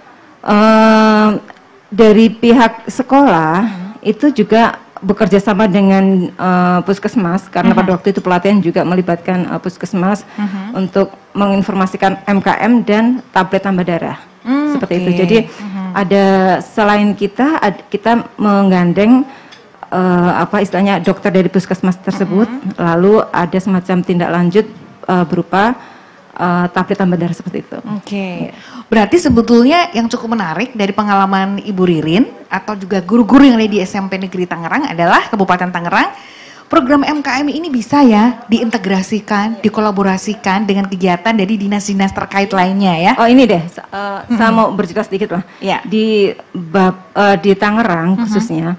uh, dari pihak sekolah itu juga bekerja sama dengan uh, puskesmas karena pada waktu itu pelatihan juga melibatkan uh, puskesmas Mhm. untuk menginformasikan M K M dan tablet tambah darah. Hmm, Seperti oke. itu. Jadi ada selain kita ad- kita menggandeng uh, apa istilahnya dokter dari puskesmas tersebut, lalu ada semacam tindak lanjut uh, berupa uh, tablet tambah darah seperti itu. Oke, berarti sebetulnya yang cukup menarik dari pengalaman Ibu Ririn atau juga guru-guru yang ada di S M P Negeri Tangerang adalah Kabupaten Tangerang, program M K M ini bisa ya diintegrasikan, dikolaborasikan dengan kegiatan dari dinas-dinas terkait lainnya ya. Oh ini deh, uh, saya mau bercerita sedikit lah. Ya. Di bab, uh, di Tangerang khususnya,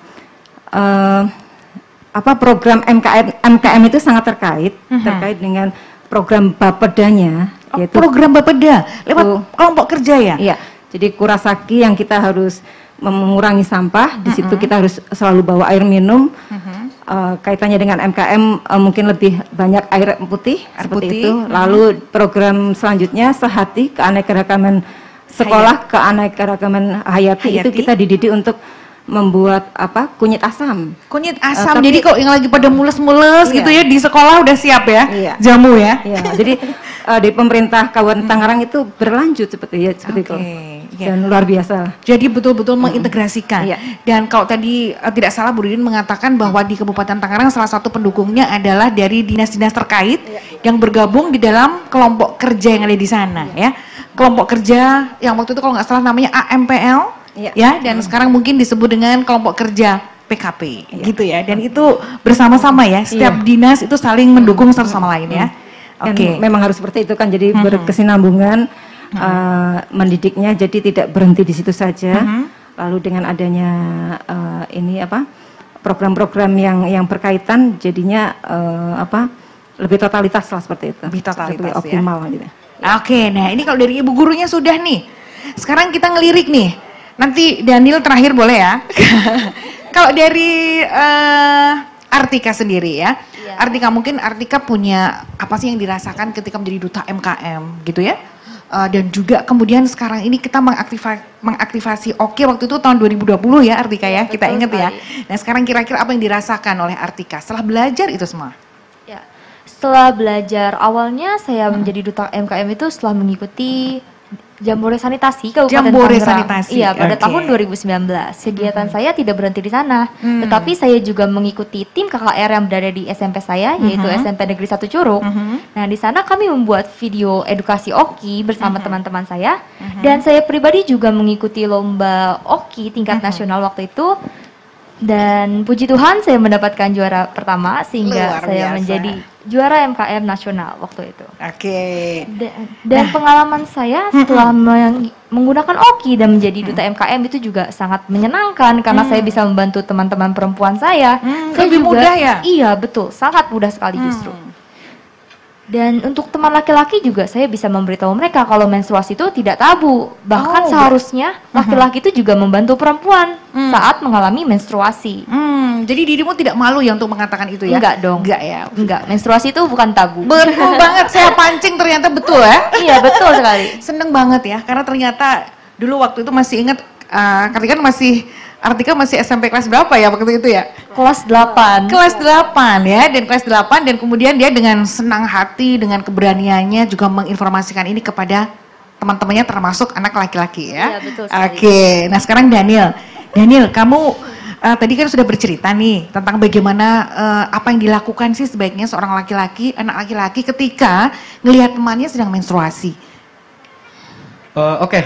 uh, apa program M K M M K M itu sangat terkait Mhm. terkait dengan program Bapedanya, Oh, yaitu program Bapeda lewat kelompok kerja ya. Iya. Jadi Kurasaki yang kita harus mengurangi sampah, di situ kita harus selalu bawa air minum. Uh, kaitannya dengan M K M uh, mungkin lebih banyak air putih Air seperti putih, itu. mhm. Lalu program selanjutnya Sehati Keanekaragaman Sekolah Keanekaragaman Hayati, itu Hayati. kita dididik untuk membuat apa kunyit asam. Kunyit Uh, asam, tapi- jadi kok yang lagi pada mules-mules Iya. gitu ya di sekolah udah siap ya, Iya. jamu ya. Iya, jadi uh, di pemerintah Kabupaten Tangerang itu berlanjut seperti ya seperti itu. iya. Dan luar biasa. Jadi betul-betul mengintegrasikan. Iya. Dan kalau tadi uh, tidak salah Bu Ririn mengatakan bahwa di Kabupaten Tangerang salah satu pendukungnya adalah dari dinas-dinas terkait yang bergabung di dalam kelompok kerja yang ada di sana ya. Kelompok kerja yang waktu itu kalau nggak salah namanya A M P L ya, dan sekarang mungkin disebut dengan kelompok kerja P K P gitu ya. Dan itu bersama-sama ya, setiap Iya. dinas itu saling mendukung satu sama lain ya. Dan Oke. memang harus seperti itu kan, jadi Mhm. berkesinambungan uh, mendidiknya, jadi tidak berhenti di situ saja. Mhm. Lalu dengan adanya uh, ini apa program-program yang yang berkaitan, jadinya uh, apa lebih totalitas lah seperti itu. Lebih totalitas Lebih ya. optimal gitu. Oke, nah ini kalau dari ibu gurunya sudah nih. sekarang kita ngelirik nih. Nanti Daniel terakhir boleh ya. Kalau dari uh, Artika sendiri ya. Iya. Artika mungkin Artika punya apa sih yang dirasakan ketika menjadi duta M K M gitu ya? Uh, dan juga kemudian sekarang ini kita mengaktiva, mengaktivasi Oki waktu itu tahun dua ribu dua puluh ya Artika ya, kita ingat ya. Nah sekarang kira-kira apa yang dirasakan oleh Artika setelah belajar itu semua? Ya, setelah belajar awalnya saya menjadi duta M K M itu setelah mengikuti Jambore Sanitasi Kabupaten Jambore Tangerang. Sanitasi, Iya, pada oke. tahun dua ribu sembilan belas. Kegiatan Mhm. saya tidak berhenti di sana, Hmm. tetapi saya juga mengikuti tim K K R yang berada di S M P saya, yaitu Mhm. S M P Negeri satu Curug. Mhm. Nah, di sana kami membuat video edukasi Oki bersama Mhm. teman-teman saya, Mhm. dan saya pribadi juga mengikuti lomba Oki tingkat nasional waktu itu. Dan puji Tuhan saya mendapatkan juara pertama sehingga Luar saya biasa. menjadi juara M K M nasional waktu itu. Oke. Dan, dan pengalaman saya setelah meng- menggunakan Oki dan menjadi duta M K M itu juga sangat menyenangkan karena Hmm. saya bisa membantu teman-teman perempuan saya. Saya lebih juga- mudah ya? Iya betul, sangat mudah sekali justru. Dan untuk teman laki-laki juga saya bisa memberitahu mereka kalau menstruasi itu tidak tabu. Bahkan Oh, seharusnya laki-laki itu juga membantu perempuan saat mengalami menstruasi. Hmm, jadi dirimu tidak malu ya untuk mengatakan itu ya? Enggak dong. Enggak ya? Enggak, menstruasi itu bukan tabu. Betul banget, saya pancing ternyata betul ya? Iya betul sekali. Seneng banget ya, karena ternyata dulu waktu itu masih ingat, uh, ketika masih, Artika masih S M P kelas berapa ya waktu itu ya? Kelas delapan. Kelas delapan ya, dan kelas delapan dan kemudian dia dengan senang hati, dengan keberaniannya juga menginformasikan ini kepada teman-temannya termasuk anak laki-laki ya? Iya, betul sekali. Oke, nah sekarang Daniel. Daniel, kamu uh, tadi kan sudah bercerita nih tentang bagaimana uh, apa yang dilakukan sih sebaiknya seorang laki-laki, anak laki-laki ketika ngelihat temannya sedang menstruasi. Eh, Oke,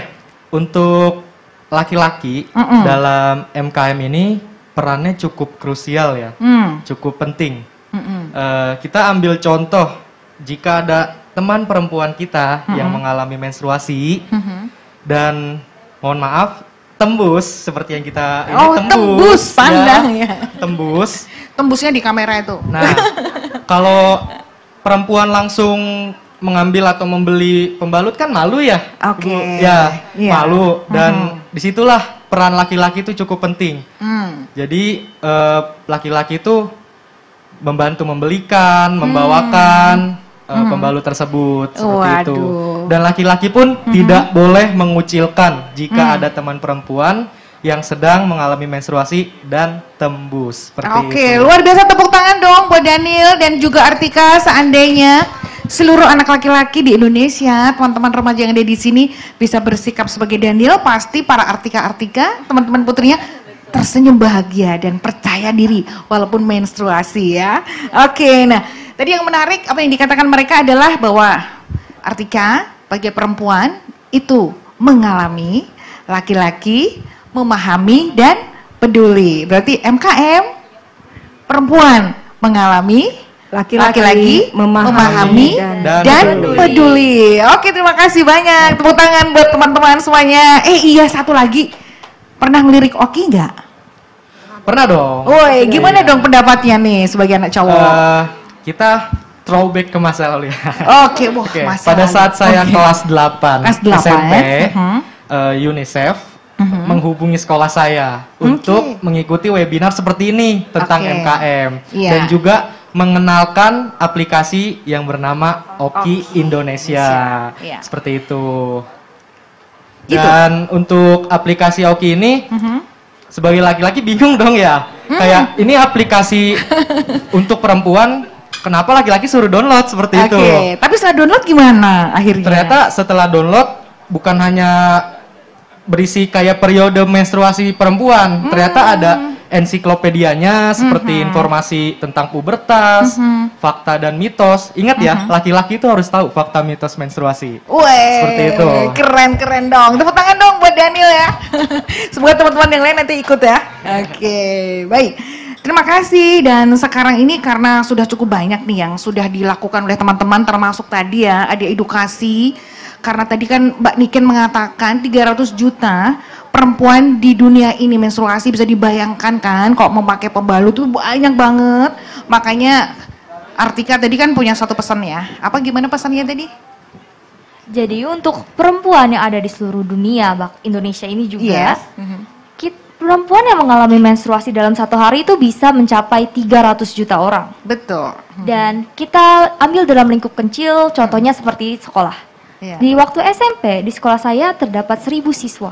untuk laki-laki Mm-mm. dalam M K M ini perannya cukup krusial ya, Hmm. cukup penting. Mm-mm. Eh, kita ambil contoh jika ada teman perempuan kita yang Mm-mm. mengalami menstruasi Mhm. dan mohon maaf tembus seperti yang kita ini Oh, tembus, pandang ya. tembus. Tembusnya di kamera itu. Nah, kalau perempuan langsung mengambil atau membeli pembalut kan malu ya. Oke. Ya, Iya. malu dan Mhm. disitulah peran laki-laki itu cukup penting. Hmm. Jadi eh, laki-laki itu membantu membelikan, membawakan eh, Hmm. pembalut tersebut seperti itu. Waduh. Dan laki-laki pun tidak boleh mengucilkan jika Hmm. ada teman perempuan yang sedang mengalami menstruasi dan tembus seperti Oke, itu. luar biasa, tepuk tangan dong buat Daniel dan juga Artika. Seandainya seluruh anak laki-laki di Indonesia, teman-teman remaja yang ada di sini bisa bersikap sebagai Daniel, pasti para Artika-Artika, teman-teman putrinya tersenyum bahagia dan percaya diri walaupun menstruasi ya. Oke, nah tadi yang menarik apa yang dikatakan mereka adalah bahwa Artika sebagai perempuan itu mengalami, laki-laki memahami dan peduli. Berarti M K M perempuan mengalami, laki-laki memahami, memahami dan, dan peduli. peduli. Oke, terima kasih banyak. Tepuk tangan buat teman-teman semuanya. Eh iya, satu lagi. Pernah ngelirik Oki nggak? Pernah dong. Woi, gimana dong pendapatnya nih sebagai anak cowok? Eh, kita throwback ke masa lalu ya. Oke, wah, Oke, masa pada lalu. saat saya Oke. kelas delapan, Kelas delapan, S M P, mhm. eh, UNICEF Mhm. menghubungi sekolah saya untuk mengikuti webinar seperti ini tentang Oke. M K M Iya. dan juga mengenalkan aplikasi yang bernama Oki Indonesia. Iya. Seperti itu. Gitu. Dan untuk aplikasi Oki ini Mhm. sebagai laki-laki bingung dong ya. Hmm. Kayak ini aplikasi untuk perempuan, kenapa laki-laki suruh download seperti itu? Oke, tapi setelah download gimana akhirnya? Ternyata setelah download bukan hanya berisi kayak periode menstruasi perempuan, Hmm. ternyata ada ensiklopedianya seperti Mhm. informasi tentang pubertas, Mhm. fakta dan mitos. Ingat ya, Mhm. laki-laki itu harus tahu fakta mitos menstruasi. Weh, Seperti itu. keren-keren dong. Tepuk tangan dong buat Daniel ya. Semoga teman-teman yang lain nanti ikut ya. Oke, baik. Terima kasih, dan sekarang ini karena sudah cukup banyak nih yang sudah dilakukan oleh teman-teman, termasuk tadi ya ada edukasi. Karena tadi kan Mbak Niken mengatakan tiga ratus juta perempuan di dunia ini menstruasi, bisa dibayangkan kan kok memakai pembalut itu banyak banget. Makanya Artika tadi kan punya satu pesan ya. Apa gimana pesannya tadi? Jadi untuk perempuan yang ada di seluruh dunia, bak Indonesia ini juga, Yes. Mhm. kit- perempuan yang mengalami menstruasi dalam satu hari itu bisa mencapai tiga ratus juta orang. Betul. Dan kita ambil dalam lingkup kecil, contohnya seperti sekolah. Iya. Di waktu S M P, di sekolah saya terdapat seribu siswa.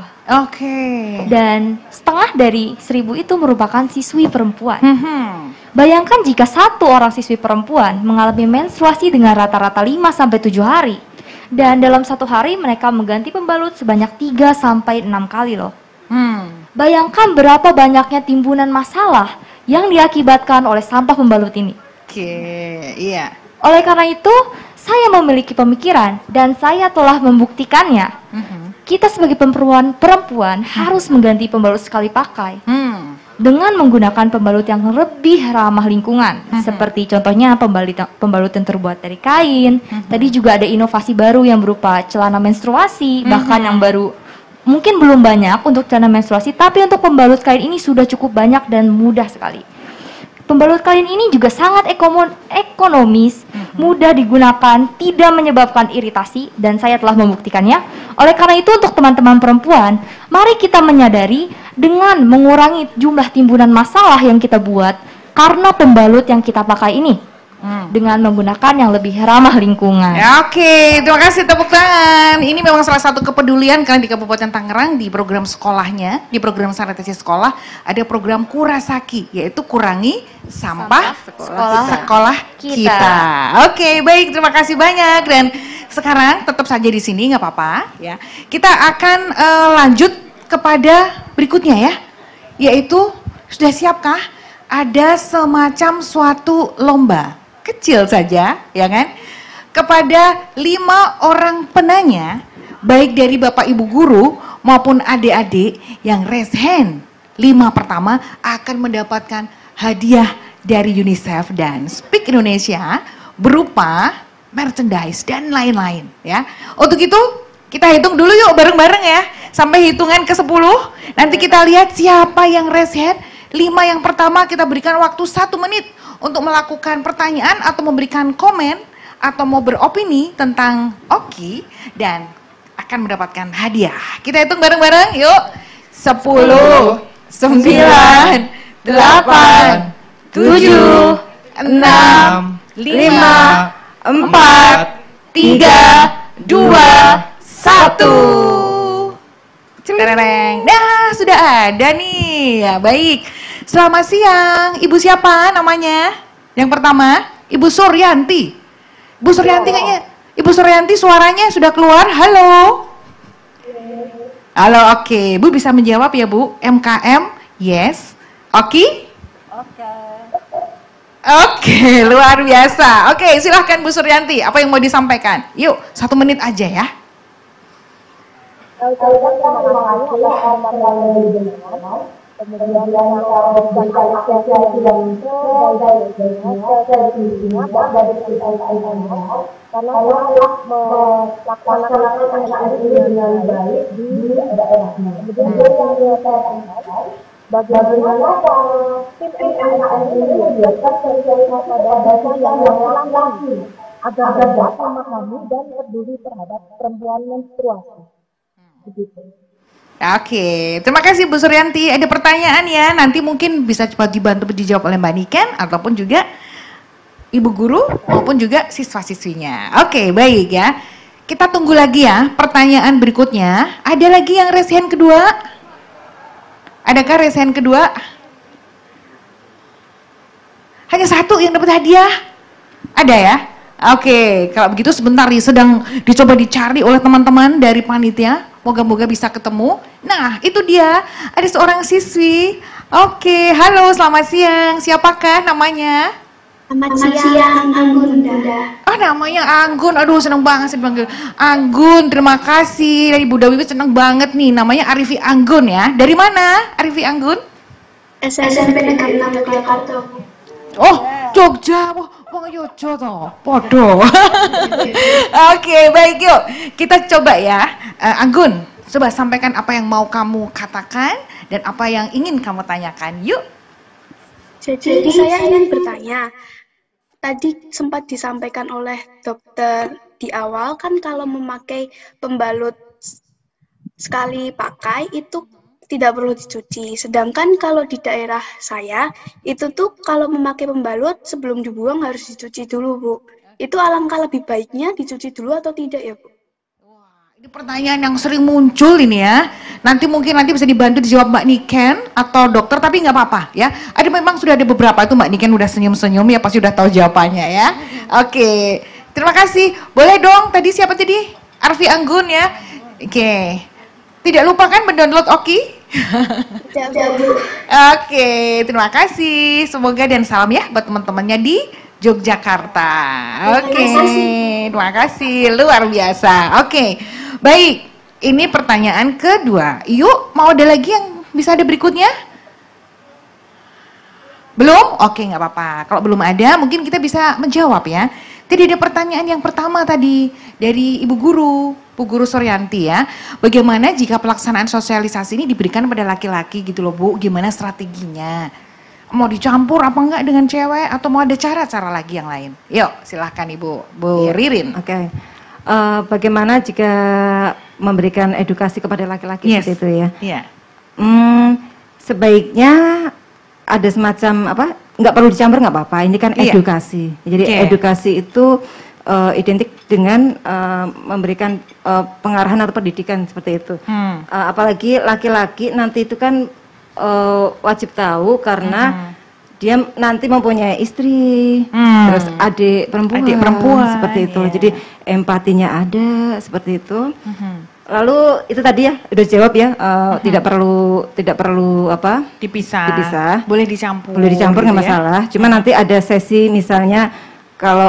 Oke. Dan setengah dari seribu itu merupakan siswi perempuan. Mhm. Bayangkan jika satu orang siswi perempuan mengalami menstruasi dengan rata-rata lima sampai tujuh hari. Dan dalam satu hari mereka mengganti pembalut sebanyak tiga sampai enam kali loh. Hmm. Bayangkan berapa banyaknya timbunan masalah yang diakibatkan oleh sampah pembalut ini. Oke, iya. Oleh karena itu, saya memiliki pemikiran dan saya telah membuktikannya. Mhm. Kita sebagai perempuan perempuan harus mengganti pembalut sekali pakai. Hmm. Dengan menggunakan pembalut yang lebih ramah lingkungan, seperti contohnya pembalut pembalut yang terbuat dari kain. Tadi juga ada inovasi baru yang berupa celana menstruasi, bahkan yang baru mungkin belum banyak untuk celana menstruasi, tapi untuk pembalut kain ini sudah cukup banyak dan mudah sekali. Pembalut kain ini juga sangat ekomo- ekonomis, mudah digunakan, tidak menyebabkan iritasi, dan saya telah membuktikannya. Oleh karena itu untuk teman-teman perempuan, mari kita menyadari dengan mengurangi jumlah timbunan masalah yang kita buat karena pembalut yang kita pakai ini. Hmm. Dengan menggunakan yang lebih ramah lingkungan. Ya, oke, terima kasih, tepuk tangan. Ini memang salah satu kepedulian karena di Kabupaten Tangerang di program sekolahnya, di program sanitasi sekolah ada program Kurasaki, yaitu kurangi sampah, sekolah, sekolah kita. kita. Oke, baik, terima kasih banyak. Dan sekarang tetap saja di sini, nggak apa-apa ya. Kita akan eh, lanjut kepada berikutnya ya, yaitu sudah siapkah ada semacam suatu lomba kecil saja, ya kan? Kepada lima orang penanya, baik dari Bapak Ibu guru maupun adik-adik yang raise hand, lima pertama akan mendapatkan hadiah dari UNICEF dan Speak Indonesia berupa merchandise dan lain-lain, ya. Untuk itu kita hitung dulu yuk bareng-bareng ya, sampai hitungan ke sepuluh. Nanti kita lihat siapa yang raise hand. Lima yang pertama kita berikan waktu satu menit untuk melakukan pertanyaan atau memberikan komen atau mau beropini tentang Oki dan akan mendapatkan hadiah. Kita hitung bareng-bareng yuk. Sepuluh, sembilan, delapan, tujuh, enam, lima, empat, tiga, dua, satu. Cereng. Nah, sudah ada nih. Ya, baik. Selamat siang. Ibu siapa namanya? Yang pertama, Ibu Suryanti. Ibu Suryanti kayaknya. Ibu Suryanti suaranya sudah keluar. Halo. Halo, oke. Bu bisa menjawab ya, Bu? M K M? Yes. Oke? Oke. Oke, luar biasa. Oke, silahkan Bu Suryanti. Apa yang mau disampaikan? Yuk, satu menit aja ya. karena melaksanakan ini dengan baik di daerahnya. Kemudian yang saya tanyakan, bagaimana tim M K M ini menjelaskan sosialisasi pada data yang laki-laki agar dapat memahami dan peduli terhadap perempuan menstruasi. Begitu. Oke, terima kasih Bu Suryanti. Ada pertanyaan ya, nanti mungkin bisa cepat dibantu dijawab oleh Mbak Niken ataupun juga Ibu Guru maupun juga siswa-siswinya. Oke, baik ya. Kita tunggu lagi ya pertanyaan berikutnya. Ada lagi yang raise hand kedua? Adakah raise hand kedua? Hanya satu yang dapat hadiah? Ada ya? Oke, kalau begitu sebentar nih sedang dicoba dicari oleh teman-teman dari panitia. Moga-moga bisa ketemu. Nah, itu dia. Ada seorang siswi. Oke, halo, selamat siang. Siapakah namanya? Selamat siang, Anggun Bunda. Oh, namanya Anggun. Aduh, seneng banget sih dipanggil Anggun. Terima kasih. Dari Bunda Wiwi seneng banget nih. Namanya Arifi Anggun ya. Dari mana Arifi Anggun? S M P Negeri enam Yogyakarta. Oh, Jogja. Wah, wong Yogyakarta toh. Podo. Oke, baik yuk. Kita coba ya. Uh, Anggun, coba sampaikan apa yang mau kamu katakan dan apa yang ingin kamu tanyakan. Yuk. Jadi saya ingin bertanya, tadi sempat disampaikan oleh dokter di awal kan kalau memakai pembalut sekali pakai itu tidak perlu dicuci. Sedangkan kalau di daerah saya itu tuh kalau memakai pembalut sebelum dibuang harus dicuci dulu, Bu. Itu alangkah lebih baiknya dicuci dulu atau tidak ya, Bu? Ini pertanyaan yang sering muncul ini ya. Nanti mungkin nanti bisa dibantu dijawab Mbak Niken atau dokter, tapi nggak apa-apa ya. Ada memang sudah ada beberapa itu Mbak Niken udah senyum-senyum ya, pasti udah tahu jawabannya ya. Oke, terima kasih. Boleh dong, tadi siapa tadi? Arfi Anggun ya. Oke. Tidak lupa kan mendownload Oki? Oke, terima kasih. Semoga dan salam ya buat teman-temannya di Yogyakarta. Oke, terima kasih. Luar biasa. Oke, baik. Ini pertanyaan kedua. Yuk, mau ada lagi yang bisa ada berikutnya? Belum? Oke, nggak apa-apa. Kalau belum ada, mungkin kita bisa menjawab ya. Tadi ada pertanyaan yang pertama tadi dari Ibu Guru. Bu Guru Suryanti ya, bagaimana jika pelaksanaan sosialisasi ini diberikan pada laki-laki gitu loh Bu, gimana strateginya? Mau dicampur apa enggak dengan cewek atau mau ada cara-cara lagi yang lain? Yuk silahkan Ibu, Bu Ya, Ririn. Oke, okay. uh, bagaimana jika memberikan edukasi kepada laki-laki Yes. seperti itu ya? Iya. Hmm, sebaiknya ada semacam apa? Nggak perlu dicampur nggak apa-apa. Ini kan Iya. edukasi. Jadi Oke. edukasi itu uh, identik dengan uh, memberikan uh, pengarahan atau pendidikan seperti itu. Hmm. Uh, apalagi laki-laki nanti itu kan uh, wajib tahu karena Hmm. dia nanti mempunyai istri, Hmm. terus adik perempuan, Adik perempuan, seperti itu. iya. Jadi empatinya ada seperti itu. Mhm. Lalu itu tadi ya udah jawab ya, uh, tidak perlu tidak perlu apa Dipisah. dipisah, Boleh dicampur. boleh dicampur nggak gitu ya. masalah. Cuma nanti ada sesi misalnya kalau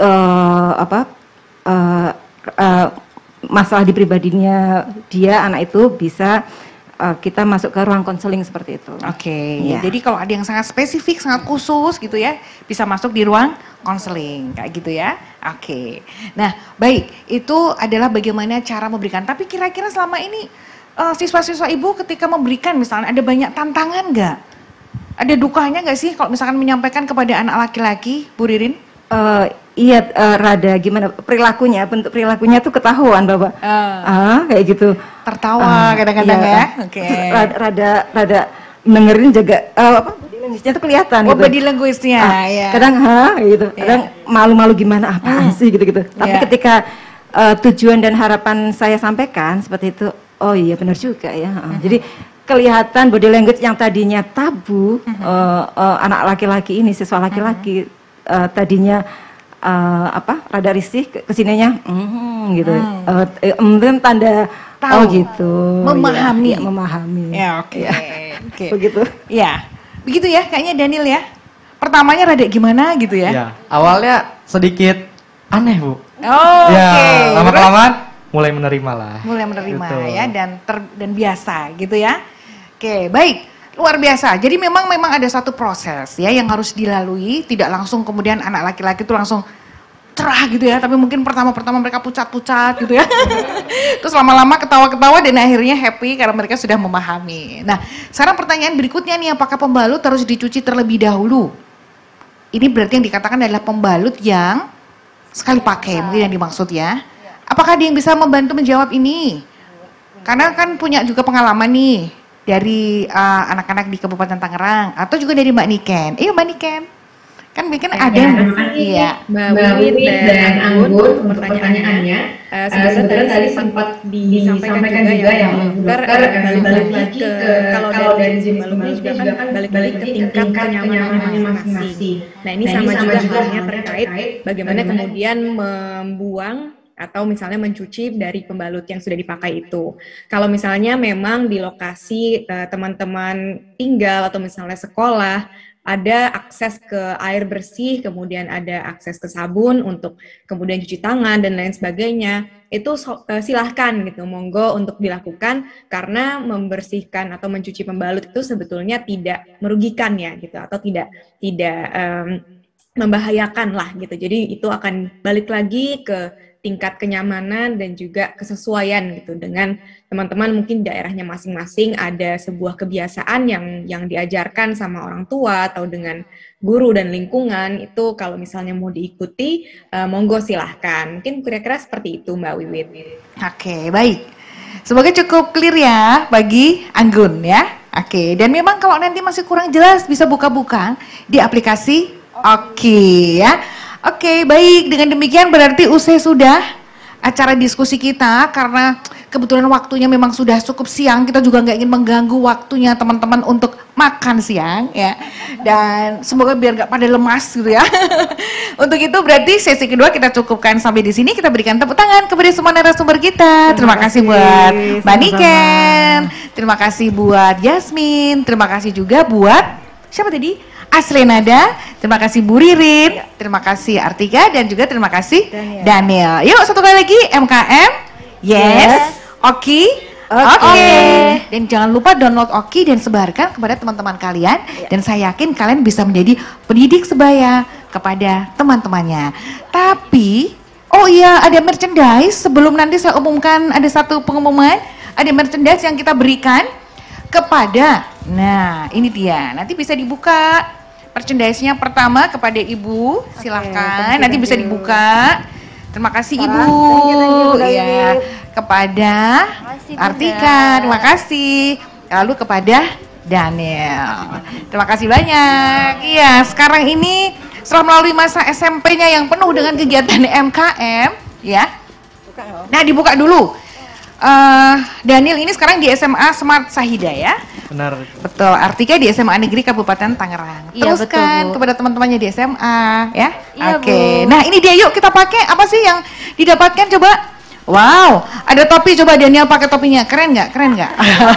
uh, apa uh, uh, masalah di pribadinya dia anak itu bisa uh, kita masuk ke ruang konseling seperti itu. Oke, Ya. jadi kalau ada yang sangat spesifik, sangat khusus gitu ya, bisa masuk di ruang konseling kayak gitu ya. Oke. Nah, baik, itu adalah bagaimana cara memberikan. Tapi kira-kira selama ini eh, siswa-siswa Ibu ketika memberikan misalnya ada banyak tantangan nggak? Ada dukanya nggak sih kalau misalkan menyampaikan kepada anak laki-laki, Bu Ririn? Eh, iya, eh, rada gimana perilakunya, bentuk perilakunya tuh ketahuan Bapak. Ah, kayak gitu. Tertawa kadang-kadang iya. ya. Oke. Terus Rada, rada, rada dengerin juga eh, apa? Body language-nya tuh kelihatan Oh, gitu. body language-nya, Ah, ya. Kadang ha gitu, kadang malu-malu gimana apaan sih gitu-gitu. Tapi Iya. ketika eh, tujuan dan harapan saya sampaikan seperti itu, oh iya benar juga ya. Ah, Jadi kelihatan body language yang tadinya tabu, eh, eh, anak laki-laki ini, siswa laki-laki eh, tadinya eh, apa rada risih ke- kesininya mm, gitu. Eh, eh, em, tanda Tahu. oh gitu. Memahami. Ya, ya, memahami. Ya, oke. Ya. Oke. Begitu. Ya. Begitu ya kayaknya Daniel ya. Pertamanya rada gimana gitu ya. Ya, awalnya sedikit aneh Bu. Oh, ya, oke. lama-kelamaan mulai menerima lah. Mulai menerima Gitu. ya dan ter, dan biasa gitu ya. Oke, baik. Luar biasa. Jadi memang memang ada satu proses ya yang harus dilalui, tidak langsung kemudian anak laki-laki itu langsung cerah gitu ya, tapi mungkin pertama-pertama mereka pucat-pucat gitu ya. Terus lama-lama ketawa-ketawa dan akhirnya happy karena mereka sudah memahami. Nah, sekarang pertanyaan berikutnya nih, apakah pembalut harus dicuci terlebih dahulu? Ini berarti yang dikatakan adalah pembalut yang sekali pakai, mungkin yang dimaksud ya. Apakah ada yang bisa membantu menjawab ini? Karena kan punya juga pengalaman nih dari uh, anak-anak di Kabupaten Tangerang atau juga dari Mbak Niken. Iya Mbak Niken. Kan mungkin ada yang iya. Mbak Wiwit dan Anggun untuk pertanyaannya. Uh, sebenarnya tadi sempat disampaikan juga ya dokter balik lagi ke kalau dari sisi lumba juga kan balik lagi ke tingkat kenyamanannya masing-masing. Nah ini sama juga halnya terkait bagaimana kemudian membuang atau misalnya mencuci dari pembalut yang sudah dipakai itu. Kalau misalnya memang di lokasi uh, teman-teman tinggal atau misalnya sekolah ada akses ke air bersih, kemudian ada akses ke sabun untuk kemudian cuci tangan dan lain sebagainya, itu so, uh, silahkan gitu, monggo untuk dilakukan karena membersihkan atau mencuci pembalut itu sebetulnya tidak merugikan ya gitu, atau tidak tidak um, membahayakan lah gitu. Jadi itu akan balik lagi ke tingkat kenyamanan dan juga kesesuaian gitu dengan teman-teman. Mungkin daerahnya masing-masing ada sebuah kebiasaan yang yang diajarkan sama orang tua atau dengan guru dan lingkungan, itu kalau misalnya mau diikuti uh, monggo silahkan. Mungkin kira-kira seperti itu Mbak Wiwit. Oke, baik. Semoga cukup clear ya bagi Anggun ya. Oke, dan memang kalau nanti masih kurang jelas bisa buka-buka di aplikasi Oki ya. Oke, baik. Dengan demikian berarti usai sudah acara diskusi kita, karena kebetulan waktunya memang sudah cukup siang. Kita juga nggak ingin mengganggu waktunya teman-teman untuk makan siang ya. Dan semoga biar nggak pada lemas gitu ya. Untuk itu berarti sesi kedua kita cukupkan sampai di sini. Kita berikan tepuk tangan kepada semua narasumber kita. Terima, Terima kasih buat Mbak Niken. Terima kasih buat Yasmin. Terima kasih juga buat siapa tadi? Asrenada, terima kasih Bu Ririn, terima kasih Artika, dan juga terima kasih Daniel. Daniel. Yuk satu kali lagi, M K M, yes, yes. Oki, oke, okay. okay. Dan jangan lupa download Oki dan sebarkan kepada teman-teman kalian. Yeah. Dan saya yakin kalian bisa menjadi pendidik sebaya kepada teman-temannya. Tapi, oh iya ada merchandise. Sebelum nanti saya umumkan ada satu pengumuman, ada merchandise yang kita berikan kepada, nah ini dia, nanti bisa dibuka merchandise-nya pertama kepada Ibu, silahkan, okay, nanti bisa dibuka. Terima kasih Ibu, ya, kepada Artika, terima kasih, lalu kepada Daniel, terima kasih banyak. Iya, sekarang ini setelah melalui masa S M P-nya yang penuh dengan kegiatan M K M, ya, nah dibuka dulu. Uh, Daniel ini sekarang di S M A Smart Sahida ya. Benar. Betul, Artika di S M A Negeri Kabupaten Tangerang. Iya, teruskan betul, kepada teman-temannya di S M A ya. Iya, Oke. Okay. Nah, ini dia, yuk kita pakai apa sih yang didapatkan coba? Wow, ada topi, coba Daniel pakai topinya. Keren nggak? Keren nggak?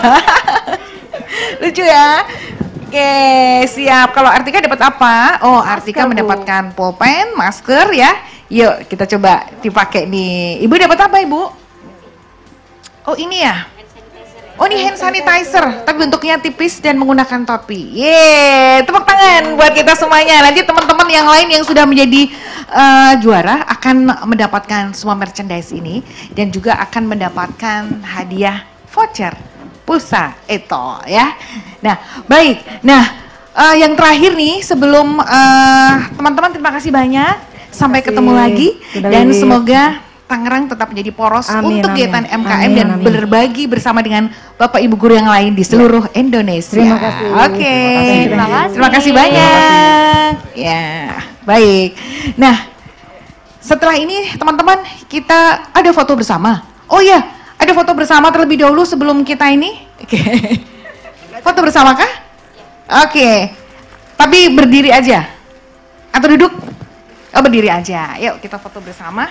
Lucu ya. Oke, siap. Kalau Artika dapat apa? Oh, Artika masker, mendapatkan pulpen, masker ya. Yuk, kita coba dipakai nih. Ibu dapat apa, Ibu? Oh ini ya, oh ini hand sanitizer, tapi bentuknya tipis dan menggunakan topi. Yeay, tepuk tangan buat kita semuanya. Nanti teman-teman yang lain yang sudah menjadi uh, juara akan mendapatkan semua merchandise ini dan juga akan mendapatkan hadiah voucher pulsa itu ya. Nah baik, nah uh, yang terakhir nih sebelum teman-teman uh, terima kasih banyak, sampai kasih. ketemu lagi Sudah dan ini. semoga Tangerang tetap menjadi poros amin, untuk kegiatan M K M amin, dan amin. berbagi bersama dengan Bapak Ibu guru yang lain di seluruh ya. Indonesia. Terima kasih. Oke. Okay. Terima kasih. Terima kasih banyak. Ya, baik. Nah, setelah ini teman-teman kita ada foto bersama. Oh ya, ada foto bersama terlebih dahulu sebelum kita ini. Oke. Okay. Foto bersama kah? Oke. Okay. Tapi berdiri aja atau duduk? Oh, berdiri aja. Yuk kita foto bersama.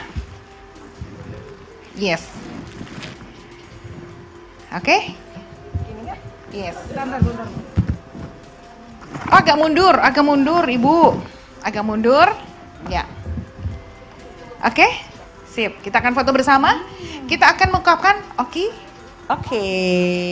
Yes. Oke. Okay. Yes. Oh, agak mundur, agak mundur, Ibu. Agak mundur. Ya. Oke. Okay. Sip. Kita akan foto bersama. Kita akan mengungkapkan Oki. Oke. Okay.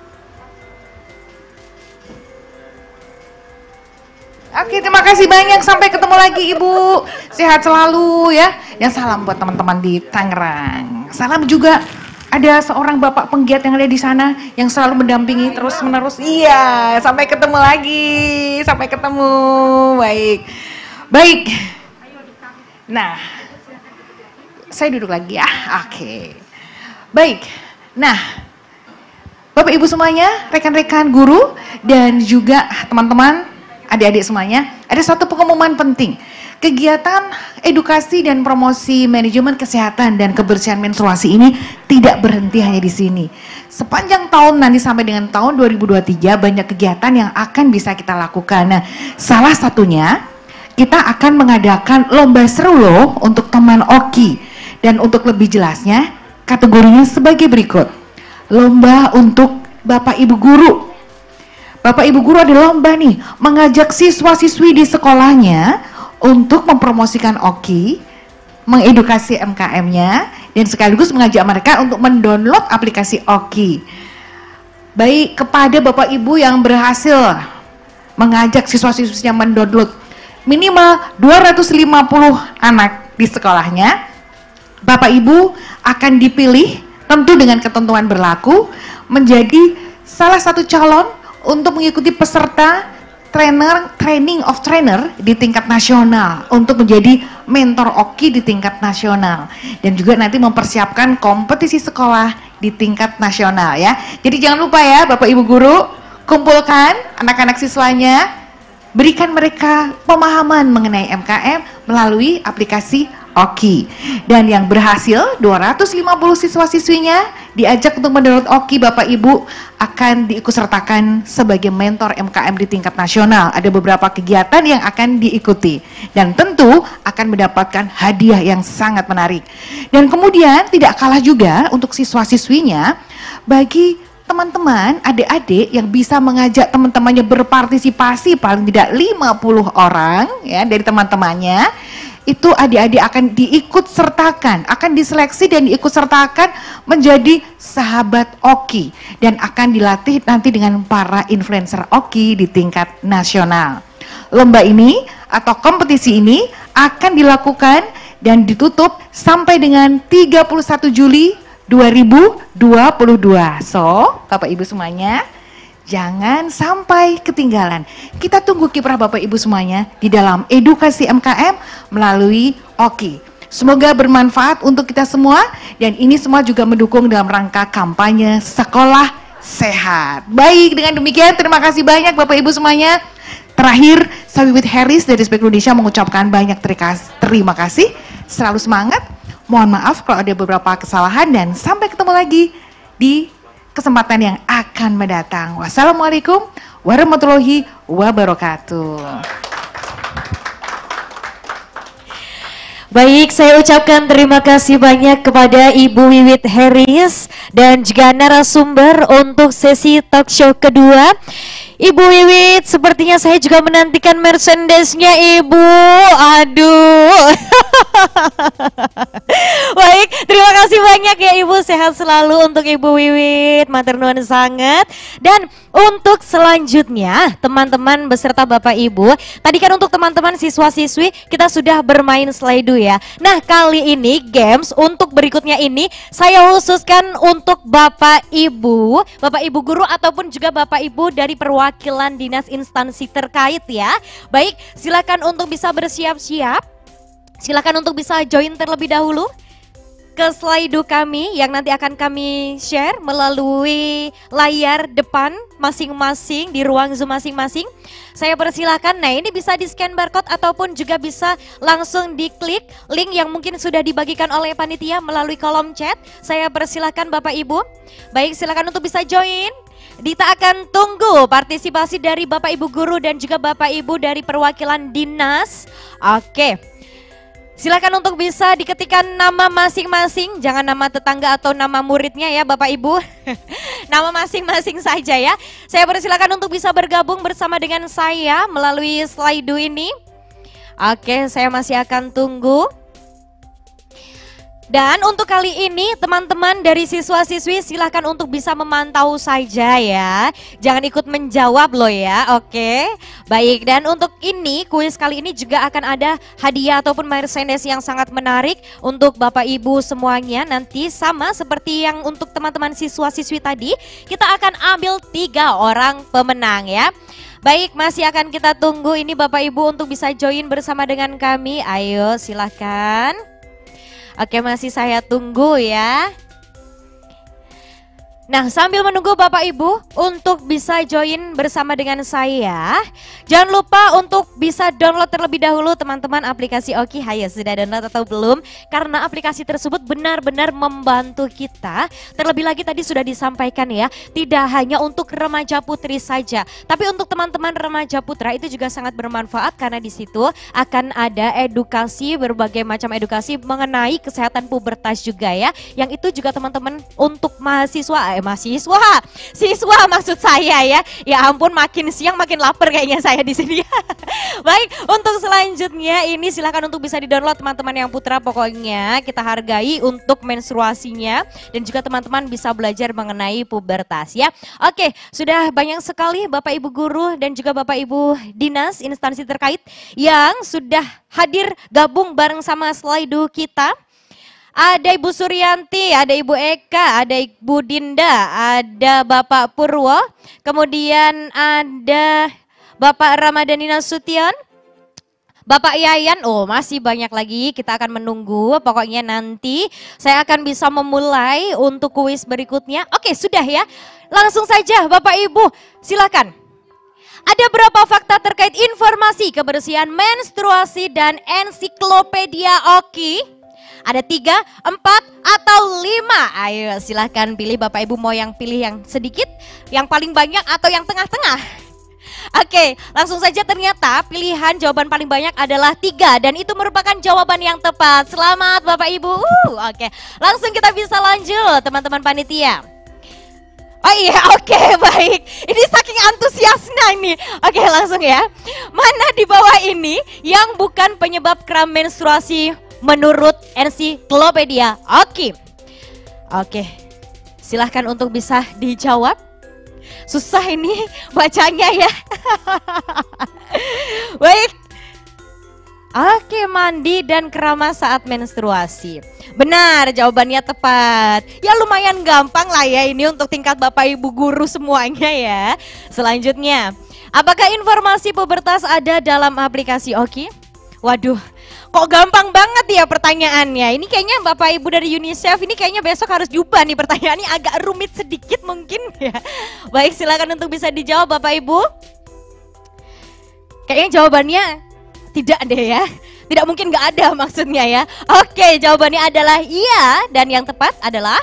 Oke, terima kasih banyak. Sampai ketemu lagi Ibu. Sehat selalu ya. Dan salam buat teman-teman di Tangerang. Salam juga ada seorang bapak penggiat yang ada di sana yang selalu mendampingi terus-menerus. Iya, sampai ketemu lagi. Sampai ketemu. Baik. Baik. Nah, saya duduk lagi ya. Oke. Baik. Nah, Bapak Ibu semuanya, rekan-rekan guru dan juga teman-teman adik-adik semuanya, ada satu pengumuman penting. Kegiatan edukasi dan promosi manajemen kesehatan dan kebersihan menstruasi ini tidak berhenti hanya di sini. Sepanjang tahun nanti sampai dengan tahun dua ribu dua puluh tiga banyak kegiatan yang akan bisa kita lakukan. Nah, salah satunya kita akan mengadakan lomba seru loh untuk teman Oki. Dan untuk lebih jelasnya, kategorinya sebagai berikut. Lomba untuk Bapak Ibu Guru. Bapak Ibu Guru ada lomba nih, mengajak siswa-siswi di sekolahnya untuk mempromosikan Oki, mengedukasi M K M-nya, dan sekaligus mengajak mereka untuk mendownload aplikasi Oki. Baik kepada Bapak Ibu yang berhasil mengajak siswa-siswinya mendownload minimal dua ratus lima puluh anak di sekolahnya, Bapak Ibu akan dipilih tentu dengan ketentuan berlaku menjadi salah satu calon untuk mengikuti peserta trainer training of trainer di tingkat nasional untuk menjadi mentor Oki di tingkat nasional, dan juga nanti mempersiapkan kompetisi sekolah di tingkat nasional ya. Jadi jangan lupa ya Bapak Ibu guru, kumpulkan anak-anak siswanya, berikan mereka pemahaman mengenai M K M melalui aplikasi Oki. Dan yang berhasil dua ratus lima puluh siswa-siswinya diajak untuk mendownload Oki, Bapak Ibu akan diikutsertakan sebagai mentor M K M di tingkat nasional. Ada beberapa kegiatan yang akan diikuti dan tentu akan mendapatkan hadiah yang sangat menarik. Dan kemudian tidak kalah juga untuk siswa-siswinya, bagi teman-teman, adik-adik yang bisa mengajak teman-temannya berpartisipasi paling tidak lima puluh orang ya dari teman-temannya, itu adik-adik akan diikut sertakan, akan diseleksi dan diikut sertakan menjadi sahabat Oki dan akan dilatih nanti dengan para influencer Oki di tingkat nasional. Lomba ini atau kompetisi ini akan dilakukan dan ditutup sampai dengan tiga puluh satu Juli dua ribu dua puluh dua. So, Bapak Ibu semuanya, jangan sampai ketinggalan. Kita tunggu kiprah Bapak Ibu semuanya di dalam edukasi M K M melalui Oki. Semoga bermanfaat untuk kita semua, dan ini semua juga mendukung dalam rangka kampanye sekolah sehat. Baik, dengan demikian terima kasih banyak Bapak Ibu semuanya. Terakhir, saya Wiwit Harris dari Spek Indonesia mengucapkan banyak terima kasih. Selalu semangat. Mohon maaf kalau ada beberapa kesalahan, dan sampai ketemu lagi di kesempatan yang akan mendatang. Wassalamualaikum warahmatullahi wabarakatuh. Baik, saya ucapkan terima kasih banyak kepada Ibu Wiwit Harris dan juga narasumber untuk sesi talk show kedua. Ibu Wiwit, sepertinya saya juga menantikan merchandise-nya Ibu. Aduh. Baik, terima kasih banyak ya Ibu, sehat selalu untuk Ibu Wiwit, matur nuwun sangat. Dan untuk selanjutnya teman-teman beserta Bapak Ibu, tadi kan untuk teman-teman siswa-siswi kita sudah bermain Slido ya. Nah, kali ini games untuk berikutnya ini saya khususkan untuk Bapak Ibu, Bapak Ibu guru ataupun juga Bapak Ibu dari perwakilan dinas instansi terkait ya. Baik, silakan untuk bisa bersiap-siap. Silakan untuk bisa join terlebih dahulu ke Slido kami yang nanti akan kami share melalui layar depan masing-masing di ruang Zoom masing-masing. Saya persilakan. Nah, ini bisa di scan barcode ataupun juga bisa langsung diklik link yang mungkin sudah dibagikan oleh panitia melalui kolom chat. Saya persilakan Bapak Ibu. Baik, silakan untuk bisa join. Dita akan tunggu partisipasi dari Bapak Ibu guru dan juga Bapak Ibu dari perwakilan dinas. Oke. Silakan untuk bisa diketikkan nama masing-masing, jangan nama tetangga atau nama muridnya ya Bapak Ibu. Nama masing-masing saja ya. Saya persilakan untuk bisa bergabung bersama dengan saya melalui Slido ini. Oke, saya masih akan tunggu. Dan untuk kali ini teman-teman dari siswa-siswi silahkan untuk bisa memantau saja ya. Jangan ikut menjawab loh ya, oke. Baik, dan untuk ini kuis kali ini juga akan ada hadiah ataupun merchandise yang sangat menarik untuk Bapak Ibu semuanya. Nanti sama seperti yang untuk teman-teman siswa-siswi tadi, kita akan ambil tiga orang pemenang ya. Baik, masih akan kita tunggu ini Bapak Ibu untuk bisa join bersama dengan kami. Ayo silahkan. Oke, masih saya tunggu ya. Nah, sambil menunggu Bapak Ibu untuk bisa join bersama dengan saya, jangan lupa untuk bisa download terlebih dahulu teman-teman aplikasi Oki. Hayo, sudah download atau belum? Karena aplikasi tersebut benar-benar membantu kita. Terlebih lagi tadi sudah disampaikan ya, tidak hanya untuk remaja putri saja, tapi untuk teman-teman remaja putra itu juga sangat bermanfaat karena di situ akan ada edukasi, berbagai macam edukasi mengenai kesehatan pubertas juga ya. Yang itu juga teman-teman untuk mahasiswa eh mahasiswa, siswa maksud saya ya. Ya ampun, makin siang makin lapar kayaknya saya di sini. Baik, untuk selanjutnya ini silahkan untuk bisa di-download teman-teman yang putra, pokoknya kita hargai untuk menstruasinya dan juga teman-teman bisa belajar mengenai pubertas ya. Oke, sudah banyak sekali Bapak Ibu guru dan juga Bapak Ibu dinas instansi terkait yang sudah hadir gabung bareng sama Slido kita. Ada Ibu Suryanti, ada Ibu Eka, ada Ibu Dinda, ada Bapak Purwo, kemudian ada Bapak Ramadhani Nasution, Bapak Yayan, oh masih banyak lagi, kita akan menunggu. Pokoknya nanti saya akan bisa memulai untuk kuis berikutnya. Oke, sudah ya, langsung saja Bapak Ibu, silakan. Ada berapa fakta terkait informasi kebersihan menstruasi dan ensiklopedia Oki? Ada tiga, empat, atau lima? Ayo silahkan pilih Bapak Ibu, mau yang pilih yang sedikit, yang paling banyak, atau yang tengah-tengah? Oke, langsung saja ternyata pilihan jawaban paling banyak adalah tiga dan itu merupakan jawaban yang tepat. Selamat Bapak Ibu. Uh, oke, langsung kita bisa lanjut teman-teman panitia. Oh iya, oke baik. Ini saking antusiasnya ini. Oke, langsung ya. Mana di bawah ini yang bukan penyebab kram menstruasi menurut ensiklopedia Oki? Oke, silahkan untuk bisa dijawab. Susah ini bacanya ya. Baik. Oke, mandi dan keramas saat menstruasi. Benar, jawabannya tepat. Ya lumayan gampang lah ya ini untuk tingkat Bapak Ibu guru semuanya ya. Selanjutnya, apakah informasi pubertas ada dalam aplikasi Oki? Waduh, kok gampang banget ya pertanyaannya. Ini kayaknya Bapak Ibu dari UNICEF ini kayaknya besok harus jubah nih, pertanyaannya agak rumit sedikit mungkin ya. Baik, silakan untuk bisa dijawab Bapak Ibu. Kayaknya jawabannya tidak deh ya. Tidak mungkin nggak ada maksudnya ya. Oke, jawabannya adalah iya dan yang tepat adalah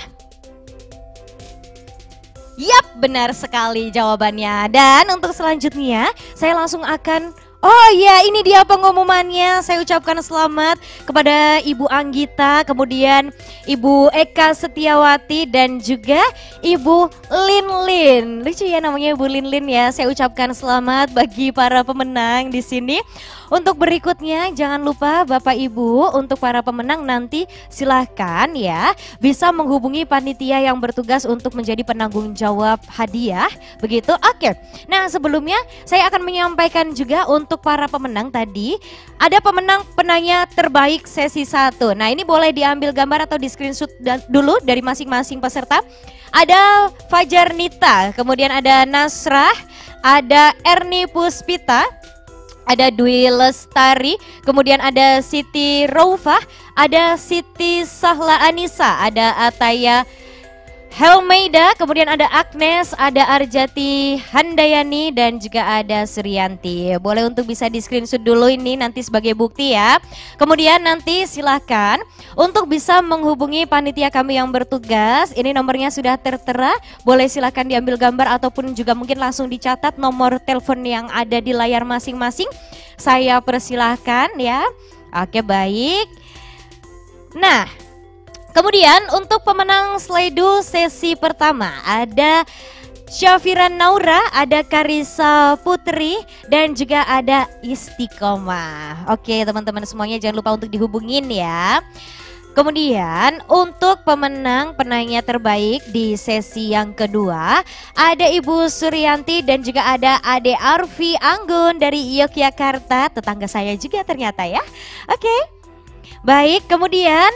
yap, benar sekali jawabannya. Dan untuk selanjutnya saya langsung akan oh iya, ini dia pengumumannya. Saya ucapkan selamat kepada Ibu Anggita, kemudian Ibu Eka Setiawati dan juga Ibu Linlin. Lucu ya namanya Ibu Linlin ya. Saya ucapkan selamat bagi para pemenang di sini. Untuk berikutnya jangan lupa Bapak Ibu, untuk para pemenang nanti silahkan ya bisa menghubungi panitia yang bertugas untuk menjadi penanggung jawab hadiah. Begitu, oke. Nah sebelumnya saya akan menyampaikan juga untuk para pemenang tadi. Ada pemenang penanya terbaik sesi satu. Nah ini boleh diambil gambar atau di screenshot dulu dari masing-masing peserta. Ada Fajar Nita, kemudian ada Nasrah, ada Erni Puspita, ada Dwi Lestari, kemudian ada Siti Raufah, ada Siti Sahla Anissa, ada Ataya Helmeida, kemudian ada Agnes, ada Arjati Handayani, dan juga ada Suryanti. Boleh untuk bisa di screenshot dulu ini nanti sebagai bukti ya. Kemudian nanti silahkan untuk bisa menghubungi panitia kami yang bertugas. Ini nomornya sudah tertera, boleh silahkan diambil gambar ataupun juga mungkin langsung dicatat nomor telepon yang ada di layar masing-masing. Saya persilahkan ya. Oke baik. Nah, kemudian untuk pemenang Slido sesi pertama ada Syafira Naura, ada Karisa Putri, dan juga ada Istiqomah. Oke teman-teman semuanya jangan lupa untuk dihubungin ya. Kemudian untuk pemenang penanya terbaik di sesi yang kedua ada Ibu Suryanti dan juga ada Ade Arfi Anggun dari Yogyakarta, tetangga saya juga ternyata ya. Oke, baik, kemudian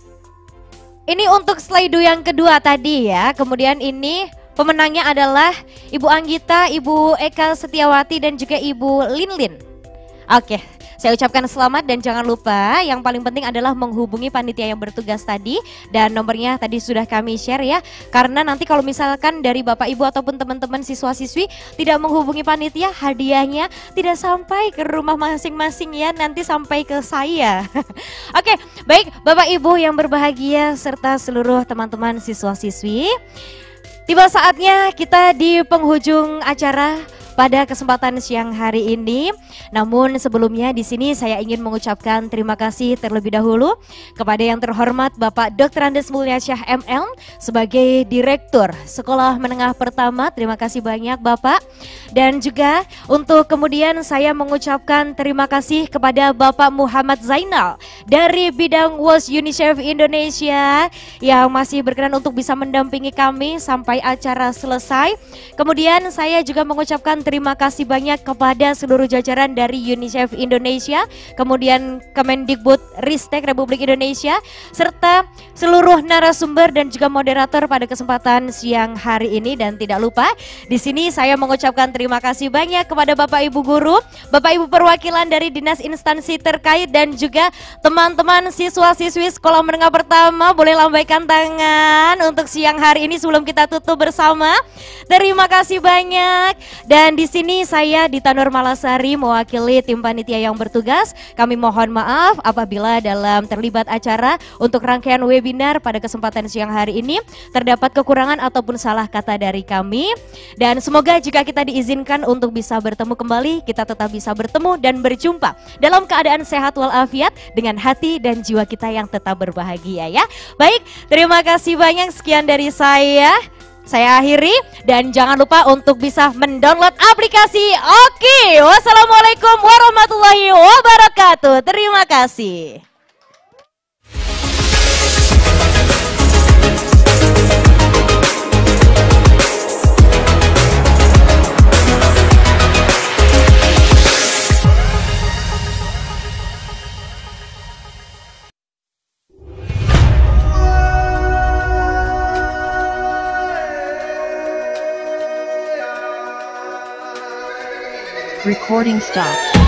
ini untuk Slido yang kedua tadi ya. Kemudian ini pemenangnya adalah Ibu Anggita, Ibu Eka Setiawati dan juga Ibu Linlin. Oke, saya ucapkan selamat dan jangan lupa yang paling penting adalah menghubungi panitia yang bertugas tadi dan nomornya tadi sudah kami share ya. Karena nanti kalau misalkan dari Bapak Ibu ataupun teman-teman siswa-siswi tidak menghubungi panitia, hadiahnya tidak sampai ke rumah masing-masing ya, nanti sampai ke saya. Oke, baik Bapak Ibu yang berbahagia serta seluruh teman-teman siswa-siswi. Tiba saatnya kita di penghujung acara pada kesempatan siang hari ini. Namun sebelumnya di sini saya ingin mengucapkan terima kasih terlebih dahulu kepada yang terhormat Bapak Doktor Andes Mulyasyah M M sebagai Direktur Sekolah Menengah Pertama. Terima kasih banyak Bapak. Dan juga untuk kemudian saya mengucapkan terima kasih kepada Bapak Muhammad Zainal dari bidang W O S UNICEF Indonesia yang masih berkenan untuk bisa mendampingi kami sampai acara selesai. Kemudian saya juga mengucapkan terima kasih banyak kepada seluruh jajaran dari UNICEF Indonesia, kemudian Kemendikbud Ristek Republik Indonesia, serta seluruh narasumber dan juga moderator pada kesempatan siang hari ini. Dan tidak lupa di sini saya mengucapkan terima kasih banyak kepada Bapak Ibu guru, Bapak Ibu perwakilan dari dinas instansi terkait dan juga teman-teman siswa-siswi sekolah menengah pertama. Boleh lambaikan tangan untuk siang hari ini sebelum kita tutup bersama. Terima kasih banyak. Dan di sini saya Dita Nur Malasari mewakili tim panitia yang bertugas. Kami mohon maaf apabila dalam terlibat acara untuk rangkaian webinar pada kesempatan siang hari ini terdapat kekurangan ataupun salah kata dari kami. Dan semoga jika kita diizinkan untuk bisa bertemu kembali, kita tetap bisa bertemu dan berjumpa dalam keadaan sehat walafiat dengan hati dan jiwa kita yang tetap berbahagia ya. Baik, terima kasih banyak, sekian dari saya. Saya akhiri dan jangan lupa untuk bisa mendownload aplikasi Oki. Wassalamualaikum warahmatullahi wabarakatuh. Terima kasih. Recording stopped.